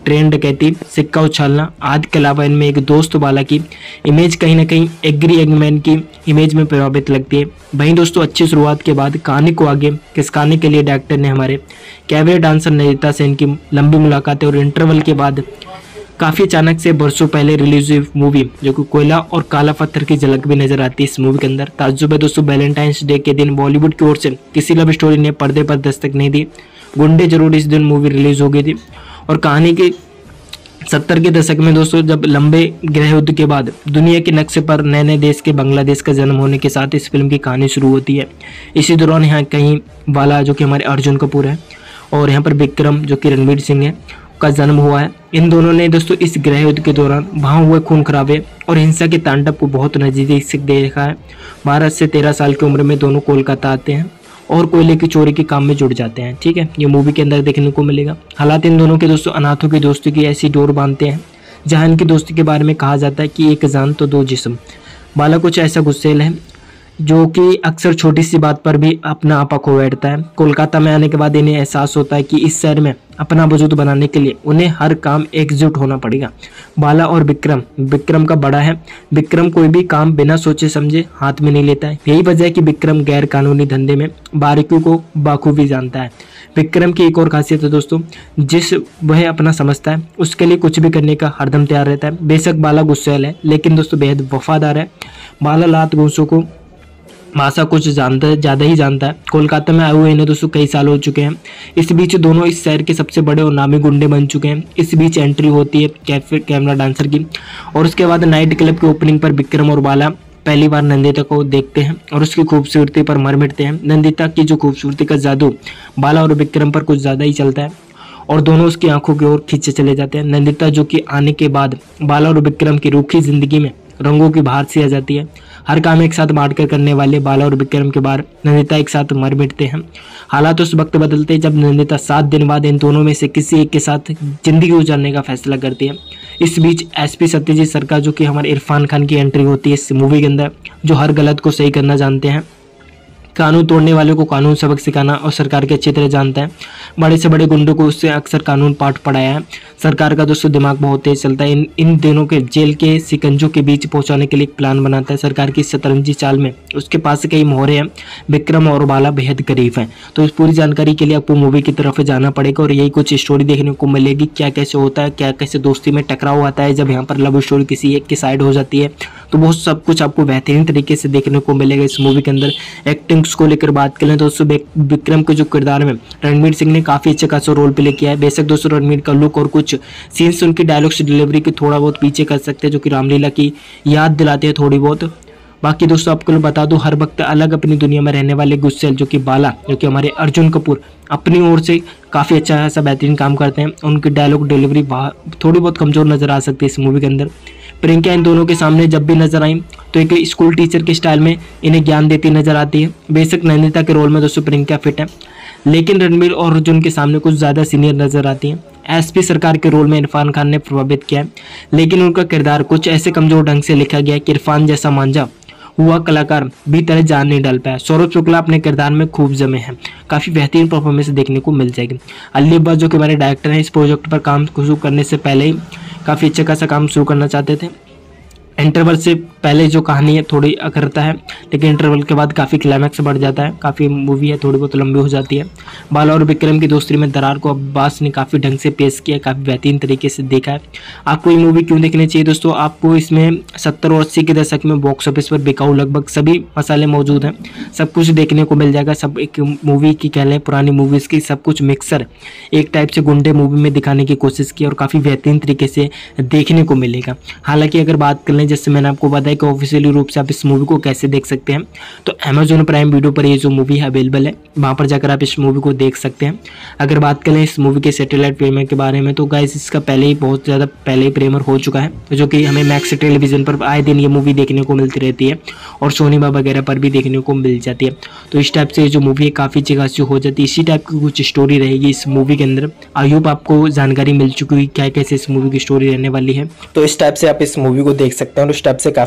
ट्रेन डकैती, सिक्का उछालना आदि के अलावा इनमें एक दोस्त बाला की इमेज कहीं ना कहीं एग्री एगमैन की इमेज में प्रभावित लगती है। वहीं दोस्तों अच्छी शुरुआत के बाद कहानी को आगे खिसकाने के लिए डायरेक्टर ने हमारे कैबरे डांसर नंदिता सेन की लंबी मुलाकातें और इंटरवल के बाद काफ़ी अचानक से बरसों पहले रिलीज हुई मूवी जो कि कोयला और काला पत्थर की झलक भी नजर आती है इस मूवी के अंदर। ताज्जुब है दोस्तों, वैलेंटाइंस डे के दिन बॉलीवुड की ओर से किसी लव स्टोरी ने पर्दे पर दस्तक नहीं दी। गुंडे जरूर इस दिन मूवी रिलीज हो गई थी और कहानी के 70 के दशक में दोस्तों जब लंबे गृह युद्ध के बाद दुनिया के नक्शे पर नए नए देश के बांग्लादेश का जन्म होने के साथ इस फिल्म की कहानी शुरू होती है। इसी दौरान यहाँ कहीं वाला जो कि हमारे अर्जुन कपूर है और यहाँ पर विक्रम जो कि रणवीर सिंह है का जन्म हुआ है। इन दोनों ने दोस्तों इस गृह युद्ध के दौरान वहाँ हुए खून खराबे और हिंसा के तांडव को बहुत नजदीक से देखा है। 12 से 13 साल की उम्र में दोनों कोलकाता आते हैं और कोयले की चोरी के काम में जुड़ जाते हैं। ठीक है, ये मूवी के अंदर देखने को मिलेगा। हालात इन दोनों के दोस्तों अनाथों की दोस्ती की ऐसी डोर बांधते हैं जहाँ इनकी दोस्ती के बारे में कहा जाता है कि एक जान तो दो जिस्म। बाला कुछ ऐसा गुस्सेल है जो कि अक्सर छोटी सी बात पर भी अपना आपा खो बैठता है। कोलकाता में आने के बाद इन्हें एहसास होता है कि इस शहर में अपना वजूद बनाने के लिए उन्हें हर काम एकजुट होना पड़ेगा। बाला और विक्रम का बड़ा है। विक्रम कोई भी काम बिना सोचे समझे हाथ में नहीं लेता है। यही वजह है कि विक्रम गैर कानूनी धंधे में बारीकियों को बाखूबी जानता है। विक्रम की एक और खासियत है दोस्तों, जिस वह अपना समझता है उसके लिए कुछ भी करने का हरदम तैयार रहता है। बेशक बाला गुस्सैल है लेकिन दोस्तों बेहद वफादार है। बाला लात गोसों को भाषा कुछ ज़्यादा ही जानता है। कोलकाता में आए हुए इन्हें दोस्तों कई साल हो चुके हैं। इस बीच दोनों इस शहर के सबसे बड़े और नामी गुंडे बन चुके हैं। इस बीच एंट्री होती है कैमरा डांसर की और उसके बाद नाइट क्लब की ओपनिंग पर विक्रम और बाला पहली बार नंदिता को देखते हैं और उसकी खूबसूरती पर मर मिटते हैं। नंदिता की जो खूबसूरती का जादू बाला और विक्रम पर कुछ ज़्यादा ही चलता है और दोनों उसकी आंखों की ओर खींचे चले जाते हैं। नंदिता जो कि आने के बाद बाला और विक्रम की रूखी जिंदगी में रंगों की बहार सी आ जाती है। हर काम एक साथ बांट कर करने वाले बाला और विक्रम के बाद नंदिता एक साथ मर मिटते हैं। हालात उस वक्त बदलते हैं जब नंदिता 7 दिन बाद इन दोनों में से किसी एक के साथ जिंदगी गुजारने का फैसला करती है। इस बीच एसपी सत्यजीत सरकार जो कि हमारे इरफान खान की एंट्री होती है इस मूवी के अंदर, जो हर गलत को सही करना जानते हैं, कानून तोड़ने वालों को कानून सबक सिखाना और सरकार के अच्छी तरह जानता है। बड़े से बड़े गुंडों को उससे अक्सर कानून पाठ पढ़ाया है। सरकार का दोस्तों दिमाग बहुत तेज चलता है। इन दोनों के जेल के सिकंजों के बीच पहुंचाने के लिए एक प्लान बनाता है। सरकार की शतरंजी चाल में उसके पास कई मोहरे हैं। विक्रम और बाला बेहद करीब हैं। तो इस पूरी जानकारी के लिए आपको मूवी की तरफ जाना पड़ेगा और यही कुछ स्टोरी देखने को मिलेगी। क्या कैसे होता है, क्या कैसे दोस्ती में टकराव आता है जब यहाँ पर लव स्टोरी किसी एक की साइड हो जाती है, तो बहुत सब कुछ आपको बेहतरीन तरीके से देखने को मिलेगा इस मूवी के अंदर। एक्टिंग्स को लेकर बात करें तो दोस्तों विक्रम के जो किरदार में रणवीर सिंह ने काफी अच्छा खासा रोल प्ले किया है। बेशक दोस्तों रणवीर का लुक और कुछ सीन्स उनकी डायलॉग्स डिलीवरी की थोड़ा बहुत पीछे कर सकते हैं जो कि रामलीला की याद दिलाते हैं थोड़ी बहुत। बाकी दोस्तों आपको मैं बता दूं, हर वक्त अलग अपनी दुनिया में रहने वाले गुस्सेल जो कि बाला जो कि हमारे अर्जुन कपूर अपनी ओर से काफ़ी अच्छा ऐसा बेहतरीन काम करते हैं। उनकी डायलॉग डिलीवरी थोड़ी बहुत कमज़ोर नज़र आ सकती है इस मूवी के अंदर। प्रियंका इन दोनों के सामने जब भी नजर आई तो एक स्कूल टीचर के स्टाइल में इन्हें ज्ञान देती नजर आती है। बेशक नंदिता के रोल में दोस्तों प्रियंका फिट है लेकिन रणवीर और अर्जुन के सामने कुछ ज़्यादा सीनियर नजर आती हैं। एसपी सरकार के रोल में इरफान खान ने प्रभावित किया है लेकिन उनका किरदार कुछ ऐसे कमजोर ढंग से लिखा गया कि इरफान जैसा मांझा हुआ कलाकार भी तरह जान नहीं डाल पाया। सौरभ शुक्ला अपने किरदार में खूब जमे हैं। काफ़ी बेहतरीन परफॉर्मेंस देखने को मिल जाएगी। अली अब्बास जो कि हमारे डायरेक्टर हैं इस प्रोजेक्ट पर काम शुरू करने से पहले ही काफ़ी अच्छा खासा काम शुरू करना चाहते थे। इंटरवल से पहले जो कहानी है थोड़ी अखरता है लेकिन इंटरवल के बाद काफ़ी क्लाइमैक्स बढ़ जाता है। काफ़ी मूवी है थोड़ी बहुत लंबी हो जाती है। बाला और विक्रम की दोस्ती में दरार को अब्बास ने काफ़ी ढंग से पेश किया, काफ़ी बेहतरीन तरीके से देखा है। आपको ये मूवी क्यों देखनी चाहिए दोस्तों? आपको इसमें 70 और 80 के दशक में बॉक्स ऑफिस पर बिकाऊ लगभग सभी मसाले मौजूद हैं। सब कुछ देखने को मिल जाएगा। सब एक मूवी की कह लें पुरानी मूवीज़ की सब कुछ मिक्सर एक टाइप से गुंडे मूवी में दिखाने की कोशिश की और काफ़ी बेहतरीन तरीके से देखने को मिलेगा। हालांकि अगर बात कर लें जैसे मैंने आपको बताया कि ऑफिशियली रूप से आप इस मूवी को कैसे देख सकते हैं, तो अमेजॉन प्राइम वीडियो पर ये जो मूवी है अवेलेबल है, वहाँ पर जाकर आप इस मूवी को देख सकते हैं। अगर बात करें इस मूवी के सैटेलाइट प्रीमियर के बारे में तो गाइस इसका पहले ही बहुत ज़्यादा पहले ही प्रीमियर हो चुका है जो कि हमें मैक्स टेलीविजन पर आए दिन ये मूवी देखने को मिलती रहती है और सोनी बाबा वगैरह पर भी देखने को मिल जाती है। तो इस टाइप से जो मूवी है काफ़ी अच्छी खासी हो जाती है। इसी टाइप की कुछ स्टोरी रहेगी इस मूवी के अंदर। आई होप आपको जानकारी मिल चुकी हुई क्या कैसे इस मूवी की स्टोरी रहने वाली है। तो इस टाइप से आप इस मूवी को देख सकते हैं और उस टाइप से काफ़ी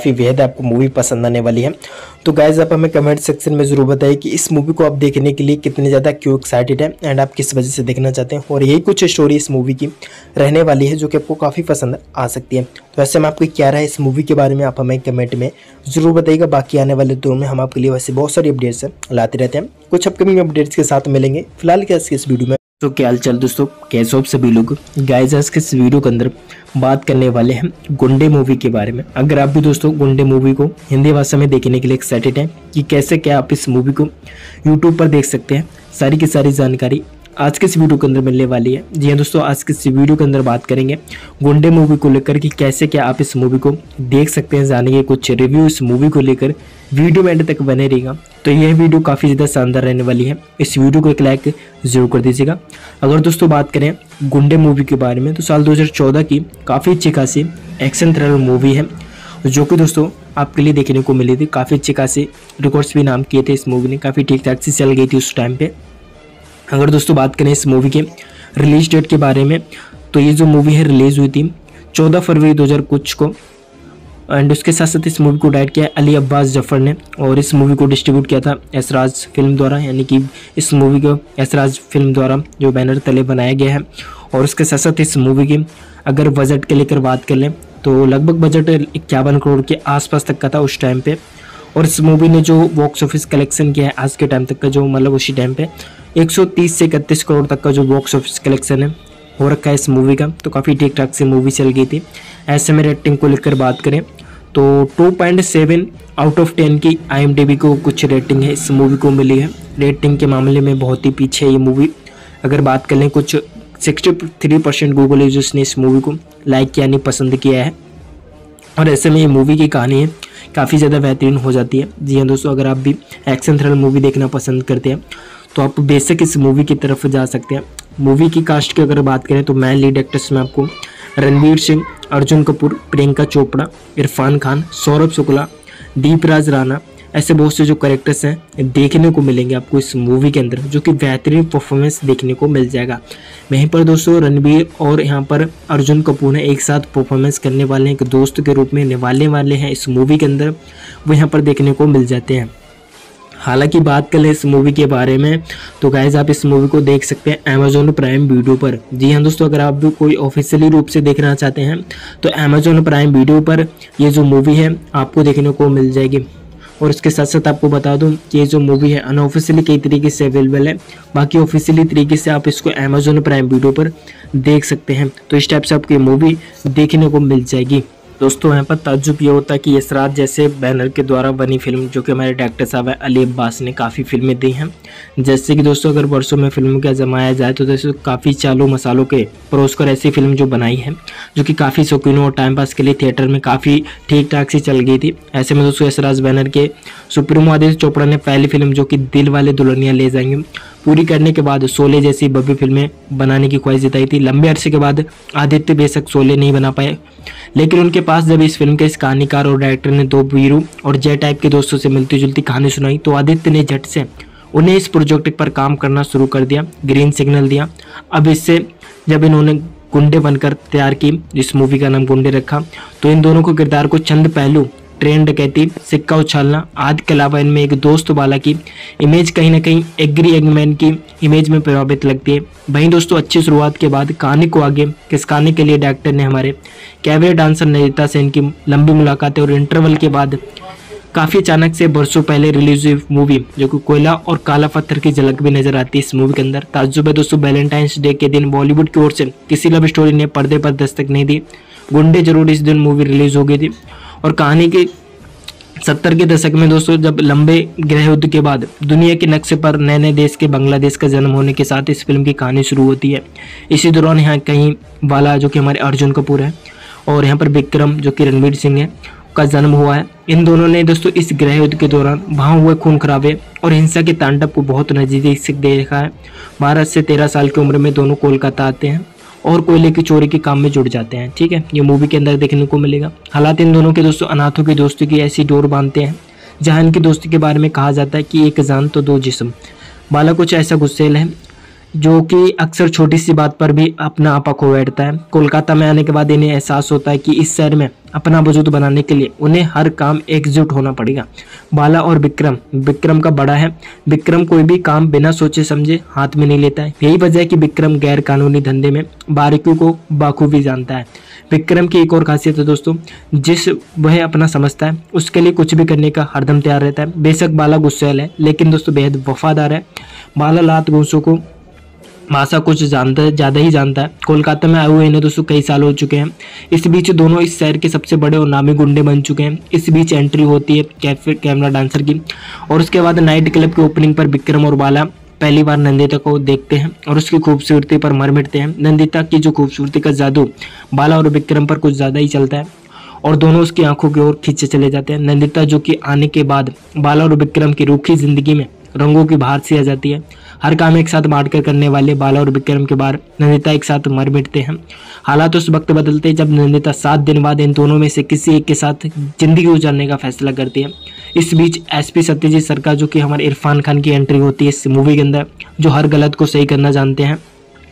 काफ़ी बेहद आपको मूवी पसंद आने वाली है। तो गाइज आप हमें कमेंट सेक्शन में ज़रूर बताइए कि इस मूवी को आप देखने के लिए कितने ज़्यादा क्यों एक्साइटेड है एंड आप किस वजह से देखना चाहते हैं, और यही कुछ स्टोरी इस मूवी की रहने वाली है जो कि आपको काफ़ी पसंद आ सकती है। तो ऐसे में आपको क्या राय है इस मूवी के बारे में, आप हमें कमेंट में ज़रूर बताइएगा। बाकी आने वाले दिनों में हम आपके लिए वैसे बहुत सारी अपडेट्स लाते रहते हैं, कुछ अपकमिंग अपडेट्स के साथ मिलेंगे। फिलहाल क्या इस वीडियो में तो क्या हाल चाल दोस्तों, कैसे हो आप सभी लोग। गाइस आज के इस वीडियो के अंदर बात करने वाले हैं गुंडे मूवी के बारे में। अगर आप भी दोस्तों गुंडे मूवी को हिंदी भाषा में देखने के लिए एक्साइटेड हैं कि कैसे क्या आप इस मूवी को यूट्यूब पर देख सकते हैं, सारी की सारी जानकारी आज के इस वीडियो के अंदर मिलने वाली है। जी हाँ दोस्तों, आज के इस वीडियो के अंदर बात करेंगे गुंडे मूवी को लेकर कि कैसे क्या आप इस मूवी को देख सकते हैं, जानेंगे कुछ रिव्यू इस मूवी को लेकर। वीडियो में एंड तक बने रहेगा। तो यह वीडियो काफ़ी ज़्यादा शानदार रहने वाली है, इस वीडियो को एक लाइक जरूर कर दीजिएगा। अगर दोस्तों बात करें गुंडे मूवी के बारे में तो साल 2014 की काफ़ी अच्छी खासी एक्शन थ्रिलर मूवी है जो कि दोस्तों आपके लिए देखने को मिली थी। काफ़ी अच्छी खासी रिकॉर्ड्स भी नाम किए थे इस मूवी ने, काफ़ी ठीक ठाक से चल गई थी उस टाइम पे। अगर दोस्तों बात करें इस मूवी के रिलीज डेट के बारे में तो ये जो मूवी है रिलीज हुई थी 14 फरवरी 2000 कुछ को, एंड उसके साथ साथ इस मूवी को डायरेक्ट किया अली अब्बास जफर ने, और इस मूवी को डिस्ट्रीब्यूट किया था एसराज फिल्म द्वारा, यानी कि इस मूवी को एसराज फिल्म द्वारा जो बैनर तले बनाया गया है। और उसके साथ साथ इस मूवी की अगर बजट के लेकर बात कर लें तो लगभग बजट 51 करोड़ के आसपास तक का था उस टाइम पे। और इस मूवी ने जो बॉक्स ऑफिस कलेक्शन किया है आज के टाइम तक का, जो मतलब उसी टाइम पे 130 से 31 करोड़ तक का जो बॉक्स ऑफिस कलेक्शन है हो रखा है इस मूवी का। तो काफ़ी ठीक ठाक से मूवी चल गई थी। ऐसे में रेटिंग को लेकर बात करें तो 2.7 आउट ऑफ 10 की IMDb को कुछ रेटिंग है इस मूवी को मिली है। रेटिंग के मामले में बहुत ही पीछे है ये मूवी। अगर बात कर लें कुछ 63% गूगल यूजर्स ने इस मूवी को लाइक किया, नहीं पसंद किया है। और ऐसे में ये मूवी की कहानी है काफ़ी ज़्यादा बेहतरीन हो जाती है। जी हाँ दोस्तों, अगर आप भी एक्शन थ्रिलर मूवी देखना पसंद करते हैं तो आप बेसिक इस मूवी की तरफ जा सकते हैं। मूवी की कास्ट की अगर बात करें तो मैन लीड एक्टर्स में आपको रणवीर सिंह, अर्जुन कपूर, प्रियंका चोपड़ा, इरफान खान, सौरभ शुक्ला, दीपराज राणा, ऐसे बहुत से जो कैरेक्टर्स हैं देखने को मिलेंगे आपको इस मूवी के अंदर, जो कि बेहतरीन परफॉर्मेंस देखने को मिल जाएगा। वहीं पर दोस्तों रणवीर और यहाँ पर अर्जुन कपूर ने एक साथ परफॉर्मेंस करने वाले हैं, एक दोस्त के रूप में निभाने वाले हैं इस मूवी के अंदर, वो यहाँ पर देखने को मिल जाते हैं। हालांकि बात करें इस मूवी के बारे में तो गाइज आप इस मूवी को देख सकते हैं अमेजोन प्राइम वीडियो पर। जी हाँ दोस्तों, अगर आप भी कोई ऑफिशियली रूप से देखना चाहते हैं तो अमेजोन प्राइम वीडियो पर ये जो मूवी है आपको देखने को मिल जाएगी। और उसके साथ साथ आपको बता दूं कि ये जो मूवी है अनऑफिशियली कई तरीके से अवेलेबल है, बाकी ऑफिशियली तरीके से आप इसको अमेजोन प्राइम वीडियो पर देख सकते हैं। तो इस टाइप से आपको ये मूवी देखने को मिल जाएगी। दोस्तों यहाँ पर ताज्जुब ये होता है कि यशराज जैसे बैनर के द्वारा बनी फिल्म, जो कि हमारे डायरेक्टर साहब है अली अब्बास ने काफ़ी फिल्में दी हैं। जैसे कि दोस्तों अगर वर्षों में फिल्मों का जमाया जाए तो जैसे काफ़ी चालों मसालों के परोसकर ऐसी फिल्म जो बनाई है जो कि काफ़ी शौकीनों और टाइम पास के लिए थिएटर में काफ़ी ठीक ठाक से चल गई थी। ऐसे में दोस्तों यशराज बैनर के सुप्रीमो आदित्य चोपड़ा ने पहली फिल्म जो कि दिल वाले दुल्हनिया ले जाएंगे पूरी करने के बाद शोले जैसी भव्य फिल्में बनाने की ख्वाहिश जताई थी। लंबे अरसे के बाद आदित्य बेशक शोले नहीं बना पाए, लेकिन उनके पास जब इस फिल्म के इस कहानीकार और डायरेक्टर ने दो वीरू और जय टाइप के दोस्तों से मिलती जुलती कहानी सुनाई तो आदित्य ने झट से उन्हें इस प्रोजेक्ट पर काम करना शुरू कर दिया, ग्रीन सिग्नल दिया। अब इससे जब इन्होंने गुंडे बनकर तैयार की, इस मूवी का नाम गुंडे रखा, तो इन दोनों को किरदार को चंद पहलू ट्रेन डकैती, सिक्का उछालना आदि के अलावा इनमें एक दोस्त वाला की इमेज कहीं ना कहीं एग्री एगमैन की इमेज में प्रभावित लगती है। वहीं दोस्तों अच्छी शुरुआत के बाद कहानी को आगे खिसकाने के लिए डायरेक्टर ने हमारे कैबरे डांसर नयिता सेन की लंबी मुलाकातें और इंटरवल के बाद काफ़ी अचानक से बरसों पहले रिलीज हुई मूवी जो कि कोयला और काला पत्थर की झलक भी नजर आती है इस मूवी के अंदर। ताज्जुब है दोस्तों, वैलेंटाइंस डे के दिन बॉलीवुड की ओर से किसी लव स्टोरी ने पर्दे पर दस्तक नहीं दी। गुंडे जरूर इस दिन मूवी रिलीज हो गई थी। और कहानी के 70 के दशक में दोस्तों जब लंबे गृह युद्ध के बाद दुनिया के नक्शे पर नए नए देश के बांग्लादेश का जन्म होने के साथ इस फिल्म की कहानी शुरू होती है। इसी दौरान यहाँ कहीं वाला जो कि हमारे अर्जुन कपूर है और यहाँ पर विक्रम जो कि रणवीर सिंह है का जन्म हुआ है। इन दोनों ने दोस्तों इस गृह युद्ध के दौरान वहाँ हुए खून खराबे और हिंसा के तांडव को बहुत नजदीक से देखा है। 12 से 13 साल की उम्र में दोनों कोलकाता आते हैं और कोयले की चोरी के काम में जुड़ जाते हैं। ठीक है, ये मूवी के अंदर देखने को मिलेगा। हालात इन दोनों के दोस्तों अनाथों की दोस्ती की ऐसी डोर बांधते हैं जहां इनकी दोस्ती के बारे में कहा जाता है कि एक जान तो दो जिस्म। बाला कुछ ऐसा गुस्सेल है जो कि अक्सर छोटी सी बात पर भी अपना आपा खो बैठता है। कोलकाता में आने के बाद इन्हें एहसास होता है कि इस शहर में अपना वजूद बनाने के लिए उन्हें हर काम एकजुट होना पड़ेगा। बाला और विक्रम का बड़ा है। विक्रम कोई भी काम बिना सोचे समझे हाथ में नहीं लेता है। यही वजह है कि विक्रम गैर कानूनी धंधे में बारीकियों को बाखूबी जानता है। विक्रम की एक और खासियत है दोस्तों, जिस वह अपना समझता है उसके लिए कुछ भी करने का हरदम तैयार रहता है। बेशक बाला गुस्सैल है, लेकिन दोस्तों बेहद वफादार है। बाला लात घूंसों को भाषा कुछ जानता है, ज़्यादा ही जानता है। कोलकाता में आए हुए इन्हें दोस्तों कई साल हो चुके हैं। इस बीच दोनों इस शहर के सबसे बड़े और नामी गुंडे बन चुके हैं। इस बीच एंट्री होती है कैफे कैमरा डांसर की, और उसके बाद नाइट क्लब की ओपनिंग पर विक्रम और बाला पहली बार नंदिता को देखते हैं और उसकी खूबसूरती पर मर मिटते हैं। नंदिता की जो खूबसूरती का जादू बाला और विक्रम पर कुछ ज़्यादा ही चलता है और दोनों उसकी आंखों की ओर खींचे चले जाते हैं। नंदिता जो कि आने के बाद बाला और विक्रम की रूखी जिंदगी में रंगों की बहार सी आ जाती है। हर काम एक साथ बांट कर करने वाले बाला और विक्रम के बाद नंदिता एक साथ मर मिटते हैं। हालात उस वक्त बदलते हैं जब नंदिता 7 दिन बाद इन दोनों में से किसी एक के साथ जिंदगी गुजारने का फैसला करती है। इस बीच एसपी सत्यजीत सरकार जो कि हमारे इरफान खान की एंट्री होती है इस मूवी के अंदर, जो हर गलत को सही करना जानते हैं,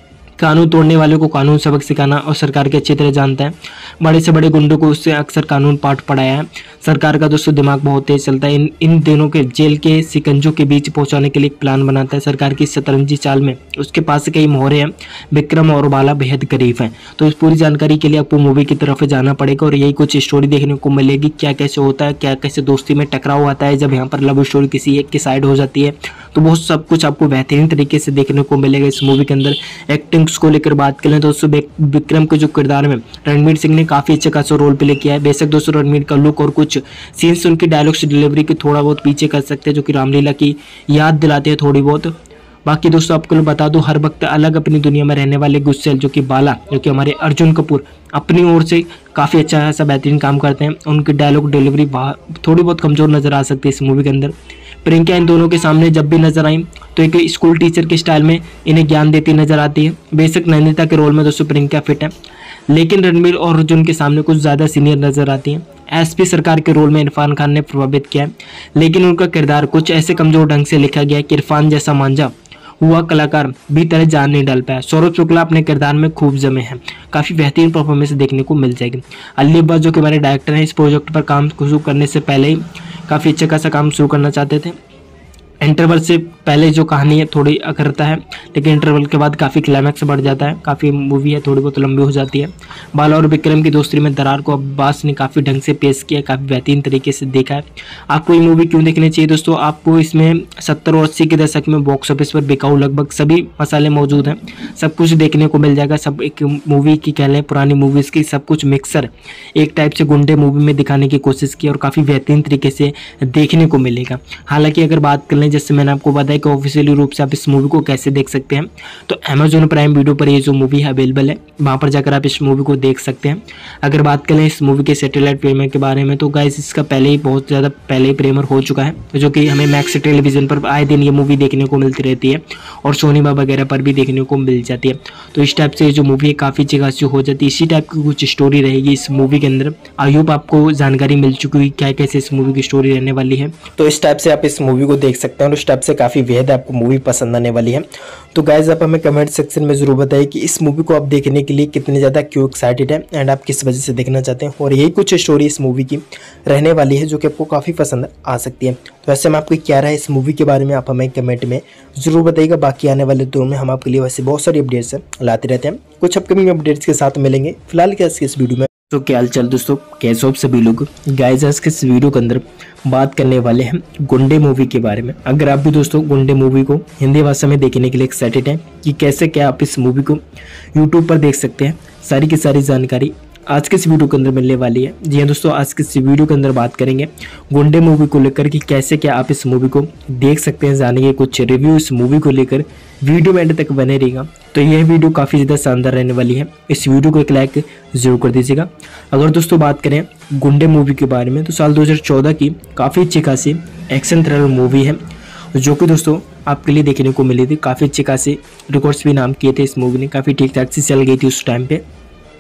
कानून तोड़ने वाले को कानून सबक सिखाना और सरकार के अच्छी तरह जानता है। बड़े से बड़े गुंडों को उससे अक्सर कानून पाठ पढ़ाया है। सरकार का दोस्तों दिमाग बहुत तेज चलता है। इन दोनों के जेल के सिकंजों के बीच पहुंचाने के लिए एक प्लान बनाता है। सरकार की शतरंजी चाल में उसके पास कई मोहरे हैं। विक्रम और बाला बेहद करीब हैं। तो इस पूरी जानकारी के लिए आपको मूवी की तरफ जाना पड़ेगा और यही कुछ स्टोरी देखने को मिलेगी। क्या कैसे होता है, क्या कैसे दोस्ती में टकराव आता है, जब यहाँ पर लव स्टोरी किसी एक की साइड हो जाती है, तो वो सब कुछ आपको बेहतरीन तरीके से देखने को मिलेगा इस मूवी के अंदर। एक्टिंग्स को लेकर बात करें तो दोस्तों विक्रम के जो किरदार में रणवीर सिंह ने काफी अच्छा खासा रोल प्ले किया है। बेशक दोस्तों रणवीर का लुक और कुछ सीन्स उनकी डायलॉग्स डिलीवरी की थोड़ा बहुत पीछे कर सकते हैं, जो कि रामलीला की याद दिलाते हैं थोड़ी बहुत। बाकी दोस्तों आपको बता दूं, हर वक्त अलग अपनी दुनिया में रहने वाले गुस्सेल जो कि बाला, जो कि हमारे अर्जुन कपूर अपनी ओर से काफ़ी अच्छा खासा बेहतरीन काम करते हैं। उनकी डायलॉग डिलीवरी थोड़ी बहुत कमज़ोर नज़र आ सकती है इस मूवी के अंदर। प्रियंका इन दोनों के सामने जब भी नजर आई तो एक स्कूल टीचर के स्टाइल में इन्हें ज्ञान देती नजर आती है। बेशक नंदिता के रोल में दोस्तों प्रियंका फिट है, लेकिन रणवीर और अर्जुन के सामने कुछ ज़्यादा सीनियर नजर आती हैं। एसपी सरकार के रोल में इरफान खान ने प्रभावित किया है, लेकिन उनका किरदार कुछ ऐसे कमजोर ढंग से लिखा गया है कि इरफान जैसा मांझा हुआ कलाकार भी तरह जान नहीं डाल पाया। सौरभ शुक्ला अपने किरदार में खूब जमे हैं, काफ़ी बेहतरीन परफॉर्मेंस देखने को मिल जाएगी। अली अब्बास जो कि हमारे डायरेक्टर हैं, इस प्रोजेक्ट पर काम शुरू करने से पहले ही काफ़ी अच्छा खासा काम शुरू करना चाहते थे। इंटरवल से पहले जो कहानी है थोड़ी अखरता है, लेकिन इंटरवल के बाद काफ़ी क्लाइमैक्स बढ़ जाता है। काफ़ी मूवी है थोड़ी बहुत लंबी हो जाती है। बाला और विक्रम की दोस्ती में दरार को अब्बास ने काफ़ी ढंग से पेश किया, काफ़ी बेहतरीन तरीके से देखा है। आपको ये मूवी क्यों देखनी चाहिए दोस्तों? आपको इसमें 70 और 80 के दशक में बॉक्स ऑफिस पर बिकाऊ लगभग सभी मसाले मौजूद हैं। सब कुछ देखने को मिल जाएगा। सब एक मूवी की कह लें, पुरानी मूवीज़ की सब कुछ मिक्सर एक टाइप से गुंडे मूवी में दिखाने की कोशिश की और काफ़ी बेहतरीन तरीके से देखने को मिलेगा। हालांकि अगर बात कर लें, जैसे मैंने आपको बताया कि ऑफिशियली रूप से आप इस मूवी को कैसे देख सकते हैं, तो अमेजॉन प्राइम वीडियो पर ये जो मूवी है अवेलेबल है, वहाँ पर जाकर आप इस मूवी को देख सकते हैं। अगर बात करें इस मूवी के सैटेलाइट प्रीमियर के बारे में, तो गाइस इसका पहले ही बहुत ज़्यादा पहले ही प्रीमियर हो चुका है, जो कि हमें मैक्स टेलीविजन पर आए दिन ये मूवी देखने को मिलती रहती है और सोनीमा वगैरह पर भी देखने को मिल जाती है। तो इस टाइप से जो मूवी है काफ़ी अच्छी खासी हो जाती है। इसी टाइप की कुछ स्टोरी रहेगी इस मूवी के अंदर। आई होप आपको जानकारी मिल चुकी हुई क्या कैसे इस मूवी की स्टोरी रहने वाली है। तो इस टाइप से आप इस मूवी को देख सकते हैं और इस टाइप से काफ़ी बेहद आपको मूवी पसंद आने वाली है। तो गाइज आप हमें कमेंट सेक्शन में जरूर बताइए कि इस मूवी को आप देखने के लिए कितने ज़्यादा क्यों एक्साइटेड है एंड आप किस वजह से देखना चाहते हैं, और यही कुछ स्टोरी इस मूवी की रहने वाली है जो कि आपको काफ़ी पसंद आ सकती है। तो ऐसे में आपको क्या रहा है इस मूवी के बारे में, आप हमें कमेंट में जरूर बताइएगा। बाकी आने वाले दिनों में हम आपके लिए वैसे बहुत सारी अपडेट्स लाते रहते हैं। कुछ अपकमिंग अपडेट्स के साथ मिलेंगे। फिलहाल क्या इस वीडियो में तो क्या हाल चाल दोस्तों, कैसे हो आप सभी लोग। गाइस आज के इस वीडियो के अंदर बात करने वाले हैं गुंडे मूवी के बारे में। अगर आप भी दोस्तों गुंडे मूवी को हिंदी भाषा में देखने के लिए एक्साइटेड हैं कि कैसे क्या आप इस मूवी को यूट्यूब पर देख सकते हैं, सारी की सारी जानकारी आज के इस वीडियो के अंदर मिलने वाली है। जी हाँ दोस्तों, आज के इस वीडियो के अंदर बात करेंगे गुंडे मूवी को लेकर कि कैसे क्या आप इस मूवी को देख सकते हैं। जानेंगे कुछ रिव्यू इस मूवी को लेकर, वीडियो में एंड तक बने रहेगा। तो यह वीडियो काफ़ी ज़्यादा शानदार रहने वाली है। इस वीडियो को एक लाइक जरूर कर दीजिएगा। अगर दोस्तों बात करें गुंडे मूवी के बारे में, तो साल 2014 की काफ़ी अच्छी खासी एक्शन थ्रिलर मूवी है, जो कि दोस्तों आपके लिए देखने को मिली थी। काफ़ी अच्छे खासे रिकॉर्ड्स भी नाम किए थे इस मूवी ने, काफ़ी ठीक ठाक से चल गई थी उस टाइम पे।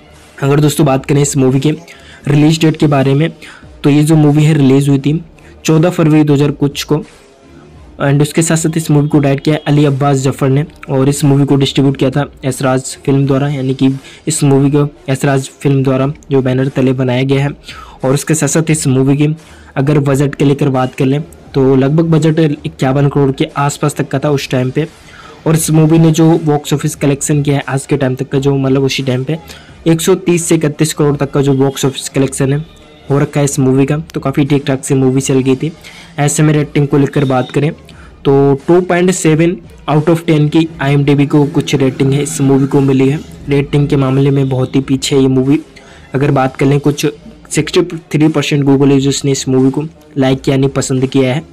अगर दोस्तों बात करें इस मूवी के रिलीज डेट के बारे में, तो ये जो मूवी है रिलीज़ हुई थी 14 फरवरी 2000 कुछ को एंड उसके साथ साथ इस मूवी को डायरेक्ट किया अली अब्बास जफर ने, और इस मूवी को डिस्ट्रीब्यूट किया था ऐसराज फिल्म द्वारा, यानी कि इस मूवी को ऐसराज फिल्म द्वारा जो बैनर तले बनाया गया है। और उसके साथ साथ इस मूवी की अगर बजट के लेकर बात कर लें तो लगभग बजट 51 करोड़ के आसपास तक का था उस टाइम पे। और इस मूवी ने जो बॉक्स ऑफिस कलेक्शन किया है आज के टाइम तक का, जो मतलब उसी टाइम पे 130 से 31 करोड़ तक का जो बॉक्स ऑफिस कलेक्शन है हो रखा है इस मूवी का, तो काफ़ी ठीक ठाक से मूवी चल गई थी। ऐसे में रेटिंग को लेकर बात करें तो 2.7 आउट ऑफ 10 की IMDb को कुछ रेटिंग है इस मूवी को मिली है। रेटिंग के मामले में बहुत ही पीछे है ये मूवी। अगर बात कर लें कुछ 63% गूगल यूजर्स ने इस मूवी को लाइक किया, नहीं पसंद किया है।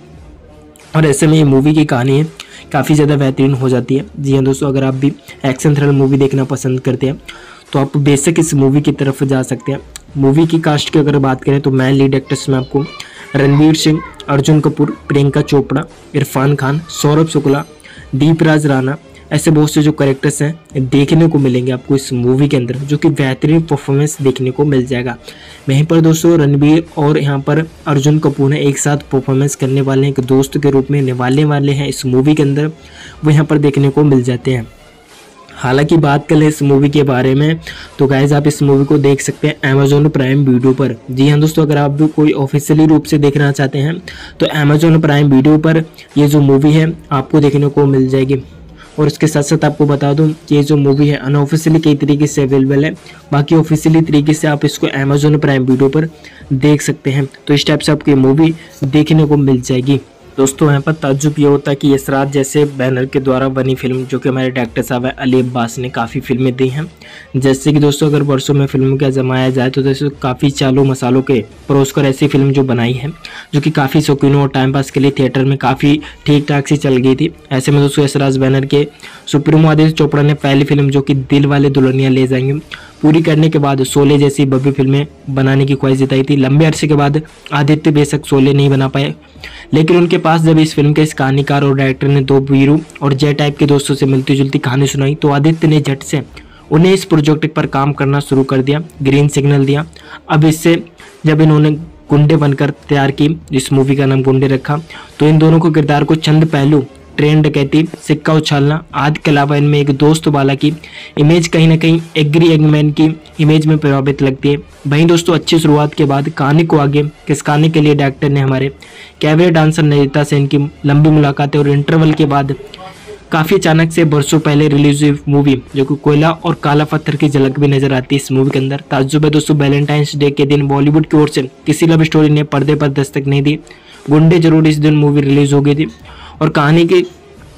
और ऐसे में ये मूवी की कहानी है काफ़ी ज़्यादा बेहतरीन हो जाती है। जी हाँ दोस्तों, अगर आप भी एक्शन थ्रिलर मूवी देखना पसंद करते हैं तो आप बेशक इस मूवी की तरफ जा सकते हैं। मूवी की कास्ट की अगर बात करें तो मैन लीड एक्टर्स में आपको रणवीर सिंह, अर्जुन कपूर, प्रियंका चोपड़ा, इरफान खान, सौरभ शुक्ला, दीपराज राणा, ऐसे बहुत से जो कैरेक्टर्स हैं देखने को मिलेंगे आपको इस मूवी के अंदर, जो कि बेहतरीन परफॉर्मेंस देखने को मिल जाएगा। वहीं पर दोस्तों रणबीर और यहाँ पर अर्जुन कपूर ने एक साथ परफॉर्मेंस करने वाले हैं, एक दोस्त के रूप में निभाने वाले हैं इस मूवी के अंदर, वो यहाँ पर देखने को मिल जाते हैं। हालांकि बात करें इस मूवी के बारे में तो गाइज आप इस मूवी को देख सकते हैं अमेजोन प्राइम वीडियो पर। जी हाँ दोस्तों, अगर आप भी कोई ऑफिशियली रूप से देखना चाहते हैं तो अमेजोन प्राइम वीडियो पर ये जो मूवी है आपको देखने को मिल जाएगी। और इसके साथ साथ आपको बता दूं कि ये जो मूवी है अनऑफिशियली कई तरीके से अवेलेबल है, बाकी ऑफिशियली तरीके से आप इसको अमेजोन प्राइम वीडियो पर देख सकते हैं। तो इस टाइप से आपको ये मूवी देखने को मिल जाएगी। दोस्तों यहाँ पर ताज्जुब ये होता है कि ऐसराज जैसे बैनर के द्वारा बनी फिल्म, जो कि हमारे डायरेक्टर साहब है अली अब्बास ने काफ़ी फिल्में दी हैं। जैसे कि दोस्तों अगर वर्षों में फिल्मों का जमाया जाए तो दोस्तों काफ़ी चालू मसालों के परोसकर ऐसी फिल्म जो बनाई है, जो कि काफ़ी शौकीनों और टाइम पास के लिए थिएटर में काफ़ी ठीक ठाक सी चल गई थी। ऐसे में दोस्तों ऐसराज बैनर के सुप्रीमो आदित्य चोपड़ा ने पहली फिल्म जो कि दिल वाले दुल्हनिया ले जाएंगे पूरी करने के बाद शोले जैसी भव्य फिल्में बनाने की ख्वाहिश जताई थी। लंबे अरसे के बाद आदित्य बेशक शोले नहीं बना पाए, लेकिन उनके पास जब इस फिल्म के इस कहानीकार और डायरेक्टर ने दो वीरू और जे टाइप के दोस्तों से मिलती जुलती कहानी सुनाई तो आदित्य ने झट से उन्हें इस प्रोजेक्ट पर काम करना शुरू कर दिया, ग्रीन सिग्नल दिया। अब इससे जब इन्होंने गुंडे बनकर तैयार की, इस मूवी का नाम गुंडे रखा, तो इन दोनों को किरदार को चंद पहलू, ट्रेन डकैती, सिक्का उछालना आदि के अलावा इनमें एक दोस्त वाला की इमेज कहीं ना कहीं एग्री एगमैन की इमेज में प्रभावित लगती है। वहीं दोस्तों अच्छी शुरुआत के बाद कहानी को आगे खिसकाने के लिए डायरेक्टर ने हमारे कैबरे डांसर नंदिता सेन की लंबी मुलाकातें और इंटरवल के बाद काफ़ी अचानक से बरसों पहले रिलीज हुई मूवी जो कि कोयला और काला पत्थर की झलक भी नजर आती है इस मूवी के अंदर। ताज्जुब है दोस्तों, वैलेंटाइंस डे के दिन बॉलीवुड की ओर से किसी लव स्टोरी ने पर्दे पर दस्तक नहीं दी, गुंडे जरूर इस दिन मूवी रिलीज हो गई थी। और कहानी के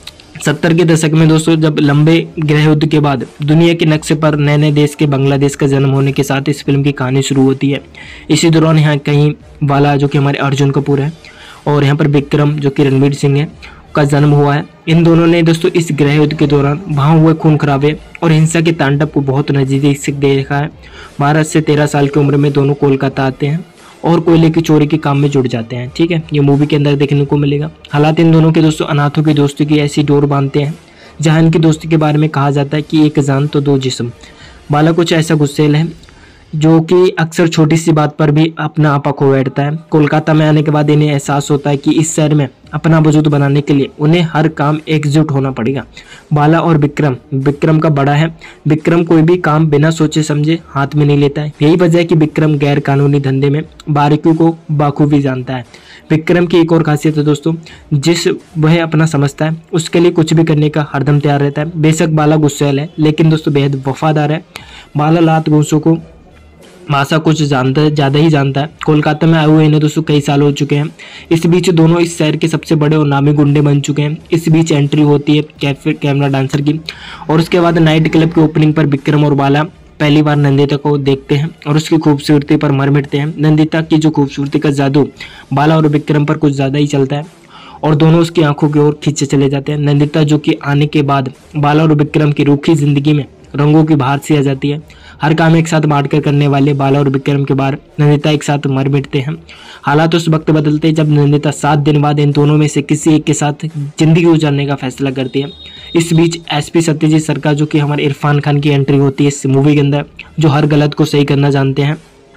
70 के दशक में दोस्तों जब लंबे गृह युद्ध के बाद दुनिया के नक्शे पर नए नए देश के बांग्लादेश का जन्म होने के साथ इस फिल्म की कहानी शुरू होती है। इसी दौरान यहाँ कहीं वाला जो कि हमारे अर्जुन कपूर है और यहाँ पर विक्रम जो कि रणवीर सिंह है का जन्म हुआ है। इन दोनों ने दोस्तों इस गृह युद्ध के दौरान वहाँ हुए खून खराबे और हिंसा के तांडव को बहुत नजदीक से देखा है। 12 से 13 साल की उम्र में दोनों कोलकाता आते हैं और कोयले की चोरी के काम में जुड़ जाते हैं। ठीक है, ये मूवी के अंदर देखने को मिलेगा। हालात इन दोनों के दोस्तों अनाथों की दोस्ती की ऐसी डोर बांधते हैं जहां इनकी दोस्ती के बारे में कहा जाता है कि एक जान तो दो जिस्म। बाला कुछ ऐसा गुस्सेल है जो कि अक्सर छोटी सी बात पर भी अपना आपा खो बैठता है। कोलकाता में आने के बाद इन्हें एहसास होता है कि इस शहर में अपना वजूद बनाने के लिए उन्हें हर काम एकजुट होना पड़ेगा। बाला और विक्रम का बड़ा है। विक्रम कोई भी काम बिना सोचे समझे हाथ में नहीं लेता है। यही वजह है कि विक्रम गैर कानूनी धंधे में बारीकियों को बाखूबी जानता है। विक्रम की एक और खासियत है दोस्तों, जिस वह अपना समझता है उसके लिए कुछ भी करने का हरदम तैयार रहता है। बेशक बाला गुस्सैल है लेकिन दोस्तों बेहद वफादार है। बाला लात घूसों को भाषा कुछ ज़्यादा ही जानता है। कोलकाता में आए हुए इन्हें दोस्तों कई साल हो चुके हैं। इस बीच दोनों इस शहर के सबसे बड़े और नामी गुंडे बन चुके हैं। इस बीच एंट्री होती है कैमरा डांसर की और उसके बाद नाइट क्लब की ओपनिंग पर विक्रम और बाला पहली बार नंदिता को देखते हैं और उसकी खूबसूरती पर मर मिटते हैं। नंदिता की जो खूबसूरती का जादू बाला और विक्रम पर कुछ ज़्यादा ही चलता है और दोनों उसकी आंखों की ओर खींचे चले जाते हैं। नंदिता जो कि आने के बाद बाला और विक्रम की रूखी जिंदगी में रंगों की बहार सी आ जाती है। हर काम एक साथ बांटकर करने वाले बाला और विक्रम के बाद नंदिता एक साथ मर मिटते हैं। हालात उस वक्त बदलते हैं जब नंदिता 7 दिन बाद इन दोनों में से किसी एक के साथ जिंदगी गुजारने का फैसला करती है। इस बीच एसपी सत्यजीत सरकार जो कि हमारे इरफान खान की एंट्री होती है इस मूवी के अंदर, जो हर गलत को सही करना जानते हैं।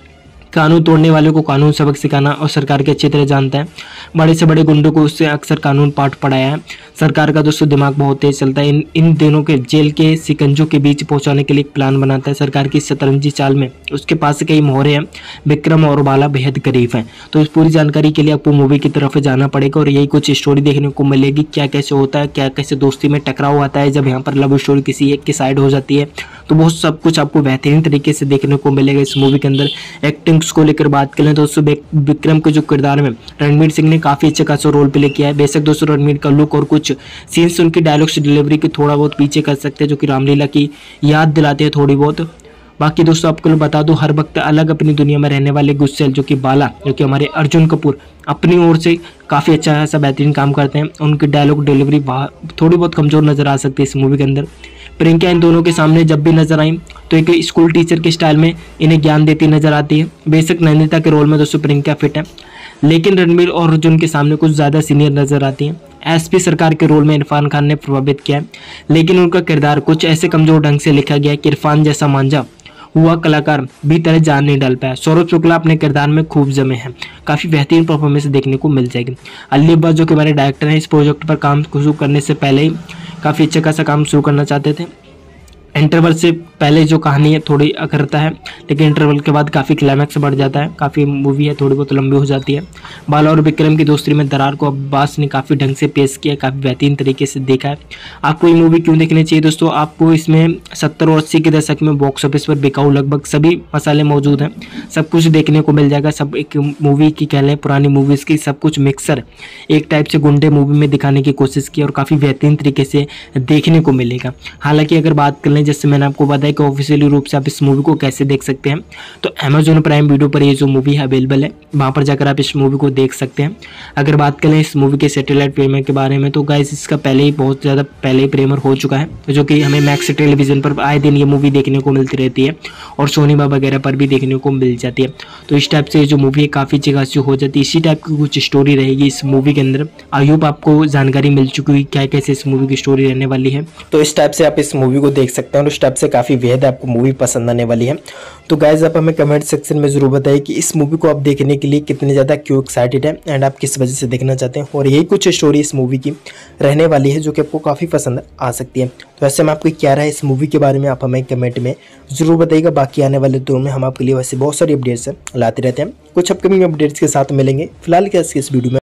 कानून तोड़ने वाले को कानून सबक सिखाना और सरकार के अच्छी तरह जानता है। बड़े से बड़े गुंडों को उससे अक्सर कानून पाठ पढ़ाया है। सरकार का दोस्तों दिमाग बहुत तेज चलता है। इन दोनों के जेल के सिकंजों के बीच पहुंचाने के लिए एक प्लान बनाता है। सरकार की शतरंजी चाल में उसके पास कई मोहरे हैं। विक्रम और बाला बेहद करीब हैं। तो इस पूरी जानकारी के लिए आपको मूवी की तरफ जाना पड़ेगा और यही कुछ स्टोरी देखने को मिलेगी। क्या कैसे होता है, क्या कैसे दोस्ती में टकराव आता है, जब यहाँ पर लव स्टोरी किसी एक की साइड हो जाती है, तो वो सब कुछ आपको बेहतरीन तरीके से देखने को मिलेगा इस मूवी के अंदर। एक्टिंग्स को लेकर बात करें तो दोस्तों विक्रम के जो किरदार में रणवीर सिंह ने काफी अच्छा खासा रोल प्ले किया है। बेशक दोस्तों रणवीर का लुक और कुछ सीन्स उनकी डायलॉग्स डिलीवरी की थोड़ा बहुत पीछे कर सकते हैं, जो कि रामलीला की याद दिलाते हैं थोड़ी बहुत। बाकी दोस्तों आपको बता दूं, हर वक्त अलग अपनी दुनिया में रहने वाले गुस्सेल जो कि बाला, जो कि हमारे अर्जुन कपूर अपनी ओर से काफ़ी अच्छा खासा बेहतरीन काम करते हैं। उनकी डायलॉग डिलीवरी थोड़ी बहुत कमज़ोर नज़र आ सकती है इस मूवी के अंदर। प्रियंका इन दोनों के सामने जब भी नजर आई तो एक स्कूल टीचर के स्टाइल में इन्हें ज्ञान देती नजर आती है। बेशक नैनीता के रोल में दोस्तों प्रियंका फिट है, लेकिन रणवीर और अर्जुन के सामने कुछ ज़्यादा सीनियर नजर आती हैं। एसपी सरकार के रोल में इरफान खान ने प्रभावित किया है, लेकिन उनका किरदार कुछ ऐसे कमज़ोर ढंग से लिखा गया है कि इरफान जैसा मांझा हुआ कलाकार भी तरह जान नहीं डाल पाया। सौरभ शुक्ला अपने किरदार में खूब जमे हैं। काफ़ी बेहतरीन परफॉर्मेंस देखने को मिल जाएगी। अली अब्बास जो कि हमारे डायरेक्टर हैं, इस प्रोजेक्ट पर काम शुरू करने से पहले ही काफ़ी अच्छा खासा काम शुरू करना चाहते थे। इंटरवल से पहले जो कहानी है थोड़ी अखरता है, लेकिन इंटरवल के बाद काफ़ी क्लाइमैक्स बढ़ जाता है। काफ़ी मूवी है थोड़ी बहुत लंबी हो जाती है। बाला और विक्रम की दोस्ती में दरार को अब्बास ने काफ़ी ढंग से पेश किया, काफ़ी बेहतरीन तरीके से देखा है। आपको ये मूवी क्यों देखनी चाहिए दोस्तों? आपको इसमें 70 और 80 के दशक में बॉक्स ऑफिस पर बिकाऊ लगभग सभी मसाले मौजूद हैं। सब कुछ देखने को मिल जाएगा। सब एक मूवी की कह लें, पुरानी मूवीज़ की सब कुछ मिक्सर एक टाइप से गुंडे मूवी में दिखाने की कोशिश की और काफ़ी बेहतरीन तरीके से देखने को मिलेगा। हालांकि अगर बात कर लें, जैसे मैंने आपको बताया कि ऑफिशियली रूप से आप इस मूवी को कैसे देख सकते हैं, तो अमेजॉन प्राइम वीडियो पर ये जो मूवी है अवेलेबल है, वहाँ पर जाकर आप इस मूवी को देख सकते हैं। अगर बात करें इस मूवी के सैटेलाइट प्रीमियर के बारे में, तो गाइस इसका पहले ही बहुत ज़्यादा पहले ही प्रीमियर हो चुका है, जो कि हमें मैक्स टेलीविजन पर आए दिन ये मूवी देखने को मिलती रहती है और सोनी बाबा वगैरह पर भी देखने को मिल जाती है। तो इस टाइप से जो मूवी है काफ़ी जगह से हो जाती है। इसी टाइप की कुछ स्टोरी रहेगी इस मूवी के अंदर। आई होप आपको जानकारी मिल चुकी हुई क्या कैसे इस मूवी की स्टोरी रहने वाली है। तो इस टाइप से आप इस मूवी को देख सकते हैं और इस टाइप से काफ़ी बेहद आपको मूवी पसंद आने वाली है। तो गाइज आप हमें कमेंट सेक्शन में जरूर बताइए कि इस मूवी को आप देखने के लिए कितने ज़्यादा क्यों एक्साइटेड है एंड आप किस वजह से देखना चाहते हैं, और यही कुछ स्टोरी इस मूवी की रहने वाली है जो कि आपको काफ़ी पसंद आ सकती है। तो ऐसे में आपको क्या रहा है इस मूवी के बारे में, आप हमें कमेंट में जरूर बताइएगा। बाकी आने वाले दिनों में हम आपके लिए वैसे बहुत सारी अपडेट्स लाते रहते हैं। कुछ अपकमिंग अपडेट्स के साथ मिलेंगे। फिलहाल क्या इस वीडियो में